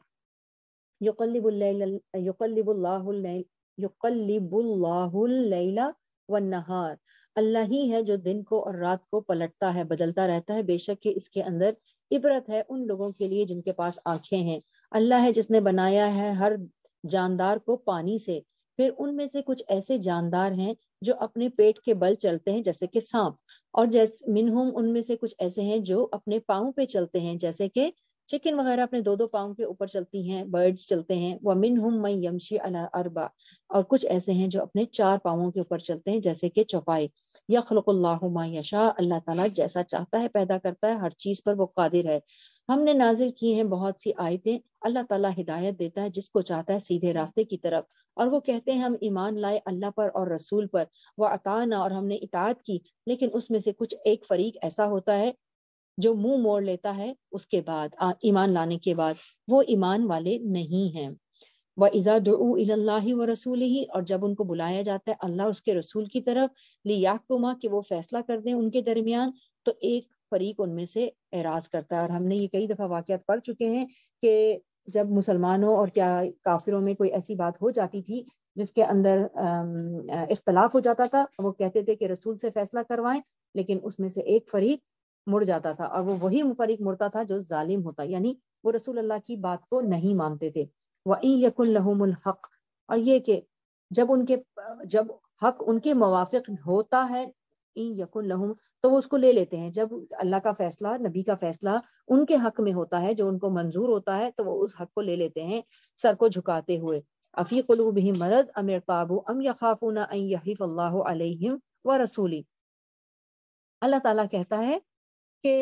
یقلب اللیل یقلب اللہ اللیل یقلب اللہ اللیل والنہار, اللہ ہی ہے جو دن کو اور رات کو پلٹتا ہے, بدلتا رہتا ہے. بے شک کہ اس کے اندر عبرت ہے ان لوگوں کے لیے جن کے پاس آنکھیں ہیں. اللہ ہے جس نے بنایا ہے ہر جاندار کو پانی سے, پھر ان میں سے کچھ ایسے جاندار ہیں جو اپنے پیٹ کے بل چلتے ہیں جیسے کہ سانپ, اور جیسے منہم, ان میں سے کچھ ایسے ہیں جو اپنے پاؤں پہ چلتے ہیں جیسے کہ چکن وغیرہ اپنے دو دو پاؤں کے اوپر چلتی ہیں, برڈز چلتے ہیں. وَمِنْهُمْ مَنْ يَمْشِي عَلَى أَرْبَعٍ, اور کچھ ایسے ہیں جو اپنے چار پاؤں کے اوپر چلتے ہیں جیسے کہ چوپائے. يَخْلُقُ اللَّهُ مَا يَشَاءُ, اللہ تعالیٰ جیسا چاہتا ہے پیدا کرتا ہے, ہر چیز پر وہ قادر ہے. ہم نے نازل کی ہیں بہت سی آیتیں, اللہ تعالیٰ ہدایت دیتا ہے جس کو چاہتا ہے سیدھے راستے کی طرف, اور وہ کہتے ہیں ہم ایمان لائے اللہ پر اور رسول پر, وَأَطَعْنَا, اور ہم نے اطاعت کی, لیکن اس میں سے کچھ ایک فریق ایسا ہوتا ہے جو منہ موڑ لیتا ہے اس کے بعد, ایمان لانے کے بعد, وہ ایمان والے نہیں ہیں. وَإِذَا دُعُوا إِلَى اللَّهِ وَرَسُولِهِ, اور جب ان کو بلایا جاتا ہے اللہ اور اس کے رسول کی طرف, لِيَحْكُمَ, کہ وہ فیصلہ کر دیں ان کے درمیان, تو ایک فریق ان میں سے اعراض کرتا ہے. اور ہم نے یہ کئی دفعہ واقعات پڑھ چکے ہیں کہ جب مسلمانوں اور کیا کافروں میں کوئی ایسی بات ہو جاتی تھی جس کے اندر اختلاف ہو جاتا تھا, وہ کہتے تھے کہ رسول سے فیصلہ کروائیں, لیکن اس میں سے ایک فریق مڑ جاتا تھا, اور وہ وہی فریق مڑتا تھا جو ظالم ہوتا, یعنی وہ رسول اللہ کی بات کو نہیں مانتے تھے. وَإِن يَكُن لَهُمُ الْحَقُّ, اور یہ کہ جب ان کے جب حق ان کے موافق ہوتا ہے, إِن يَكُن لَهُمْ, تو وہ اس کو لے لیتے ہیں. جب اللہ کا فیصلہ, نبی کا فیصلہ ان کے حق میں ہوتا ہے جو ان کو منظور ہوتا ہے, تو وہ اس حق کو لے لیتے ہیں سر کو جھکاتے ہوئے. أَفِي قُلُوبِهِم مَرَضٌ أَمِ ارْتَابُوا أَمْ يَخَافُونَ أَن يَحِيفَ اللَّهُ عَلَيْهِمْ وَرَسُولُهُ. اللہ تعالیٰ کہتا ہے کہ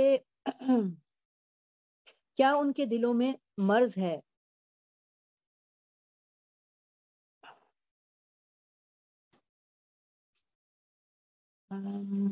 کیا ان کے دلوں میں مرض ہے, ہم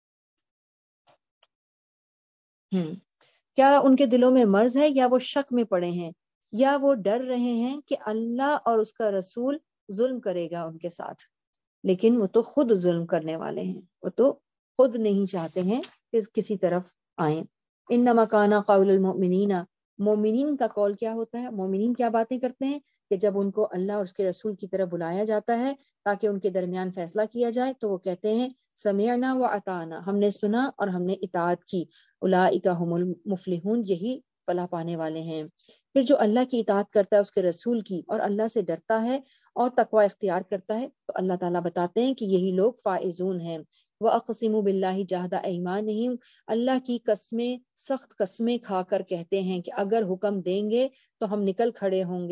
کیا ان کے دلوں میں مرض ہے, یا وہ شک میں پڑے ہیں, یا وہ ڈر رہے ہیں کہ اللہ اور اس کا رسول ظلم کرے گا ان کے ساتھ. لیکن وہ تو خود ظلم کرنے والے ہیں, وہ تو خود نہیں چاہتے ہیں کہ کسی طرف آئیں. انما کان قول المؤمنین, مومنین کا قول کیا ہوتا ہے, مومنین کیا باتیں کرتے ہیں کہ جب ان کو اللہ اور اس کے رسول کی طرف بلایا جاتا ہے تاکہ ان کے درمیان فیصلہ کیا جائے, تو وہ کہتے ہیں سمعنا واطعنا, ہم نے سنا اور ہم نے اطاعت کی. اولئک هم المفلحون, یہی فلاح پانے والے ہیں. پھر جو اللہ کی اطاعت کرتا ہے اس کے رسول کی, اور اللہ سے ڈرتا ہے اور تقوی اختیار کرتا ہے, تو اللہ تعالیٰ بتاتے ہیں کہ یہی لوگ فائزون ہیں. وَأَقْسِمُوا بِاللَّهِ جَهْدَ أَيْمَانِهِمْ, اللہ کی قسمیں, سخت قسمیں کھا کر کہتے ہیں کہ اگر حکم دیں گے تو ہم نکل کھڑے ہوں گے.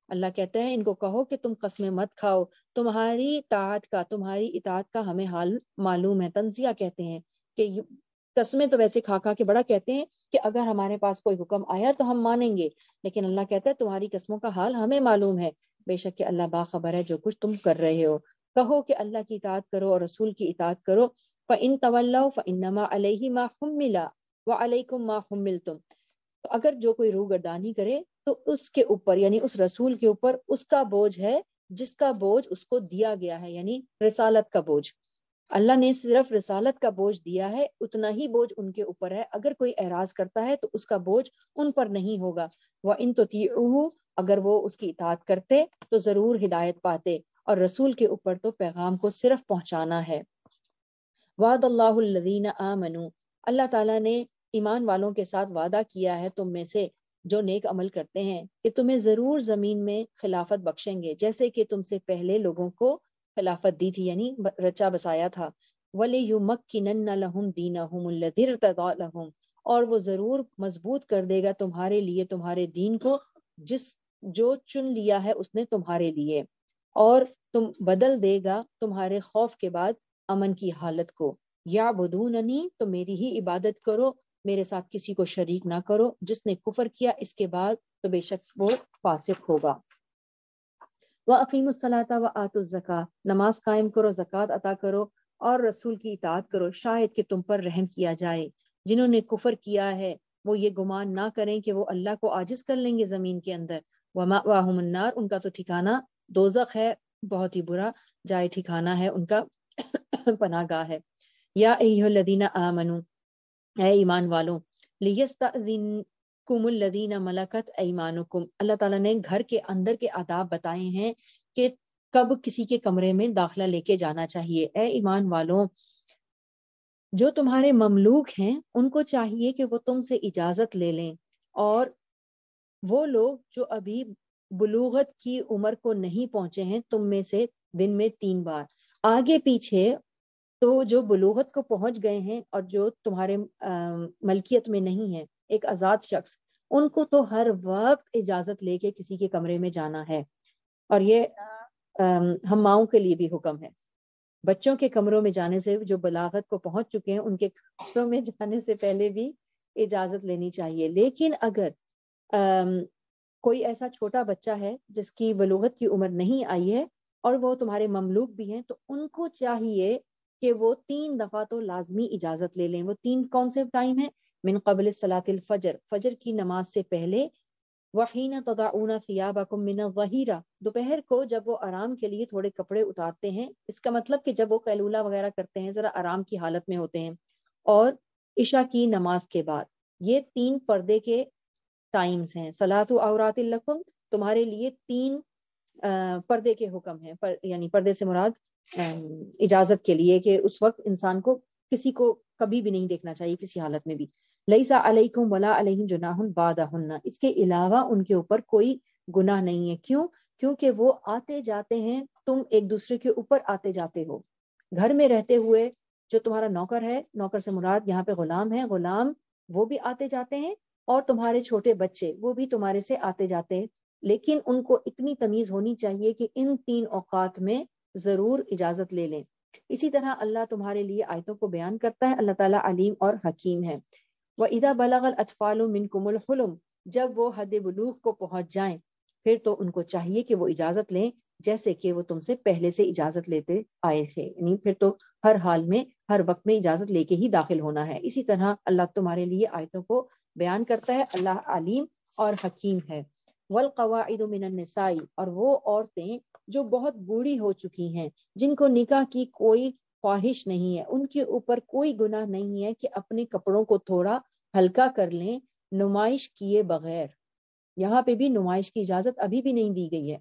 اللہ کہتے ہیں ان کو کہو کہ تم قسمیں مت کھاؤ، تمہاری طاعت کا تمہاری اطاعت کا ہمیں حال معلوم ہے۔ تنزیہ کہتے ہیں کہ یہ قسمیں تو ویسے کھا کھا کے بڑا کہتے ہیں کہ اگر ہمارے پاس کوئی حکم آیا تو ہم مانیں گے، لیکن اللہ کہتا ہے تمہاری قسموں کا حال ہمیں معلوم ہے، بے شک کہ اللہ باخبر ہے جو کچھ تم کر رہے ہو۔ کہو کہ اللہ کی اطاعت کرو اور رسول کی اطاعت کرو۔ فَإِن تَوَلَّوْا فَإِنَّمَا عَلَيْهِ مَا حُمِّلَ وَعَلَيْكُمْ مَا حُمِّلْتُمْ۔ تو اگر جو کوئی روح گردانی کرے تو اس کے اوپر یعنی اس رسول کے اوپر اس کا بوجھ ہے جس کا بوجھ اس کو دیا گیا ہے، یعنی رسالت کا بوجھ۔ اللہ نے صرف رسالت کا بوجھ دیا ہے، اتنا ہی بوجھ ان کے اوپر ہے۔ اگر کوئی اعراض کرتا ہے تو اس کا بوجھ ان پر نہیں ہوگا۔ وَإِن تُطِيعُوهُ، اگر وہ اس کی اطاعت کرتے تو ضرور ہدایت پاتے، اور رسول کے اوپر تو پیغام کو صرف پہنچانا ہے۔ وعد اللہ الذین آمنوا، اللہ تعالیٰ نے ایمان والوں کے ساتھ وعدہ کیا ہے تم میں سے جو نیک عمل کرتے ہیں کہ تمہیں ضرور زمین میں خلافت بخشیں گے، جیسے کہ تم سے پہلے لوگوں کو خلافت دی تھی، یعنی رچا بسایا تھا۔ وَلِيُمَكِّنَنَّ لَهُمْ دِينَهُمُ الَّذِي ارْتَضَىٰ لَهُمْ، اور وہ ضرور مضبوط کر دے گا تمہارے لیے تمہارے دین کو جس جو چن لیا ہے اس نے تمہارے لیے، اور تم بدل دے گا تمہارے خوف کے بعد امن کی حالت کو۔ یعبدوننی، تو میری ہی عبادت کرو، میرے ساتھ کسی کو شریک نہ کرو۔ جس نے کفر کیا اس کے بعد تو بے شک وہ فاسق ہوگا۔ وَأَقِیمُوا الصَّلَاةَ وَآتُوا الزَّکَاةَ، نماز قائم کرو، زکوٰۃ عطا کرو اور رسول کی اطاعت کرو، شاید کہ تم پر رحم کیا جائے۔ جنہوں نے کفر کیا ہے وہ یہ گمان نہ کریں کہ وہ اللہ کو عاجز کر لیں گے زمین کے اندر۔ وَمَأْوَاهُمُ النَّارُ، ان کا تو ٹھکانہ دوزخ ہے، بہت ہی برا جائے ٹھکانہ ہے ان کا، پناہ گاہ ہے۔ یا ایھا الذین آمنوا، اے ایمان والوں، لیستأذنکم الذین ملکت ایمانکم، اللہ تعالیٰ نے گھر کے اندر کے آداب بتائے ہیں کہ کب کسی کے کمرے میں داخلہ لے کے جانا چاہیے۔ اے ایمان والوں، جو تمہارے مملوک ہیں ان کو چاہیے کہ وہ تم سے اجازت لے لیں، اور وہ لوگ جو ابھی بلوغت کی عمر کو نہیں پہنچے ہیں تم میں سے دن میں تین بار، آگے پیچھے تو جو بلوغت کو پہنچ گئے ہیں اور جو تمہارے ملکیت میں نہیں ہے، ایک آزاد شخص، ان کو تو ہر وقت اجازت لے کے کسی کے کمرے میں جانا ہے۔ اور یہ ہم ماؤں کے لیے بھی حکم ہے، بچوں کے کمروں میں جانے سے، جو بلاغت کو پہنچ چکے ہیں ان کے کمروں میں جانے سے پہلے بھی اجازت لینی چاہیے۔ لیکن اگر کوئی ایسا چھوٹا بچہ ہے جس کی بلوغت کی عمر نہیں آئی ہے اور وہ تمہارے مملوک بھی ہیں، تو ان کو چاہیے کہ وہ تین دفعہ تو لازمی اجازت لے لیں۔ وہ تین کون سے ٹائم ہیں؟ من قبل صلاۃ الفجر، فجر کی نماز سے پہلے، وحین تضعون ثیابکم من الظہیرہ، دوپہر کو جب وہ آرام کے لیے تھوڑے کپڑے اتارتے ہیں، اس کا مطلب کہ جب وہ قیلولہ وغیرہ کرتے ہیں، ذرا آرام کی حالت میں ہوتے ہیں، اور عشاء کی نماز کے بعد۔ یہ تین پردے کے ٹائمز ہیں۔ صلاۃ عورات لکم، تمہارے لیے تین پردے کے حکم ہیں، پر یعنی پردے سے مراد اجازت کے لیے کہ اس وقت انسان کو کسی کو کبھی بھی نہیں دیکھنا چاہیے کسی حالت میں بھی۔ لیس علیکم ولا علیہم جناح بعدہن، اس کے علاوہ ان کے اوپر کوئی گناہ نہیں ہے۔ کیوں؟ کیونکہ وہ آتے جاتے ہیں، تم ایک دوسرے کے اوپر آتے جاتے ہو۔ گھر میں رہتے ہوئے جو تمہارا نوکر ہے، نوکر سے مراد یہاں پہ غلام ہے، غلام وہ بھی آتے جاتے ہیں، اور تمہارے چھوٹے بچے وہ بھی تمہارے سے آتے جاتے ہیں، لیکن ان کو اتنی تمیز ہونی چاہیے کہ ان تین اوقات میں ضرور اجازت لے لیں۔ اسی طرح اللہ تمہارے لیے آیتوں کو بیان کرتا ہے، اللہ تعالیٰ علیم اور حکیم ہے۔ وَإِذَا بَلَغَ الْأَطْفَالُ مِنْكُمُ الْحُلُمَ، جب وہ حد بلوغ کو پہنچ جائیں پھر تو ان کو چاہیے کہ وہ اجازت لیں جیسے کہ وہ تم سے پہلے سے اجازت لیتے آئے تھے، یعنی پھر تو ہر حال میں ہر وقت میں اجازت لے کے ہی داخل ہونا ہے۔ اسی طرح اللہ تمہارے لیے آیتوں کو بیان کرتا ہے، اللہ علیم اور حکیم ہے۔ وَالْقَوَاعِدُ مِنَ النِّسَاءِ، اور وہ عورتیں جو بہت بوڑھی ہو چکی ہیں، جن کو نکاح کی کوئی خواہش نہیں ہے، ان کے اوپر کوئی گناہ نہیں ہے کہ اپنے کپڑوں کو تھوڑا ہلکا کر لیں نمائش کیے بغیر۔ یہاں پہ بھی نمائش کی اجازت ابھی بھی نہیں دی گئی ہے۔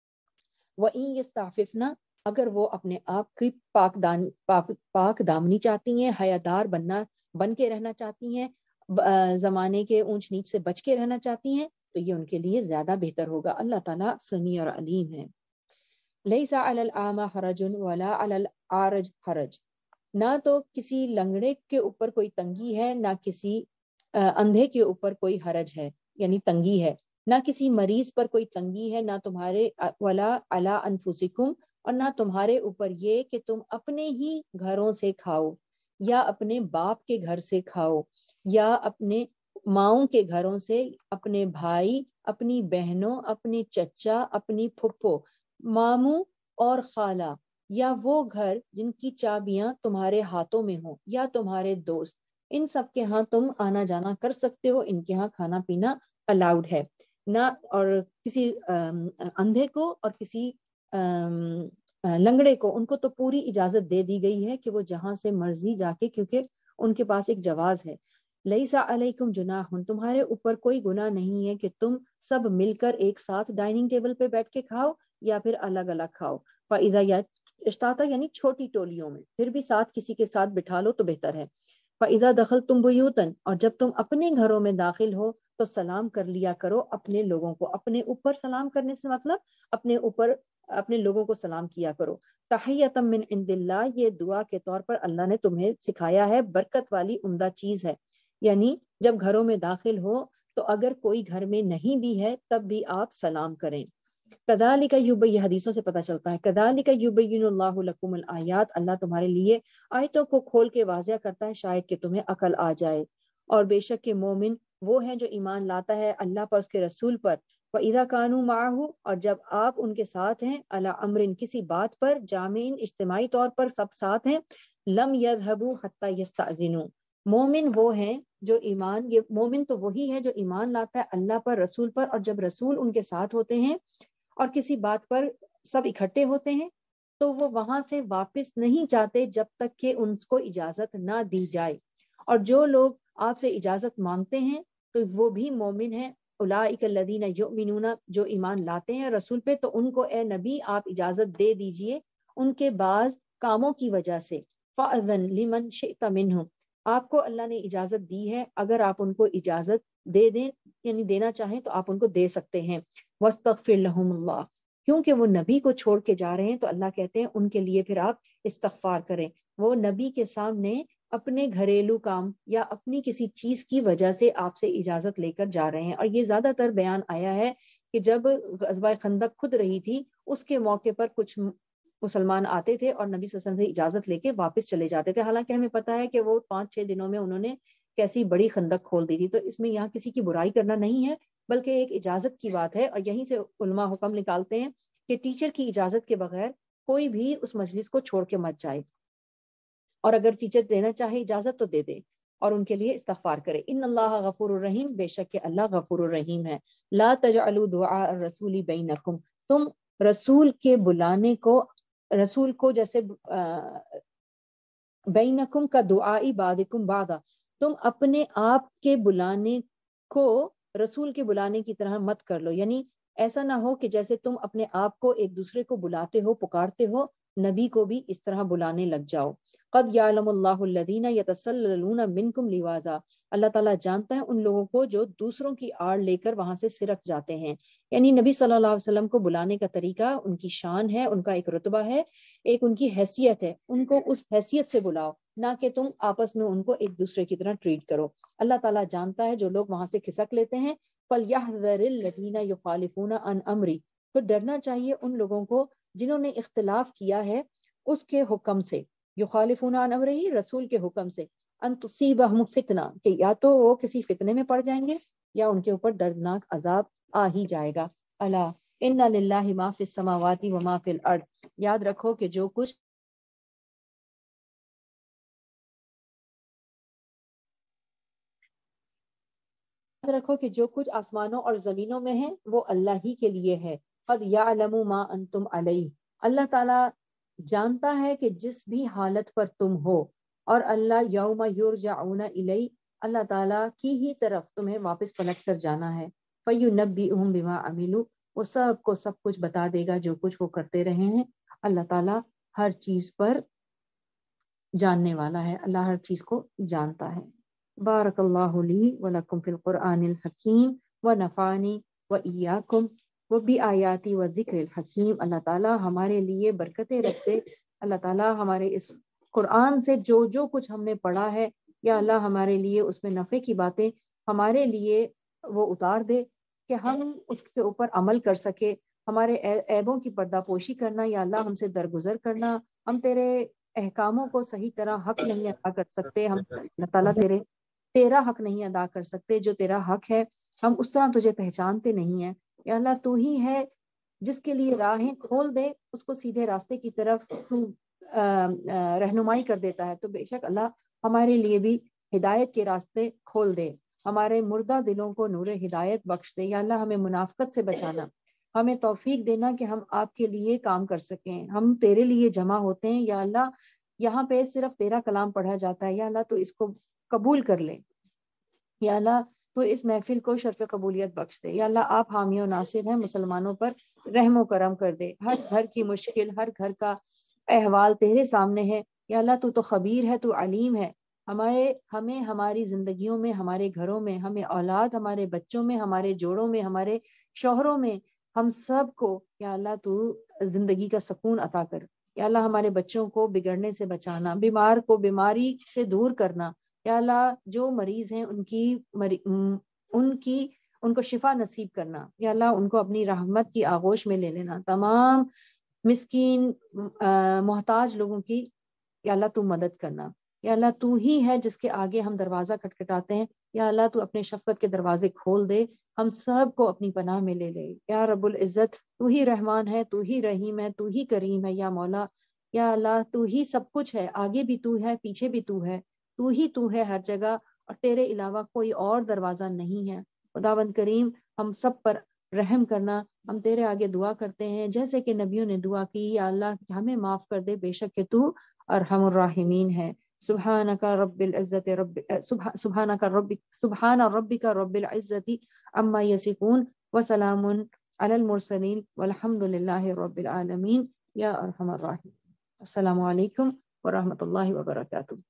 وَإِن يَسْتَعْفِفْنَ، اگر وہ اپنے آپ کی پاک دان پاک, پاک دامنی چاہتی ہیں، حیادار بننا بن کے رہنا چاہتی ہیں، زمانے کے اونچ نیچ سے بچ کے رہنا چاہتی ہیں، تو یہ ان کے لیے زیادہ بہتر ہوگا۔ اللہ تعالیٰ سمیع اور علیم ہے۔ لیس علی الاعمی حرج ولا علی الاعرج حرج، نہ تو کسی لنگڑے کے اوپر کوئی تنگی ہے، نہ کسی اندھے کے اوپر کوئی حرج ہے، یعنی تنگی ہے۔ نہ کسی مریض پر کوئی تنگی ہے، نہ تمہارے ولا علی انفسکم، اور نہ تمہارے اوپر یہ کہ تم اپنے ہی گھروں سے کھاؤ، یا اپنے باپ کے گھر سے کھاؤ، یا اپنے ماؤں کے گھروں سے، اپنے بھائی، اپنی بہنوں، اپنی چچا، اپنی پھپھو، ماموں اور خالہ، یا وہ گھر جن کی چابیاں تمہارے ہاتھوں میں ہوں، یا تمہارے دوست، ان سب کے ہاں تم آنا جانا کر سکتے ہو، ان کے ہاں کھانا پینا الاؤڈ ہے نہ، اور کسی اندھے کو اور کسی لنگڑے کو ان کو تو پوری اجازت دے دی گئی ہے کہ وہ جہاں سے مرضی جا کے، کیونکہ ان کے پاس ایک جواز ہے۔ لیسا علیکم جناح، تمہارے اوپر کوئی گناہ نہیں ہے کہ تم سب مل کر ایک ساتھ ڈائننگ ٹیبل پہ بیٹھ کے کھاؤ یا پھر الگ الگ کھاؤ۔ فَإِذَا اشتاتا یعنی چھوٹی ٹولیوں میں، پھر بھی ساتھ کسی کے ساتھ بٹھا لو تو بہتر ہے۔ فَإِذَا دَخَلْتُمْ بُيُوتًا، اور جب تم اپنے گھروں میں داخل ہو تو سلام کر لیا کرو اپنے لوگوں کو، اپنے اوپر سلام کرنے سے مطلب اپنے اوپر اپنے لوگوں کو سلام کیا کرو۔ تحیۃ من عند اللہ، یہ دعا کے طور پر اللہ نے تمہیں سکھایا ہے، برکت والی عمدہ چیز ہے، یعنی جب گھروں میں داخل ہو تو اگر کوئی گھر میں نہیں بھی ہے تب بھی آپ سلام کریں۔ کذالک یبین، یہ حدیثوں سے پتہ چلتا ہے، کذالک یبین اللہ لکم الآیات، اللہ تمہارے لیے آیتوں کو کھول کے واضح کرتا ہے شاید کہ تمہیں عقل آ جائے۔ اور بے شک کہ مومن وہ ہے جو ایمان لاتا ہے اللہ پر، اس کے رسول پر، وَإِذَا كَانُوا مَعَهُ، اور جب آپ ان کے ساتھ ہیں، عَلَىٰ أَمْرٍ، کسی بات پر، جامعین اجتماعی طور پر سب ساتھ ہیں، لَمْ يَذْهَبُوا حَتَّى يَسْتَأْذِنُوا، مومن وہ ہیں جو ایمان، یہ مومن تو وہی ہے جو ایمان لاتا ہے اللہ پر، رسول پر، اور جب رسول ان کے ساتھ ہوتے ہیں اور کسی بات پر سب اکٹھے ہوتے ہیں تو وہ وہاں سے واپس نہیں جاتے جب تک کہ ان کو اجازت نہ دی جائے، اور جو لوگ آپ سے اجازت مانگتے ہیں تو وہ بھی مومن ہیں۔ اولئک الذین یؤمنون، جو ایمان لاتے ہیں رسول پہ تو ان کو اے نبی آپ اجازت دے دیجئے ان کے بعض کاموں کی وجہ سے، فأذن لمن شئت منہم، آپ کو اللہ نے اجازت دی ہے، اگر آپ ان کو اجازت دے دیں یعنی دینا چاہیں تو آپ ان کو دے سکتے ہیں۔ واستغفر لهم اللہ، کیونکہ وہ نبی کو چھوڑ کے جا رہے ہیں تو اللہ کہتے ہیں ان کے لیے پھر آپ استغفار کریں۔ وہ نبی کے سامنے اپنے گھریلو کام یا اپنی کسی چیز کی وجہ سے آپ سے اجازت لے کر جا رہے ہیں، اور یہ زیادہ تر بیان آیا ہے کہ جب غزوہ خندق خود رہی تھی اس کے موقع پر کچھ مسلمان آتے تھے اور نبی صلی اللہ علیہ وسلم سے اجازت لے کے واپس چلے جاتے تھے، حالانکہ ہمیں پتہ ہے کہ وہ پانچ چھ دنوں میں انہوں نے کیسی بڑی خندق کھول دی تھی، تو اس میں یہاں کسی کی برائی کرنا نہیں ہے بلکہ ایک اجازت کی بات ہے، اور یہیں سے علماء حکم نکالتے ہیں کہ ٹیچر کی اجازت کے بغیر کوئی بھی اس مجلس کو چھوڑ کے مت جائے، اور اگر ٹیچر دینا چاہے اجازت تو دے دے اور ان کے لیے استغفار کرے۔ ان اللہ غفور الرحیم، بے شک کہ اللہ غفور الرحیم ہے۔ لا تجعلوا دعاء الرسول بینکم، تم رسول کے بلانے کو، رسول کو جیسے بینکم کا دعائی بعضکم بعضا، تم اپنے آپ کے بلانے کو رسول کے بلانے کی طرح مت کر لو، یعنی ایسا نہ ہو کہ جیسے تم اپنے آپ کو ایک دوسرے کو بلاتے ہو پکارتے ہو، نبی کو بھی اس طرح بلانے لگ جاؤ۔ قد یعلم اللہ الذین یتسللون منکم لواذا، اللہ تعالیٰ جانتا ہے ان لوگوں کو جو دوسروں کی آڑ لے کر وہاں سے سرک جاتے ہیں، یعنی نبی صلی اللہ علیہ وسلم کو بلانے کا طریقہ ان کی شان ہے، ان کا ایک رتبہ ہے، ایک ان کی حیثیت ہے، ان کو اس حیثیت سے بلاؤ، نہ کہ تم آپس میں ان کو ایک دوسرے کی طرح ٹریٹ کرو۔ اللہ تعالیٰ جانتا ہے جو لوگ وہاں سے کھسک لیتے ہیں، فَلْيَحْذَرِ الَّذِينَ يُخَالِفُونَ عَنْ أَمْرِهِ، تو ڈرنا چاہیے ان لوگوں کو جنہوں نے اختلاف کیا ہے اس کے حکم سے، یخالفون عن امرہ، رسول کے حکم سے، ان تصیبہم فتنہ، کہ یا تو وہ کسی فتنے میں پڑ جائیں گے یا ان کے اوپر دردناک عذاب آ ہی جائے گا۔ الا ان للہ ما فی السماوات وما فی الارض، یاد رکھو کہ جو کچھ یاد رکھو کہ جو کچھ آسمانوں اور زمینوں میں ہے وہ اللہ ہی کے لیے ہے۔ قد یعلم ما انتم علیہ، اللہ تعالیٰ جانتا ہے کہ جس بھی حالت پر تم ہو، اور اللہ یوم یرجعون الیہ، اللہ تعالیٰ کی ہی طرف تمہیں واپس پلٹ کر جانا ہے۔ فینبئہم بما عملوا، وہ سب کو سب کچھ بتا دے گا جو کچھ وہ کرتے رہے ہیں۔ اللہ تعالیٰ ہر چیز پر جاننے والا ہے، اللہ ہر چیز کو جانتا ہے۔ بارک اللہ لی ولکم فی القرآن الحکیم ونفعنی وإیاکم وبآیاتی وذکر الحکیم۔ اللہ تعالیٰ ہمارے لیے برکتیں رکھے، اللہ تعالیٰ ہمارے اس قرآن سے جو جو کچھ ہم نے پڑھا ہے یا اللہ ہمارے لیے اس میں نفع کی باتیں ہمارے لیے وہ اتار دے، کہ ہم اس کے اوپر عمل کر سکے، ہمارے عیبوں کی پردہ پوشی کرنا یا اللہ ہم سے درگزر کرنا. ہم تیرے احکاموں کو صحیح طرح حق نہیں ادا کر سکتے، ہم اللہ تعالیٰ تیرے تیرا حق نہیں ادا کر سکتے، جو تیرا حق ہے ہم اس طرح تجھے پہچانتے نہیں ہیں. یا اللہ تو ہی ہے جس کے لیے راہیں کھول دے، اس کو سیدھے راستے کی طرف تو رہنمائی کر دیتا ہے. تو بے شک اللہ ہمارے لیے بھی ہدایت کے راستے کھول دے، ہمارے مردہ دلوں کو نور ہدایت بخش دے. یا اللہ ہمیں منافقت سے بچانا، ہمیں توفیق دینا کہ ہم آپ کے لیے کام کر سکیں. ہم تیرے لیے جمع ہوتے ہیں یا اللہ، یہاں پہ صرف تیرا کلام پڑھا جاتا ہے، یا اللہ تو اس کو قبول کر لے. یا اللہ تو اس محفل کو شرف قبولیت بخش دے. یا اللہ آپ حامی و ناصر ہیں، مسلمانوں پر رحم و کرم کر دے. ہر گھر کی مشکل، ہر گھر کا احوال تیرے سامنے ہے. یا اللہ تو تو خبیر ہے، تو علیم ہے. ہمارے ہمیں ہماری زندگیوں میں، ہمارے گھروں میں، ہمیں اولاد، ہمارے بچوں میں، ہمارے جوڑوں میں، ہمارے شوہروں میں، ہم سب کو یا اللہ تو زندگی کا سکون عطا کر. یا اللہ ہمارے بچوں کو بگڑنے سے بچانا، بیمار کو بیماری سے دور کرنا. یا اللہ جو مریض ہیں ان کی مری... ان کی ان کو شفا نصیب کرنا. یا اللہ ان کو اپنی رحمت کی آغوش میں لے لینا. تمام مسکین محتاج لوگوں کی یا اللہ تو مدد کرنا. یا اللہ تو ہی ہے جس کے آگے ہم دروازہ کھٹکھٹاتے ہیں. یا اللہ تو اپنے شفقت کے دروازے کھول دے، ہم سب کو اپنی پناہ میں لے لے. یا رب العزت تو ہی رحمان ہے، تو ہی رحیم ہے، تو ہی کریم ہے. یا مولا یا اللہ تو ہی سب کچھ ہے، آگے بھی تو ہے، پیچھے بھی تو ہے، تو ہی تو ہے ہر جگہ، اور تیرے علاوہ کوئی اور دروازہ نہیں ہے. خداوند کریم ہم سب پر رحم کرنا. ہم تیرے آگے دعا کرتے ہیں جیسے کہ نبیوں نے دعا کی. یا اللہ ہمیں معاف کر دے، بے شک کہ تو ارحم الراحمین ہے. سبحانک رب العزت رب سبحانک رب سبحان ربک رب العزت عما یصفون وسلام علی المرسلین والحمد للہ رب العالمین. یا ارحم الراحمین. السلام علیکم ورحمۃ اللہ وبرکاتہ.